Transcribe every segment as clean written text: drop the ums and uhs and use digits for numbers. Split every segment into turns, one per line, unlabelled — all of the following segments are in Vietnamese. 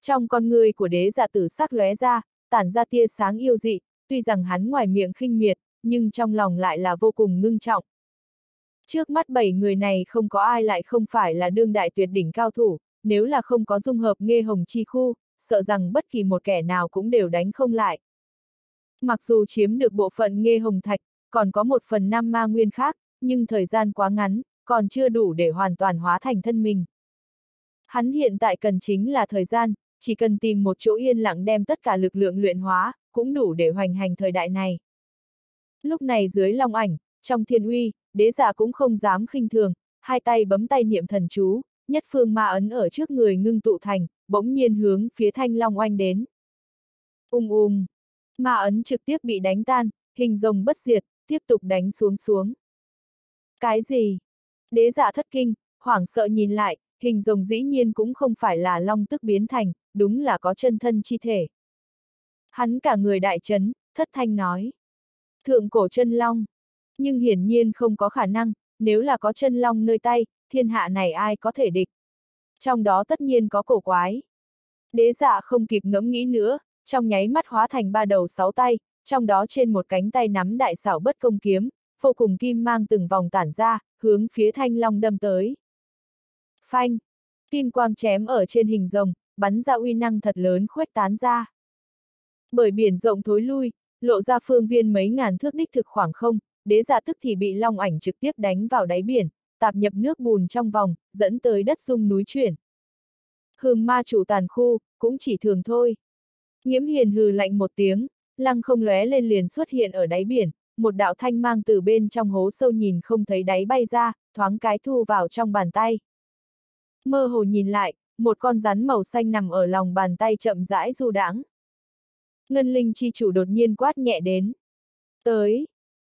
Trong con người của đế dạ tử sắc lóe ra, tản ra tia sáng yêu dị, tuy rằng hắn ngoài miệng khinh miệt, nhưng trong lòng lại là vô cùng ngưng trọng. Trước mắt 7 người này không có ai lại không phải là đương đại tuyệt đỉnh cao thủ, nếu là không có dung hợp Nghê Hồng chi khu, sợ rằng bất kỳ một kẻ nào cũng đều đánh không lại. Mặc dù chiếm được bộ phận Nghê Hồng thạch, còn có 1/5 ma nguyên khác, nhưng thời gian quá ngắn, còn chưa đủ để hoàn toàn hóa thành thân mình. Hắn hiện tại cần chính là thời gian, chỉ cần tìm một chỗ yên lặng đem tất cả lực lượng luyện hóa, cũng đủ để hoành hành thời đại này. Lúc này dưới long ảnh, trong thiên uy, đế giả cũng không dám khinh thường, hai tay bấm tay niệm thần chú, nhất phương ma ấn ở trước người ngưng tụ thành, bỗng nhiên hướng phía thanh long oanh đến. Ma ấn trực tiếp bị đánh tan, hình rồng bất diệt, tiếp tục đánh xuống. Cái gì? Đế giả thất kinh, hoảng sợ nhìn lại, hình rồng dĩ nhiên cũng không phải là long tức biến thành, đúng là có chân thân chi thể. Hắn cả người đại chấn, thất thanh nói. Thượng cổ chân long. Nhưng hiển nhiên không có khả năng, nếu là có chân long nơi tay, thiên hạ này ai có thể địch. Trong đó tất nhiên có cổ quái. Đế dạ không kịp ngẫm nghĩ nữa, trong nháy mắt hóa thành 3 đầu 6 tay, trong đó trên một cánh tay nắm đại xảo bất công kiếm, vô cùng kim mang từng vòng tản ra, hướng phía thanh long đâm tới. Phanh! Kim quang chém ở trên hình rồng, bắn ra uy năng thật lớn khuếch tán ra. Bởi biển rộng thối lui, lộ ra phương viên mấy ngàn thước đích thực khoảng không, đế dạ tức thì bị long ảnh trực tiếp đánh vào đáy biển, tạp nhập nước bùn trong vòng, dẫn tới đất rung núi chuyển. Ma chủ tàn khu, cũng chỉ thường thôi. Nghiễm Hiền hừ lạnh một tiếng, lăng không lóe lên liền xuất hiện ở đáy biển, một đạo thanh mang từ bên trong hố sâu nhìn không thấy đáy bay ra, thoáng cái thu vào trong bàn tay. Mơ hồ nhìn lại, một con rắn màu xanh nằm ở lòng bàn tay chậm rãi du đãng. Ngân linh chi chủ đột nhiên quát nhẹ đến. Tới!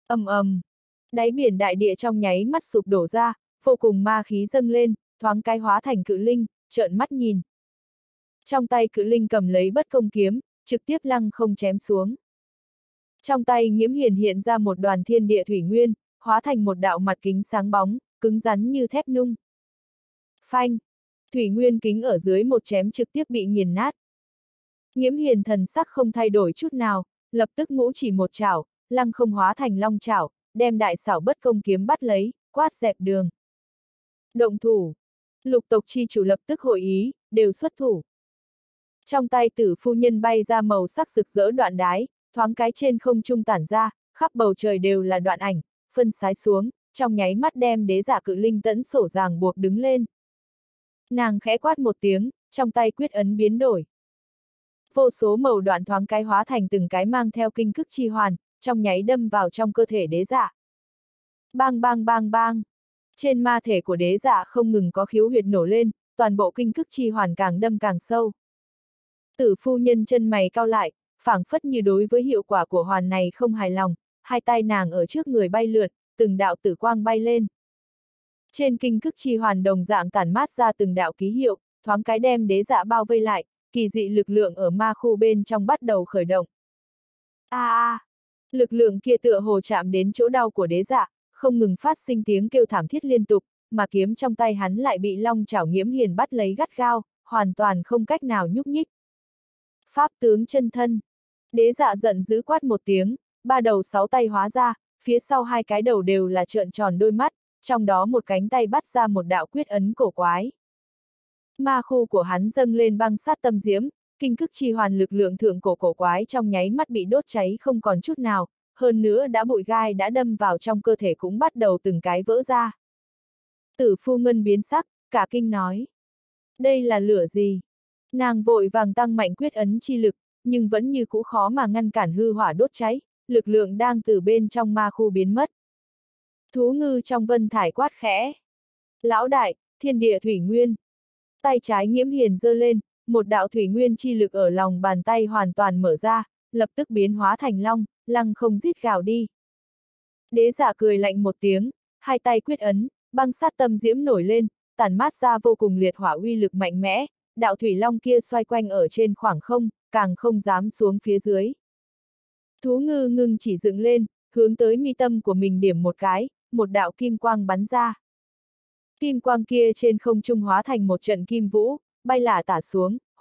Đáy biển đại địa trong nháy mắt sụp đổ ra, vô cùng ma khí dâng lên, thoáng cái hóa thành cự linh, trợn mắt nhìn. Trong tay cự linh cầm lấy bất công kiếm, trực tiếp lăng không chém xuống. Trong tay Nghiễm Hiền hiện ra một đoàn thiên địa thủy nguyên, hóa thành một đạo mặt kính sáng bóng, cứng rắn như thép nung. Phanh! Thủy nguyên kính ở dưới một chém trực tiếp bị nghiền nát. Nghiễm Hiền thần sắc không thay đổi chút nào, lập tức ngũ chỉ một chảo, lăng không hóa thành long chảo, đem đại xảo bất công kiếm bắt lấy, quát dẹp đường. Động thủ! Lục tộc chi chủ lập tức hội ý, đều xuất thủ. Trong tay Tử phu nhân bay ra màu sắc rực rỡ đoạn đái, thoáng cái trên không trung tản ra, khắp bầu trời đều là đoạn ảnh, phân sái xuống, trong nháy mắt đem đế giả cự linh tẫn sổ ràng buộc đứng lên. Nàng khẽ quát một tiếng, trong tay quyết ấn biến đổi. Vô số màu đoạn thoáng cái hóa thành từng cái mang theo kinh cức chi hoàn, trong nháy đâm vào trong cơ thể đế giả. Bang bang bang bang! Trên ma thể của đế giả không ngừng có khiếu huyệt nổ lên, toàn bộ kinh cức chi hoàn càng đâm càng sâu. Tử phu nhân chân mày cau lại, phảng phất như đối với hiệu quả của hoàn này không hài lòng, hai tay nàng ở trước người bay lượn, từng đạo tử quang bay lên. Trên kinh cức chi hoàn đồng dạng tản mát ra từng đạo ký hiệu, thoáng cái đem đế dạ bao vây lại, kỳ dị lực lượng ở ma khu bên trong bắt đầu khởi động. Lực lượng kia tựa hồ chạm đến chỗ đau của đế dạ, không ngừng phát sinh tiếng kêu thảm thiết liên tục, mà kiếm trong tay hắn lại bị long chảo Nghiễm Hiền bắt lấy gắt gao, hoàn toàn không cách nào nhúc nhích. Pháp tướng chân thân. Đế dạ giận dữ quát một tiếng, 3 đầu 6 tay hóa ra, phía sau 2 cái đầu đều là trợn tròn đôi mắt, trong đó một cánh tay bắt ra một đạo quyết ấn cổ quái. Ma khu của hắn dâng lên băng sát tâm diễm, kinh cức chi hoàn lực lượng thượng cổ quái trong nháy mắt bị đốt cháy không còn chút nào, hơn nữa đã bụi gai đã đâm vào trong cơ thể cũng bắt đầu từng cái vỡ ra. Tử phu ngân biến sắc, cả kinh nói. Đây là lửa gì? Nàng vội vàng tăng mạnh quyết ấn chi lực, nhưng vẫn như cũ khó mà ngăn cản hư hỏa đốt cháy, lực lượng đang từ bên trong ma khu biến mất. Thú ngư trong vân thải quát khẽ. Lão đại, thiên địa thủy nguyên. Tay trái Nghiễm Hiền giơ lên, một đạo thủy nguyên chi lực ở lòng bàn tay hoàn toàn mở ra, lập tức biến hóa thành long, lăng không rít gào đi. Đế giả cười lạnh một tiếng, hai tay quyết ấn, băng sát tâm diễm nổi lên, tản mát ra vô cùng liệt hỏa uy lực mạnh mẽ, đạo thủy long kia xoay quanh ở trên khoảng không, càng không dám xuống phía dưới. Thú ngư ngưng chỉ dựng lên, hướng tới mi tâm của mình điểm một cái, một đạo kim quang bắn ra. Kim quang kia trên không trung hóa thành một trận kim vũ, bay lả tả xuống,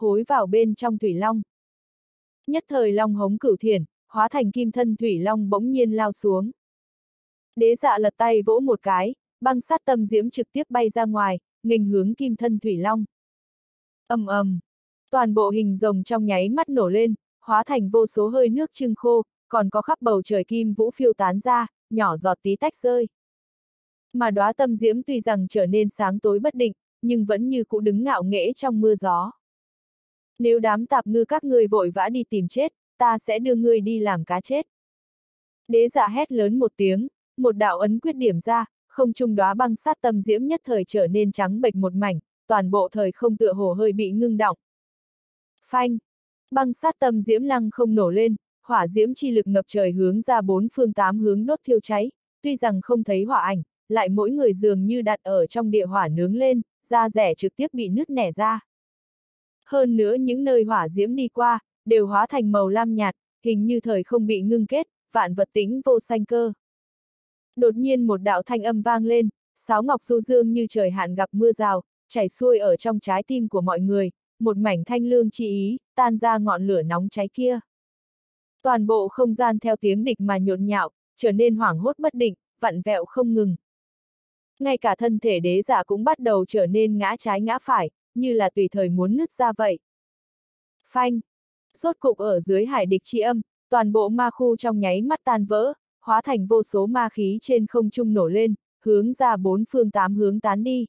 hối vào bên trong thủy long. Nhất thời long hống cửu thiển, hóa thành kim thân thủy long bỗng nhiên lao xuống. Đế dạ lật tay vỗ một cái, băng sát tâm diễm trực tiếp bay ra ngoài, nghênh hướng kim thân thủy long. Ầm ầm, toàn bộ hình rồng trong nháy mắt nổ lên, hóa thành vô số hơi nước trưng khô, còn có khắp bầu trời kim vũ phiêu tán ra, nhỏ giọt tí tách rơi. Mà đóa tâm diễm tuy rằng trở nên sáng tối bất định, nhưng vẫn như cũ đứng ngạo nghễ trong mưa gió. Nếu đám tạp ngư các ngươi vội vã đi tìm chết, ta sẽ đưa ngươi đi làm cá chết. Đế dạ hét lớn một tiếng, một đạo ấn quyết điểm ra, không trung đóa băng sát tâm diễm nhất thời trở nên trắng bệch một mảnh, toàn bộ thời không tựa hồ hơi bị ngưng đọng. Phanh! Băng sát tâm diễm lăng không nổ lên, hỏa diễm chi lực ngập trời hướng ra bốn phương tám hướng đốt thiêu cháy, tuy rằng không thấy hỏa ảnh, lại mỗi người dường như đặt ở trong địa hỏa nướng lên, da rẻ trực tiếp bị nứt nẻ ra. Hơn nữa những nơi hỏa diễm đi qua, đều hóa thành màu lam nhạt, hình như thời không bị ngưng kết, vạn vật tĩnh vô sanh cơ. Đột nhiên một đạo thanh âm vang lên, sáo ngọc du dương như trời hạn gặp mưa rào, chảy xuôi ở trong trái tim của mọi người, một mảnh thanh lương chi ý, tan ra ngọn lửa nóng cháy kia. Toàn bộ không gian theo tiếng địch mà nhộn nhạo, trở nên hoảng hốt bất định, vặn vẹo không ngừng. Ngay cả thân thể đế giả cũng bắt đầu trở nên ngã trái ngã phải, như là tùy thời muốn nứt ra vậy. Phanh! Rốt cục ở dưới hải địch chi âm, toàn bộ ma khu trong nháy mắt tan vỡ, hóa thành vô số ma khí trên không trung nổ lên, hướng ra bốn phương tám hướng tán đi.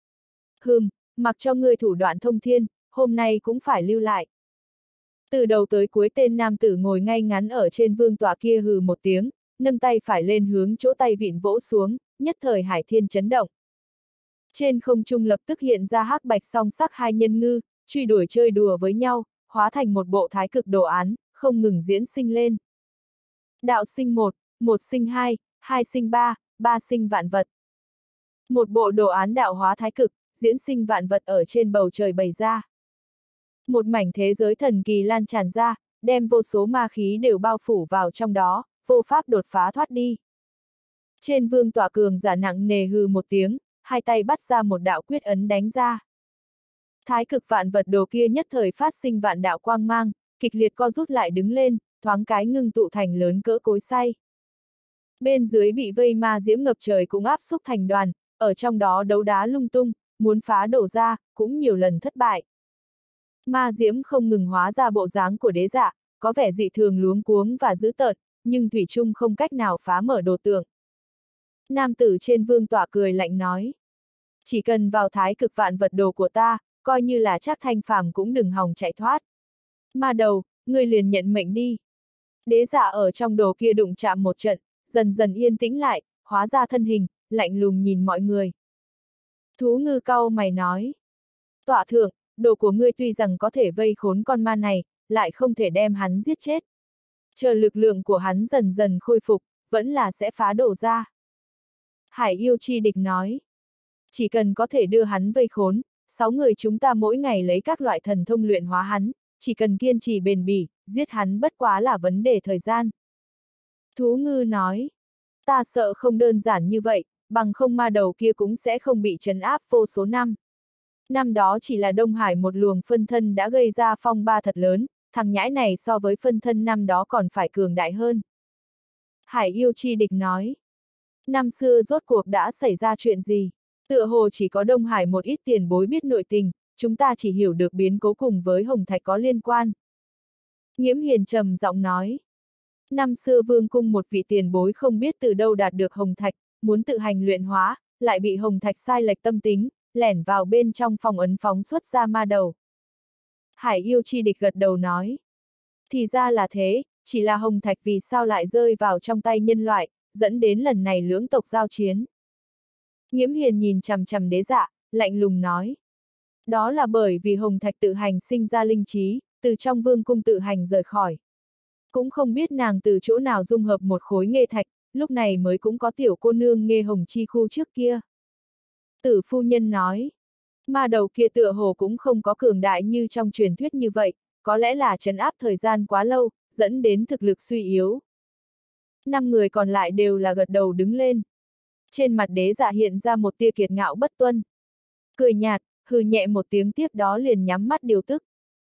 Mặc cho ngươi thủ đoạn thông thiên, hôm nay cũng phải lưu lại. Từ đầu tới cuối tên nam tử ngồi ngay ngắn ở trên vương tọa kia hừ một tiếng, nâng tay phải lên hướng chỗ tay vịn vỗ xuống, nhất thời hải thiên chấn động. Trên không trung lập tức hiện ra hắc bạch song sắc hai nhân ngư, truy đuổi chơi đùa với nhau, hóa thành một bộ thái cực đồ án, không ngừng diễn sinh lên. Đạo sinh một, một sinh hai, hai sinh ba, ba sinh vạn vật. Một bộ đồ án đạo hóa thái cực, diễn sinh vạn vật ở trên bầu trời bày ra. Một mảnh thế giới thần kỳ lan tràn ra, đem vô số ma khí đều bao phủ vào trong đó, vô pháp đột phá thoát đi. Trên vương tọa cường giả nặng nề hừ một tiếng, hai tay bắt ra một đạo quyết ấn đánh ra. Thái cực vạn vật đồ kia nhất thời phát sinh vạn đạo quang mang, kịch liệt co rút lại đứng lên, thoáng cái ngưng tụ thành lớn cỡ cối xay. Bên dưới bị vây ma diễm ngập trời cũng áp xúc thành đoàn, ở trong đó đấu đá lung tung, muốn phá đổ ra, cũng nhiều lần thất bại. Ma diễm không ngừng hóa ra bộ dáng của đế dạ, có vẻ dị thường luống cuống và dữ tợn, nhưng thủy chung không cách nào phá mở đồ tượng. Nam tử trên vương tọa cười lạnh nói. Chỉ cần vào thái cực vạn vật đồ của ta, coi như là chắc thanh phàm cũng đừng hòng chạy thoát. Ma đầu, ngươi liền nhận mệnh đi. Đế dạ ở trong đồ kia đụng chạm một trận, dần dần yên tĩnh lại, hóa ra thân hình, lạnh lùng nhìn mọi người. Thú ngư cau mày nói. Tọa thượng, đồ của ngươi tuy rằng có thể vây khốn con ma này, lại không thể đem hắn giết chết. Chờ lực lượng của hắn dần dần khôi phục, vẫn là sẽ phá đổ ra. Hải yêu chi địch nói. Chỉ cần có thể đưa hắn vây khốn, 6 người chúng ta mỗi ngày lấy các loại thần thông luyện hóa hắn, chỉ cần kiên trì bền bỉ, giết hắn bất quá là vấn đề thời gian. Thú ngư nói. Ta sợ không đơn giản như vậy, bằng không ma đầu kia cũng sẽ không bị trấn áp vô số năm. Năm đó chỉ là Đông Hải một luồng phân thân đã gây ra phong ba thật lớn, thằng nhãi này so với phân thân năm đó còn phải cường đại hơn. Hải yêu chi địch nói. Năm xưa rốt cuộc đã xảy ra chuyện gì? Tựa hồ chỉ có Đông Hải một ít tiền bối biết nội tình, chúng ta chỉ hiểu được biến cố cùng với Hồng Thạch có liên quan. Nghiễm Hiền trầm giọng nói. Năm xưa vương cung một vị tiền bối không biết từ đâu đạt được Hồng Thạch, muốn tự hành luyện hóa, lại bị Hồng Thạch sai lệch tâm tính, lẻn vào bên trong phòng ấn phóng xuất ra ma đầu. Hải yêu chi địch gật đầu nói. Thì ra là thế, chỉ là Hồng Thạch vì sao lại rơi vào trong tay nhân loại, dẫn đến lần này lưỡng tộc giao chiến. Nghiễm Hiền nhìn chằm chằm đế dạ, lạnh lùng nói. Đó là bởi vì Hồng Thạch tự hành sinh ra linh trí, từ trong vương cung tự hành rời khỏi. Cũng không biết nàng từ chỗ nào dung hợp một khối nghê thạch, lúc này mới cũng có tiểu cô nương nghê hồng chi khu trước kia. Tử phu nhân nói. Ma đầu kia tựa hồ cũng không có cường đại như trong truyền thuyết như vậy, có lẽ là trấn áp thời gian quá lâu, dẫn đến thực lực suy yếu. 5 người còn lại đều là gật đầu đứng lên. Trên mặt đế dạ hiện ra một tia kiệt ngạo bất tuân. Cười nhạt, hừ nhẹ một tiếng tiếp đó liền nhắm mắt điều tức.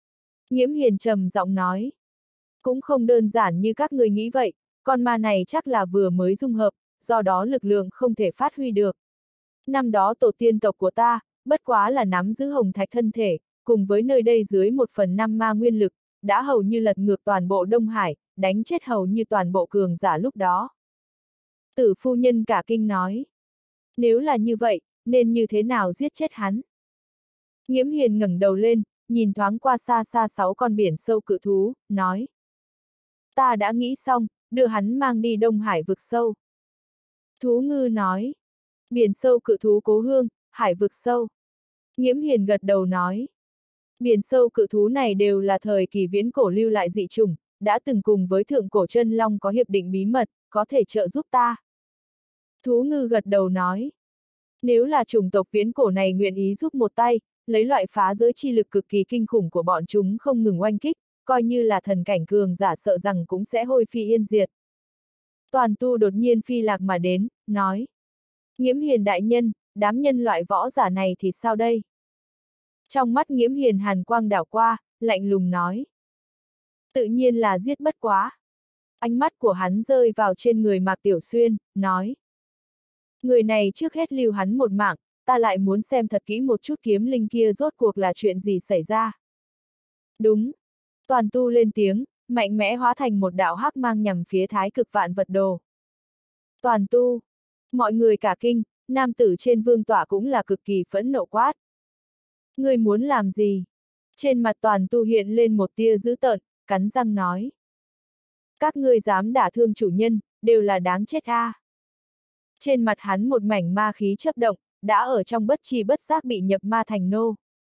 Nghiễm Hiền trầm giọng nói. Cũng không đơn giản như các người nghĩ vậy, con ma này chắc là vừa mới dung hợp, do đó lực lượng không thể phát huy được. Năm đó tổ tiên tộc của ta, bất quá là nắm giữ hồng thạch thân thể, cùng với nơi đây dưới 1/5 ma nguyên lực, đã hầu như lật ngược toàn bộ Đông Hải, đánh chết hầu như toàn bộ cường giả lúc đó. Tử phu nhân cả kinh nói. Nếu là như vậy, nên như thế nào giết chết hắn? Nghiễm Hiền ngẩng đầu lên, nhìn thoáng qua xa xa 6 con biển sâu cự thú, nói. Ta đã nghĩ xong, đưa hắn mang đi Đông Hải vực sâu. Thú ngư nói. Biển sâu cự thú Cố Hương, hải vực sâu. Nghiễm Hiền gật đầu nói. Biển sâu cự thú này đều là thời kỳ viễn cổ lưu lại dị chủng, đã từng cùng với thượng cổ chân long có hiệp định bí mật, có thể trợ giúp ta. Thú ngư gật đầu nói. Nếu là chủng tộc viễn cổ này nguyện ý giúp một tay, lấy loại phá giới chi lực cực kỳ kinh khủng của bọn chúng không ngừng oanh kích, coi như là thần cảnh cường giả sợ rằng cũng sẽ hôi phi yên diệt. Toàn tu đột nhiên phi lạc mà đến, nói. Nghiễm Hiền đại nhân, đám nhân loại võ giả này thì sao đây? Trong mắt Nghiễm Hiền hàn quang đảo qua, lạnh lùng nói. Tự nhiên là giết bất quá. Ánh mắt của hắn rơi vào trên người Mạc Tiểu Xuyên, nói. Người này trước hết lưu hắn một mạng, ta lại muốn xem thật kỹ một chút kiếm linh kia rốt cuộc là chuyện gì xảy ra. Đúng. Toàn tu lên tiếng, mạnh mẽ hóa thành một đạo hắc mang nhằm phía Thái Cực Vạn Vật Đồ. Toàn tu. Mọi người cả kinh, nam tử trên vương tọa cũng là cực kỳ phẫn nộ quát. Ngươi muốn làm gì? Trên mặt toàn tu hiện lên một tia dữ tợn, cắn răng nói. Các ngươi dám đả thương chủ nhân, đều là đáng chết a. Trên mặt hắn một mảnh ma khí chớp động, đã ở trong bất tri bất giác bị nhập ma thành nô.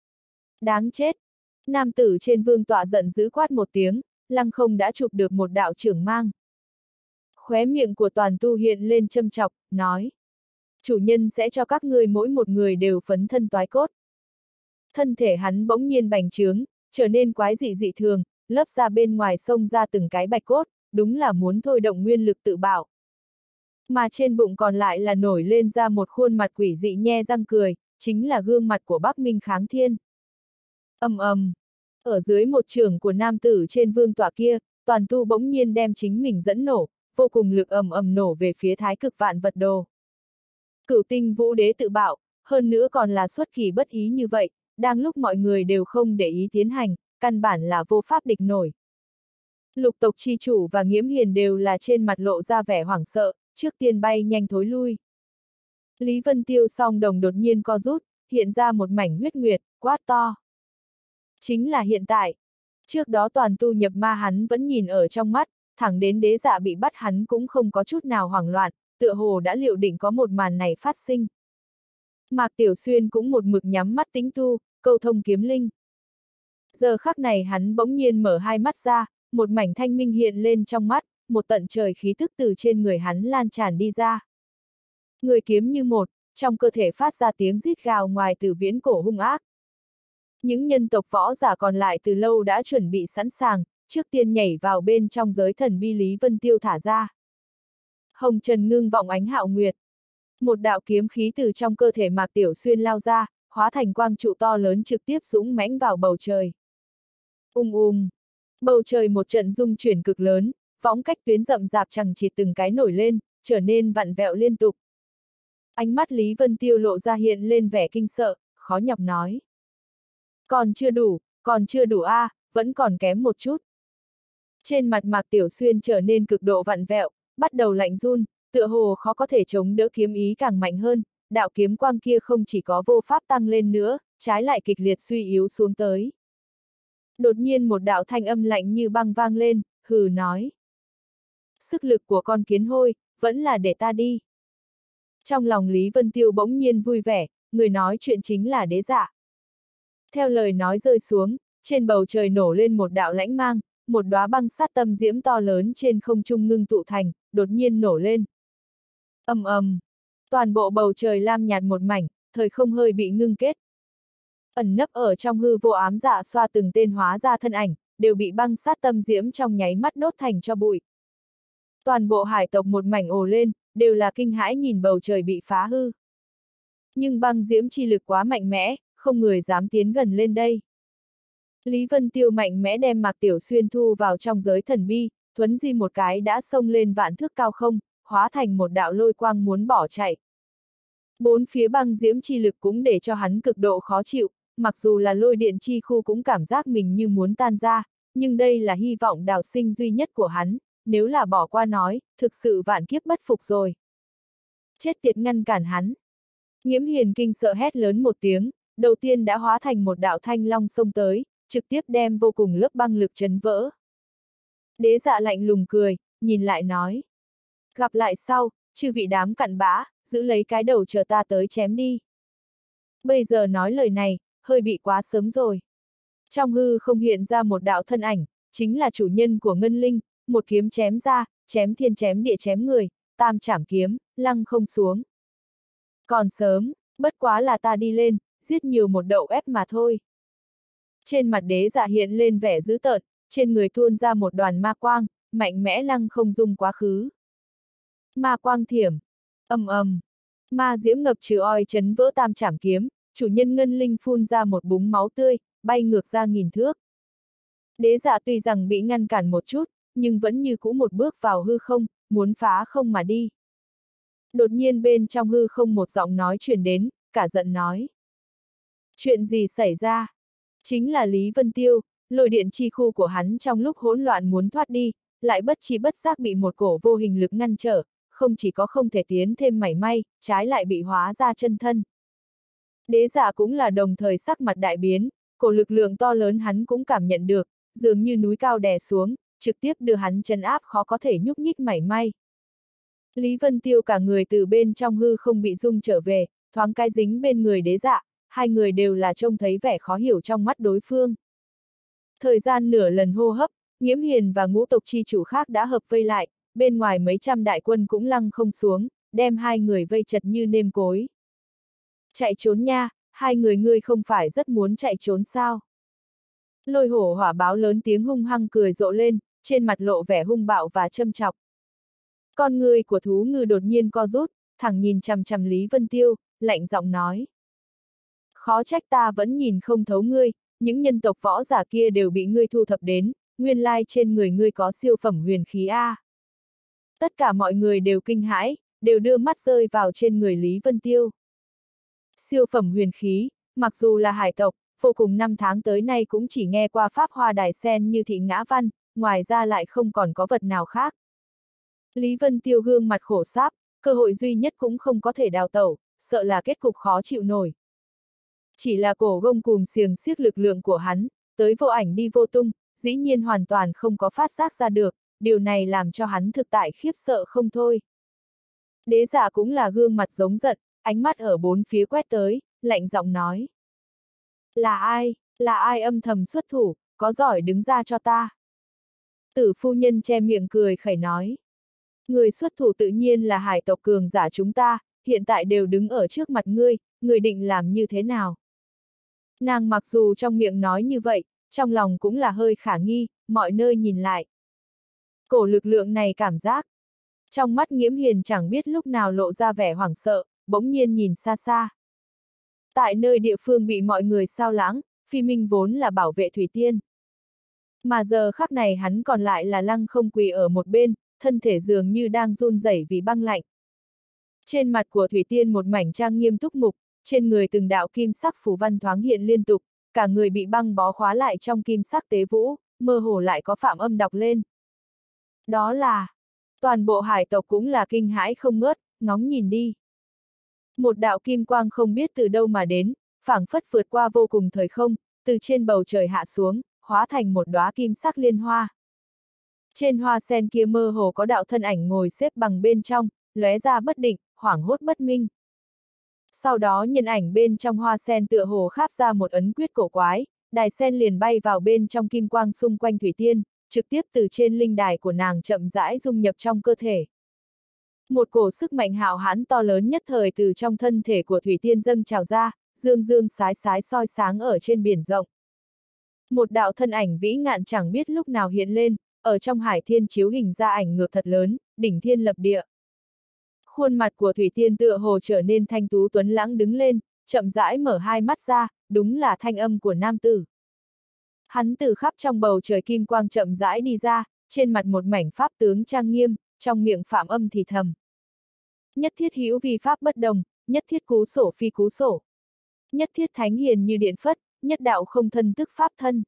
Đáng chết! Nam tử trên vương tọa giận dữ quát một tiếng, lăng không đã chụp được một đạo trưởng mang. Khóe miệng của toàn tu hiện lên châm chọc, nói. Chủ nhân sẽ cho các ngươi mỗi một người đều phấn thân toái cốt. Thân thể hắn bỗng nhiên bành trướng, trở nên quái dị dị thường, lớp da bên ngoài xông ra từng cái bạch cốt, đúng là muốn thôi động nguyên lực tự bạo. Mà trên bụng còn lại là nổi lên ra một khuôn mặt quỷ dị nhe răng cười, chính là gương mặt của Bắc Minh Kháng Thiên. Ầm ầm. Ở dưới một chưởng của nam tử trên vương tọa kia, toàn tu bỗng nhiên đem chính mình dẫn nổ, vô cùng lực ầm ầm nổ về phía Thái Cực Vạn Vật Đồ. Cửu tinh vũ đế tự bạo, hơn nữa còn là xuất kỳ bất ý như vậy, đang lúc mọi người đều không để ý tiến hành, căn bản là vô pháp địch nổi. Lục tộc chi chủ và Nghiễm Hiền đều là trên mặt lộ ra vẻ hoảng sợ, trước tiên bay nhanh thối lui. Lý Vân Tiêu song đồng đột nhiên co rút, hiện ra một mảnh huyết nguyệt, quát to. Chính là hiện tại. Trước đó toàn tu nhập ma hắn vẫn nhìn ở trong mắt, thẳng đến đế dạ bị bắt hắn cũng không có chút nào hoảng loạn, tựa hồ đã liệu định có một màn này phát sinh. Mạc Tiểu Xuyên cũng một mực nhắm mắt tĩnh tu, câu thông kiếm linh. Giờ khắc này hắn bỗng nhiên mở hai mắt ra, một mảnh thanh minh hiện lên trong mắt, một tận trời khí thức từ trên người hắn lan tràn đi ra. Người kiếm như một, trong cơ thể phát ra tiếng rít gào ngoài từ viễn cổ hung ác. Những nhân tộc võ giả còn lại từ lâu đã chuẩn bị sẵn sàng, trước tiên nhảy vào bên trong giới thần bi Lý Vân Tiêu thả ra. Hồng trần ngưng vọng ánh hạo nguyệt. Một đạo kiếm khí từ trong cơ thể Mạc Tiểu Xuyên lao ra, hóa thành quang trụ to lớn trực tiếp dũng mãnh vào bầu trời. Bầu trời một trận rung chuyển cực lớn, võng cách tuyến rậm rạp chằng chịt từng cái nổi lên, trở nên vặn vẹo liên tục. Ánh mắt Lý Vân Tiêu lộ ra hiện lên vẻ kinh sợ, khó nhọc nói. Còn chưa đủ a, vẫn còn kém một chút. Trên mặt Mạc Tiểu Xuyên trở nên cực độ vặn vẹo, bắt đầu lạnh run, tựa hồ khó có thể chống đỡ kiếm ý càng mạnh hơn, đạo kiếm quang kia không chỉ có vô pháp tăng lên nữa, trái lại kịch liệt suy yếu xuống tới. Đột nhiên một đạo thanh âm lạnh như băng vang lên, hừ nói. Sức lực của con kiến hôi, vẫn là để ta đi. Trong lòng Lý Vân Tiêu bỗng nhiên vui vẻ, người nói chuyện chính là đế dạ. Theo lời nói rơi xuống, trên bầu trời nổ lên một đạo lãnh mang, một đóa băng sát tâm diễm to lớn trên không trung ngưng tụ thành, đột nhiên nổ lên. Ầm ầm, toàn bộ bầu trời lam nhạt một mảnh, thời không hơi bị ngưng kết. Ẩn nấp ở trong hư vô ám dạ xoa từng tên hóa ra thân ảnh, đều bị băng sát tâm diễm trong nháy mắt đốt thành cho bụi. Toàn bộ hải tộc một mảnh ồ lên, đều là kinh hãi nhìn bầu trời bị phá hư. Nhưng băng diễm chi lực quá mạnh mẽ, không người dám tiến gần lên đây. Lý Vân Tiêu mạnh mẽ đem Mạc Tiểu Xuyên thu vào trong giới thần bi, thuấn di một cái đã xông lên vạn thước cao không, hóa thành một đạo lôi quang muốn bỏ chạy. Bốn phía băng diễm chi lực cũng để cho hắn cực độ khó chịu, mặc dù là lôi điện chi khu cũng cảm giác mình như muốn tan ra, nhưng đây là hy vọng đào sinh duy nhất của hắn, nếu là bỏ qua nói, thực sự vạn kiếp bất phục rồi. Chết tiệt, ngăn cản hắn. Nghiễm Hiền kinh sợ hét lớn một tiếng, đầu tiên đã hóa thành một đạo thanh long xông tới, trực tiếp đem vô cùng lớp băng lực chấn vỡ. Đế Dạ lạnh lùng cười, nhìn lại nói. Gặp lại sau, chư vị đám cặn bã, giữ lấy cái đầu chờ ta tới chém đi. Bây giờ nói lời này, hơi bị quá sớm rồi. Trong hư không hiện ra một đạo thân ảnh, chính là chủ nhân của Ngân Linh, một kiếm chém ra, chém thiên chém địa chém người, tam trảm kiếm, lăng không xuống. Còn sớm, bất quá là ta đi lên, giết nhiều một đậu ép mà thôi. Trên mặt Đế Dạ hiện lên vẻ dữ tợn, trên người tuôn ra một đoàn ma quang, mạnh mẽ lăng không dung quá khứ. Ma quang thiểm, ầm ầm, ma diễm ngập trừ oi chấn vỡ tam trảm kiếm, chủ nhân Ngân Linh phun ra một búng máu tươi, bay ngược ra nghìn thước. Đế Dạ tuy rằng bị ngăn cản một chút, nhưng vẫn như cũ một bước vào hư không, muốn phá không mà đi. Đột nhiên bên trong hư không một giọng nói truyền đến, cả giận nói. Chuyện gì xảy ra? Chính là Lý Vân Tiêu, lôi điện chi khu của hắn trong lúc hỗn loạn muốn thoát đi, lại bất chi bất giác bị một cổ vô hình lực ngăn trở, không chỉ có không thể tiến thêm mảy may, trái lại bị hóa ra chân thân. Đế Dạ cũng là đồng thời sắc mặt đại biến, cổ lực lượng to lớn hắn cũng cảm nhận được, dường như núi cao đè xuống, trực tiếp đưa hắn trấn áp khó có thể nhúc nhích mảy may. Lý Vân Tiêu cả người từ bên trong hư không bị rung trở về, thoáng cái dính bên người Đế Dạ, hai người đều là trông thấy vẻ khó hiểu trong mắt đối phương. Thời gian nửa lần hô hấp, Nghiễm Hiền và ngũ tộc chi chủ khác đã hợp vây lại, bên ngoài mấy trăm đại quân cũng lăng không xuống, đem hai người vây chật như nêm cối. Chạy trốn nha, hai người ngươi không phải rất muốn chạy trốn sao? Lôi hổ hỏa báo lớn tiếng hung hăng cười rộ lên, trên mặt lộ vẻ hung bạo và châm chọc. Con người của thú ngư đột nhiên co rút, thẳng nhìn chằm chằm Lý Vân Tiêu, lạnh giọng nói. Khó trách ta vẫn nhìn không thấu ngươi, những nhân tộc võ giả kia đều bị ngươi thu thập đến, nguyên lai trên người ngươi có siêu phẩm huyền khí A. Tất cả mọi người đều kinh hãi, đều đưa mắt rơi vào trên người Lý Vân Tiêu. Siêu phẩm huyền khí, mặc dù là hải tộc, vô cùng năm tháng tới nay cũng chỉ nghe qua pháp hoa đài sen như thị ngã văn, ngoài ra lại không còn có vật nào khác. Lý Vân Tiêu gương mặt khổ sáp, cơ hội duy nhất cũng không có thể đào tẩu, sợ là kết cục khó chịu nổi. Chỉ là cổ gông cùm xiềng xiếc lực lượng của hắn, tới vô ảnh đi vô tung, dĩ nhiên hoàn toàn không có phát giác ra được, điều này làm cho hắn thực tại khiếp sợ không thôi. Đế Dạ cũng là gương mặt giống giận, ánh mắt ở bốn phía quét tới, lạnh giọng nói. Là ai âm thầm xuất thủ, có giỏi đứng ra cho ta. Tử phu nhân che miệng cười khẩy nói. Người xuất thủ tự nhiên là hải tộc cường giả chúng ta, hiện tại đều đứng ở trước mặt ngươi, người định làm như thế nào? Nàng mặc dù trong miệng nói như vậy, trong lòng cũng là hơi khả nghi, mọi nơi nhìn lại. Cổ lực lượng này cảm giác. Trong mắt Nghiễm Hiền chẳng biết lúc nào lộ ra vẻ hoảng sợ, bỗng nhiên nhìn xa xa. Tại nơi địa phương bị mọi người sao lãng, Phi Minh vốn là bảo vệ Thủy Tiên. Mà giờ khắc này hắn còn lại là lăng không quỳ ở một bên, thân thể dường như đang run rẩy vì băng lạnh. Trên mặt của Thủy Tiên một mảnh trang nghiêm túc mục, trên người từng đạo kim sắc phù văn thoáng hiện liên tục, cả người bị băng bó khóa lại trong kim sắc tế vũ, mơ hồ lại có phạm âm đọc lên. Đó là, toàn bộ hải tộc cũng là kinh hãi không ngớt, ngóng nhìn đi. Một đạo kim quang không biết từ đâu mà đến, phảng phất vượt qua vô cùng thời không, từ trên bầu trời hạ xuống, hóa thành một đóa kim sắc liên hoa. Trên hoa sen kia mơ hồ có đạo thân ảnh ngồi xếp bằng bên trong, lóe ra bất định, hoảng hốt bất minh. Sau đó nhân ảnh bên trong hoa sen tựa hồ kháp ra một ấn quyết cổ quái, đài sen liền bay vào bên trong kim quang xung quanh Thủy Tiên, trực tiếp từ trên linh đài của nàng chậm rãi dung nhập trong cơ thể. Một cổ sức mạnh hạo hãn to lớn nhất thời từ trong thân thể của Thủy Tiên dâng trào ra, dương dương sái sái soi sáng ở trên biển rộng. Một đạo thân ảnh vĩ ngạn chẳng biết lúc nào hiện lên, ở trong hải thiên chiếu hình ra ảnh ngược thật lớn, đỉnh thiên lập địa. Khuôn mặt của Thủy Tiên tựa hồ trở nên thanh tú tuấn lãng đứng lên, chậm rãi mở hai mắt ra, đúng là thanh âm của nam tử. Hắn từ khắp trong bầu trời kim quang chậm rãi đi ra, trên mặt một mảnh pháp tướng trang nghiêm, trong miệng phạm âm thì thầm. Nhất thiết hữu vi pháp bất đồng, nhất thiết cú sổ phi cú sổ. Nhất thiết thánh hiền như điện phất, nhất đạo không thân tức pháp thân.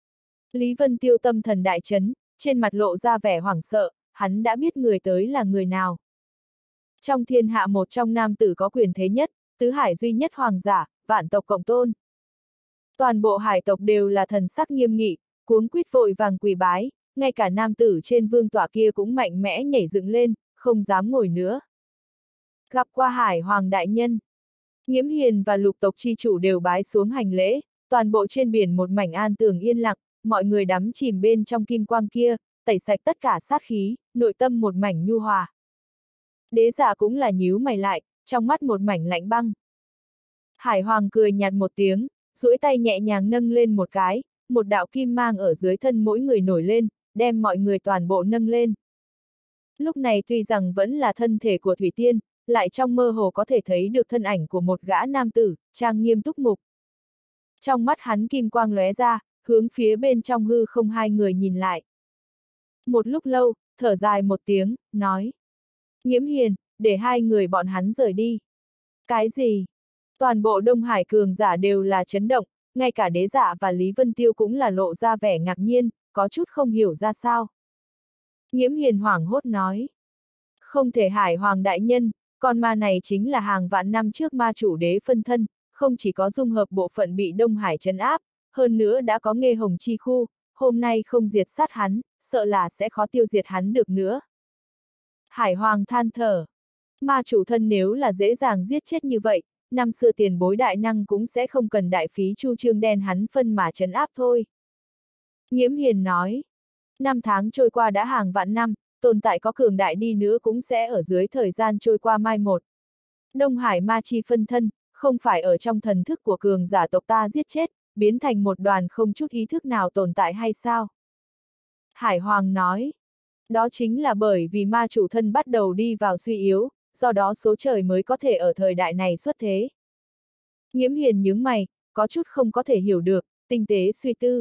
Lý Vân Tiêu tâm thần đại chấn, trên mặt lộ ra vẻ hoảng sợ, hắn đã biết người tới là người nào. Trong thiên hạ một trong nam tử có quyền thế nhất, tứ hải duy nhất hoàng giả, vạn tộc cộng tôn. Toàn bộ hải tộc đều là thần sắc nghiêm nghị, cuống quýt vội vàng quỳ bái, ngay cả nam tử trên vương tọa kia cũng mạnh mẽ nhảy dựng lên, không dám ngồi nữa. Gặp qua hải hoàng đại nhân, Nghiễm Hiền và lục tộc chi chủ đều bái xuống hành lễ, toàn bộ trên biển một mảnh an tường yên lặng, mọi người đắm chìm bên trong kim quang kia, tẩy sạch tất cả sát khí, nội tâm một mảnh nhu hòa. Đế giả cũng là nhíu mày lại, trong mắt một mảnh lạnh băng. Hải hoàng cười nhạt một tiếng, duỗi tay nhẹ nhàng nâng lên một cái, một đạo kim mang ở dưới thân mỗi người nổi lên, đem mọi người toàn bộ nâng lên. Lúc này tuy rằng vẫn là thân thể của Thủy Tiên, lại trong mơ hồ có thể thấy được thân ảnh của một gã nam tử, trang nghiêm túc mục. Trong mắt hắn kim quang lóe ra, hướng phía bên trong hư không hai người nhìn lại. Một lúc lâu, thở dài một tiếng, nói. Nghiễm Hiền, để hai người bọn hắn rời đi. Cái gì? Toàn bộ Đông Hải cường giả đều là chấn động, ngay cả đế dạ và Lý Vân Tiêu cũng là lộ ra vẻ ngạc nhiên, có chút không hiểu ra sao. Nghiễm Hiền hoảng hốt nói. Không thể Hải hoàng đại nhân, con ma này chính là hàng vạn năm trước ma chủ đế phân thân, không chỉ có dung hợp bộ phận bị Đông Hải trấn áp, hơn nữa đã có nghê hồng chi khu, hôm nay không diệt sát hắn, sợ là sẽ khó tiêu diệt hắn được nữa. Hải hoàng than thở. Ma chủ thân nếu là dễ dàng giết chết như vậy, năm xưa tiền bối đại năng cũng sẽ không cần đại phí chu trương đen hắn phân mà trấn áp thôi. Nghiễm Hiền nói. Năm tháng trôi qua đã hàng vạn năm, tồn tại có cường đại đi nữa cũng sẽ ở dưới thời gian trôi qua mai một. Đông Hải ma chi phân thân, không phải ở trong thần thức của cường giả tộc ta giết chết, biến thành một đoàn không chút ý thức nào tồn tại hay sao? Hải Hoàng nói. Đó chính là bởi vì ma chủ thân bắt đầu đi vào suy yếu, do đó số trời mới có thể ở thời đại này xuất thế. Nghiễm Hiền nhướng mày, có chút không có thể hiểu được, tinh tế suy tư.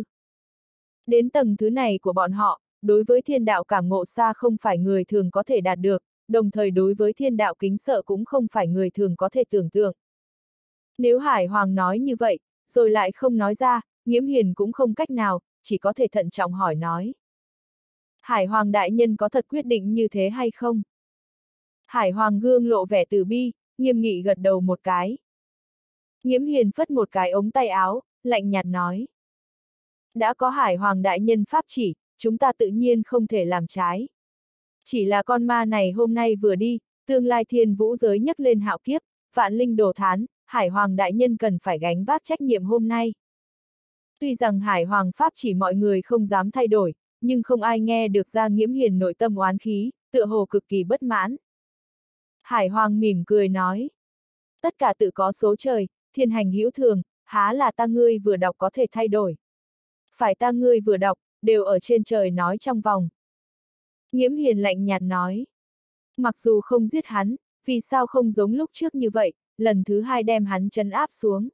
Đến tầng thứ này của bọn họ, đối với thiên đạo cảm ngộ xa không phải người thường có thể đạt được, đồng thời đối với thiên đạo kính sợ cũng không phải người thường có thể tưởng tượng. Nếu Hải Hoàng nói như vậy, rồi lại không nói ra, Nghiễm Hiền cũng không cách nào, chỉ có thể thận trọng hỏi nói. Hải Hoàng đại nhân có thật quyết định như thế hay không? Hải Hoàng gương lộ vẻ từ bi, nghiêm nghị gật đầu một cái. Nghiễm Hiền phất một cái ống tay áo, lạnh nhạt nói. Đã có Hải Hoàng đại nhân pháp chỉ, chúng ta tự nhiên không thể làm trái. Chỉ là con ma này hôm nay vừa đi, tương lai thiên vũ giới nhấc lên hạo kiếp, vạn linh đồ thán, Hải Hoàng đại nhân cần phải gánh vác trách nhiệm hôm nay. Tuy rằng Hải Hoàng pháp chỉ mọi người không dám thay đổi, nhưng không ai nghe được ra Nghiễm Hiền nội tâm oán khí, tựa hồ cực kỳ bất mãn. Hải Hoàng mỉm cười nói. Tất cả tự có số trời, thiên hành hữu thường, há là ta ngươi vừa đọc có thể thay đổi. Phải ta ngươi vừa đọc, đều ở trên trời nói trong vòng. Nghiễm Hiền lạnh nhạt nói. Mặc dù không giết hắn, vì sao không giống lúc trước như vậy, lần thứ hai đem hắn trấn áp xuống.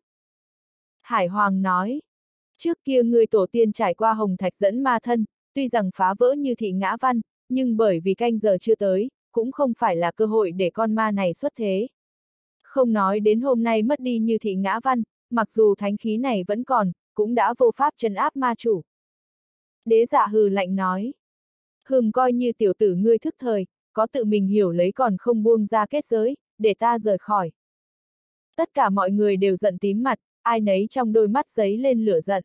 Hải Hoàng nói. Trước kia ngươi tổ tiên trải qua hồng thạch dẫn ma thân, tuy rằng phá vỡ như thị ngã văn, nhưng bởi vì canh giờ chưa tới, cũng không phải là cơ hội để con ma này xuất thế. Không nói đến hôm nay mất đi như thị ngã văn, mặc dù thánh khí này vẫn còn, cũng đã vô pháp trấn áp ma chủ. Đế dạ hừ lạnh nói. Coi như tiểu tử ngươi thức thời, có tự mình hiểu lấy còn không buông ra kết giới, để ta rời khỏi. Tất cả mọi người đều giận tím mặt, ai nấy trong đôi mắt giấy lên lửa giận.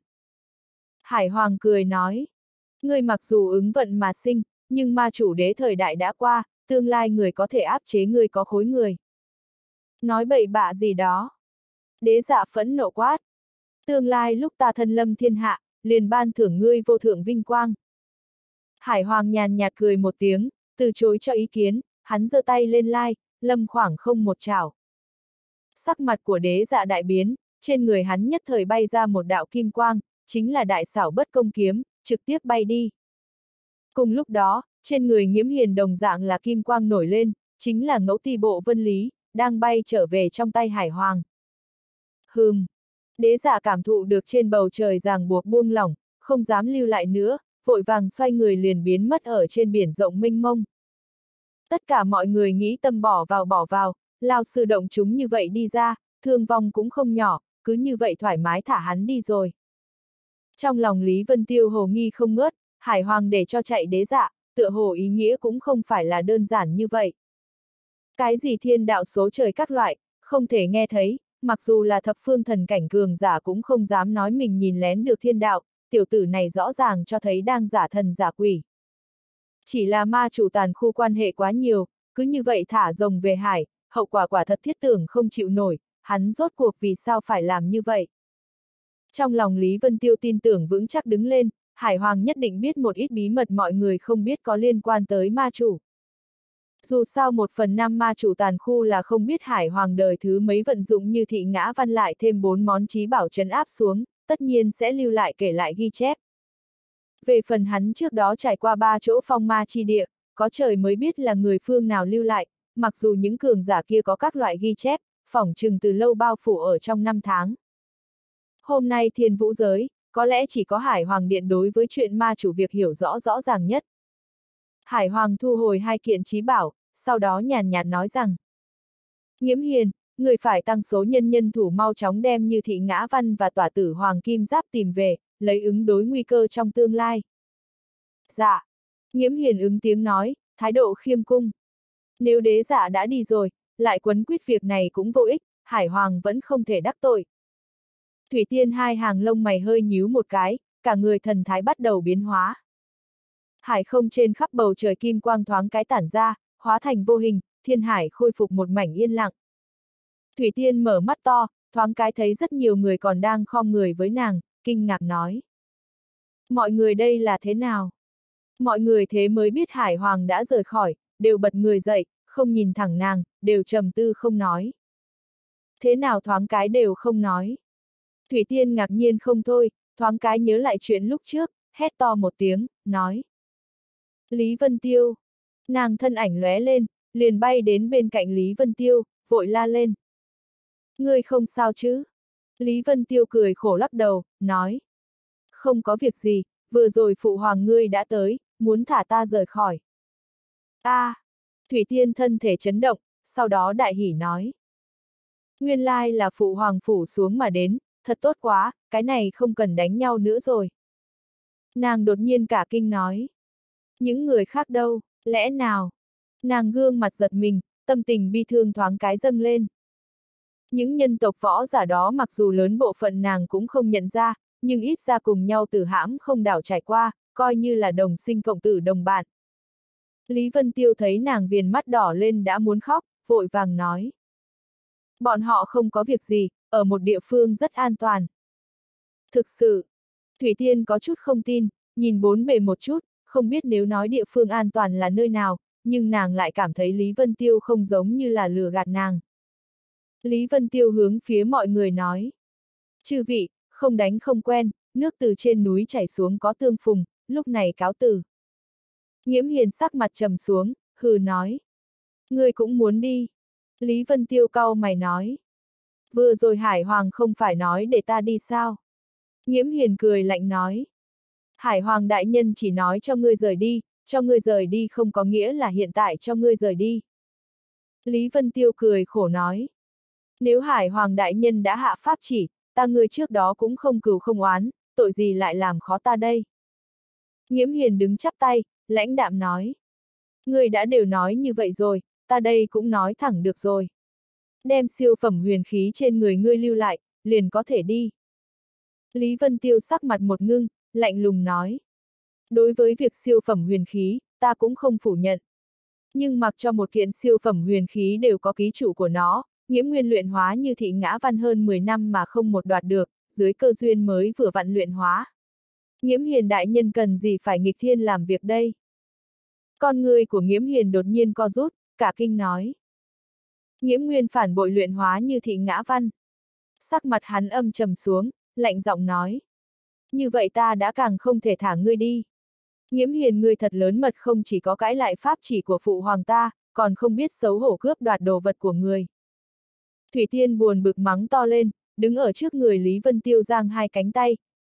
Hải Hoàng cười nói. Ngươi mặc dù ứng vận mà sinh, nhưng ma chủ đế thời đại đã qua, tương lai người có thể áp chế ngươi có khối người. Nói bậy bạ gì đó. Đế dạ phẫn nộ quát. Tương lai lúc ta thân lâm thiên hạ, liền ban thưởng ngươi vô thượng vinh quang. Hải Hoàng nhàn nhạt cười một tiếng, từ chối cho ý kiến, hắn giơ tay lên lai, lâm khoảng không một chảo. Sắc mặt của đế dạ đại biến, trên người hắn nhất thời bay ra một đạo kim quang, chính là đại xảo bất công kiếm, trực tiếp bay đi. Cùng lúc đó, trên người Nghiễm Hiền đồng dạng là kim quang nổi lên, chính là ngẫu ti bộ vân lý, đang bay trở về trong tay Hải Hoàng. Đế giả cảm thụ được trên bầu trời ràng buộc buông lỏng, không dám lưu lại nữa, vội vàng xoay người liền biến mất ở trên biển rộng mênh mông. Tất cả mọi người nghĩ tâm bỏ vào, Lao sư động chúng như vậy đi ra, thương vong cũng không nhỏ, cứ như vậy thoải mái thả hắn đi rồi. Trong lòng Lý Vân Tiêu hồ nghi không ngớt, Hải Hoàng để cho chạy đế dạ, tựa hồ ý nghĩa cũng không phải là đơn giản như vậy. Cái gì thiên đạo số trời các loại, không thể nghe thấy, mặc dù là thập phương thần cảnh cường giả cũng không dám nói mình nhìn lén được thiên đạo, tiểu tử này rõ ràng cho thấy đang giả thần giả quỷ. Chỉ là ma chủ tàn khu quan hệ quá nhiều, cứ như vậy thả rồng về hải, hậu quả quả thật thiết tưởng không chịu nổi, hắn rốt cuộc vì sao phải làm như vậy. Trong lòng Lý Vân Tiêu tin tưởng vững chắc đứng lên, Hải Hoàng nhất định biết một ít bí mật mọi người không biết có liên quan tới ma chủ. Dù sao 1/5 ma chủ tàn khu là không biết Hải Hoàng đời thứ mấy vận dụng như thị ngã văn lại thêm 4 món trí bảo trấn áp xuống, tất nhiên sẽ lưu lại kể lại ghi chép. Về phần hắn trước đó trải qua 3 chỗ phong ma chi địa, có trời mới biết là người phương nào lưu lại, mặc dù những cường giả kia có các loại ghi chép, phỏng chừng từ lâu bao phủ ở trong 5 tháng. Hôm nay thiên vũ giới, có lẽ chỉ có Hải Hoàng Điện đối với chuyện ma chủ việc hiểu rõ ràng nhất. Hải Hoàng thu hồi 2 kiện trí bảo, sau đó nhàn nhạt nói rằng: Nghiễm Hiền, người phải tăng số nhân thủ mau chóng đem như thị ngã văn và tỏa tử hoàng kim giáp tìm về, lấy ứng đối nguy cơ trong tương lai. Dạ. Nghiễm Hiền ứng tiếng nói, thái độ khiêm cung. Nếu đế dạ đã đi rồi, lại quấn quýt việc này cũng vô ích, Hải Hoàng vẫn không thể đắc tội. Thủy Tiên hai hàng lông mày hơi nhíu một cái, cả người thần thái bắt đầu biến hóa. Hải không trên khắp bầu trời kim quang thoáng cái tản ra, hóa thành vô hình, thiên hải khôi phục một mảnh yên lặng. Thủy Tiên mở mắt to, thoáng cái thấy rất nhiều người còn đang khom người với nàng, kinh ngạc nói. Mọi người đây là thế nào? Mọi người thế mới biết Hải Hoàng đã rời khỏi, đều bật người dậy, không nhìn thẳng nàng, đều trầm tư không nói. Thế nào thoáng cái đều không nói. Thủy Tiên ngạc nhiên không thôi, thoáng cái nhớ lại chuyện lúc trước, hét to một tiếng, nói. Lý Vân Tiêu. Nàng thân ảnh lóe lên, liền bay đến bên cạnh Lý Vân Tiêu, vội la lên. Ngươi không sao chứ? Lý Vân Tiêu cười khổ lắc đầu, nói. Không có việc gì, vừa rồi phụ hoàng ngươi đã tới, muốn thả ta rời khỏi. Thủy Tiên thân thể chấn động, sau đó đại hỉ nói. Nguyên lai là phụ hoàng phủ xuống mà đến, thật tốt quá, cái này không cần đánh nhau nữa rồi. Nàng đột nhiên cả kinh nói. Những người khác đâu, lẽ nào? Nàng gương mặt giật mình, tâm tình bi thương thoáng cái dâng lên. Những nhân tộc võ giả đó mặc dù lớn bộ phận nàng cũng không nhận ra, nhưng ít ra cùng nhau từ hãm không đảo trải qua, coi như là đồng sinh cộng tử đồng bạn. Lý Vân Tiêu thấy nàng viền mắt đỏ lên đã muốn khóc, vội vàng nói. Bọn họ không có việc gì, ở một địa phương rất an toàn. Thực sự, Thủy Tiên có chút không tin, nhìn bốn bề một chút, không biết nếu nói địa phương an toàn là nơi nào, nhưng nàng lại cảm thấy Lý Vân Tiêu không giống như là lừa gạt nàng. Lý Vân Tiêu hướng phía mọi người nói. Chư vị, không đánh không quen, nước từ trên núi chảy xuống có tương phùng, lúc này cáo từ. Nghiễm Hiền sắc mặt trầm xuống, hừ nói. Ngươi cũng muốn đi. Lý Vân Tiêu cau mày nói. Vừa rồi Hải Hoàng không phải nói để ta đi sao? Nghiễm Hiền cười lạnh nói. Hải Hoàng đại nhân chỉ nói cho ngươi rời đi không có nghĩa là hiện tại cho ngươi rời đi. Lý Vân Tiêu cười khổ nói. Nếu Hải Hoàng đại nhân đã hạ pháp chỉ, ta ngươi trước đó cũng không cừu không oán, tội gì lại làm khó ta đây? Nghiễm Hiền đứng chắp tay, lãnh đạm nói. Ngươi đã đều nói như vậy rồi, ta đây cũng nói thẳng được rồi. Đem siêu phẩm huyền khí trên người ngươi lưu lại, liền có thể đi. Lý Vân Tiêu sắc mặt một ngưng, lạnh lùng nói. Đối với việc siêu phẩm huyền khí, ta cũng không phủ nhận. Nhưng mặc cho một kiện siêu phẩm huyền khí đều có ký chủ của nó, Nghiễm Nguyên luyện hóa như thị ngã văn hơn 10 năm mà không một đoạt được, dưới cơ duyên mới vừa vặn luyện hóa. Nghiễm Hiền đại nhân cần gì phải nghịch thiên làm việc đây? Con người của Nghiễm Hiền đột nhiên co rút, cả kinh nói. Nghiễm Nguyên phản bội luyện hóa như thị ngã văn. Sắc mặt hắn âm trầm xuống, lạnh giọng nói. Như vậy ta đã càng không thể thả ngươi đi. Nghiễm Hiền ngươi thật lớn mật, không chỉ có cãi lại pháp chỉ của phụ hoàng ta, còn không biết xấu hổ cướp đoạt đồ vật của người. Thủy Tiên buồn bực mắng to lên, đứng ở trước người Lý Vân Tiêu giang hai cánh tay,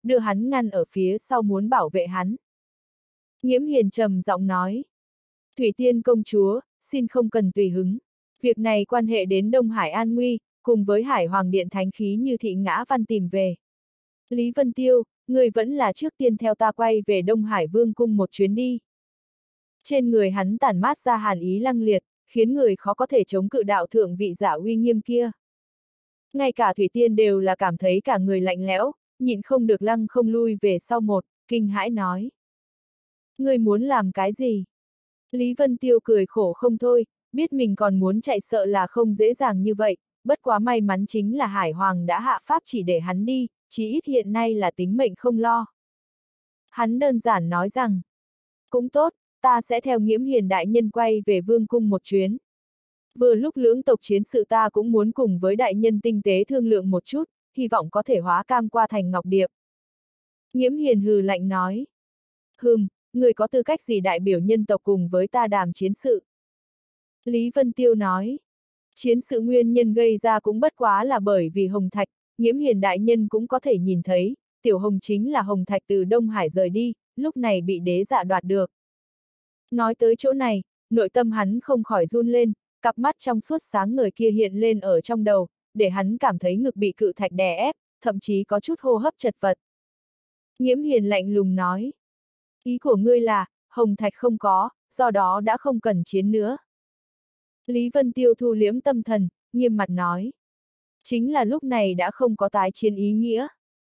đưa hắn ngăn ở phía sau muốn bảo vệ hắn. Nghiễm Hiền trầm giọng nói. Thủy Tiên công chúa, xin không cần tùy hứng. Việc này quan hệ đến Đông Hải an nguy, cùng với Hải Hoàng Điện thánh khí như Thị Ngã Văn tìm về. Lý Vân Tiêu, người vẫn là trước tiên theo ta quay về Đông Hải Vương cung một chuyến đi. Trên người hắn tản mát ra hàn ý lăng liệt, khiến người khó có thể chống cự đạo thượng vị giả uy nghiêm kia. Ngay cả Thủy Tiên đều là cảm thấy cả người lạnh lẽo, nhịn không được lăng không lui về sau một, kinh hãi nói. Người muốn làm cái gì? Lý Vân Tiêu cười khổ không thôi, biết mình còn muốn chạy sợ là không dễ dàng như vậy, bất quá may mắn chính là Hải Hoàng đã hạ pháp chỉ để hắn đi, chí ít hiện nay là tính mệnh không lo. Hắn đơn giản nói rằng, cũng tốt, ta sẽ theo Nghiễm Hiền đại nhân quay về vương cung một chuyến. Vừa lúc lưỡng tộc chiến sự ta cũng muốn cùng với đại nhân tinh tế thương lượng một chút, hy vọng có thể hóa cam qua thành ngọc điệp. Nghiễm Hiền hừ lạnh nói. Người có tư cách gì đại biểu nhân tộc cùng với ta đàm chiến sự? Lý Vân Tiêu nói. Chiến sự nguyên nhân gây ra cũng bất quá là bởi vì Hồng Thạch, Nghiễm Hiền đại nhân cũng có thể nhìn thấy, Tiểu Hồng chính là Hồng Thạch từ Đông Hải rời đi, lúc này bị đế dạ đoạt được. Nói tới chỗ này, nội tâm hắn không khỏi run lên, cặp mắt trong suốt sáng ngời kia hiện lên ở trong đầu, để hắn cảm thấy ngực bị cự thạch đè ép, thậm chí có chút hô hấp chật vật. Nghiễm Hiền lạnh lùng nói. Ý của ngươi là, Hồng Thạch không có, do đó đã không cần chiến nữa. Lý Vân Tiêu thu liễm tâm thần, nghiêm mặt nói. Chính là lúc này đã không có tái chiến ý nghĩa.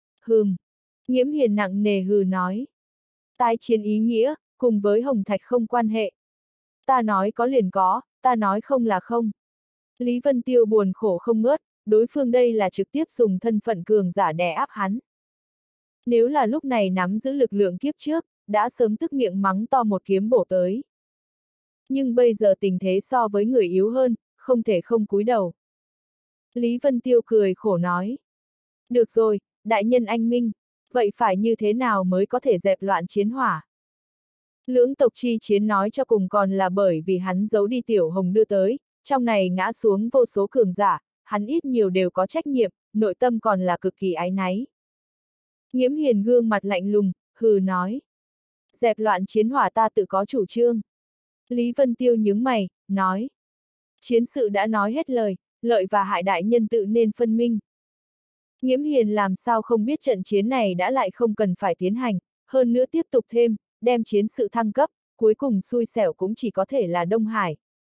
Nghiễm Hiền nặng nề hừ nói. Tái chiến ý nghĩa, cùng với Hồng Thạch không quan hệ. Ta nói có liền có, ta nói không là không. Lý Vân Tiêu buồn khổ không ngớt, đối phương đây là trực tiếp dùng thân phận cường giả đè áp hắn. Nếu là lúc này nắm giữ lực lượng kiếp trước, đã sớm tức miệng mắng to một kiếm bổ tới. Nhưng bây giờ tình thế so với người yếu hơn, không thể không cúi đầu. Lý Vân Tiêu cười khổ nói. Được rồi, đại nhân anh minh, vậy phải như thế nào mới có thể dẹp loạn chiến hỏa? Lưỡng tộc chi chiến nói cho cùng còn là bởi vì hắn giấu đi Tiểu Hồng đưa tới, trong này ngã xuống vô số cường giả, hắn ít nhiều đều có trách nhiệm, nội tâm còn là cực kỳ áy náy. Nghiễm Hiền gương mặt lạnh lùng, hừ nói. Dẹp loạn chiến hỏa ta tự có chủ trương. Lý Vân Tiêu nhướng mày, nói. Chiến sự đã nói hết lời, lợi và hại đại nhân tự nên phân minh. Nghiễm Hiền làm sao không biết trận chiến này đã lại không cần phải tiến hành, hơn nữa tiếp tục thêm, đem chiến sự thăng cấp, cuối cùng xui xẻo cũng chỉ có thể là Đông Hải.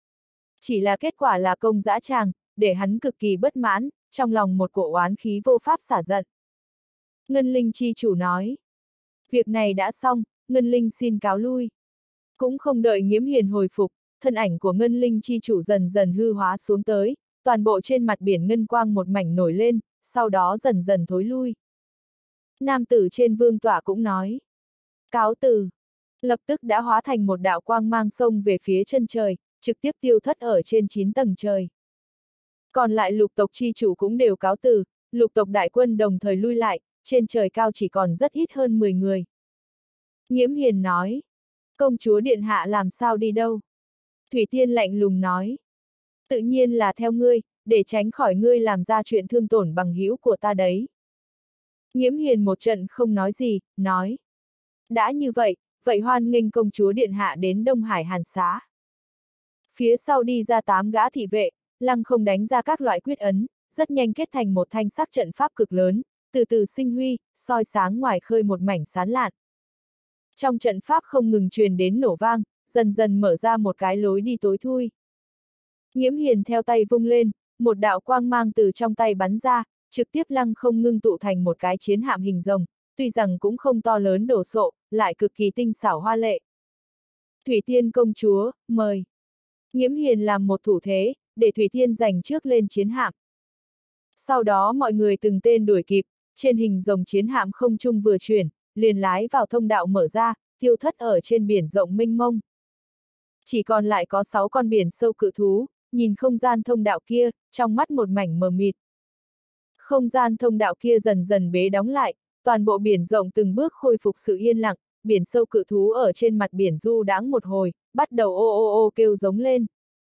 Chỉ là kết quả là công dã tràng, để hắn cực kỳ bất mãn, trong lòng một cỗ oán khí vô pháp xả giận. Ngân Linh chi chủ nói. Việc này đã xong, Ngân Linh xin cáo lui. Cũng không đợi Nghiễm Hiền hồi phục, thân ảnh của Ngân Linh chi chủ dần dần hư hóa xuống tới, toàn bộ trên mặt biển ngân quang một mảnh nổi lên, sau đó dần dần thối lui. Nam tử trên vương tọa cũng nói. Cáo từ. Lập tức đã hóa thành một đạo quang mang sông về phía chân trời, trực tiếp tiêu thất ở trên 9 tầng trời. Còn lại lục tộc chi chủ cũng đều cáo từ, lục tộc đại quân đồng thời lui lại, trên trời cao chỉ còn rất ít hơn 10 người. Nghiễm Hiền nói. Công chúa điện hạ làm sao đi đâu? Thủy Tiên lạnh lùng nói. Tự nhiên là theo ngươi, để tránh khỏi ngươi làm ra chuyện thương tổn bằng hữu của ta đấy. Nghiễm Hiền một trận không nói gì, nói. Đã như vậy, vậy hoan nghênh công chúa điện hạ đến Đông Hải Hàn Xá. Phía sau đi ra 8 gã thị vệ, lăng không đánh ra các loại quyết ấn, rất nhanh kết thành một thanh sắc trận pháp cực lớn, từ từ sinh huy, soi sáng ngoài khơi một mảnh sáng lạn. Trong trận pháp không ngừng truyền đến nổ vang, dần dần mở ra một cái lối đi tối thui. Nghiễm Hiền theo tay vung lên, một đạo quang mang từ trong tay bắn ra, trực tiếp lăng không ngưng tụ thành một cái chiến hạm hình rồng, tuy rằng cũng không to lớn đồ sộ, lại cực kỳ tinh xảo hoa lệ. Thủy Tiên công chúa, mời. Nghiễm Hiền làm một thủ thế, để Thủy Tiên giành trước lên chiến hạm. Sau đó mọi người từng tên đuổi kịp, trên hình rồng chiến hạm không trung vừa chuyển, liền lái vào thông đạo mở ra, tiêu thất ở trên biển rộng mênh mông. Chỉ còn lại có 6 con biển sâu cự thú, nhìn không gian thông đạo kia, trong mắt một mảnh mờ mịt. Không gian thông đạo kia dần dần bế đóng lại, toàn bộ biển rộng từng bước khôi phục sự yên lặng, biển sâu cự thú ở trên mặt biển du đãng một hồi, bắt đầu ô ô ô kêu giống lên.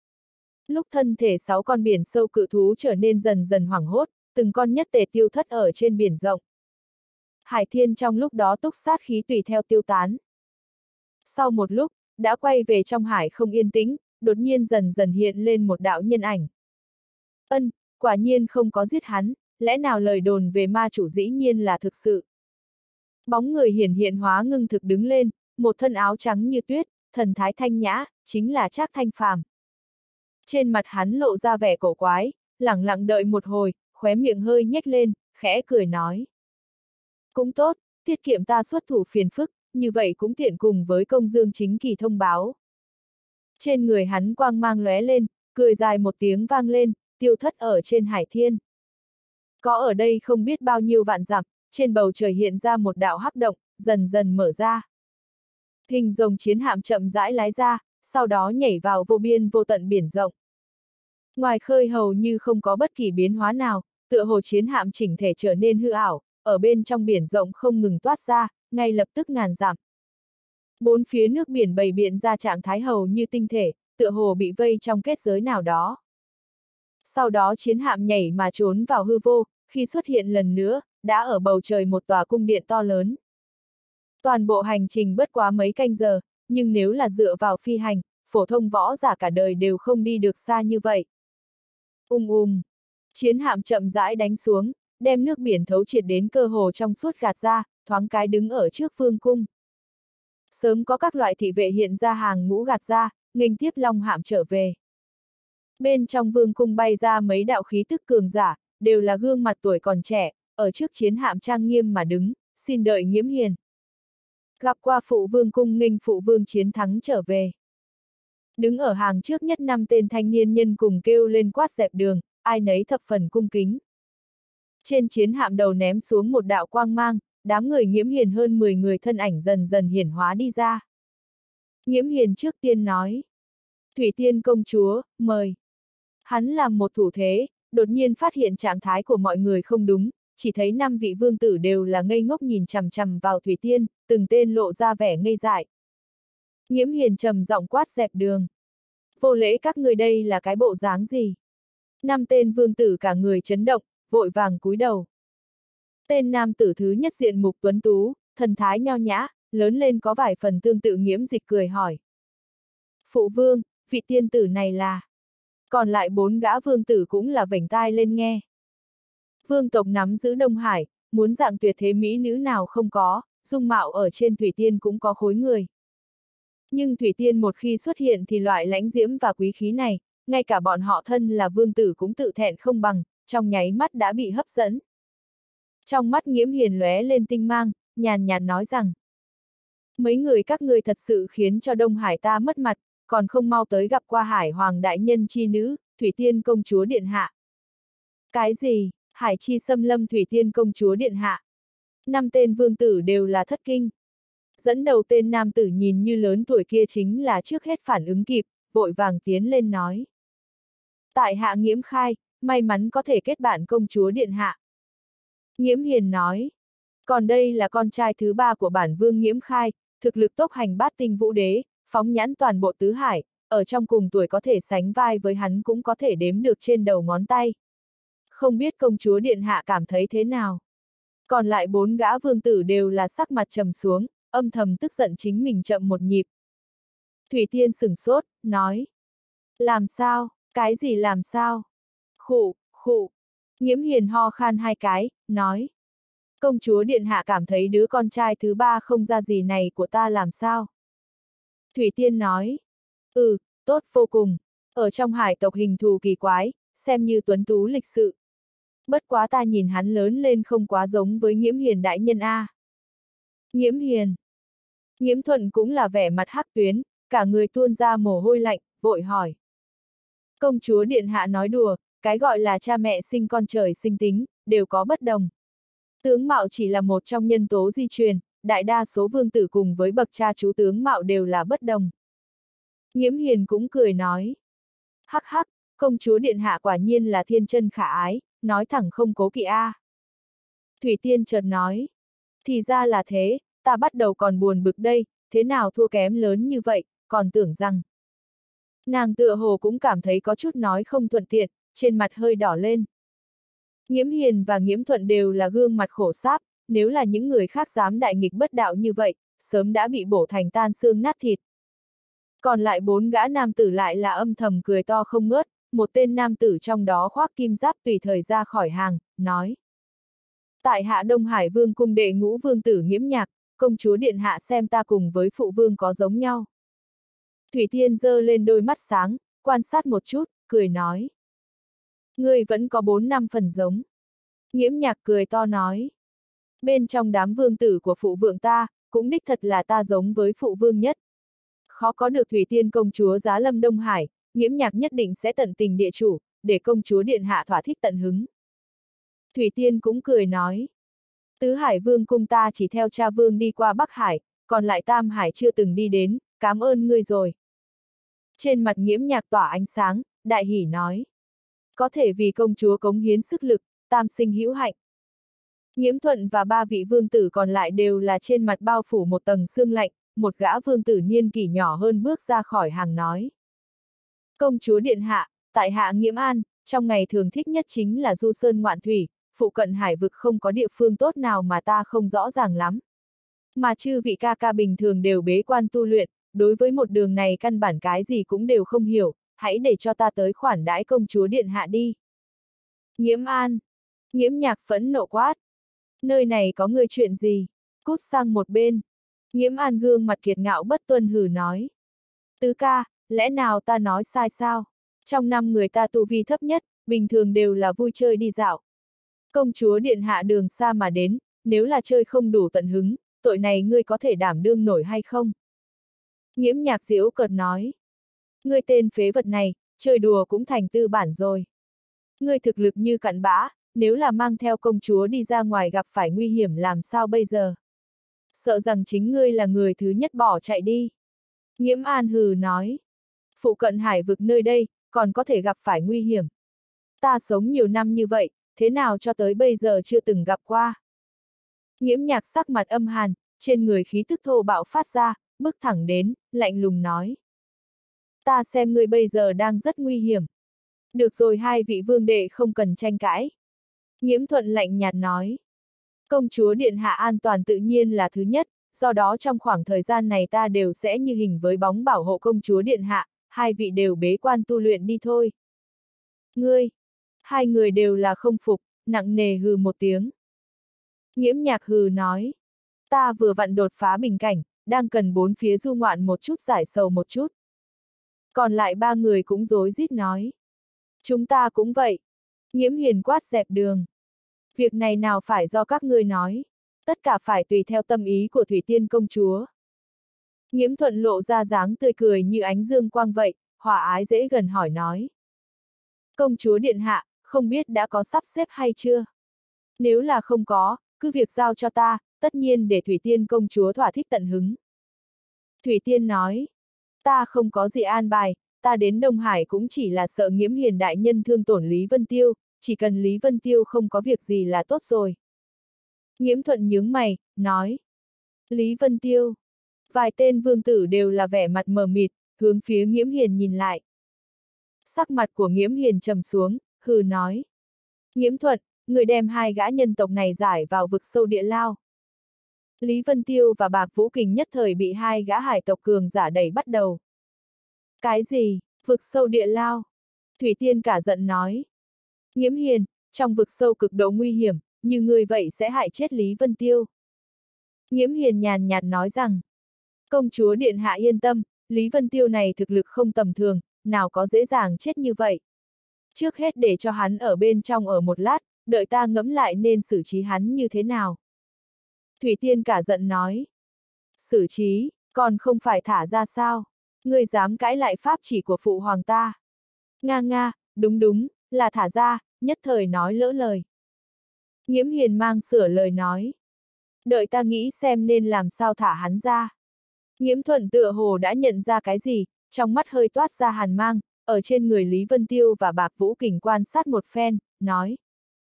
Lúc thân thể 6 con biển sâu cự thú trở nên dần dần hoảng hốt, từng con nhất tề tiêu thất ở trên biển rộng. Hải Thiên trong lúc đó túc sát khí tùy theo tiêu tán. Sau một lúc, đã quay về trong hải không yên tĩnh, đột nhiên dần dần hiện lên một đạo nhân ảnh. Ân, quả nhiên không có giết hắn, lẽ nào lời đồn về ma chủ dĩ nhiên là thực sự. Bóng người hiện hóa ngưng thực đứng lên, một thân áo trắng như tuyết, thần thái thanh nhã, chính là Trác Thanh Phàm. Trên mặt hắn lộ ra vẻ cổ quái, lẳng lặng đợi một hồi, khóe miệng hơi nhếch lên, khẽ cười nói. Cũng tốt, tiết kiệm ta xuất thủ phiền phức, như vậy cũng tiện cùng với công dương chính kỳ thông báo. Trên người hắn quang mang lóe lên, cười dài một tiếng vang lên, tiêu thất ở trên hải thiên. Có ở đây không biết bao nhiêu vạn dặm, trên bầu trời hiện ra một đạo hắc động, dần dần mở ra. Hình rồng chiến hạm chậm rãi lái ra, sau đó nhảy vào vô biên vô tận biển rộng. Ngoài khơi hầu như không có bất kỳ biến hóa nào, tựa hồ chiến hạm chỉnh thể trở nên hư ảo, ở bên trong biển rộng không ngừng toát ra, ngay lập tức ngàn dặm. Bốn phía nước biển bày biện ra trạng thái hầu như tinh thể, tựa hồ bị vây trong kết giới nào đó. Sau đó chiến hạm nhảy mà trốn vào hư vô, khi xuất hiện lần nữa, đã ở bầu trời một tòa cung điện to lớn. Toàn bộ hành trình bất quá mấy canh giờ, nhưng nếu là dựa vào phi hành, phổ thông võ giả cả đời đều không đi được xa như vậy. Chiến hạm chậm rãi đánh xuống, đem nước biển thấu triệt đến cơ hồ trong suốt gạt ra, thoáng cái đứng ở trước vương cung. Sớm có các loại thị vệ hiện ra hàng ngũ gạt ra, nghênh tiếp long hạm trở về. Bên trong vương cung bay ra mấy đạo khí tức cường giả, đều là gương mặt tuổi còn trẻ, ở trước chiến hạm trang nghiêm mà đứng, xin đợi Nghiễm Hiền. Gặp qua phụ vương cung nghênh phụ vương chiến thắng trở về. Đứng ở hàng trước nhất 5 tên thanh niên nhân cùng kêu lên quát dẹp đường, ai nấy thập phần cung kính. Trên chiến hạm đầu ném xuống một đạo quang mang, đám người Nghiễm Hiền hơn 10 người thân ảnh dần dần hiển hóa đi ra. Nghiễm Hiền trước tiên nói. Thủy Tiên công chúa, mời. Hắn làm một thủ thế, đột nhiên phát hiện trạng thái của mọi người không đúng, chỉ thấy 5 vị vương tử đều là ngây ngốc nhìn chằm chằm vào Thủy Tiên, từng tên lộ ra vẻ ngây dại. Nghiễm Hiền trầm giọng quát dẹp đường. Vô lễ các người đây là cái bộ dáng gì? 5 tên vương tử cả người chấn động, vội vàng cúi đầu. Tên nam tử thứ nhất diện mục tuấn tú, thần thái nho nhã, lớn lên có vài phần tương tự Nghiễm Dịch cười hỏi. Phụ vương, vị tiên tử này là... Còn lại 4 gã vương tử cũng là vểnh tai lên nghe. Vương tộc nắm giữ Đông Hải, muốn dạng tuyệt thế mỹ nữ nào không có, dung mạo ở trên Thủy Tiên cũng có khối người. Nhưng Thủy Tiên một khi xuất hiện thì loại lãnh diễm và quý khí này, ngay cả bọn họ thân là vương tử cũng tự thẹn không bằng, trong nháy mắt đã bị hấp dẫn. Trong mắt Nghiễm Hiền lóe lên tinh mang, nhàn nhạt nói rằng: mấy người các ngươi thật sự khiến cho Đông Hải ta mất mặt, còn không mau tới gặp qua Hải Hoàng đại nhân chi nữ, Thủy Tiên công chúa điện hạ. Cái gì? Hải chi xâm lâm Thủy Tiên công chúa điện hạ? 5 tên vương tử đều là thất kinh. Dẫn đầu tên nam tử nhìn như lớn tuổi kia chính là trước hết phản ứng kịp, vội vàng tiến lên nói. Tại hạ Nghiễm Khai, may mắn có thể kết bạn công chúa điện hạ. Nghiễm Hiền nói. Còn đây là con trai thứ 3 của bản vương Nghiễm Khai, thực lực tốc hành bát tinh vũ đế, phóng nhãn toàn bộ tứ hải, ở trong cùng tuổi có thể sánh vai với hắn cũng có thể đếm được trên đầu ngón tay. Không biết công chúa điện hạ cảm thấy thế nào? Còn lại 4 gã vương tử đều là sắc mặt trầm xuống, âm thầm tức giận chính mình chậm một nhịp. Thủy Tiên sửng sốt, nói. Làm sao? Cái gì làm sao? Khụ, khụ. Nghiễm Hiền ho khan 2 cái, nói. Công chúa điện hạ cảm thấy đứa con trai thứ 3 không ra gì này của ta làm sao? Thủy Tiên nói. Tốt vô cùng. Ở trong hải tộc hình thù kỳ quái, xem như tuấn tú lịch sự. Bất quá ta nhìn hắn lớn lên không quá giống với Nghiễm Hiền đại nhân a. Nghiễm Hiền. Nghiễm Thuận cũng là vẻ mặt hắc tuyến, cả người tuôn ra mồ hôi lạnh, vội hỏi. Công chúa điện hạ nói đùa, cái gọi là cha mẹ sinh con trời sinh tính, đều có bất đồng. Tướng mạo chỉ là một trong nhân tố di truyền, đại đa số vương tử cùng với bậc cha chú tướng mạo đều là bất đồng. Nghiễm Hiền cũng cười nói. Hắc hắc, công chúa điện hạ quả nhiên là thiên chân khả ái, nói thẳng không cố kỵ a. Thủy Tiên chợt nói. Thì ra là thế, ta bắt đầu còn buồn bực đây, thế nào thua kém lớn như vậy, còn tưởng rằng. Nàng tựa hồ cũng cảm thấy có chút nói không thuận tiện, trên mặt hơi đỏ lên. Nghiễm Hiền và Nghiễm Thuận đều là gương mặt khổ sáp, nếu là những người khác dám đại nghịch bất đạo như vậy, sớm đã bị bổ thành tan xương nát thịt. Còn lại 4 gã nam tử lại là âm thầm cười to không ngớt, một tên nam tử trong đó khoác kim giáp tùy thời ra khỏi hàng, nói. Tại hạ Đông Hải Vương cung đệ ngũ vương tử Nghiễm Nhạc, công chúa điện hạ xem ta cùng với phụ vương có giống nhau. Thủy Tiên giơ lên đôi mắt sáng, quan sát một chút, cười nói. Ngươi vẫn có 4-5 phần giống. Nghiễm Nhạc cười to nói. Bên trong đám vương tử của phụ vương ta, cũng đích thật là ta giống với phụ vương nhất. Khó có được Thủy Tiên công chúa giá lâm Đông Hải, Nghiễm Nhạc nhất định sẽ tận tình địa chủ, để công chúa điện hạ thỏa thích tận hứng. Thủy Tiên cũng cười nói. Tứ Hải Vương cung ta chỉ theo cha vương đi qua Bắc Hải, còn lại Tam Hải chưa từng đi đến, cảm ơn ngươi rồi. Trên mặt Nghiễm Nhạc tỏa ánh sáng, đại hỉ nói. Có thể vì công chúa cống hiến sức lực, tam sinh hữu hạnh. Nghiễm Thuận và 3 vị vương tử còn lại đều là trên mặt bao phủ một tầng sương lạnh, một gã vương tử niên kỷ nhỏ hơn bước ra khỏi hàng nói. Công chúa điện hạ, tại hạ Nghiễm An, trong ngày thường thích nhất chính là du sơn ngoạn thủy, phụ cận hải vực không có địa phương tốt nào mà ta không rõ ràng lắm. Mà chư vị ca ca bình thường đều bế quan tu luyện, đối với một đường này căn bản cái gì cũng đều không hiểu, hãy để cho ta tới khoản đãi công chúa điện hạ đi. Nghiễm An. Nghiễm Nhạc phẫn nộ quát. Nơi này có người chuyện gì? Cút sang một bên. Nghiễm An gương mặt kiệt ngạo bất tuân hừ nói. Tứ ca, lẽ nào ta nói sai sao? Trong năm người ta tu vi thấp nhất, bình thường đều là vui chơi đi dạo. Công chúa điện hạ đường xa mà đến, nếu là chơi không đủ tận hứng, tội này ngươi có thể đảm đương nổi hay không? Nghiễm Nhạc giễu cợt nói. Ngươi tên phế vật này, chơi đùa cũng thành tư bản rồi. Ngươi thực lực như cặn bã, nếu là mang theo công chúa đi ra ngoài gặp phải nguy hiểm làm sao bây giờ? Sợ rằng chính ngươi là người thứ nhất bỏ chạy đi. Nghiễm An hừ nói. Phụ cận hải vực nơi đây, còn có thể gặp phải nguy hiểm. Ta sống nhiều năm như vậy, thế nào cho tới bây giờ chưa từng gặp qua. Nghiễm Nhạc sắc mặt âm hàn, trên người khí tức thô bạo phát ra, bước thẳng đến, lạnh lùng nói. Ta xem ngươi bây giờ đang rất nguy hiểm. Được rồi, 2 vị vương đệ không cần tranh cãi. Nghiễm Thuận lạnh nhạt nói. Công chúa điện hạ an toàn tự nhiên là thứ nhất, do đó trong khoảng thời gian này ta đều sẽ như hình với bóng bảo hộ công chúa điện hạ, 2 vị đều bế quan tu luyện đi thôi. Ngươi! 2 người đều là không phục, nặng nề hừ một tiếng. Nghiễm Nhạc hừ nói. Ta vừa vặn đột phá bình cảnh, đang cần 4 phía du ngoạn một chút giải sầu một chút. Còn lại 3 người cũng rối rít nói. Chúng ta cũng vậy. Nghiễm Hiền quát dẹp đường. Việc này nào phải do các ngươi nói. Tất cả phải tùy theo tâm ý của Thủy Tiên công chúa. Nghiễm Thuận lộ ra dáng tươi cười như ánh dương quang vậy, hòa ái dễ gần hỏi nói. Công chúa điện hạ, không biết đã có sắp xếp hay chưa? Nếu là không có, cứ việc giao cho ta, tất nhiên để Thủy Tiên công chúa thỏa thích tận hứng. Thủy Tiên nói. Ta không có gì an bài, ta đến Đông Hải cũng chỉ là sợ Nghiễm Hiền đại nhân thương tổn Lý Vân Tiêu, chỉ cần Lý Vân Tiêu không có việc gì là tốt rồi. Nghiễm Thuận nhướng mày, nói. Lý Vân Tiêu. Vài tên vương tử đều là vẻ mặt mờ mịt, hướng phía Nghiễm Hiền nhìn lại. Sắc mặt của Nghiễm Hiền trầm xuống, hừ nói. Nghiễm Thuận, người đem 2 gã nhân tộc này giải vào vực sâu địa lao. Lý Vân Tiêu và Bạc Vũ Kình nhất thời bị 2 gã hải tộc cường giả đẩy bắt đầu. Cái gì, vực sâu địa lao? Thủy Tiên cả giận nói. Nghiễm Hiền, trong vực sâu cực độ nguy hiểm, như người vậy sẽ hại chết Lý Vân Tiêu. Nghiễm Hiền nhàn nhạt nói rằng. Công chúa điện hạ yên tâm, Lý Vân Tiêu này thực lực không tầm thường, nào có dễ dàng chết như vậy. Trước hết để cho hắn ở bên trong ở một lát, đợi ta ngẫm lại nên xử trí hắn như thế nào. Thủy Tiên cả giận nói. Xử trí, còn không phải thả ra sao? Ngươi dám cãi lại pháp chỉ của phụ hoàng ta. Nga nga, đúng, là thả ra, nhất thời nói lỡ lời. Nghiễm Hiền mang sửa lời nói. Đợi ta nghĩ xem nên làm sao thả hắn ra. Nghiễm Thuận tựa hồ đã nhận ra cái gì, trong mắt hơi toát ra hàn mang, ở trên người Lý Vân Tiêu và Bạc Vũ Kình quan sát một phen, nói.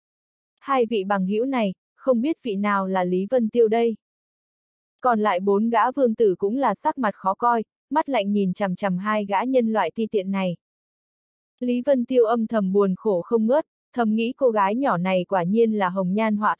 2 vị bằng hữu này, không biết vị nào là Lý Vân Tiêu đây. Còn lại 4 gã vương tử cũng là sắc mặt khó coi, mắt lạnh nhìn chằm chằm 2 gã nhân loại ti tiện này. Lý Vân Tiêu âm thầm buồn khổ không ngớt, thầm nghĩ cô gái nhỏ này quả nhiên là hồng nhan họa thủy,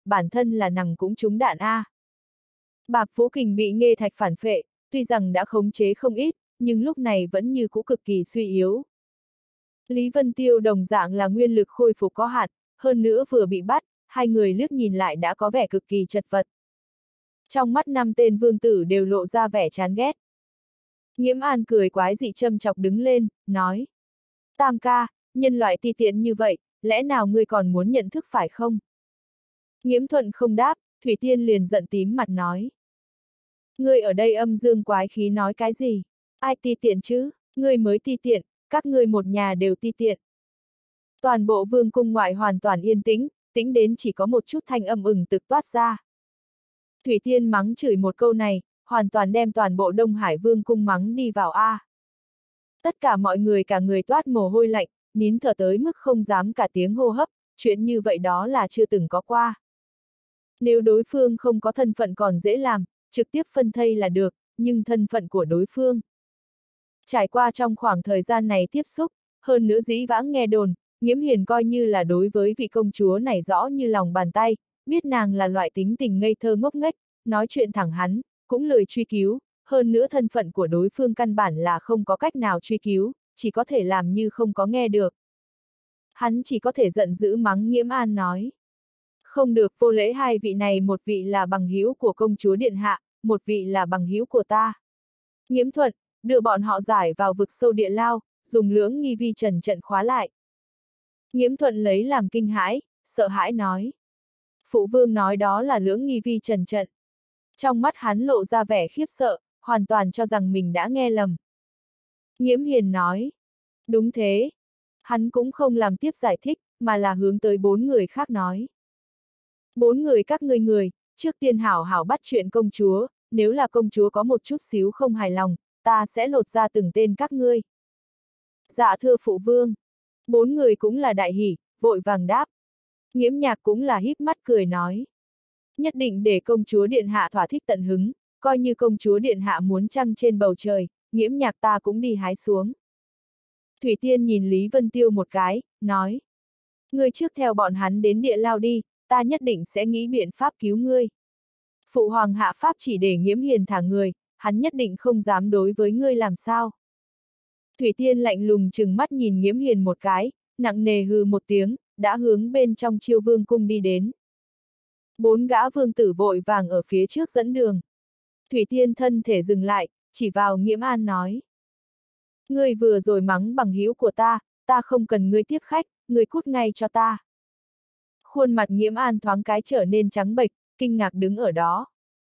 bản thân là nằm cũng trúng đạn a. Bạc Vũ Kình bị Nghê Thạch phản phệ, tuy rằng đã khống chế không ít, nhưng lúc này vẫn như cũ cực kỳ suy yếu. Lý Vân Tiêu đồng dạng là nguyên lực khôi phục có hạn, hơn nữa vừa bị bắt, hai người liếc nhìn lại đã có vẻ cực kỳ chật vật. Trong mắt 5 tên vương tử đều lộ ra vẻ chán ghét. Nghiễm An cười quái dị châm chọc đứng lên, nói. Tam ca, nhân loại ti tiện như vậy, lẽ nào ngươi còn muốn nhận thức phải không? Nghiễm Thuận không đáp, Thủy Tiên liền giận tím mặt nói. Ngươi ở đây âm dương quái khí nói cái gì? Ai ti tiện chứ? Ngươi mới ti tiện, các ngươi một nhà đều ti tiện. Toàn bộ vương cung ngoại hoàn toàn yên tĩnh, tĩnh đến chỉ có một chút thanh âm ừng tực toát ra. Thủy Tiên mắng chửi một câu này, hoàn toàn đem toàn bộ Đông Hải vương cung mắng đi vào a. Tất cả mọi người cả người toát mồ hôi lạnh, nín thở tới mức không dám cả tiếng hô hấp, chuyện như vậy đó là chưa từng có qua. Nếu đối phương không có thân phận còn dễ làm, trực tiếp phân thây là được, nhưng thân phận của đối phương. Trải qua trong khoảng thời gian này tiếp xúc, hơn nữa dĩ vãng nghe đồn, Nghiễm Hiền coi như là đối với vị công chúa này rõ như lòng bàn tay, biết nàng là loại tính tình ngây thơ ngốc nghếch, nói chuyện thẳng hắn, cũng lười truy cứu, hơn nữa thân phận của đối phương căn bản là không có cách nào truy cứu, chỉ có thể làm như không có nghe được. Hắn chỉ có thể giận dữ mắng Nghiễm An nói. Không được vô lễ, hai vị này, một vị là bằng hữu của công chúa điện hạ, một vị là bằng hữu của ta. Nghiễm Thuận, đưa bọn họ giải vào vực sâu địa lao, dùng lưỡng nghi vi trần trận khóa lại. Nghiễm Thuận lấy làm kinh hãi, sợ hãi nói. Phụ vương nói đó là lưỡng nghi vi trần trận. Trong mắt hắn lộ ra vẻ khiếp sợ, hoàn toàn cho rằng mình đã nghe lầm. Nghiễm Hiền nói. Đúng thế. Hắn cũng không làm tiếp giải thích, mà là hướng tới 4 người khác nói. 4 người các ngươi, trước tiên hảo hảo bắt chuyện công chúa, nếu là công chúa có một chút xíu không hài lòng, ta sẽ lột ra từng tên các ngươi. Dạ thưa phụ vương. 4 người cũng là đại hỉ, vội vàng đáp. Nghiễm Nhạc cũng là híp mắt cười nói. Nhất định để công chúa điện hạ thỏa thích tận hứng, coi như công chúa điện hạ muốn trăng trên bầu trời, Nghiễm Nhạc ta cũng đi hái xuống. Thủy Tiên nhìn Lý Vân Tiêu một cái, nói. Ngươi trước theo bọn hắn đến địa lao đi, ta nhất định sẽ nghĩ biện pháp cứu ngươi. Phụ hoàng hạ pháp chỉ để Nghiễm Hiền thả người, hắn nhất định không dám đối với ngươi làm sao. Thủy Tiên lạnh lùng trừng mắt nhìn Nghiễm Hiền một cái, nặng nề hừ một tiếng, đã hướng bên trong Chiêu Vương cung đi đến. 4 gã vương tử vội vàng ở phía trước dẫn đường. Thủy Tiên thân thể dừng lại, chỉ vào Nghiễm An nói. Ngươi vừa rồi mắng bằng hữu của ta không cần ngươi tiếp khách, ngươi cút ngay cho ta. Khuôn mặt Nghiễm An thoáng cái trở nên trắng bệch, kinh ngạc đứng ở đó.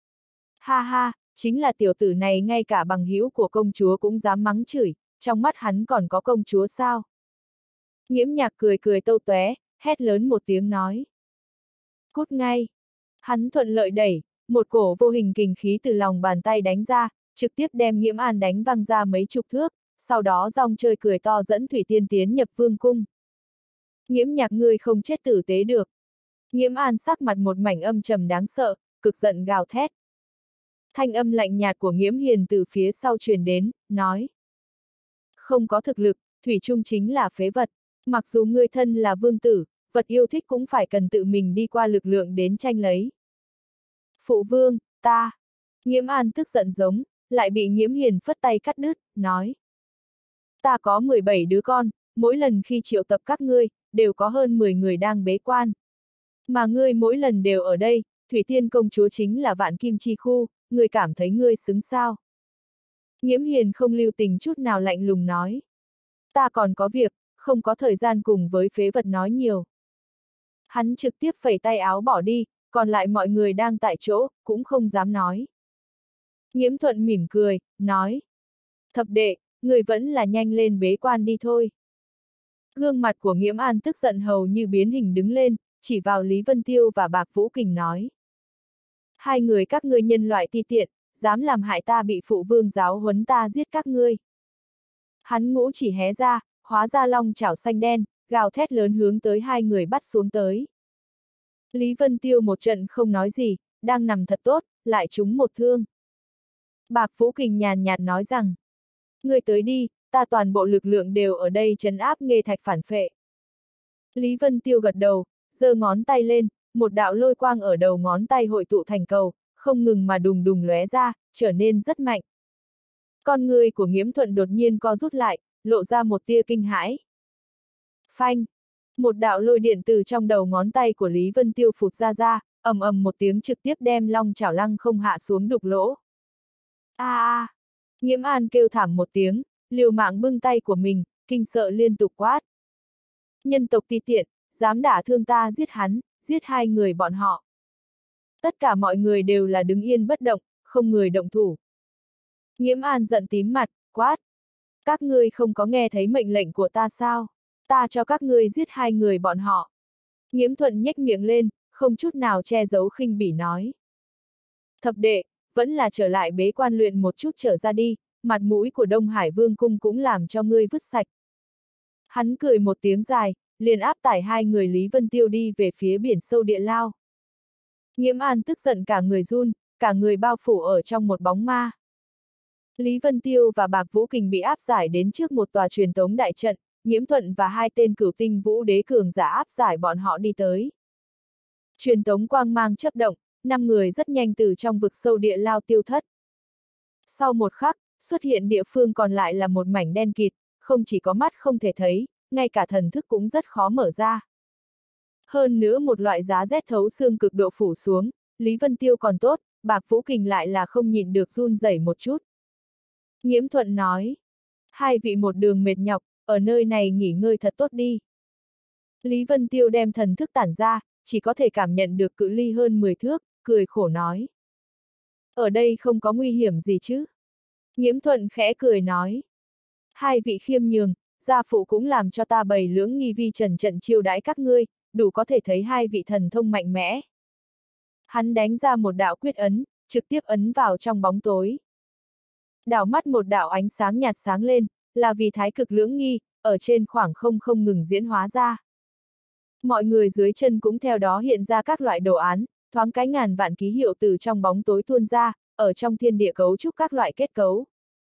Ha ha, chính là tiểu tử này ngay cả bằng hữu của công chúa cũng dám mắng chửi, trong mắt hắn còn có công chúa sao? Nghiễm Nhạc cười cười tâu tóe, hét lớn một tiếng nói. Cút ngay. Hắn thuận lợi đẩy, một cổ vô hình kình khí từ lòng bàn tay đánh ra, trực tiếp đem Nghiễm An đánh văng ra mấy chục thước, sau đó rong chơi cười to dẫn Thủy Tiên tiến nhập vương cung. Nghiễm Nhạc ngươi không chết tử tế được. Nghiễm An sắc mặt một mảnh âm trầm đáng sợ, cực giận gào thét. Thanh âm lạnh nhạt của Nghiễm Hiền từ phía sau truyền đến, nói. Không có thực lực, thủy chung chính là phế vật, mặc dù ngươi thân là vương tử, vật yêu thích cũng phải cần tự mình đi qua lực lượng đến tranh lấy. Phụ vương, ta. Nghiễm An tức giận giống, lại bị Nghiễm Hiền phất tay cắt đứt, nói. Ta có 17 đứa con, mỗi lần khi triệu tập các ngươi, đều có hơn 10 người đang bế quan. Mà ngươi mỗi lần đều ở đây, Thủy Tiên công chúa chính là Vạn Kim Chi Khu, ngươi cảm thấy ngươi xứng sao? Nghiễm Hiền không lưu tình chút nào lạnh lùng nói. Ta còn có việc, không có thời gian cùng với phế vật nói nhiều. Hắn trực tiếp phẩy tay áo bỏ đi, còn lại mọi người đang tại chỗ, cũng không dám nói. Nghiễm Thuận mỉm cười, nói. Thập đệ, người vẫn là nhanh lên bế quan đi thôi. Gương mặt của Nghiễm An tức giận hầu như biến hình đứng lên, chỉ vào Lý Vân Tiêu và Bạc Vũ Kình nói. Hai người các ngươi nhân loại ti tiện, dám làm hại ta bị phụ vương giáo huấn ta giết các ngươi. Hắn ngũ chỉ hé ra, hóa ra long chảo xanh đen, gào thét lớn hướng tới hai người bắt xuống tới. Lý Vân Tiêu một trận không nói gì, đang nằm thật tốt, lại trúng một thương. Bạc Vũ Kình nhàn nhạt nói rằng, ngươi tới đi, ta toàn bộ lực lượng đều ở đây trấn áp Nghê Thạch phản phệ. Lý Vân Tiêu gật đầu, giơ ngón tay lên, một đạo lôi quang ở đầu ngón tay hội tụ thành cầu, không ngừng mà đùng đùng lóe ra, trở nên rất mạnh. Con người của Nghiễm Thuận đột nhiên co rút lại, lộ ra một tia kinh hãi. Phanh! Một đạo lôi điện từ trong đầu ngón tay của Lý Vân Tiêu phụt ra, ầm ầm một tiếng trực tiếp đem Long Chảo Lăng không hạ xuống đục lỗ. A! Nghiễm An kêu thảm một tiếng, liều mạng bưng tay của mình, kinh sợ liên tục quát. Nhân tộc ti tiện, dám đả thương ta giết hắn, giết hai người bọn họ. Tất cả mọi người đều là đứng yên bất động, không người động thủ. Nghiễm An giận tím mặt, quát. Các ngươi không có nghe thấy mệnh lệnh của ta sao? Ta cho các ngươi giết hai người bọn họ. Nghiễm Thuận nhếch miệng lên, không chút nào che giấu khinh bỉ nói. Thập đệ, vẫn là trở lại bế quan luyện một chút trở ra đi, mặt mũi của Đông Hải Vương cung cũng làm cho ngươi vứt sạch. Hắn cười một tiếng dài, liền áp tải hai người Lý Vân Tiêu đi về phía biển sâu địa lao. Nghiễm An tức giận cả người run, cả người bao phủ ở trong một bóng ma. Lý Vân Tiêu và Bạc Vũ Kình bị áp giải đến trước một tòa truyền tống đại trận, Nghiễm Thuận và hai tên cửu tinh vũ đế cường giả áp giải bọn họ đi tới. Truyền tống quang mang chớp động, 5 người rất nhanh từ trong vực sâu địa lao tiêu thất. Sau một khắc, xuất hiện địa phương còn lại là một mảnh đen kịt, không chỉ có mắt không thể thấy, ngay cả thần thức cũng rất khó mở ra. Hơn nữa một loại giá rét thấu xương cực độ phủ xuống, Lý Vân Tiêu còn tốt, Bạc Vũ Kình lại là không nhịn được run rẩy một chút. Nghiễm Thuận nói, hai vị một đường mệt nhọc, ở nơi này nghỉ ngơi thật tốt đi. Lý Vân Tiêu đem thần thức tản ra, chỉ có thể cảm nhận được cự ly hơn 10 thước, cười khổ nói. Ở đây không có nguy hiểm gì chứ? Nghiễm Thuận khẽ cười nói. Hai vị khiêm nhường, gia phụ cũng làm cho ta bày lưỡng nghi vi trần trận chiêu đãi các ngươi, đủ có thể thấy hai vị thần thông mạnh mẽ. Hắn đánh ra một đạo quyết ấn, trực tiếp ấn vào trong bóng tối. Đảo mắt một đạo ánh sáng nhạt sáng lên, là vì thái cực lưỡng nghi, ở trên khoảng không ngừng diễn hóa ra. Mọi người dưới chân cũng theo đó hiện ra các loại đồ án, thoáng cái ngàn vạn ký hiệu từ trong bóng tối tuôn ra, ở trong thiên địa cấu trúc các loại kết cấu.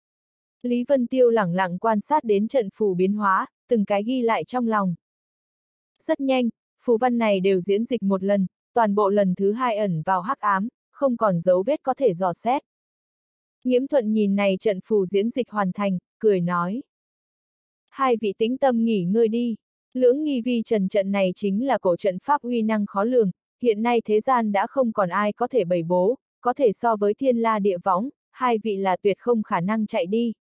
Lý Vân Tiêu lẳng lặng quan sát đến trận phù biến hóa, từng cái ghi lại trong lòng. Rất nhanh, phù văn này đều diễn dịch một lần, toàn bộ lần thứ hai ẩn vào hắc ám, không còn dấu vết có thể dò xét. Nghiễm Thuận nhìn này trận phù diễn dịch hoàn thành, cười nói. Hai vị tĩnh tâm nghỉ ngơi đi. Lưỡng nghi vi trần trận này chính là cổ trận pháp uy năng khó lường, hiện nay thế gian đã không còn ai có thể bày bố, có thể so với thiên la địa võng, hai vị là tuyệt không khả năng chạy đi.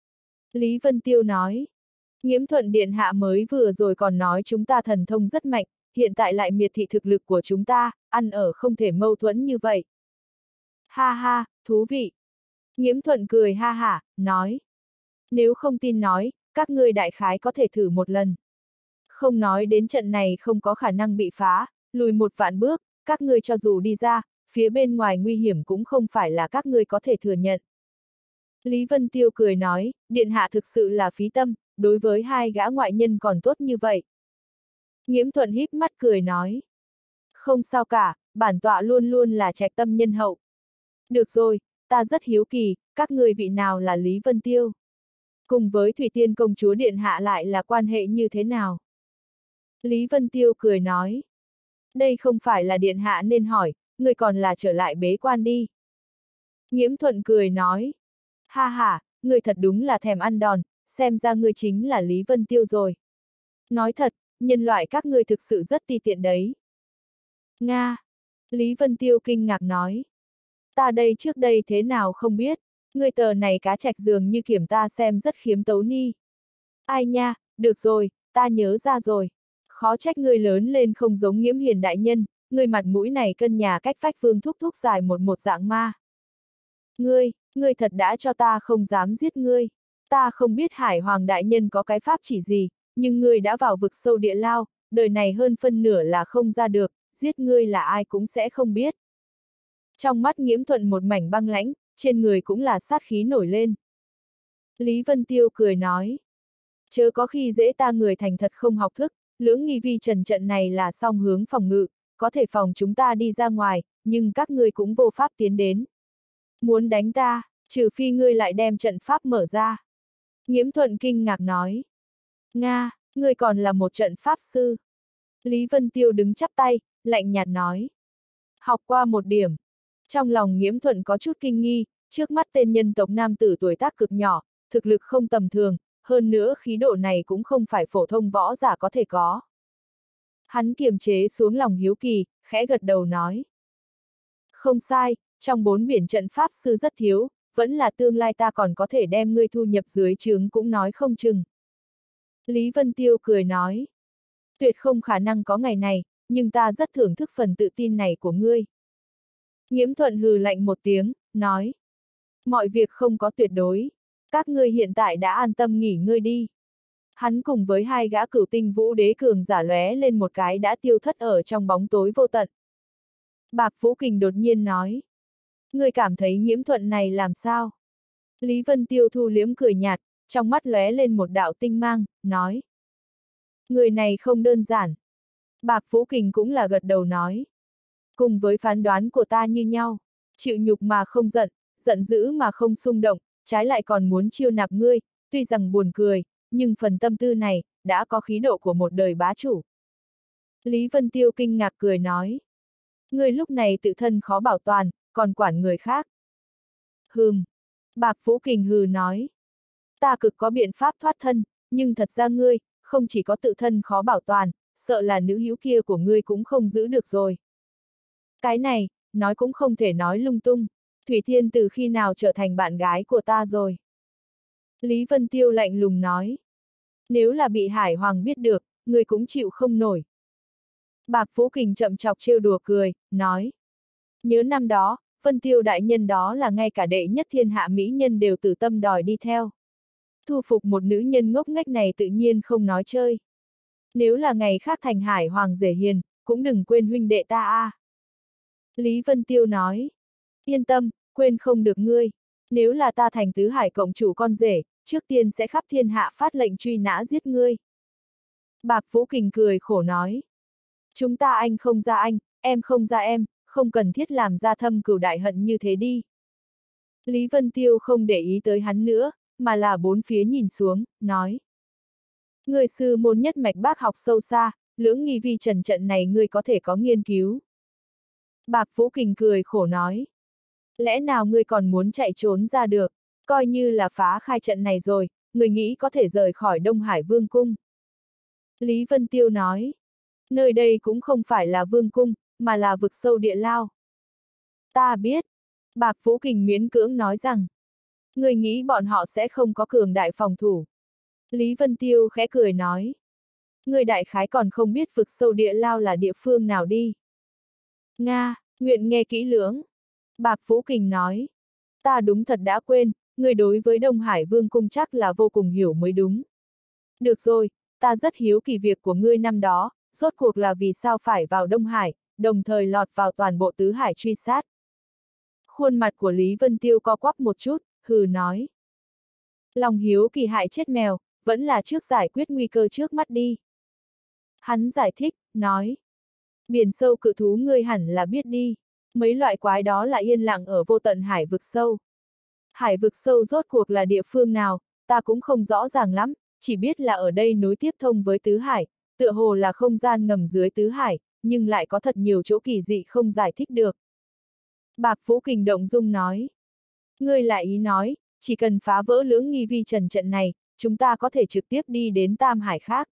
Lý Vân Tiêu nói. Nghiễm Thuận điện hạ mới vừa rồi còn nói chúng ta thần thông rất mạnh, hiện tại lại miệt thị thực lực của chúng ta, ăn ở không thể mâu thuẫn như vậy. Ha ha, thú vị. Nghiễm Thuận cười ha hả, nói. Nếu không tin nói, các ngươi đại khái có thể thử một lần. Không nói đến trận này không có khả năng bị phá, lùi một vạn bước, các ngươi cho dù đi ra, phía bên ngoài nguy hiểm cũng không phải là các ngươi có thể thừa nhận. Lý Vân Tiêu cười nói, điện hạ thực sự là phí tâm, đối với hai gã ngoại nhân còn tốt như vậy. Nghiễm Thuận híp mắt cười nói. Không sao cả, bản tọa luôn luôn là trạch tâm nhân hậu. Được rồi, ta rất hiếu kỳ, các ngươi vị nào là Lý Vân Tiêu? Cùng với Thủy Tiên công chúa điện hạ lại là quan hệ như thế nào? Lý Vân Tiêu cười nói. Đây không phải là điện hạ nên hỏi, người còn là trở lại bế quan đi. Nghiễm Thuận cười nói. Ha ha, người thật đúng là thèm ăn đòn, xem ra ngươi chính là Lý Vân Tiêu rồi. Nói thật, nhân loại các ngươi thực sự rất ti tiện đấy. Nga! Lý Vân Tiêu kinh ngạc nói. Ta đây trước đây thế nào không biết, ngươi tờ này cá trạch dường như kiểm ta xem rất khiếm tấu ni. Ai nha, được rồi, ta nhớ ra rồi. Khó trách ngươi lớn lên không giống Nghiễm Hiền đại nhân, ngươi mặt mũi này cân nhà cách phách vương thúc thúc dài một dạng ma. Ngươi thật đã cho ta không dám giết ngươi. Ta không biết Hải Hoàng đại nhân có cái pháp chỉ gì, nhưng ngươi đã vào vực sâu địa lao, đời này hơn phân nửa là không ra được, giết ngươi là ai cũng sẽ không biết. Trong mắt Nghiễm Thuận một mảnh băng lãnh, trên người cũng là sát khí nổi lên. Lý Vân Tiêu cười nói. Chớ có khi dễ ta người thành thật không học thức, lưỡng nghi vi trần trận này là song hướng phòng ngự, có thể phòng chúng ta đi ra ngoài, nhưng các ngươi cũng vô pháp tiến đến. Muốn đánh ta, trừ phi ngươi lại đem trận pháp mở ra. Nghiễm Thuận kinh ngạc nói. Nga, ngươi còn là một trận pháp sư. Lý Vân Tiêu đứng chắp tay, lạnh nhạt nói. Học qua một điểm. Trong lòng Nghiễm Thuận có chút kinh nghi, trước mắt tên nhân tộc nam tử tuổi tác cực nhỏ, thực lực không tầm thường, hơn nữa khí độ này cũng không phải phổ thông võ giả có thể có. Hắn kiềm chế xuống lòng hiếu kỳ, khẽ gật đầu nói. Không sai, trong 4 biển trận pháp sư rất thiếu, vẫn là tương lai ta còn có thể đem ngươi thu nhập dưới trướng cũng nói không chừng. Lý Vân Tiêu cười nói. Tuyệt không khả năng có ngày này, nhưng ta rất thưởng thức phần tự tin này của ngươi. Nghiễm Thuận hừ lạnh một tiếng, nói. Mọi việc không có tuyệt đối. Các ngươi hiện tại đã an tâm nghỉ ngơi đi. Hắn cùng với 2 gã cửu tinh vũ đế cường giả lóe lên một cái đã tiêu thất ở trong bóng tối vô tận. Bạc Vũ Kình đột nhiên nói. Ngươi cảm thấy Nghiễm Thuận này làm sao? Lý Vân Tiêu thu liếm cười nhạt, trong mắt lóe lên một đạo tinh mang, nói. Người này không đơn giản. Bạc Vũ Kình cũng là gật đầu nói. Cùng với phán đoán của ta như nhau, chịu nhục mà không giận, giận dữ mà không xung động, trái lại còn muốn chiêu nạp ngươi, tuy rằng buồn cười, nhưng phần tâm tư này, đã có khí độ của một đời bá chủ. Lý Vân Tiêu kinh ngạc cười nói. Ngươi lúc này tự thân khó bảo toàn, còn quản người khác. Bạc Vũ Kình hừ nói. Ta cực có biện pháp thoát thân, nhưng thật ra ngươi, không chỉ có tự thân khó bảo toàn, sợ là nữ hữu kia của ngươi cũng không giữ được rồi. Cái này, nói cũng không thể nói lung tung, Thủy Thiên từ khi nào trở thành bạn gái của ta rồi. Lý Vân Tiêu lạnh lùng nói. Nếu là bị Hải Hoàng biết được, ngươi cũng chịu không nổi. Bạc Vũ Kình chậm chọc trêu đùa cười, nói. Nhớ năm đó, Vân Tiêu đại nhân đó là ngay cả đệ nhất thiên hạ mỹ nhân đều từ tâm đòi đi theo. Thu phục một nữ nhân ngốc nghếch này tự nhiên không nói chơi. Nếu là ngày khác thành Hải Hoàng rể hiền, cũng đừng quên huynh đệ ta a. Lý Vân Tiêu nói. Yên tâm, quên không được ngươi. Nếu là ta thành tứ hải cộng chủ con rể, trước tiên sẽ khắp thiên hạ phát lệnh truy nã giết ngươi. Bạc Vũ Kình cười khổ nói. Chúng ta anh không ra anh, em không ra em, không cần thiết làm ra thâm cừu đại hận như thế đi. Lý Vân Tiêu không để ý tới hắn nữa, mà là bốn phía nhìn xuống, nói. Người sư môn nhất mạch bác học sâu xa, lưỡng nghi vi trần trận này ngươi có thể có nghiên cứu. Bạc Vũ Kình cười khổ nói. Lẽ nào ngươi còn muốn chạy trốn ra được, coi như là phá khai trận này rồi, ngươi nghĩ có thể rời khỏi Đông Hải Vương Cung. Lý Vân Tiêu nói. Nơi đây cũng không phải là Vương Cung, mà là vực sâu địa lao. Ta biết. Bạc Vũ Kình miễn cưỡng nói rằng. Ngươi nghĩ bọn họ sẽ không có cường đại phòng thủ. Lý Vân Tiêu khẽ cười nói. Ngươi đại khái còn không biết vực sâu địa lao là địa phương nào đi. Nga, nguyện nghe kỹ lưỡng. Bạc Vũ Kình nói. Ta đúng thật đã quên, ngươi đối với Đông Hải Vương Cung chắc là vô cùng hiểu mới đúng. Được rồi, ta rất hiếu kỳ việc của ngươi năm đó, rốt cuộc là vì sao phải vào Đông Hải, đồng thời lọt vào toàn bộ tứ hải truy sát. Khuôn mặt của Lý Vân Tiêu co quắp một chút, hừ nói. Lòng hiếu kỳ hại chết mèo, vẫn là trước giải quyết nguy cơ trước mắt đi. Hắn giải thích, nói. Biển sâu cự thú ngươi hẳn là biết đi, mấy loại quái đó là yên lặng ở vô tận hải vực sâu. Hải vực sâu rốt cuộc là địa phương nào, ta cũng không rõ ràng lắm, chỉ biết là ở đây nối tiếp thông với tứ hải, tựa hồ là không gian ngầm dưới tứ hải, nhưng lại có thật nhiều chỗ kỳ dị không giải thích được. Bạc Vũ Kình động dung nói. Ngươi lại ý nói, chỉ cần phá vỡ lưỡng nghi vi trần trận này, chúng ta có thể trực tiếp đi đến Tam Hải khác.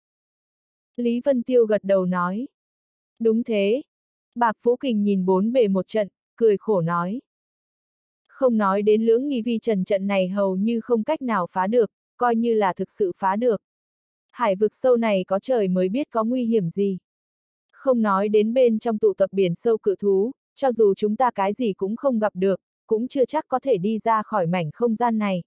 Lý Vân Tiêu gật đầu nói. Đúng thế. Bạc Vũ Kình nhìn bốn bề một trận, cười khổ nói. Không nói đến lưỡng nghi vi trần trận này hầu như không cách nào phá được, coi như là thực sự phá được. Hải vực sâu này có trời mới biết có nguy hiểm gì. Không nói đến bên trong tụ tập biển sâu cự thú, cho dù chúng ta cái gì cũng không gặp được, cũng chưa chắc có thể đi ra khỏi mảnh không gian này.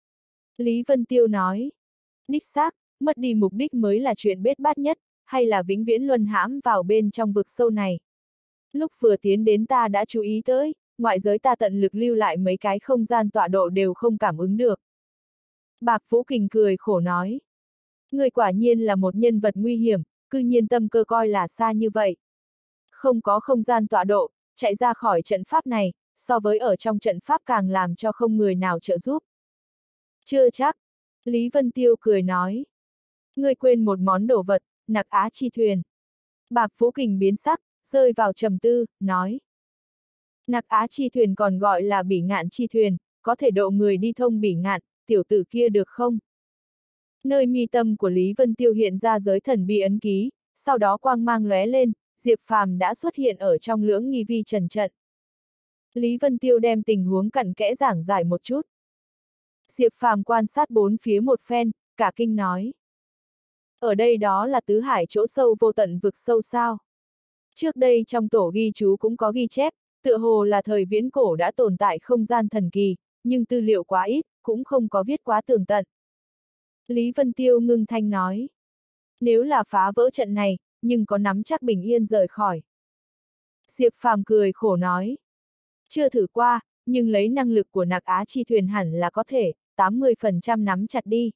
Lý Vân Tiêu nói. Đích xác, mất đi mục đích mới là chuyện bết bát nhất, hay là vĩnh viễn luân hãm vào bên trong vực sâu này. Lúc vừa tiến đến ta đã chú ý tới, ngoại giới ta tận lực lưu lại mấy cái không gian tọa độ đều không cảm ứng được. Bạc Vũ Kình cười khổ nói. Người quả nhiên là một nhân vật nguy hiểm, cư nhiên tâm cơ coi là xa như vậy. Không có không gian tọa độ, chạy ra khỏi trận pháp này, so với ở trong trận pháp càng làm cho không người nào trợ giúp. Chưa chắc. Lý Vân Tiêu cười nói. Ngươi quên một món đồ vật, nặc á chi thuyền. Bạc Vũ Kình biến sắc, rơi vào trầm tư, nói. Nặc Á chi thuyền còn gọi là Bỉ Ngạn chi thuyền, có thể độ người đi thông Bỉ Ngạn, tiểu tử kia được không? Nơi mi tâm của Lý Vân Tiêu hiện ra giới thần bi ấn ký, sau đó quang mang lóe lên, Diệp Phàm đã xuất hiện ở trong lưỡng nghi vi trần trận. Lý Vân Tiêu đem tình huống cặn kẽ giảng giải một chút. Diệp Phàm quan sát bốn phía một phen, cả kinh nói. Ở đây đó là tứ hải chỗ sâu vô tận vực sâu sao? Trước đây trong tổ ghi chú cũng có ghi chép, tựa hồ là thời viễn cổ đã tồn tại không gian thần kỳ, nhưng tư liệu quá ít, cũng không có viết quá tường tận. Lý Vân Tiêu ngưng thanh nói. Nếu là phá vỡ trận này, nhưng có nắm chắc bình yên rời khỏi. Diệp Phàm cười khổ nói. Chưa thử qua, nhưng lấy năng lực của Nặc Á chi thuyền hẳn là có thể, 80% nắm chặt đi.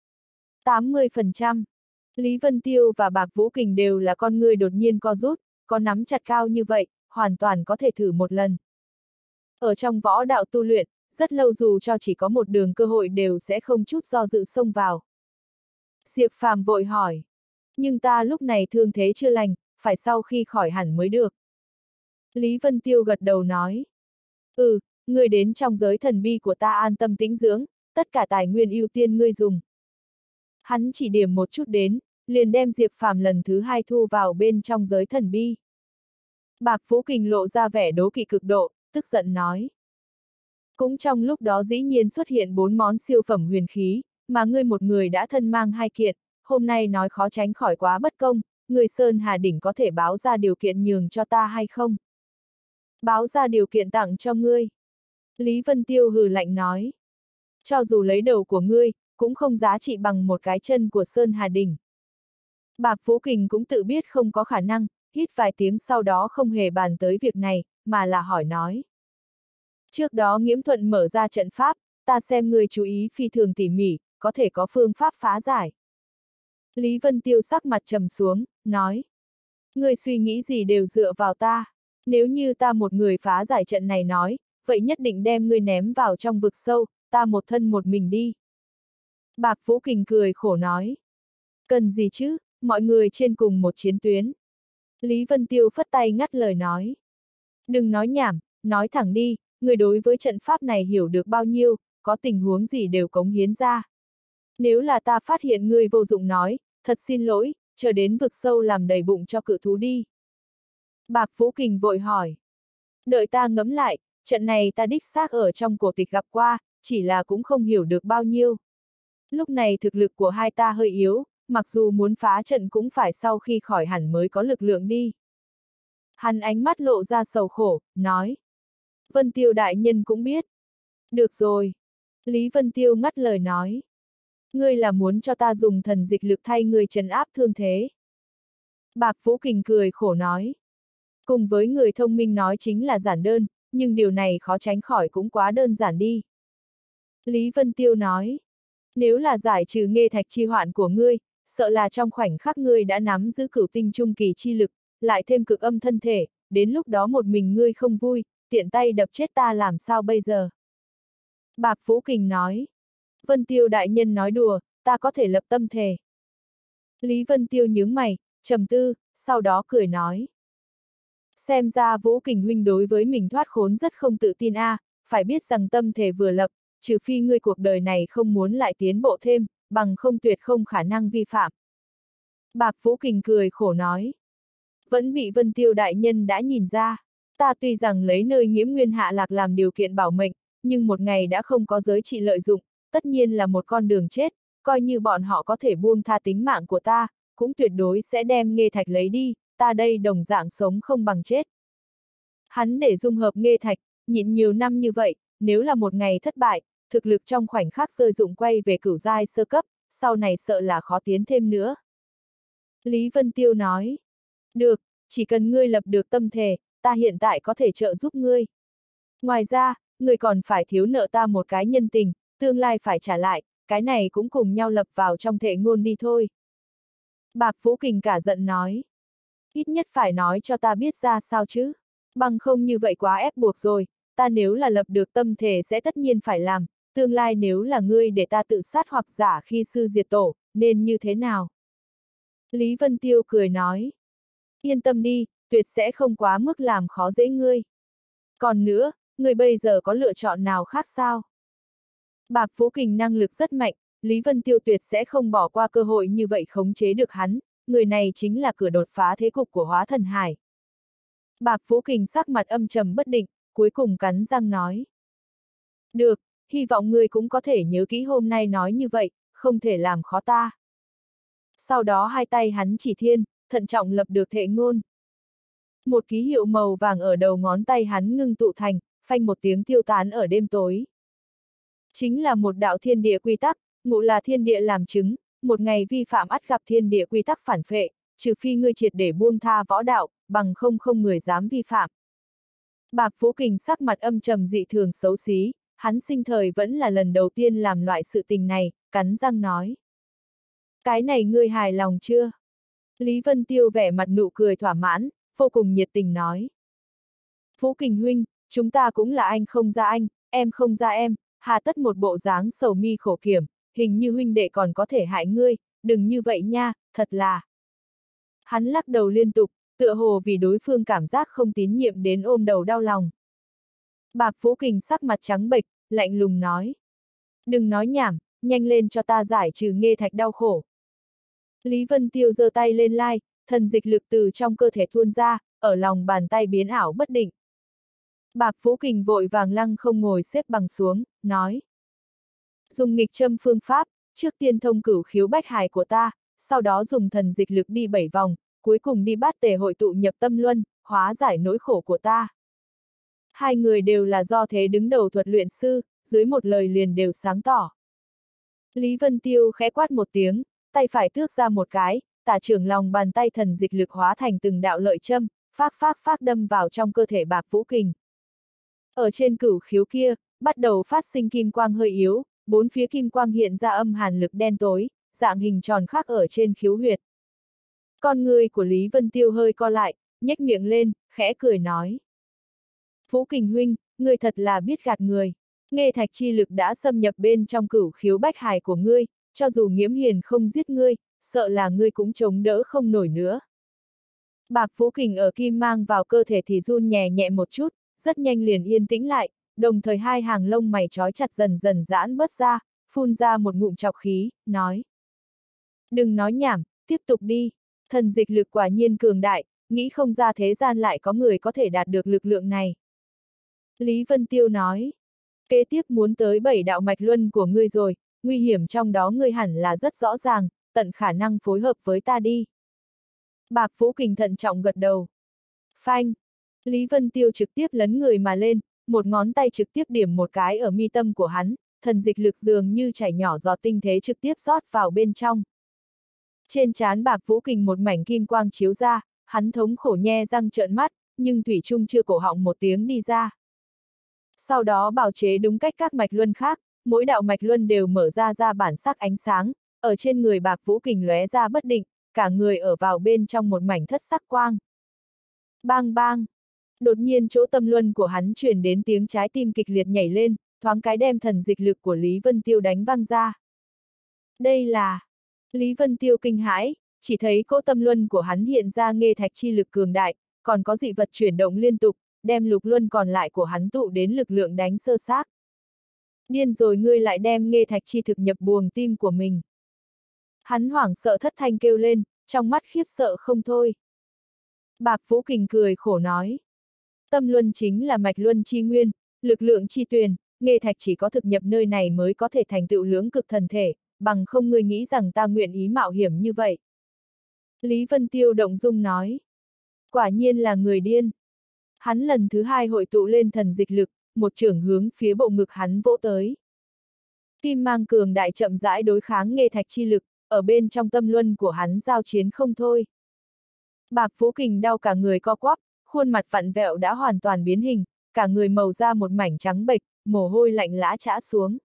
80%. Lý Vân Tiêu và Bạc Vũ Kình đều là con người đột nhiên co rút, có nắm chặt cao như vậy, hoàn toàn có thể thử một lần. Ở trong võ đạo tu luyện, rất lâu dù cho chỉ có một đường cơ hội đều sẽ không chút do dự xông vào. Diệp Phàm vội hỏi. Nhưng ta lúc này thương thế chưa lành, phải sau khi khỏi hẳn mới được. Lý Vân Tiêu gật đầu nói. Ngươi đến trong giới thần bi của ta an tâm tĩnh dưỡng, tất cả tài nguyên ưu tiên ngươi dùng. Hắn chỉ điểm một chút đến, liền đem Diệp Phàm lần thứ hai thu vào bên trong giới thần bi. Bạc Vũ Kình lộ ra vẻ đố kỵ cực độ, tức giận nói. Cũng trong lúc đó dĩ nhiên xuất hiện 4 món siêu phẩm huyền khí, mà ngươi một người đã thân mang 2 kiện, hôm nay nói khó tránh khỏi quá bất công, người Sơn Hà Đỉnh có thể báo ra điều kiện nhường cho ta hay không? Báo ra điều kiện tặng cho ngươi. Lý Vân Tiêu hừ lạnh nói. Cho dù lấy đầu của ngươi, cũng không giá trị bằng một cái chân của Sơn Hà Đỉnh. Bạc Vũ Kình cũng tự biết không có khả năng, hít vài tiếng sau đó không hề bàn tới việc này, mà là hỏi nói. Trước đó Nghiễm Thuận mở ra trận pháp, ta xem ngươi chú ý phi thường tỉ mỉ, có thể có phương pháp phá giải. Lý Vân Tiêu sắc mặt trầm xuống, nói. Ngươi suy nghĩ gì đều dựa vào ta, nếu như ta một người phá giải trận này nói, vậy nhất định đem ngươi ném vào trong vực sâu, ta một thân một mình đi. Bạc Vũ Kình cười khổ nói. Cần gì chứ, mọi người trên cùng một chiến tuyến. Lý Vân Tiêu phất tay ngắt lời nói. Đừng nói nhảm, nói thẳng đi, người đối với trận pháp này hiểu được bao nhiêu, có tình huống gì đều cống hiến ra. Nếu là ta phát hiện ngươi vô dụng nói, thật xin lỗi, chờ đến vực sâu làm đầy bụng cho cự thú đi. Bạc Vũ Kình vội hỏi. Đợi ta ngẫm lại, trận này ta đích xác ở trong cổ tịch gặp qua, chỉ là cũng không hiểu được bao nhiêu. Lúc này thực lực của hai ta hơi yếu, mặc dù muốn phá trận cũng phải sau khi khỏi hẳn mới có lực lượng đi. Hắn ánh mắt lộ ra sầu khổ, nói. Vân Tiêu đại nhân cũng biết. Được rồi. Lý Vân Tiêu ngắt lời nói. Ngươi là muốn cho ta dùng thần dịch lực thay người trấn áp thương thế. Bạc Vũ Kình cười khổ nói. Cùng với người thông minh nói chính là giản đơn, nhưng điều này khó tránh khỏi cũng quá đơn giản đi. Lý Vân Tiêu nói. Nếu là giải trừ nghê thạch chi hoạn của ngươi, sợ là trong khoảnh khắc ngươi đã nắm giữ cửu tinh trung kỳ chi lực, lại thêm cực âm thân thể, đến lúc đó một mình ngươi không vui, tiện tay đập chết ta làm sao bây giờ? Bạc Vũ Kình nói. Vân Tiêu đại nhân nói đùa, ta có thể lập tâm thề. Lý Vân Tiêu nhướng mày, trầm tư, sau đó cười nói. Xem ra Vũ Kình huynh đối với mình thoát khốn rất không tự tin a, phải biết rằng tâm thể vừa lập, trừ phi ngươi cuộc đời này không muốn lại tiến bộ thêm, bằng không tuyệt không khả năng vi phạm. Bạc Vũ Kình cười khổ nói. Vẫn bị Vân Tiêu đại nhân đã nhìn ra, ta tuy rằng lấy nơi Nghiễm Nguyên hạ lạc làm điều kiện bảo mệnh, nhưng một ngày đã không có giới trị lợi dụng, tất nhiên là một con đường chết, coi như bọn họ có thể buông tha tính mạng của ta, cũng tuyệt đối sẽ đem nghê thạch lấy đi, ta đây đồng dạng sống không bằng chết. Hắn để dung hợp nghê thạch, nhịn nhiều năm như vậy, nếu là một ngày thất bại, thực lực trong khoảnh khắc rơi dụng quay về cửu giai sơ cấp, sau này sợ là khó tiến thêm nữa. Lý Vân Tiêu nói, được, chỉ cần ngươi lập được tâm thể, ta hiện tại có thể trợ giúp ngươi. Ngoài ra, ngươi còn phải thiếu nợ ta một cái nhân tình, tương lai phải trả lại, cái này cũng cùng nhau lập vào trong thệ ngôn đi thôi. Bạc Vũ Kình cả giận nói, ít nhất phải nói cho ta biết ra sao chứ, bằng không như vậy quá ép buộc rồi, ta nếu là lập được tâm thể sẽ tất nhiên phải làm, tương lai nếu là ngươi để ta tự sát hoặc giả khi sư diệt tổ, nên như thế nào? Lý Vân Tiêu cười nói, yên tâm đi, tuyệt sẽ không quá mức làm khó dễ ngươi. Còn nữa, ngươi bây giờ có lựa chọn nào khác sao? Bạc Vũ Kình năng lực rất mạnh, Lý Vân Tiêu tuyệt sẽ không bỏ qua cơ hội như vậy khống chế được hắn, người này chính là cửa đột phá thế cục của Hóa Thần Hải. Bạc Vũ Kình sắc mặt âm trầm bất định, cuối cùng cắn răng nói. Được, hy vọng ngươi cũng có thể nhớ kỹ hôm nay nói như vậy, không thể làm khó ta. Sau đó hai tay hắn chỉ thiên, thận trọng lập được thệ ngôn. Một ký hiệu màu vàng ở đầu ngón tay hắn ngưng tụ thành, phanh một tiếng tiêu tán ở đêm tối. Chính là một đạo thiên địa quy tắc, ngụ là thiên địa làm chứng, một ngày vi phạm ắt gặp thiên địa quy tắc phản phệ, trừ phi ngươi triệt để buông tha võ đạo, bằng không người dám vi phạm. Bạc Vũ Kình sắc mặt âm trầm dị thường xấu xí, hắn sinh thời vẫn là lần đầu tiên làm loại sự tình này, cắn răng nói. Cái này ngươi hài lòng chưa? Lý Vân Tiêu vẻ mặt nụ cười thỏa mãn, vô cùng nhiệt tình nói. Vũ Kình huynh, chúng ta cũng là anh không ra anh, em không ra em, hà tất một bộ dáng sầu mi khổ kiểm, hình như huynh đệ còn có thể hại ngươi, đừng như vậy nha, thật là. Hắn lắc đầu liên tục, tựa hồ vì đối phương cảm giác không tín nhiệm đến ôm đầu đau lòng. Bạc Vũ Kình sắc mặt trắng bệch, lạnh lùng nói. Đừng nói nhảm, nhanh lên cho ta giải trừ Nghê Thạch đau khổ. Lý Vân Tiêu giơ tay lên lai, thần dịch lực từ trong cơ thể tuôn ra, ở lòng bàn tay biến ảo bất định. Bạc Vũ Kình vội vàng lăng không ngồi xếp bằng xuống, nói. Dùng nghịch châm phương pháp, trước tiên thông cửu khiếu bách hải của ta, sau đó dùng thần dịch lực đi 7 vòng, cuối cùng đi bát tề hội tụ nhập tâm luân, hóa giải nỗi khổ của ta. Hai người đều là do thế đứng đầu thuật luyện sư, dưới một lời liền đều sáng tỏ. Lý Vân Tiêu khẽ quát một tiếng, tay phải tước ra một cái, tả trưởng lòng bàn tay thần dịch lực hóa thành từng đạo lợi châm, phác đâm vào trong cơ thể Bạc Vũ Kình. Ở trên cửu khiếu kia, bắt đầu phát sinh kim quang hơi yếu, bốn phía kim quang hiện ra âm hàn lực đen tối, dạng hình tròn khác ở trên khiếu huyệt. Con người của Lý Vân Tiêu hơi co lại, nhếch miệng lên, khẽ cười nói. Vũ Kình huynh, ngươi thật là biết gạt người. Nghê thạch chi lực đã xâm nhập bên trong cửu khiếu bách hải của ngươi, cho dù Nghiễm Hiền không giết ngươi, sợ là ngươi cũng chống đỡ không nổi nữa. Bạc Vũ Kình ở kim mang vào cơ thể thì run nhẹ nhẹ một chút, rất nhanh liền yên tĩnh lại, đồng thời hai hàng lông mày trói chặt dần dần giãn bớt ra, phun ra một ngụm trọc khí, nói. Đừng nói nhảm, tiếp tục đi, thần dịch lực quả nhiên cường đại, nghĩ không ra thế gian lại có người có thể đạt được lực lượng này. Lý Vân Tiêu nói, kế tiếp muốn tới 7 đạo mạch luân của ngươi rồi, nguy hiểm trong đó ngươi hẳn là rất rõ ràng, tận khả năng phối hợp với ta đi. Bạc Vũ Kình thận trọng gật đầu. Phanh! Lý Vân Tiêu trực tiếp lấn người mà lên, một ngón tay trực tiếp điểm một cái ở mi tâm của hắn, thần dịch lực dường như chảy nhỏ giọt tinh thế trực tiếp rót vào bên trong. Trên trán Bạc Vũ Kình một mảnh kim quang chiếu ra, hắn thống khổ nhe răng trợn mắt, nhưng thủy chung chưa cổ họng một tiếng đi ra. Sau đó bào chế đúng cách các mạch luân khác, mỗi đạo mạch luân đều mở ra bản sắc ánh sáng, ở trên người Bạc Vũ Kình lóe ra bất định, cả người ở vào bên trong một mảnh thất sắc quang. Bang bang! Đột nhiên chỗ tâm luân của hắn truyền đến tiếng trái tim kịch liệt nhảy lên, thoáng cái đem thần dịch lực của Lý Vân Tiêu đánh văng ra. Đây là... Lý Vân Tiêu kinh hãi, chỉ thấy cỗ tâm luân của hắn hiện ra nghê thạch chi lực cường đại, còn có dị vật chuyển động liên tục, đem lục luân còn lại của hắn tụ đến lực lượng đánh sơ xác. Điên rồi, ngươi lại đem nghê thạch chi thực nhập buồng tim của mình. Hắn hoảng sợ thất thanh kêu lên, trong mắt khiếp sợ không thôi. Bạc Vũ Kình cười khổ nói. Tâm luân chính là mạch luân chi nguyên, lực lượng chi tuyền, nghê thạch chỉ có thực nhập nơi này mới có thể thành tựu lưỡng cực thần thể, bằng không ngươi nghĩ rằng ta nguyện ý mạo hiểm như vậy. Lý Vân Tiêu động dung nói. Quả nhiên là người điên. Hắn lần thứ hai hội tụ lên thần dịch lực, một chưởng hướng phía bộ ngực hắn vỗ tới. Kim mang cường đại chậm rãi đối kháng nghê thạch chi lực, ở bên trong tâm luân của hắn giao chiến không thôi. Bạc Vũ Kình đau cả người co quắp, khuôn mặt vặn vẹo đã hoàn toàn biến hình, cả người màu da một mảnh trắng bệch, mồ hôi lạnh lã trã xuống.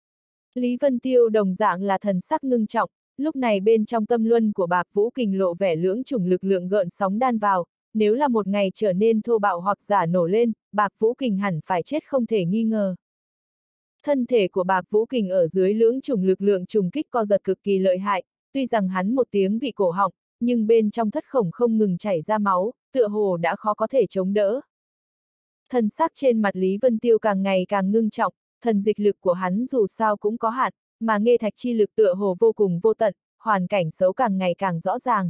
Lý Vân Tiêu đồng dạng là thần sắc ngưng trọng, lúc này bên trong tâm luân của Bạc Vũ Kình lộ vẻ lưỡng chủng lực lượng gợn sóng đan vào, nếu là một ngày trở nên thô bạo hoặc giả nổ lên, Bạc Vũ Kình hẳn phải chết không thể nghi ngờ. Thân thể của Bạc Vũ Kình ở dưới lưỡng chủng lực lượng trùng kích co giật cực kỳ lợi hại, tuy rằng hắn một tiếng vị cổ họng, nhưng bên trong thất khổng không ngừng chảy ra máu, tựa hồ đã khó có thể chống đỡ. Thần sắc trên mặt Lý Vân Tiêu càng ngày càng ngưng trọng, thần dịch lực của hắn dù sao cũng có hạn, mà nghê thạch chi lực tựa hồ vô cùng vô tận, hoàn cảnh xấu càng ngày càng rõ ràng.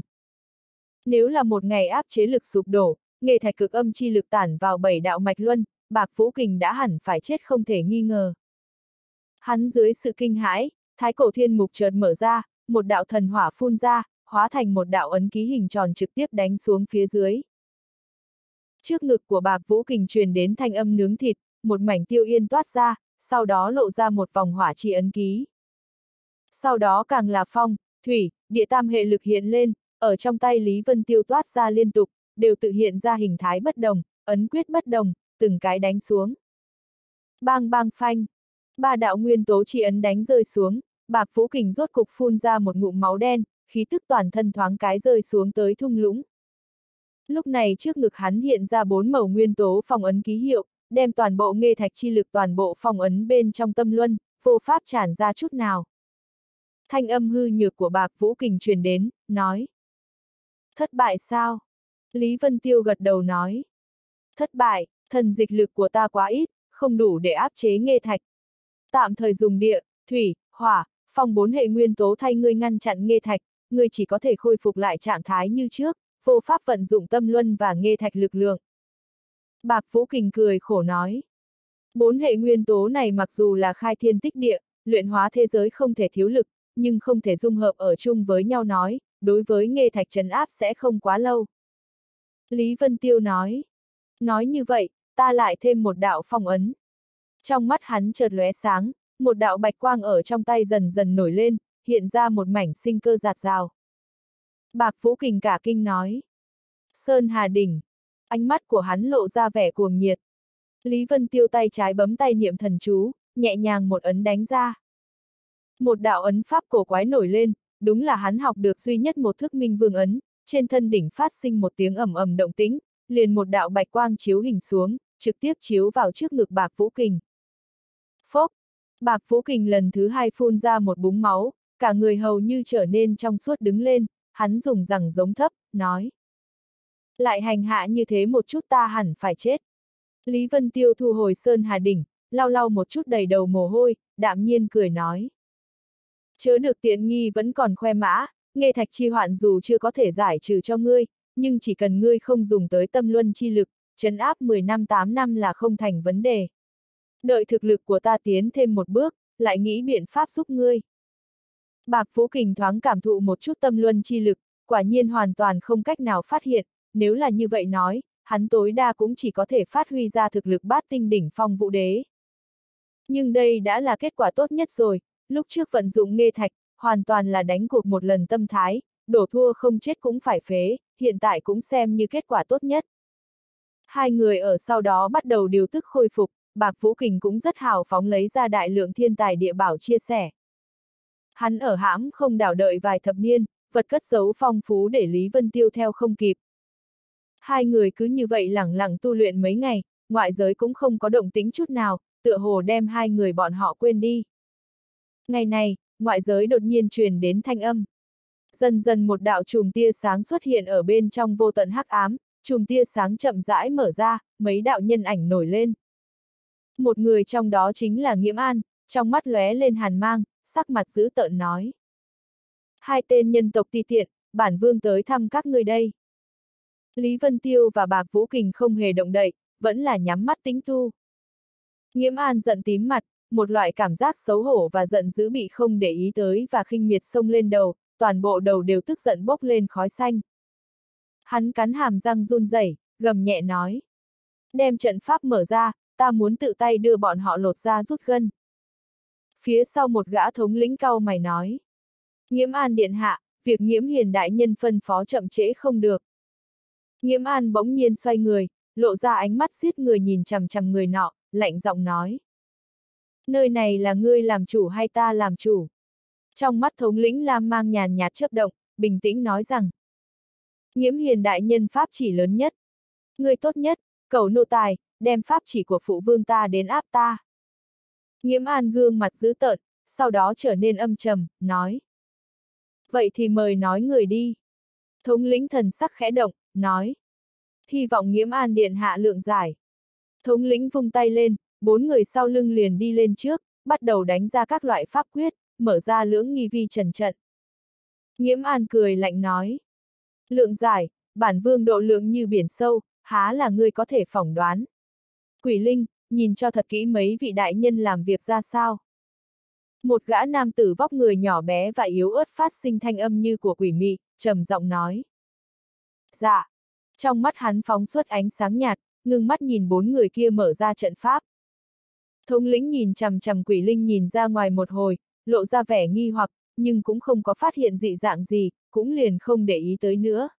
Nếu là một ngày áp chế lực sụp đổ, nghê thạch cực âm chi lực tản vào 7 đạo mạch luân, Bạc Vũ Kình đã hẳn phải chết không thể nghi ngờ. Hắn dưới sự kinh hãi, Thái Cổ Thiên Mục chợt mở ra, một đạo thần hỏa phun ra, hóa thành một đạo ấn ký hình tròn trực tiếp đánh xuống phía dưới. Trước ngực của Bạc Vũ Kình truyền đến thanh âm nướng thịt, một mảnh tiêu yên toát ra, sau đó lộ ra một vòng hỏa chi ấn ký. Sau đó càng là phong, thủy, địa tam hệ lực hiện lên, ở trong tay Lý Vân Tiêu toát ra liên tục, đều tự hiện ra hình thái bất đồng, ấn quyết bất đồng, từng cái đánh xuống. Bang bang phanh, ba đạo nguyên tố chi ấn đánh rơi xuống, Bạc Vũ Kình rốt cục phun ra một ngụm máu đen, khí tức toàn thân thoáng cái rơi xuống tới thung lũng. Lúc này trước ngực hắn hiện ra 4 màu nguyên tố phong ấn ký hiệu, đem toàn bộ nghê thạch chi lực toàn bộ phong ấn bên trong tâm luân, vô pháp tràn ra chút nào. Thanh âm hư nhược của Bạc Vũ Kình truyền đến, nói. Thất bại sao? Lý Vân Tiêu gật đầu nói. Thất bại, thần dịch lực của ta quá ít, không đủ để áp chế nghê thạch. Tạm thời dùng địa, thủy, hỏa, phong 4 hệ nguyên tố thay ngươi ngăn chặn nghê thạch, ngươi chỉ có thể khôi phục lại trạng thái như trước, vô pháp vận dụng tâm luân và nghê thạch lực lượng. Bạc Vũ Kình cười khổ nói. 4 hệ nguyên tố này mặc dù là khai thiên tích địa, luyện hóa thế giới không thể thiếu lực, nhưng không thể dung hợp ở chung với nhau nói, đối với nghê thạch trấn áp sẽ không quá lâu. Lý Vân Tiêu nói. Nói như vậy, ta lại thêm một đạo phong ấn. Trong mắt hắn chợt lóe sáng, một đạo bạch quang ở trong tay dần dần nổi lên, hiện ra một mảnh sinh cơ rạt rào. Bạc Vũ Kình cả kinh nói. Sơn Hà Đỉnh. Ánh mắt của hắn lộ ra vẻ cuồng nhiệt. Lý Vân Tiêu tay trái bấm tay niệm thần chú, nhẹ nhàng một ấn đánh ra. Một đạo ấn pháp cổ quái nổi lên, đúng là hắn học được duy nhất một thức minh vương ấn, trên thân đỉnh phát sinh một tiếng ầm ầm động tĩnh, liền một đạo bạch quang chiếu hình xuống, trực tiếp chiếu vào trước ngực Bạc Vũ Kình. Phốc! Bạc Vũ Kình lần thứ hai phun ra một búng máu, cả người hầu như trở nên trong suốt đứng lên, hắn dùng rằng giống thấp, nói. Lại hành hạ như thế một chút ta hẳn phải chết. Lý Vân Tiêu thu hồi Sơn Hà Đỉnh, lau lau một chút đầy đầu mồ hôi, đạm nhiên cười nói. Chớ được tiện nghi vẫn còn khoe mã, nghê thạch chi hoạn dù chưa có thể giải trừ cho ngươi, nhưng chỉ cần ngươi không dùng tới tâm luân chi lực, trấn áp 10 năm 8 năm là không thành vấn đề. Đợi thực lực của ta tiến thêm một bước, lại nghĩ biện pháp giúp ngươi. Bạc Vũ Kình thoáng cảm thụ một chút tâm luân chi lực, quả nhiên hoàn toàn không cách nào phát hiện, nếu là như vậy nói, hắn tối đa cũng chỉ có thể phát huy ra thực lực bát tinh đỉnh phong vũ đế. Nhưng đây đã là kết quả tốt nhất rồi, lúc trước vận dụng nghê thạch, hoàn toàn là đánh cuộc một lần tâm thái, đổ thua không chết cũng phải phế, hiện tại cũng xem như kết quả tốt nhất. Hai người ở sau đó bắt đầu điều tức khôi phục, Bạc Vũ Kình cũng rất hào phóng lấy ra đại lượng thiên tài địa bảo chia sẻ. Hắn ở hãm không đảo đợi vài thập niên, vật cất giấu phong phú để Lý Vân Tiêu theo không kịp. Hai người cứ như vậy lẳng lặng tu luyện mấy ngày, ngoại giới cũng không có động tĩnh chút nào, tựa hồ đem hai người bọn họ quên đi. Ngày này, ngoại giới đột nhiên truyền đến thanh âm. Dần dần một đạo chùm tia sáng xuất hiện ở bên trong vô tận hắc ám, chùm tia sáng chậm rãi mở ra, mấy đạo nhân ảnh nổi lên. Một người trong đó chính là Nghiễm An, trong mắt lóe lên hàn mang, sắc mặt dữ tợn nói. Hai tên nhân tộc ti tiện, bản vương tới thăm các ngươi đây. Lý Vân Tiêu và Bạc Vũ Kình không hề động đậy, vẫn là nhắm mắt tĩnh tu. Nghiễm An giận tím mặt, một loại cảm giác xấu hổ và giận dữ bị không để ý tới và khinh miệt xông lên đầu, toàn bộ đầu đều tức giận bốc lên khói xanh. Hắn cắn hàm răng run rẩy, gầm nhẹ nói. Đem trận pháp mở ra, ta muốn tự tay đưa bọn họ lột ra rút gân. Phía sau một gã thống lĩnh cau mày nói. Nghiễm An điện hạ, việc Nghiễm Hiền đại nhân phân phó chậm trễ không được. Nghiễm An bỗng nhiên xoay người, lộ ra ánh mắt giết người nhìn chằm chằm người nọ, lạnh giọng nói. Nơi này là ngươi làm chủ hay ta làm chủ? Trong mắt thống lĩnh lam mang nhàn nhạt chớp động, bình tĩnh nói rằng. Nghiễm Hiền đại nhân pháp chỉ lớn nhất. Ngươi tốt nhất, cầu nô tài, đem pháp chỉ của phụ vương ta đến áp ta. Nghiễm An gương mặt dữ tợn, sau đó trở nên âm trầm, nói. Vậy thì mời nói người đi. Thống lĩnh thần sắc khẽ động, nói. Hy vọng Nghiễm An điện hạ lượng giải. Thống lĩnh vung tay lên, 4 người sau lưng liền đi lên trước, bắt đầu đánh ra các loại pháp quyết, mở ra lưỡng nghi vi trần trận. Nghiễm An cười lạnh nói. Lượng giải, bản vương độ lượng như biển sâu, há là ngươi có thể phỏng đoán. Quỷ Linh, nhìn cho thật kỹ mấy vị đại nhân làm việc ra sao. Một gã nam tử vóc người nhỏ bé và yếu ớt phát sinh thanh âm như của quỷ mị, trầm giọng nói. Dạ. Trong mắt hắn phóng xuất ánh sáng nhạt, ngưng mắt nhìn 4 người kia mở ra trận pháp. Thống lĩnh nhìn chằm chằm Quỷ Linh nhìn ra ngoài một hồi, lộ ra vẻ nghi hoặc, nhưng cũng không có phát hiện dị dạng gì, cũng liền không để ý tới nữa.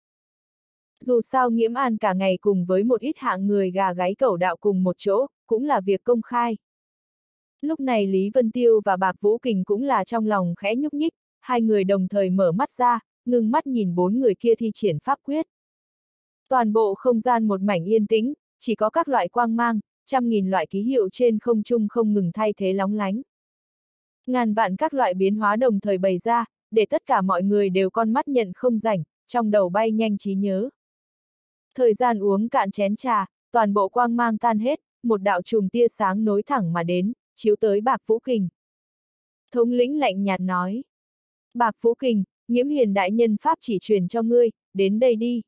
Dù sao Nghiễm An cả ngày cùng với một ít hạng người gà gáy cẩu đạo cùng một chỗ, cũng là việc công khai. Lúc này Lý Vân Tiêu và Bạc Vũ Kình cũng là trong lòng khẽ nhúc nhích, hai người đồng thời mở mắt ra, ngưng mắt nhìn 4 người kia thi triển pháp quyết. Toàn bộ không gian một mảnh yên tĩnh, chỉ có các loại quang mang, trăm nghìn loại ký hiệu trên không trung không ngừng thay thế lóng lánh. Ngàn vạn các loại biến hóa đồng thời bày ra, để tất cả mọi người đều con mắt nhận không rảnh, trong đầu bay nhanh trí nhớ. Thời gian uống cạn chén trà, toàn bộ quang mang tan hết, một đạo chùm tia sáng nối thẳng mà đến, chiếu tới Bạc Vũ Kình. Thống lĩnh lạnh nhạt nói. Bạc Vũ Kình, Nghiễm Hiền đại nhân pháp chỉ truyền cho ngươi, đến đây đi.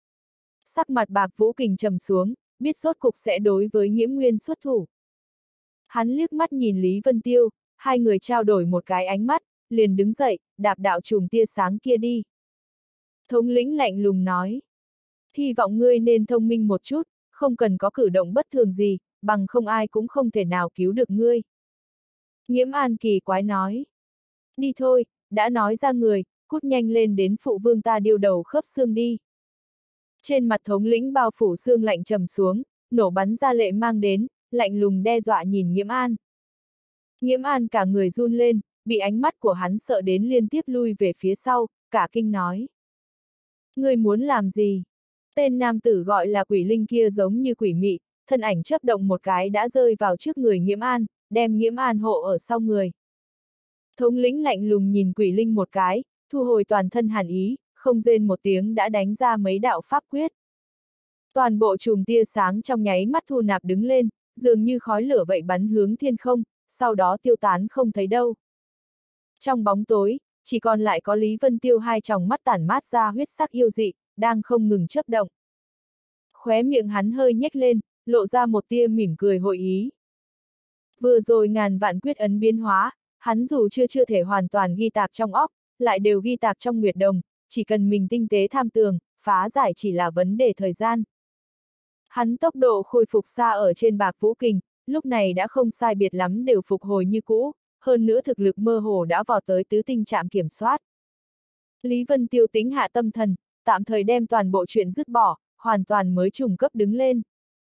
Sắc mặt Bạc Vũ Kình trầm xuống, biết rốt cục sẽ đối với Nghiễm Nguyên xuất thủ. Hắn liếc mắt nhìn Lý Vân Tiêu, hai người trao đổi một cái ánh mắt, liền đứng dậy, đạp đạo chùm tia sáng kia đi. Thống lĩnh lạnh lùng nói. Hy vọng ngươi nên thông minh một chút, không cần có cử động bất thường gì, bằng không ai cũng không thể nào cứu được ngươi. Nghiễm An kỳ quái nói. Đi thôi, đã nói ra người, cút nhanh lên đến phụ vương ta điêu đầu khớp xương đi. Trên mặt thống lĩnh bao phủ xương lạnh trầm xuống, nổ bắn ra lệ mang đến, lạnh lùng đe dọa nhìn Nghiễm An. Nghiễm An cả người run lên, bị ánh mắt của hắn sợ đến liên tiếp lui về phía sau, cả kinh nói. Ngươi muốn làm gì? Tên nam tử gọi là Quỷ Linh kia giống như quỷ mị, thân ảnh chớp động một cái đã rơi vào trước người Nghiễm An, đem Nghiễm An hộ ở sau người. Thống lĩnh lạnh lùng nhìn Quỷ Linh một cái, thu hồi toàn thân hàn ý, không rên một tiếng đã đánh ra mấy đạo pháp quyết. Toàn bộ chùm tia sáng trong nháy mắt thu nạp đứng lên, dường như khói lửa vậy bắn hướng thiên không, sau đó tiêu tán không thấy đâu. Trong bóng tối, chỉ còn lại có Lý Vân Tiêu hai tròng mắt tản mát ra huyết sắc yêu dị, đang không ngừng chớp động. Khóe miệng hắn hơi nhếch lên, lộ ra một tia mỉm cười hội ý. Vừa rồi ngàn vạn quyết ấn biến hóa, hắn dù chưa thể hoàn toàn ghi tạc trong óc, lại đều ghi tạc trong nguyệt đồng, chỉ cần mình tinh tế tham tường, phá giải chỉ là vấn đề thời gian. Hắn tốc độ khôi phục xa ở trên Bạc Vũ Kình, lúc này đã không sai biệt lắm đều phục hồi như cũ, hơn nữa thực lực mơ hồ đã vào tới tứ tinh trạm kiểm soát. Lý Vân Tiêu tính hạ tâm thần, tạm thời đem toàn bộ chuyện dứt bỏ, hoàn toàn mới trùng cấp đứng lên.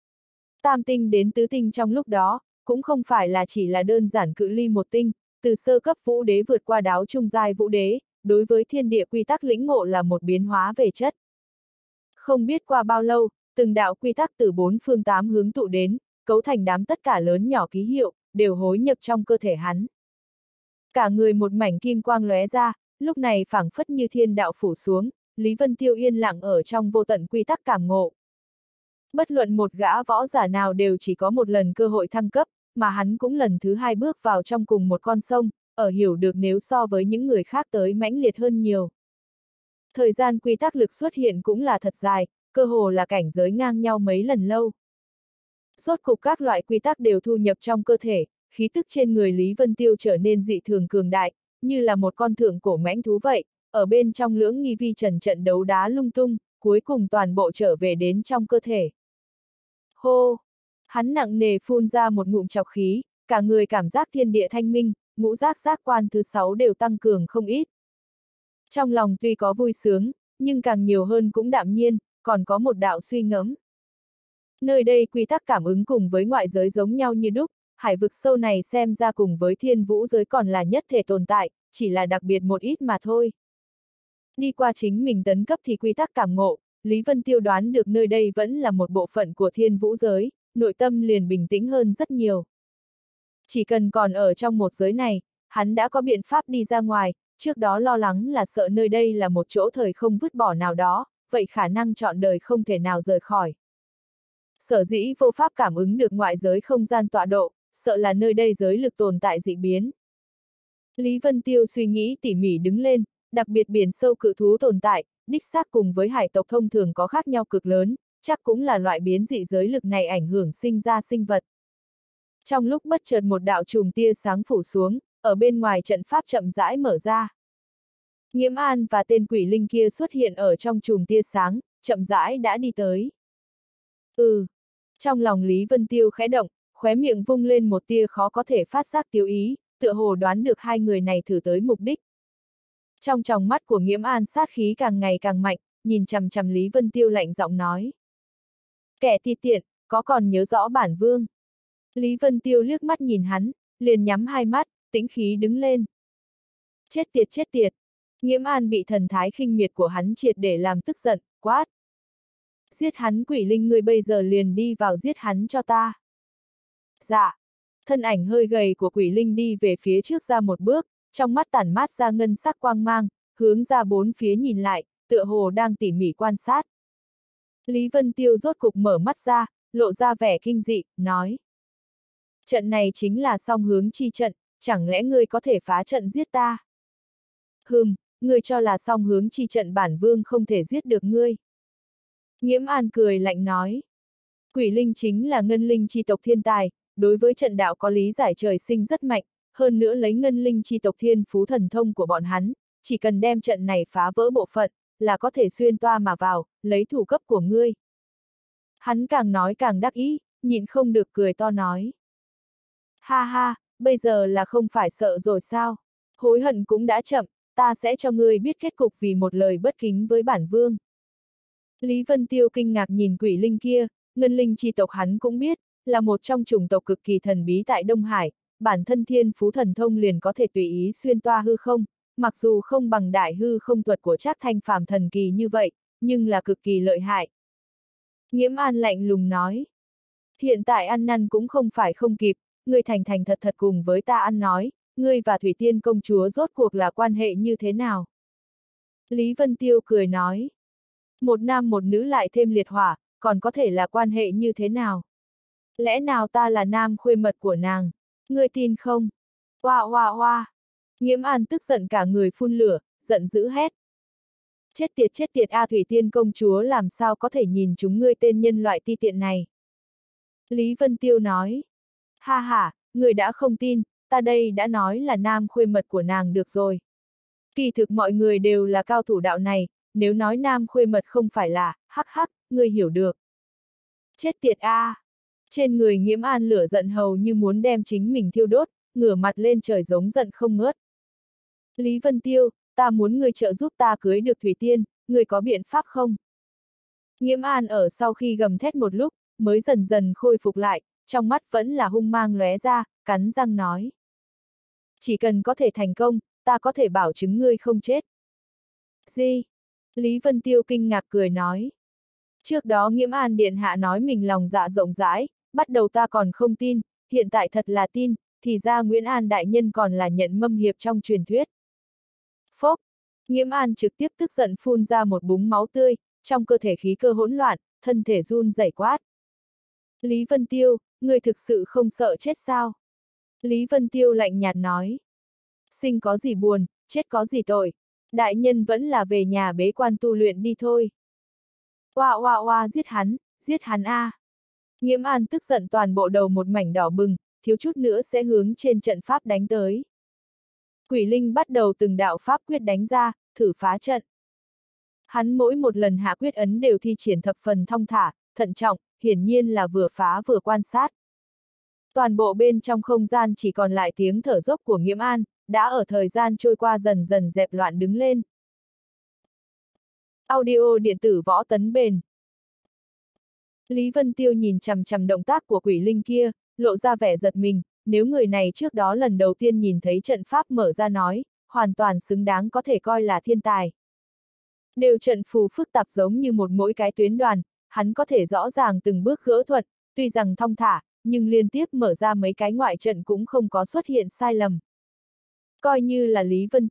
Tam tinh đến tứ tinh trong lúc đó, cũng không phải là chỉ là đơn giản cự ly một tinh, từ sơ cấp vũ đế vượt qua đáo trung giai vũ đế, đối với thiên địa quy tắc lĩnh ngộ là một biến hóa về chất. Không biết qua bao lâu, từng đạo quy tắc từ 4 phương 8 hướng tụ đến, cấu thành đám tất cả lớn nhỏ ký hiệu, đều hối nhập trong cơ thể hắn. Cả người một mảnh kim quang lóe ra, lúc này phảng phất như thiên đạo phủ xuống, Lý Vân Tiêu yên lặng ở trong vô tận quy tắc cảm ngộ. Bất luận một gã võ giả nào đều chỉ có một lần cơ hội thăng cấp, mà hắn cũng lần thứ 2 bước vào trong cùng một con sông, ở hiểu được nếu so với những người khác tới mãnh liệt hơn nhiều. Thời gian quy tắc lực xuất hiện cũng là thật dài, cơ hồ là cảnh giới ngang nhau mấy lần lâu. Rốt cục các loại quy tắc đều thu nhập trong cơ thể, khí tức trên người Lý Vân Tiêu trở nên dị thường cường đại, như là một con thượng cổ mãnh thú vậy, ở bên trong lưỡng nghi vi trần trận đấu đá lung tung, cuối cùng toàn bộ trở về đến trong cơ thể. Hô! Hắn nặng nề phun ra một ngụm trọc khí, cả người cảm giác thiên địa thanh minh, ngũ giác giác quan thứ 6 đều tăng cường không ít. Trong lòng tuy có vui sướng, nhưng càng nhiều hơn cũng đạm nhiên, còn có một đạo suy ngẫm. Nơi đây quy tắc cảm ứng cùng với ngoại giới giống nhau như đúc, hải vực sâu này xem ra cùng với thiên vũ giới còn là nhất thể tồn tại, chỉ là đặc biệt một ít mà thôi. Đi qua chính mình tấn cấp thì quy tắc cảm ngộ, Lý Vân Tiêu đoán được nơi đây vẫn là một bộ phận của thiên vũ giới, nội tâm liền bình tĩnh hơn rất nhiều. Chỉ cần còn ở trong một giới này, hắn đã có biện pháp đi ra ngoài, trước đó lo lắng là sợ nơi đây là một chỗ thời không vứt bỏ nào đó, vậy khả năng trọn đời không thể nào rời khỏi. Sở dĩ vô pháp cảm ứng được ngoại giới không gian tọa độ, sợ là nơi đây giới lực tồn tại dị biến. Lý Vân Tiêu suy nghĩ tỉ mỉ đứng lên, đặc biệt biển sâu cự thú tồn tại, đích xác cùng với hải tộc thông thường có khác nhau cực lớn, chắc cũng là loại biến dị giới lực này ảnh hưởng sinh ra sinh vật. Trong lúc bất chợt một đạo chùm tia sáng phủ xuống, ở bên ngoài trận pháp chậm rãi mở ra. Nghiễm An và tên quỷ linh kia xuất hiện ở trong chùm tia sáng, chậm rãi đã đi tới. Trong lòng Lý Vân Tiêu khẽ động, khóe miệng vung lên một tia khó có thể phát giác tiêu ý, tựa hồ đoán được hai người này thử tới mục đích. Trong tròng mắt của Nghiễm An sát khí càng ngày càng mạnh, nhìn chằm chằm Lý Vân Tiêu lạnh giọng nói. Kẻ ti tiện, có còn nhớ rõ bản vương? Lý Vân Tiêu liếc mắt nhìn hắn, liền nhắm hai mắt, tĩnh khí đứng lên. Chết tiệt chết tiệt! Nghiễm An bị thần thái khinh miệt của hắn triệt để làm tức giận, quát. Giết hắn quỷ linh, ngươi bây giờ liền đi vào giết hắn cho ta. Dạ. Thân ảnh hơi gầy của quỷ linh đi về phía trước ra một bước, trong mắt tản mát ra ngân sắc quang mang, hướng ra bốn phía nhìn lại, tựa hồ đang tỉ mỉ quan sát. Lý Vân Tiêu rốt cục mở mắt ra, lộ ra vẻ kinh dị, nói. Trận này chính là song hướng chi trận, chẳng lẽ ngươi có thể phá trận giết ta? Ngươi cho là song hướng chi trận bản vương không thể giết được ngươi. Nghiễm An cười lạnh nói. Quỷ linh chính là ngân linh chi tộc thiên tài, đối với trận đạo có lý giải trời sinh rất mạnh, hơn nữa lấy ngân linh chi tộc thiên phú thần thông của bọn hắn, chỉ cần đem trận này phá vỡ bộ phận, là có thể xuyên toa mà vào, lấy thủ cấp của ngươi. Hắn càng nói càng đắc ý, nhịn không được cười to nói. Ha ha, bây giờ là không phải sợ rồi sao? Hối hận cũng đã chậm, ta sẽ cho ngươi biết kết cục vì một lời bất kính với bản vương. Lý Vân Tiêu kinh ngạc nhìn quỷ linh kia, ngân linh chi tộc hắn cũng biết, là một trong chủng tộc cực kỳ thần bí tại Đông Hải, bản thân thiên phú thần thông liền có thể tùy ý xuyên toa hư không, mặc dù không bằng đại hư không thuật của Trác Thanh phàm thần kỳ như vậy, nhưng là cực kỳ lợi hại. Nghiễm An lạnh lùng nói. Hiện tại ăn năn cũng không phải không kịp, ngươi thành thành thật thật cùng với ta ăn nói, ngươi và Thủy Tiên công chúa rốt cuộc là quan hệ như thế nào? Lý Vân Tiêu cười nói. Một nam một nữ lại thêm liệt hỏa, còn có thể là quan hệ như thế nào? Lẽ nào ta là nam khuê mật của nàng? Ngươi tin không? Oa oa oa! Nghiễm An tức giận cả người phun lửa, giận dữ hét. Chết tiệt a, Thủy Tiên công chúa làm sao có thể nhìn chúng ngươi tên nhân loại ti tiện này? Lý Vân Tiêu nói. Ha ha, người đã không tin, ta đây đã nói là nam khuê mật của nàng được rồi. Kỳ thực mọi người đều là cao thủ đạo này, nếu nói nam khuê mật không phải là, hắc hắc, ngươi hiểu được. Chết tiệt a! Trên người Nghiễm An lửa giận hầu như muốn đem chính mình thiêu đốt, ngửa mặt lên trời giống giận không ngớt. Lý Vân Tiêu, ta muốn ngươi trợ giúp ta cưới được Thủy Tiên, ngươi có biện pháp không? Nghiễm An ở sau khi gầm thét một lúc, mới dần dần khôi phục lại, trong mắt vẫn là hung mang lóe ra, cắn răng nói. Chỉ cần có thể thành công, ta có thể bảo chứng ngươi không chết. Gì? Lý Vân Tiêu kinh ngạc cười nói. Trước đó Nghiễm An điện hạ nói mình lòng dạ rộng rãi, bắt đầu ta còn không tin, hiện tại thật là tin, thì ra Nguyễn An đại nhân còn là nhận mâm hiệp trong truyền thuyết. Phốc! Nghiễm An trực tiếp tức giận phun ra một búng máu tươi, trong cơ thể khí cơ hỗn loạn, thân thể run rẩy quát. Lý Vân Tiêu, ngươi thực sự không sợ chết sao? Lý Vân Tiêu lạnh nhạt nói. Sinh có gì buồn, chết có gì tội. Đại nhân vẫn là về nhà bế quan tu luyện đi thôi. Oa oa oa, giết hắn a! Nghiễm An tức giận toàn bộ đầu một mảnh đỏ bừng, thiếu chút nữa sẽ hướng trên trận pháp đánh tới. Quỷ linh bắt đầu từng đạo pháp quyết đánh ra, thử phá trận. Hắn mỗi một lần hạ quyết ấn đều thi triển thập phần thong thả, thận trọng, hiển nhiên là vừa phá vừa quan sát. Toàn bộ bên trong không gian chỉ còn lại tiếng thở dốc của Nghiễm An, đã ở thời gian trôi qua dần dần dẹp loạn đứng lên. Audio điện tử Võ Tấn Bền. Lý Vân Tiêu nhìn chằm chằm động tác của quỷ linh kia, lộ ra vẻ giật mình, nếu người này trước đó lần đầu tiên nhìn thấy trận pháp mở ra nói, hoàn toàn xứng đáng có thể coi là thiên tài. Đều trận phù phức tạp giống như một mỗi cái tuyến đoàn, hắn có thể rõ ràng từng bước gỡ thuận, tuy rằng thong thả, nhưng liên tiếp mở ra mấy cái ngoại trận cũng không có xuất hiện sai lầm. Coi như là Lý Vân Tiêu,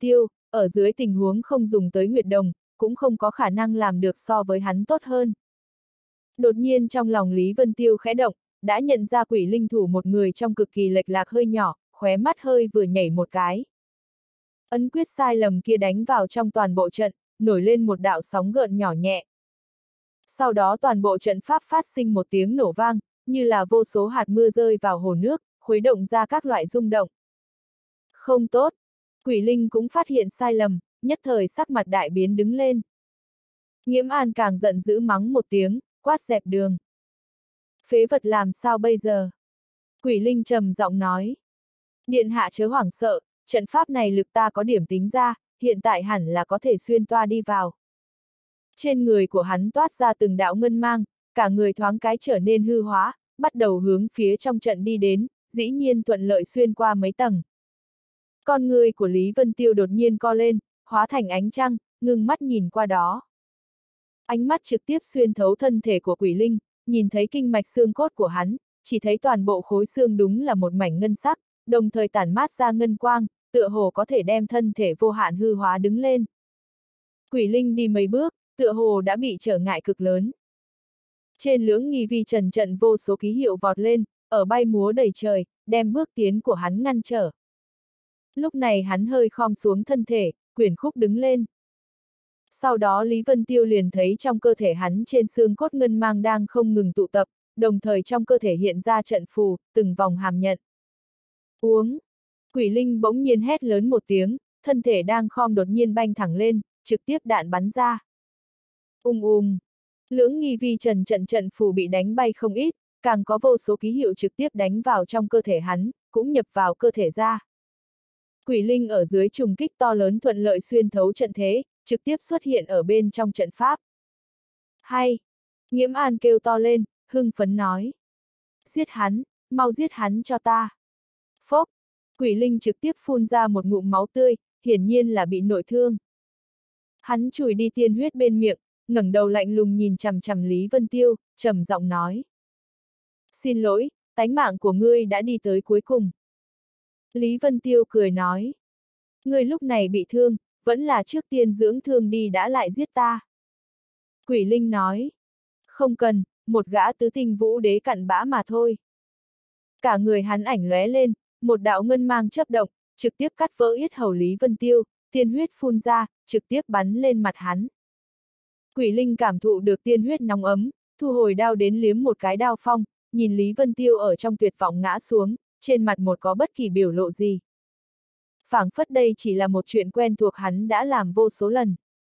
ở dưới tình huống không dùng tới Nguyệt Đồng, cũng không có khả năng làm được so với hắn tốt hơn. Đột nhiên trong lòng Lý Vân Tiêu khẽ động, đã nhận ra quỷ linh thủ một người trong cực kỳ lệch lạc hơi nhỏ, khóe mắt hơi vừa nhảy một cái. Ấn quyết sai lầm kia đánh vào trong toàn bộ trận, nổi lên một đạo sóng gợn nhỏ nhẹ. Sau đó toàn bộ trận pháp phát sinh một tiếng nổ vang, như là vô số hạt mưa rơi vào hồ nước, khuấy động ra các loại rung động. Không tốt! Quỷ linh cũng phát hiện sai lầm, nhất thời sắc mặt đại biến đứng lên. Nghiễm An càng giận dữ mắng một tiếng, quát dẹp đường. Phế vật làm sao bây giờ? Quỷ linh trầm giọng nói. Điện hạ chớ hoảng sợ, trận pháp này lực ta có điểm tính ra, hiện tại hẳn là có thể xuyên toa đi vào. Trên người của hắn toát ra từng đạo ngân mang, cả người thoáng cái trở nên hư hóa, bắt đầu hướng phía trong trận đi đến, dĩ nhiên thuận lợi xuyên qua mấy tầng. Con người của Lý Vân Tiêu đột nhiên co lên, hóa thành ánh trăng, ngưng mắt nhìn qua đó. Ánh mắt trực tiếp xuyên thấu thân thể của quỷ linh, nhìn thấy kinh mạch xương cốt của hắn, chỉ thấy toàn bộ khối xương đúng là một mảnh ngân sắc, đồng thời tản mát ra ngân quang, tựa hồ có thể đem thân thể vô hạn hư hóa đứng lên. Quỷ linh đi mấy bước, tựa hồ đã bị trở ngại cực lớn. Trên lưỡng nghi vi trần trận vô số ký hiệu vọt lên, ở bay múa đầy trời, đem bước tiến của hắn ngăn trở. Lúc này hắn hơi khom xuống thân thể, quyển khúc đứng lên. Sau đó Lý Vân Tiêu liền thấy trong cơ thể hắn trên xương cốt ngân mang đang không ngừng tụ tập, đồng thời trong cơ thể hiện ra trận phù, từng vòng hàm nhận. Uống! Quỷ linh bỗng nhiên hét lớn một tiếng, thân thể đang khom đột nhiên banh thẳng lên, trực tiếp đạn bắn ra. Lưỡng nghi vi trần trận phù bị đánh bay không ít, càng có vô số ký hiệu trực tiếp đánh vào trong cơ thể hắn, cũng nhập vào cơ thể ra. Quỷ linh ở dưới trùng kích to lớn thuận lợi xuyên thấu trận thế, trực tiếp xuất hiện ở bên trong trận pháp. Hay! Nghiễm An kêu to lên, hưng phấn nói. Giết hắn, mau giết hắn cho ta. Phốc! Quỷ linh trực tiếp phun ra một ngụm máu tươi, hiển nhiên là bị nội thương. Hắn chùi đi tiên huyết bên miệng, ngẩng đầu lạnh lùng nhìn chằm chằm Lý Vân Tiêu, trầm giọng nói. Xin lỗi, tánh mạng của ngươi đã đi tới cuối cùng. Lý Vân Tiêu cười nói. Ngươi lúc này bị thương, vẫn là trước tiên dưỡng thương đi đã lại giết ta. Quỷ linh nói. Không cần, một gã tứ tinh vũ đế cặn bã mà thôi. Cả người hắn ảnh lóe lên, một đạo ngân mang chớp động, trực tiếp cắt vỡ yết hầu Lý Vân Tiêu, tiên huyết phun ra, trực tiếp bắn lên mặt hắn. Quỷ linh cảm thụ được tiên huyết nóng ấm, thu hồi đao đến liếm một cái đao phong, nhìn Lý Vân Tiêu ở trong tuyệt vọng ngã xuống, trên mặt một có bất kỳ biểu lộ gì. Phảng phất đây chỉ là một chuyện quen thuộc hắn đã làm vô số lần.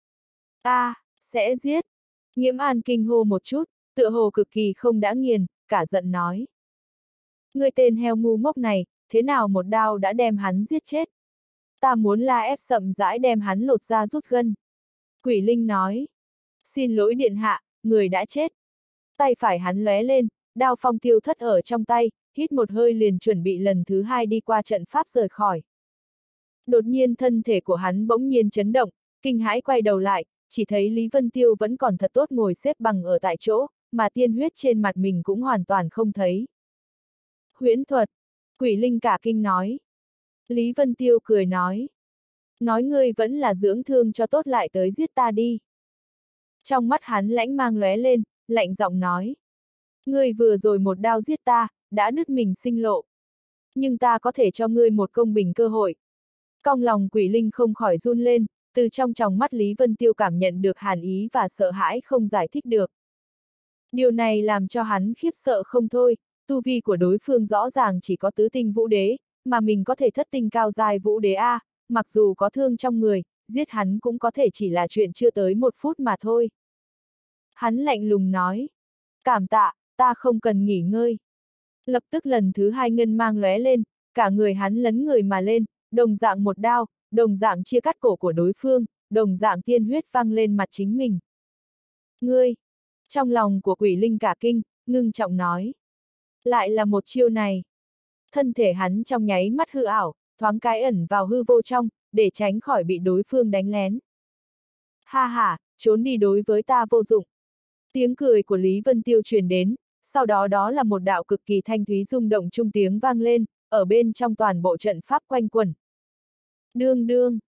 Sẽ giết. Nghiễm An kinh hô một chút, tựa hồ cực kỳ không đã nghiền, cả giận nói. Ngươi tên heo ngu ngốc này, thế nào một đao đã đem hắn giết chết? Ta muốn la ép sậm rãi đem hắn lột ra rút gân. Quỷ linh nói. Xin lỗi điện hạ, người đã chết. Tay phải hắn lóe lên, đao phong tiêu thất ở trong tay, hít một hơi liền chuẩn bị lần thứ hai đi qua trận pháp rời khỏi. Đột nhiên thân thể của hắn bỗng nhiên chấn động, kinh hãi quay đầu lại, chỉ thấy Lý Vân Tiêu vẫn còn thật tốt ngồi xếp bằng ở tại chỗ, mà tiên huyết trên mặt mình cũng hoàn toàn không thấy. Huyễn thuật! Quỷ linh cả kinh nói. Lý Vân Tiêu cười nói. Nói ngươi vẫn là dưỡng thương cho tốt lại tới giết ta đi. Trong mắt hắn lãnh mang lóe lên, lạnh giọng nói. Ngươi vừa rồi một đao giết ta, đã đứt mình sinh lộ. Nhưng ta có thể cho ngươi một công bình cơ hội. Cong lòng quỷ linh không khỏi run lên, từ trong tròng mắt Lý Vân Tiêu cảm nhận được hàn ý và sợ hãi không giải thích được. Điều này làm cho hắn khiếp sợ không thôi, tu vi của đối phương rõ ràng chỉ có tứ tinh vũ đế, mà mình có thể thất tinh cao giai vũ đế A, mặc dù có thương trong người, giết hắn cũng có thể chỉ là chuyện chưa tới 1 phút mà thôi. Hắn lạnh lùng nói. Cảm tạ, ta không cần nghỉ ngơi. Lập tức lần thứ hai ngân mang lóe lên, cả người hắn lấn người mà lên, đồng dạng một đao, đồng dạng chia cắt cổ của đối phương, đồng dạng tiên huyết văng lên mặt chính mình. Ngươi! Trong lòng của quỷ linh cả kinh, ngưng trọng nói. Lại là một chiêu này. Thân thể hắn trong nháy mắt hư ảo, thoáng cái ẩn vào hư vô trong, để tránh khỏi bị đối phương đánh lén. Ha ha, trốn đi đối với ta vô dụng. Tiếng cười của Lý Vân Tiêu truyền đến, sau đó đó là một đạo cực kỳ thanh thúy rung động trung tiếng vang lên, ở bên trong toàn bộ trận pháp quanh quẩn. Đương đương.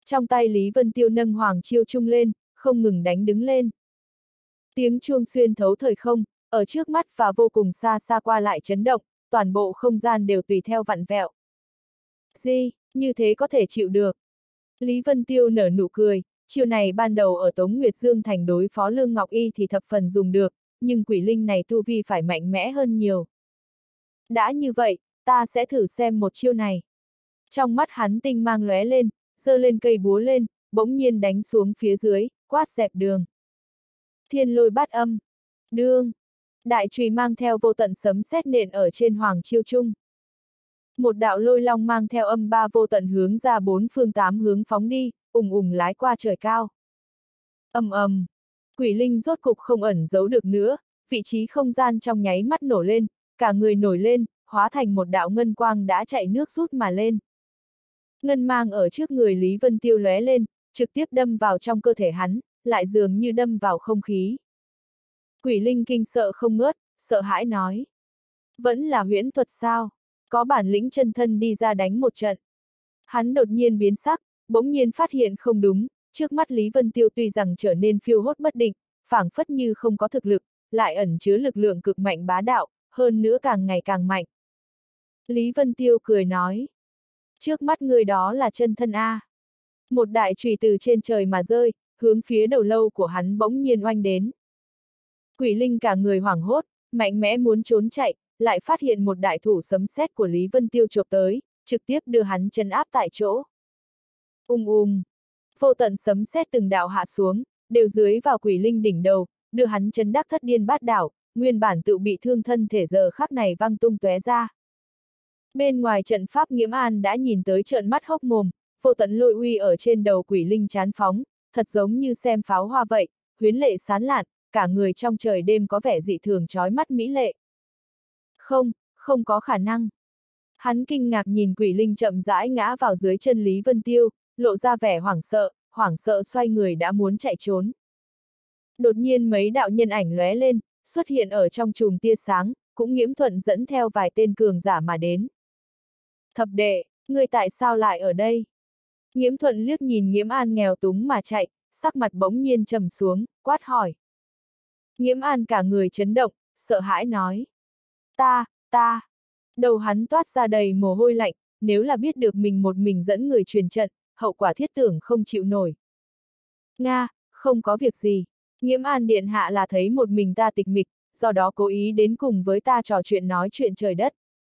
Trong tay Lý Vân Tiêu nâng Hoàng Chiêu Trung lên, không ngừng đánh đứng lên. Tiếng chuông xuyên thấu thời không, ở trước mắt và vô cùng xa xa qua lại chấn động, toàn bộ không gian đều tùy theo vặn vẹo. Gì, như thế có thể chịu được. Lý Vân Tiêu nở nụ cười, chiêu này ban đầu ở Tống Nguyệt Dương thành đối phó Lương Ngọc Y thì thập phần dùng được, nhưng quỷ linh này tu vi phải mạnh mẽ hơn nhiều. Đã như vậy, ta sẽ thử xem một chiêu này. Trong mắt hắn tinh mang lóe lên, giơ lên cây búa lên, bỗng nhiên đánh xuống phía dưới, quát dẹp đường. Thiên lôi bát âm. Đương. Đại chùy mang theo vô tận sấm sét nện ở trên Hoàng Chiêu Trung. Một đạo lôi long mang theo âm ba vô tận hướng ra bốn phương tám hướng phóng đi, ùng ùng lái qua trời cao. Ầm ầm. Quỷ linh rốt cục không ẩn giấu được nữa, vị trí không gian trong nháy mắt nổ lên, cả người nổi lên, hóa thành một đạo ngân quang đã chạy nước rút mà lên. Ngân mang ở trước người Lý Vân Tiêu lóe lên, trực tiếp đâm vào trong cơ thể hắn, lại dường như đâm vào không khí. Quỷ linh kinh sợ không ngớt, sợ hãi nói. Vẫn là huyễn thuật sao? Có bản lĩnh chân thân đi ra đánh một trận. Hắn đột nhiên biến sắc, bỗng nhiên phát hiện không đúng, trước mắt Lý Vân Tiêu tuy rằng trở nên phiêu hốt bất định, phảng phất như không có thực lực, lại ẩn chứa lực lượng cực mạnh bá đạo, hơn nữa càng ngày càng mạnh. Lý Vân Tiêu cười nói. Trước mắt người đó là chân thân A. Một đại chùy từ trên trời mà rơi, hướng phía đầu lâu của hắn bỗng nhiên oanh đến. Quỷ linh cả người hoảng hốt, mạnh mẽ muốn trốn chạy, lại phát hiện một đại thủ sấm sét của Lý Vân Tiêu chộp tới, trực tiếp đưa hắn trấn áp tại chỗ. Vô tận sấm sét từng đạo hạ xuống, đều dưới vào quỷ linh đỉnh đầu, đưa hắn chấn đắc thất điên bát đảo, nguyên bản tự bị thương thân thể giờ khắc này văng tung tóe ra. Bên ngoài trận pháp Nghiễm An đã nhìn tới trợn mắt hốc mồm, vô tận lôi uy ở trên đầu quỷ linh chán phóng, thật giống như xem pháo hoa vậy, huyến lệ sán lạn, cả người trong trời đêm có vẻ dị thường chói mắt mỹ lệ. Không có khả năng. Hắn kinh ngạc nhìn quỷ linh chậm rãi ngã vào dưới chân Lý Vân Tiêu, lộ ra vẻ hoảng sợ xoay người đã muốn chạy trốn. Đột nhiên mấy đạo nhân ảnh lóe lên, xuất hiện ở trong chùm tia sáng, cũng Nghiễm Thuận dẫn theo vài tên cường giả mà đến. Thập đệ, ngươi tại sao lại ở đây? Nghiễm Thuận liếc nhìn Nghiễm An nghèo túng mà chạy, sắc mặt bỗng nhiên trầm xuống, quát hỏi. Nghiễm An cả người chấn động, sợ hãi nói. Ta. Đầu hắn toát ra đầy mồ hôi lạnh, nếu là biết được mình một mình dẫn người truyền trận, hậu quả thiết tưởng không chịu nổi. Nga, không có việc gì. Nghiễm An điện hạ là thấy một mình ta tịch mịch, do đó cố ý đến cùng với ta trò chuyện nói chuyện trời đất.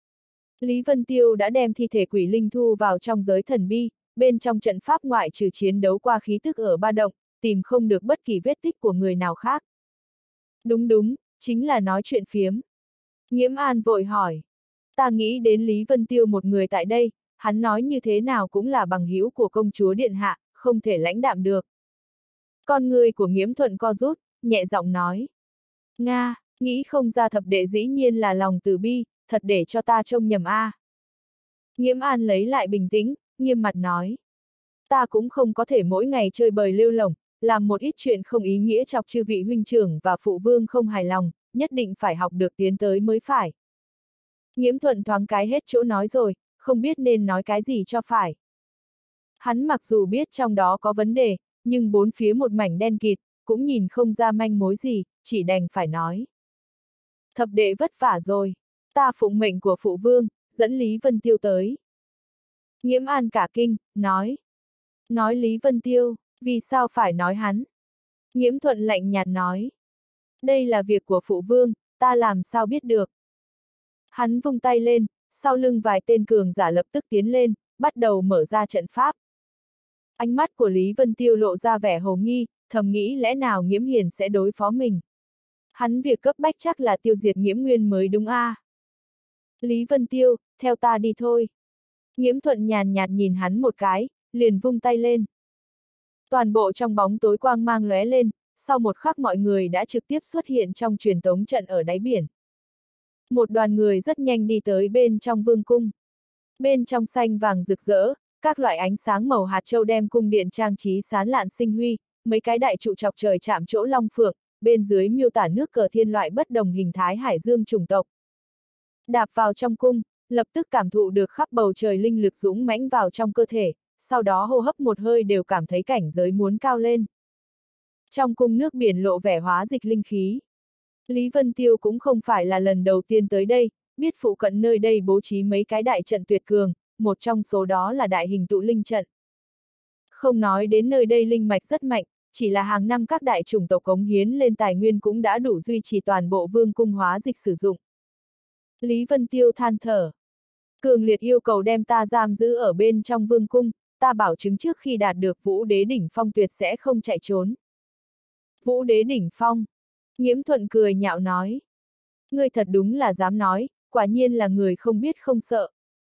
Lý Vân Tiêu đã đem thi thể quỷ linh thu vào trong giới thần bi, bên trong trận pháp ngoại trừ chiến đấu qua khí tức ở ba động, tìm không được bất kỳ vết tích của người nào khác. Đúng, chính là nói chuyện phiếm. Nghiễm An vội hỏi. Ta nghĩ đến Lý Vân Tiêu một người tại đây, hắn nói như thế nào cũng là bằng hữu của công chúa điện hạ, không thể lãnh đạm được. Con người của Nghiễm Thuận co rút, nhẹ giọng nói. Nga, nghĩ không ra thập đệ dĩ nhiên là lòng từ bi, thật để cho ta trông nhầm a. Nghiễm An lấy lại bình tĩnh, nghiêm mặt nói. Ta cũng không có thể mỗi ngày chơi bời lêu lổng, làm một ít chuyện không ý nghĩa chọc chư vị huynh trưởng và phụ vương không hài lòng, nhất định phải học được tiến tới mới phải. Nghiễm Thuận thoáng cái hết chỗ nói rồi, không biết nên nói cái gì cho phải. Hắn mặc dù biết trong đó có vấn đề, nhưng bốn phía một mảnh đen kịt, cũng nhìn không ra manh mối gì, chỉ đành phải nói. Thập đệ vất vả rồi, ta phụng mệnh của phụ vương, dẫn Lý Vân Tiêu tới. Nghiễm An cả kinh, nói. Nói Lý Vân Tiêu, vì sao phải nói hắn? Nghiễm Thuận lạnh nhạt nói. Đây là việc của phụ vương, ta làm sao biết được? Hắn vung tay lên, sau lưng vài tên cường giả lập tức tiến lên, bắt đầu mở ra trận pháp. Ánh mắt của Lý Vân Tiêu lộ ra vẻ hồ nghi, thầm nghĩ lẽ nào Nghiễm Hiền sẽ đối phó mình. Hắn việc cấp bách chắc là tiêu diệt Nghiễm Nguyên mới đúng a. Lý Vân Tiêu, theo ta đi thôi. Nghiễm Thuận nhàn nhạt nhìn hắn một cái, liền vung tay lên. Toàn bộ trong bóng tối quang mang lóe lên, sau một khắc mọi người đã trực tiếp xuất hiện trong truyền tống trận ở đáy biển. Một đoàn người rất nhanh đi tới bên trong vương cung. Bên trong xanh vàng rực rỡ, các loại ánh sáng màu hạt châu đem cung điện trang trí sán lạn sinh huy, mấy cái đại trụ chọc trời chạm chỗ long phượng, bên dưới miêu tả nước cờ thiên loại bất đồng hình thái hải dương chủng tộc. Đạp vào trong cung, lập tức cảm thụ được khắp bầu trời linh lực dũng mãnh vào trong cơ thể, sau đó hô hấp một hơi đều cảm thấy cảnh giới muốn cao lên. Trong cung nước biển lộ vẻ hóa dịch linh khí. Lý Vân Tiêu cũng không phải là lần đầu tiên tới đây, biết phụ cận nơi đây bố trí mấy cái đại trận tuyệt cường, một trong số đó là đại hình tụ linh trận. Không nói đến nơi đây linh mạch rất mạnh, chỉ là hàng năm các đại chủng tộc cống hiến lên tài nguyên cũng đã đủ duy trì toàn bộ vương cung hóa dịch sử dụng. Lý Vân Tiêu than thở. Cường liệt yêu cầu đem ta giam giữ ở bên trong vương cung, ta bảo chứng trước khi đạt được Vũ Đế đỉnh phong tuyệt sẽ không chạy trốn. Vũ Đế đỉnh phong. Nghiễm Thuận cười nhạo nói. Ngươi thật đúng là dám nói, quả nhiên là người không biết không sợ.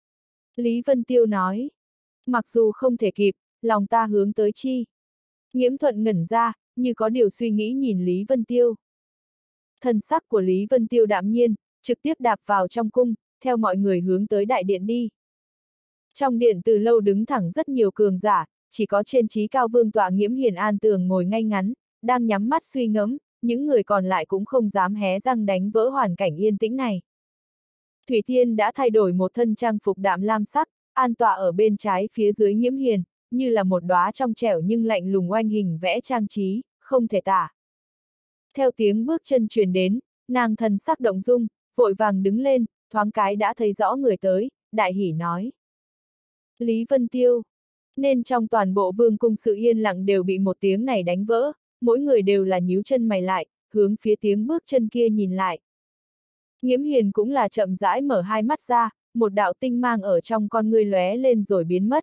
Lý Vân Tiêu nói. Mặc dù không thể kịp, lòng ta hướng tới chi. Nghiễm Thuận ngẩn ra, như có điều suy nghĩ nhìn Lý Vân Tiêu. Thần sắc của Lý Vân Tiêu đạm nhiên, trực tiếp đạp vào trong cung, theo mọi người hướng tới đại điện đi. Trong điện từ lâu đứng thẳng rất nhiều cường giả, chỉ có trên trí cao vương tọa Nghiễm Hiền An Tường ngồi ngay ngắn, đang nhắm mắt suy ngẫm, những người còn lại cũng không dám hé răng đánh vỡ hoàn cảnh yên tĩnh này. Thủy Tiên đã thay đổi một thân trang phục đạm lam sắc, an tọa ở bên trái phía dưới Nghiễm Hiền, như là một đóa trong trẻo nhưng lạnh lùng oanh hình vẽ trang trí, không thể tả. Theo tiếng bước chân truyền đến, nàng thần sắc động dung, vội vàng đứng lên, thoáng cái đã thấy rõ người tới, đại hỉ nói. Lý Vân Tiêu. Nên trong toàn bộ vương cung sự yên lặng đều bị một tiếng này đánh vỡ, mỗi người đều là nhíu chân mày lại, hướng phía tiếng bước chân kia nhìn lại. Nghiễm Hiền cũng là chậm rãi mở hai mắt ra, một đạo tinh mang ở trong con ngươi lóe lên rồi biến mất.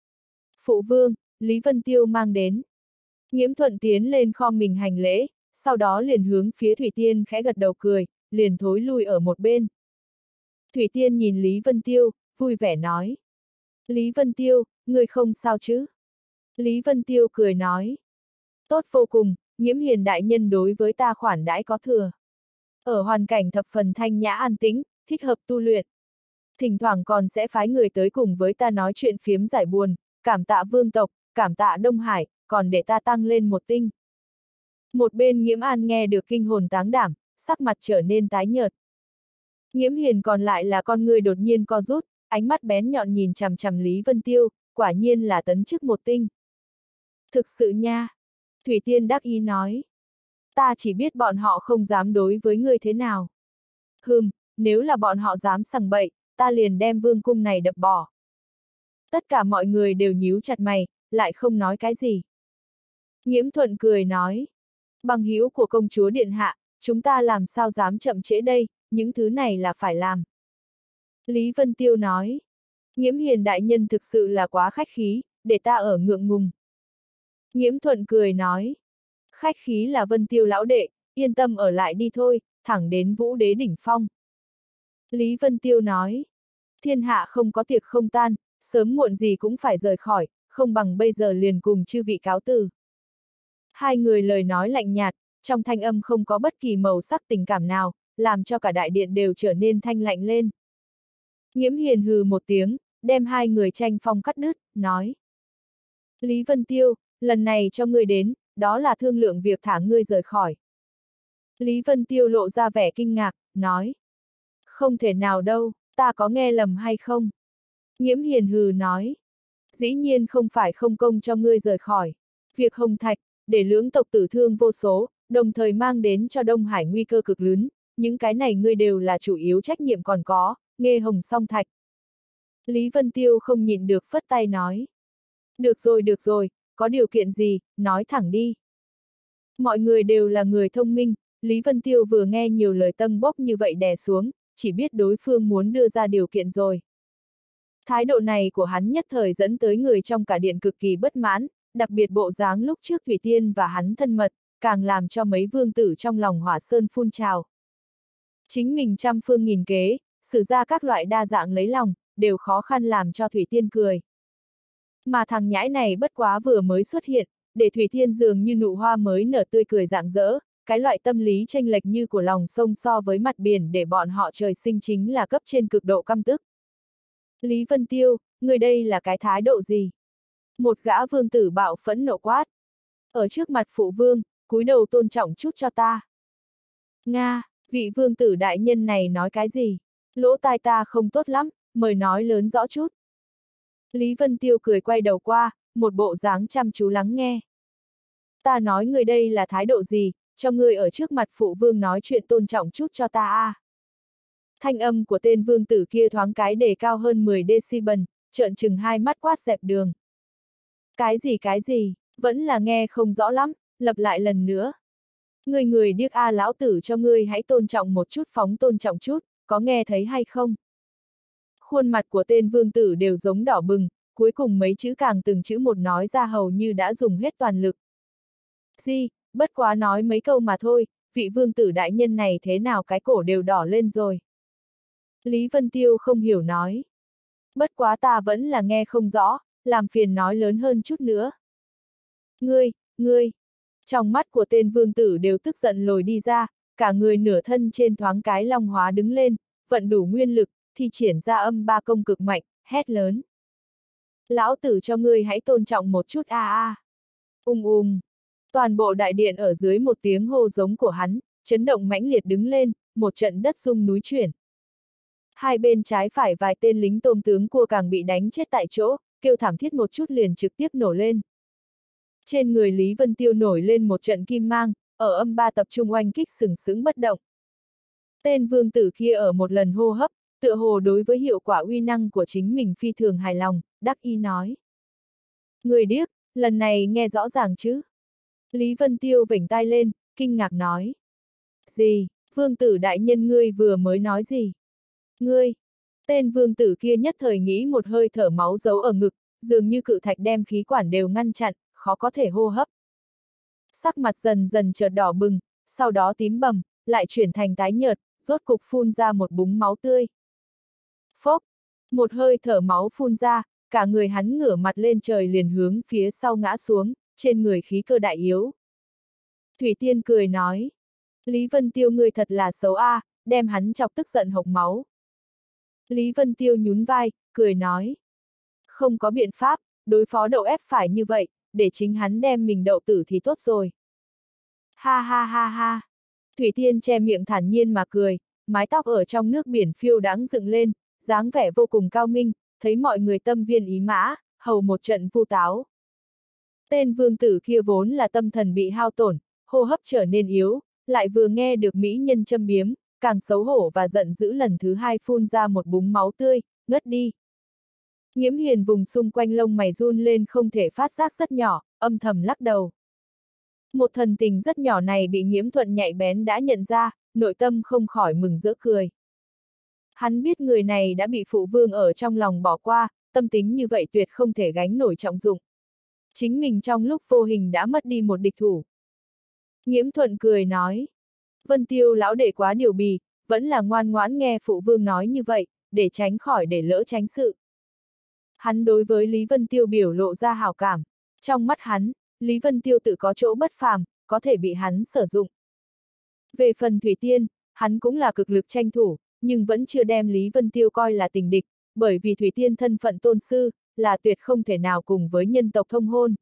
Phụ vương, Lý Vân Tiêu mang đến. Nghiễm Thuận tiến lên khom mình hành lễ, sau đó liền hướng phía Thủy Tiên khẽ gật đầu cười, liền thối lui ở một bên. Thủy Tiên nhìn Lý Vân Tiêu, vui vẻ nói. Lý Vân Tiêu, ngươi không sao chứ? Lý Vân Tiêu cười nói. Tốt vô cùng, Nghiễm Hiền đại nhân đối với ta khoản đãi có thừa. Ở hoàn cảnh thập phần thanh nhã an tĩnh, thích hợp tu luyện. Thỉnh thoảng còn sẽ phái người tới cùng với ta nói chuyện phiếm giải buồn, cảm tạ vương tộc, cảm tạ Đông Hải, còn để ta tăng lên một tinh. Một bên Nghiễm An nghe được kinh hồn táng đảm, sắc mặt trở nên tái nhợt. Nghiễm Hiền còn lại là con người đột nhiên co rút, ánh mắt bén nhọn nhìn chằm chằm Lý Vân Tiêu, quả nhiên là tấn chức một tinh. Thực sự nha. Thủy Tiên đắc ý nói. Ta chỉ biết bọn họ không dám đối với ngươi thế nào. Nếu là bọn họ dám sằng bậy, ta liền đem vương cung này đập bỏ. Tất cả mọi người đều nhíu chặt mày, lại không nói cái gì. Nghiễm Thuận cười nói. Bằng hữu của công chúa điện hạ, chúng ta làm sao dám chậm trễ đây, những thứ này là phải làm. Lý Vân Tiêu nói. Nghiễm Hiền đại nhân thực sự là quá khách khí, để ta ở ngượng ngùng. Nghiễm Thuận cười nói. Khách khí là Vân Tiêu lão đệ, yên tâm ở lại đi thôi, thẳng đến Vũ Đế đỉnh phong. Lý Vân Tiêu nói. Thiên hạ không có tiệc không tan, sớm muộn gì cũng phải rời khỏi, không bằng bây giờ liền cùng chư vị cáo từ. Hai người lời nói lạnh nhạt, trong thanh âm không có bất kỳ màu sắc tình cảm nào, làm cho cả đại điện đều trở nên thanh lạnh lên. Nghiễm Hiền hừ một tiếng, đem hai người tranh phong cắt đứt, nói. Lý Vân Tiêu, lần này cho ngươi đến, đó là thương lượng việc thả ngươi rời khỏi. Lý Vân Tiêu lộ ra vẻ kinh ngạc, nói. Không thể nào đâu, ta có nghe lầm hay không? Nghiễm Hiền hừ nói. Dĩ nhiên không phải không công cho ngươi rời khỏi. Việc Hồng Thạch, để lưỡng tộc tử thương vô số, đồng thời mang đến cho Đông Hải nguy cơ cực lớn, những cái này ngươi đều là chủ yếu trách nhiệm còn có, Nghê Hồng Song Thạch. Lý Vân Tiêu không nhịn được phất tay nói. Được rồi, có điều kiện gì, nói thẳng đi. Mọi người đều là người thông minh, Lý Vân Tiêu vừa nghe nhiều lời tâng bốc như vậy đè xuống, chỉ biết đối phương muốn đưa ra điều kiện rồi. Thái độ này của hắn nhất thời dẫn tới người trong cả điện cực kỳ bất mãn, đặc biệt bộ dáng lúc trước Thủy Tiên và hắn thân mật, càng làm cho mấy vương tử trong lòng hỏa sơn phun trào. Chính mình trăm phương nghìn kế, sử ra các loại đa dạng lấy lòng, đều khó khăn làm cho Thủy Tiên cười. Mà thằng nhãi này bất quá vừa mới xuất hiện, để Thủy Tiên dường như nụ hoa mới nở tươi cười rạng rỡ, cái loại tâm lý chênh lệch như của lòng sông so với mặt biển để bọn họ trời sinh chính là cấp trên cực độ căm tức. Lý Vân Tiêu, người đây là cái thái độ gì? Một gã vương tử bạo phẫn nộ quát. Ở trước mặt phụ vương, cúi đầu tôn trọng chút cho ta. Nga, vị vương tử đại nhân này nói cái gì? Lỗ tai ta không tốt lắm, mời nói lớn rõ chút. Lý Vân Tiêu cười quay đầu qua, một bộ dáng chăm chú lắng nghe. Ta nói người đây là thái độ gì, cho ngươi ở trước mặt phụ vương nói chuyện tôn trọng chút cho ta a. Thanh âm của tên vương tử kia thoáng cái đề cao hơn 10 decibel, trợn trừng hai mắt quát dẹp đường. Cái gì, vẫn là nghe không rõ lắm, lặp lại lần nữa. Người điếc a, lão tử cho ngươi hãy tôn trọng một chút, phóng tôn trọng chút, có nghe thấy hay không? Khuôn mặt của tên vương tử đều giống đỏ bừng, cuối cùng mấy chữ càng từng chữ một nói ra hầu như đã dùng hết toàn lực. Bất quá nói mấy câu mà thôi, vị vương tử đại nhân này thế nào cái cổ đều đỏ lên rồi. Lý Vân Tiêu không hiểu nói. Bất quá ta vẫn là nghe không rõ, làm phiền nói lớn hơn chút nữa. Ngươi, trong mắt của tên vương tử đều tức giận lồi đi ra, cả người nửa thân trên thoáng cái long hóa đứng lên, vận đủ nguyên lực, thi triển ra âm ba công cực mạnh, hét lớn. Lão tử cho ngươi hãy tôn trọng một chút a. Toàn bộ đại điện ở dưới một tiếng hô giống của hắn, chấn động mãnh liệt đứng lên, một trận đất rung núi chuyển. Hai bên trái phải vài tên lính tôm tướng cua càng bị đánh chết tại chỗ, kêu thảm thiết một chút liền trực tiếp nổ lên. Trên người Lý Vân Tiêu nổi lên một trận kim mang, ở âm ba tập trung oanh kích sừng sững bất động. Tên vương tử kia ở một lần hô hấp, tựa hồ đối với hiệu quả uy năng của chính mình phi thường hài lòng, đắc ý nói. Người điếc, lần này nghe rõ ràng chứ? Lý Vân Tiêu vểnh tai lên, kinh ngạc nói. Gì, vương tử đại nhân ngươi vừa mới nói gì? Ngươi, tên vương tử kia nhất thời nghĩ một hơi thở máu giấu ở ngực, dường như cự thạch đem khí quản đều ngăn chặn, khó có thể hô hấp. Sắc mặt dần dần chợt đỏ bừng, sau đó tím bầm, lại chuyển thành tái nhợt, rốt cục phun ra một búng máu tươi. Phốc, một hơi thở máu phun ra, cả người hắn ngửa mặt lên trời liền hướng phía sau ngã xuống, trên người khí cơ đại yếu. Thủy Tiên cười nói. Lý Vân Tiêu ngươi thật là xấu a, đem hắn chọc tức giận hộc máu. Lý Vân Tiêu nhún vai, cười nói. Không có biện pháp, đối phó đậu ép phải như vậy, để chính hắn đem mình đậu tử thì tốt rồi. Ha ha ha ha. Thủy Tiên che miệng thản nhiên mà cười, mái tóc ở trong nước biển phiêu đáng dựng lên, dáng vẻ vô cùng cao minh, thấy mọi người tâm viên ý mã, hầu một trận vu táo. Tên vương tử kia vốn là tâm thần bị hao tổn, hô hấp trở nên yếu, lại vừa nghe được mỹ nhân châm biếm, càng xấu hổ và giận dữ lần thứ hai phun ra một búng máu tươi, ngất đi. Nghiễm Hiền vùng xung quanh lông mày run lên không thể phát giác rất nhỏ, âm thầm lắc đầu. Một thần tình rất nhỏ này bị Nghiễm Thuận nhạy bén đã nhận ra, nội tâm không khỏi mừng rỡ cười. Hắn biết người này đã bị phụ vương ở trong lòng bỏ qua, tâm tính như vậy tuyệt không thể gánh nổi trọng dụng. Chính mình trong lúc vô hình đã mất đi một địch thủ. Nghiễm Thuận cười nói. Vân Tiêu lão đệ quá điều bì, vẫn là ngoan ngoãn nghe phụ vương nói như vậy, để tránh khỏi để lỡ tránh sự. Hắn đối với Lý Vân Tiêu biểu lộ ra hảo cảm. Trong mắt hắn, Lý Vân Tiêu tự có chỗ bất phàm, có thể bị hắn sử dụng. Về phần Thủy Tiên, hắn cũng là cực lực tranh thủ, nhưng vẫn chưa đem Lý Vân Tiêu coi là tình địch, bởi vì Thủy Tiên thân phận tôn sư, là tuyệt không thể nào cùng với nhân tộc thông hôn.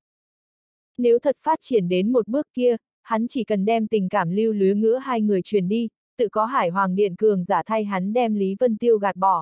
Nếu thật phát triển đến một bước kia, hắn chỉ cần đem tình cảm lưu luyến nggiữa hai người truyền đi, tự có Hải Hoàng Điện cường giả thay hắn đem Lý Vân Tiêu gạt bỏ.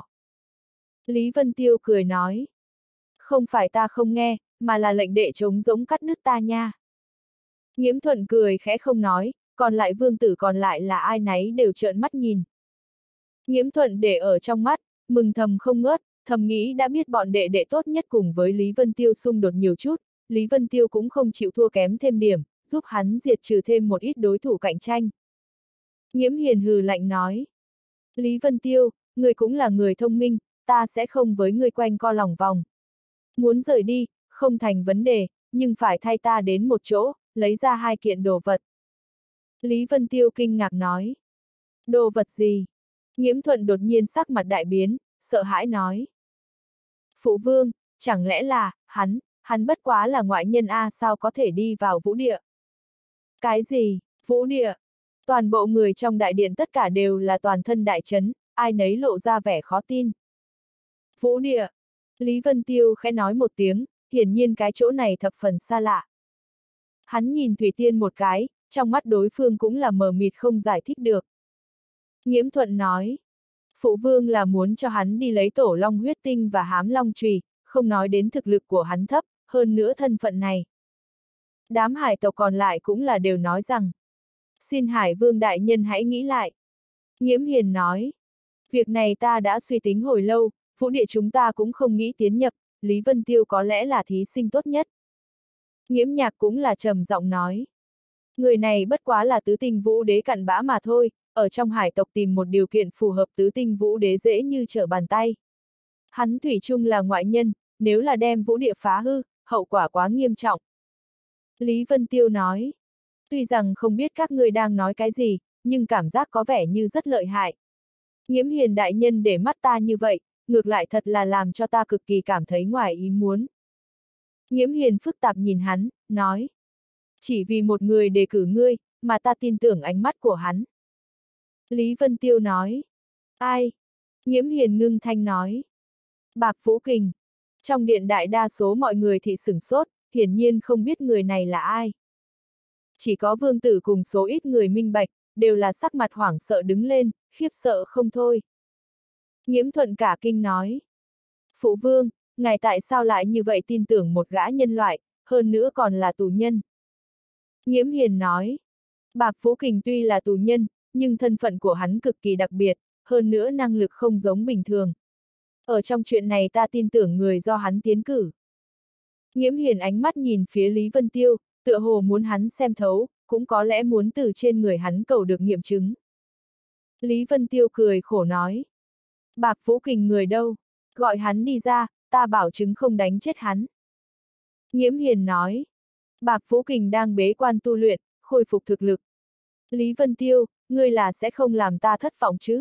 Lý Vân Tiêu cười nói. Không phải ta không nghe, mà là lệnh đệ trống giống cắt đứt ta nha. Nghiễm Thuận cười khẽ không nói, còn lại vương tử còn lại là ai nấy đều trợn mắt nhìn. Nghiễm Thuận để ở trong mắt, mừng thầm không ngớt, thầm nghĩ đã biết bọn đệ đệ tốt nhất cùng với Lý Vân Tiêu xung đột nhiều chút, Lý Vân Tiêu cũng không chịu thua kém thêm điểm, giúp hắn diệt trừ thêm một ít đối thủ cạnh tranh. Nghiễm Hiền hừ lạnh nói. Lý Vân Tiêu, người cũng là người thông minh, ta sẽ không với người quanh co lòng vòng. Muốn rời đi, không thành vấn đề, nhưng phải thay ta đến một chỗ, lấy ra 2 kiện đồ vật. Lý Vân Tiêu kinh ngạc nói. Đồ vật gì? Nghiễm Thuận đột nhiên sắc mặt đại biến, sợ hãi nói. Phụ vương, chẳng lẽ là, hắn bất quá là ngoại nhân a sao có thể đi vào vũ địa? Cái gì, vũ địa? Toàn bộ người trong đại điện tất cả đều là toàn thân đại chấn, ai nấy lộ ra vẻ khó tin. Vũ địa. Lý Vân Tiêu khẽ nói một tiếng, hiển nhiên cái chỗ này thập phần xa lạ. Hắn nhìn Thủy Tiên một cái, trong mắt đối phương cũng là mờ mịt không giải thích được. Nghiễm Thuận nói, phụ vương là muốn cho hắn đi lấy tổ long huyết tinh và hám long chùy, không nói đến thực lực của hắn thấp, hơn nữa thân phận này. Đám hải tộc còn lại cũng là đều nói rằng, xin Hải Vương đại nhân hãy nghĩ lại. Nghiễm Hiền nói, việc này ta đã suy tính hồi lâu, vũ địa chúng ta cũng không nghĩ tiến nhập, Lý Vân Tiêu có lẽ là thí sinh tốt nhất. Nghiễm Nhạc cũng là trầm giọng nói, người này bất quá là tứ tinh vũ đế cặn bã mà thôi, ở trong hải tộc tìm một điều kiện phù hợp tứ tinh vũ đế dễ như trở bàn tay. Hắn thủy chung là ngoại nhân, nếu là đem vũ địa phá hư, hậu quả quá nghiêm trọng. Lý Vân Tiêu nói, tuy rằng không biết các ngươi đang nói cái gì, nhưng cảm giác có vẻ như rất lợi hại. Nghiễm Hiền đại nhân để mắt ta như vậy, ngược lại thật là làm cho ta cực kỳ cảm thấy ngoài ý muốn. Nghiễm Hiền phức tạp nhìn hắn, nói, chỉ vì một người đề cử ngươi, mà ta tin tưởng ánh mắt của hắn. Lý Vân Tiêu nói, ai? Nghiễm Hiền ngưng thanh nói, Bạc Vũ Kình. Trong điện đại đa số mọi người thì sửng sốt, hiển nhiên không biết người này là ai. Chỉ có vương tử cùng số ít người minh bạch, đều là sắc mặt hoảng sợ đứng lên, khiếp sợ không thôi. Nghiễm Thuận cả kinh nói, Phụ vương, ngài tại sao lại như vậy tin tưởng một gã nhân loại, hơn nữa còn là tù nhân? Nghiễm Hiền nói, Bạc Vũ Kình tuy là tù nhân, nhưng thân phận của hắn cực kỳ đặc biệt, hơn nữa năng lực không giống bình thường. Ở trong chuyện này ta tin tưởng người do hắn tiến cử. Nghiễm Hiền ánh mắt nhìn phía Lý Vân Tiêu, tựa hồ muốn hắn xem thấu, cũng có lẽ muốn từ trên người hắn cầu được nghiệm chứng. Lý Vân Tiêu cười khổ nói, Bạc Vũ Kình người đâu? Gọi hắn đi ra, ta bảo chứng không đánh chết hắn. Nghiễm Hiền nói, Bạc Vũ Kình đang bế quan tu luyện, khôi phục thực lực. Lý Vân Tiêu, ngươi là sẽ không làm ta thất vọng chứ?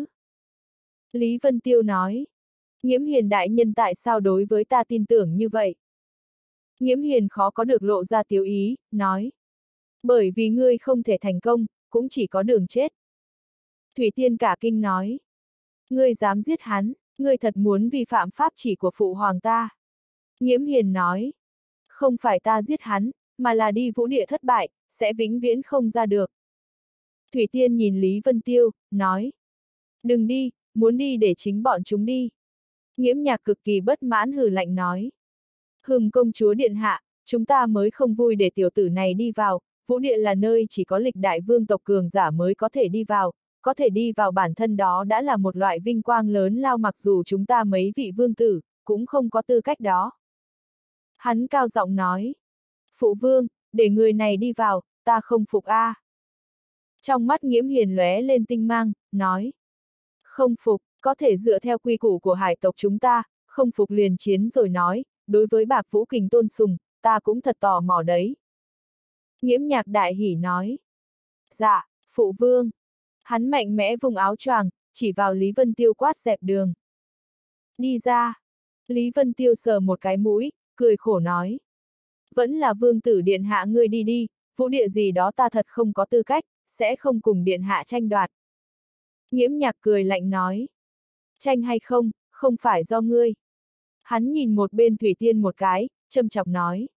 Lý Vân Tiêu nói, Nghiễm Hiền đại nhân tại sao đối với ta tin tưởng như vậy? Nghiễm Hiền khó có được lộ ra tiếu ý, nói, bởi vì ngươi không thể thành công, cũng chỉ có đường chết. Thủy Tiên cả kinh nói, ngươi dám giết hắn, ngươi thật muốn vi phạm pháp chỉ của phụ hoàng ta. Nghiễm Hiền nói, không phải ta giết hắn, mà là đi vũ địa thất bại, sẽ vĩnh viễn không ra được. Thủy Tiên nhìn Lý Vân Tiêu, nói, đừng đi, muốn đi để chính bọn chúng đi. Nghiễm Nhạc cực kỳ bất mãn hừ lạnh nói, công chúa điện hạ, chúng ta mới không vui để tiểu tử này đi vào, vũ địa là nơi chỉ có lịch đại vương tộc cường giả mới có thể đi vào bản thân đó đã là một loại vinh quang lớn lao, mặc dù chúng ta mấy vị vương tử, cũng không có tư cách đó. Hắn cao giọng nói, Phụ vương, để người này đi vào, ta không phục a. Trong mắt Nghiễm Hiền lóe lên tinh mang, nói, không phục, có thể dựa theo quy củ của hải tộc chúng ta, không phục liền chiến rồi nói, đối với Bạc Vũ Kình tôn sùng, ta cũng thật tò mò đấy. Nghiễm Nhạc đại hỉ nói, dạ, phụ vương. Hắn mạnh mẽ vùng áo choàng, chỉ vào Lý Vân Tiêu quát dẹp đường. Đi ra. Lý Vân Tiêu sờ một cái mũi, cười khổ nói, vẫn là vương tử điện hạ ngươi đi đi, vũ địa gì đó ta thật không có tư cách, sẽ không cùng điện hạ tranh đoạt. Nghiễm Nhạc cười lạnh nói, tranh hay không, không phải do ngươi. Hắn nhìn một bên Thủy Tiên một cái, châm chọc nói,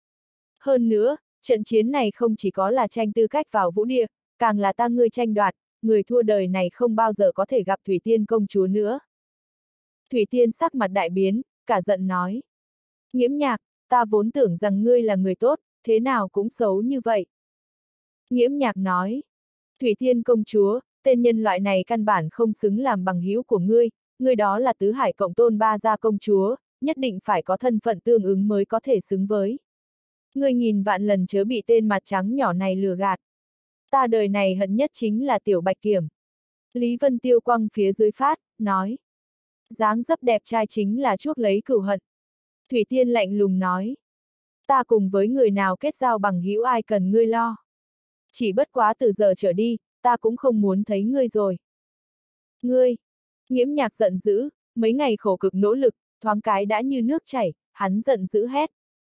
hơn nữa, trận chiến này không chỉ có là tranh tư cách vào vũ địa, càng là ta ngươi tranh đoạt, người thua đời này không bao giờ có thể gặp Thủy Tiên công chúa nữa. Thủy Tiên sắc mặt đại biến, cả giận nói, Nghiễm Nhạc, ta vốn tưởng rằng ngươi là người tốt, thế nào cũng xấu như vậy. Nghiễm Nhạc nói, Thủy Tiên công chúa, tên nhân loại này căn bản không xứng làm bằng hữu của ngươi, ngươi đó là tứ hải cộng tôn ba gia công chúa, nhất định phải có thân phận tương ứng mới có thể xứng với. Ngươi nghìn vạn lần chớ bị tên mặt trắng nhỏ này lừa gạt. Ta đời này hận nhất chính là Tiểu Bạch Kiểm. Lý Vân Tiêu quăng phía dưới phát, nói, dáng dấp đẹp trai chính là chuốc lấy cửu hận. Thủy Tiên lạnh lùng nói, ta cùng với người nào kết giao bằng hữu ai cần ngươi lo. Chỉ bất quá từ giờ trở đi, ta cũng không muốn thấy ngươi rồi. Ngươi! Nghiễm Nhạc giận dữ, mấy ngày khổ cực nỗ lực, thoáng cái đã như nước chảy, hắn giận dữ hét.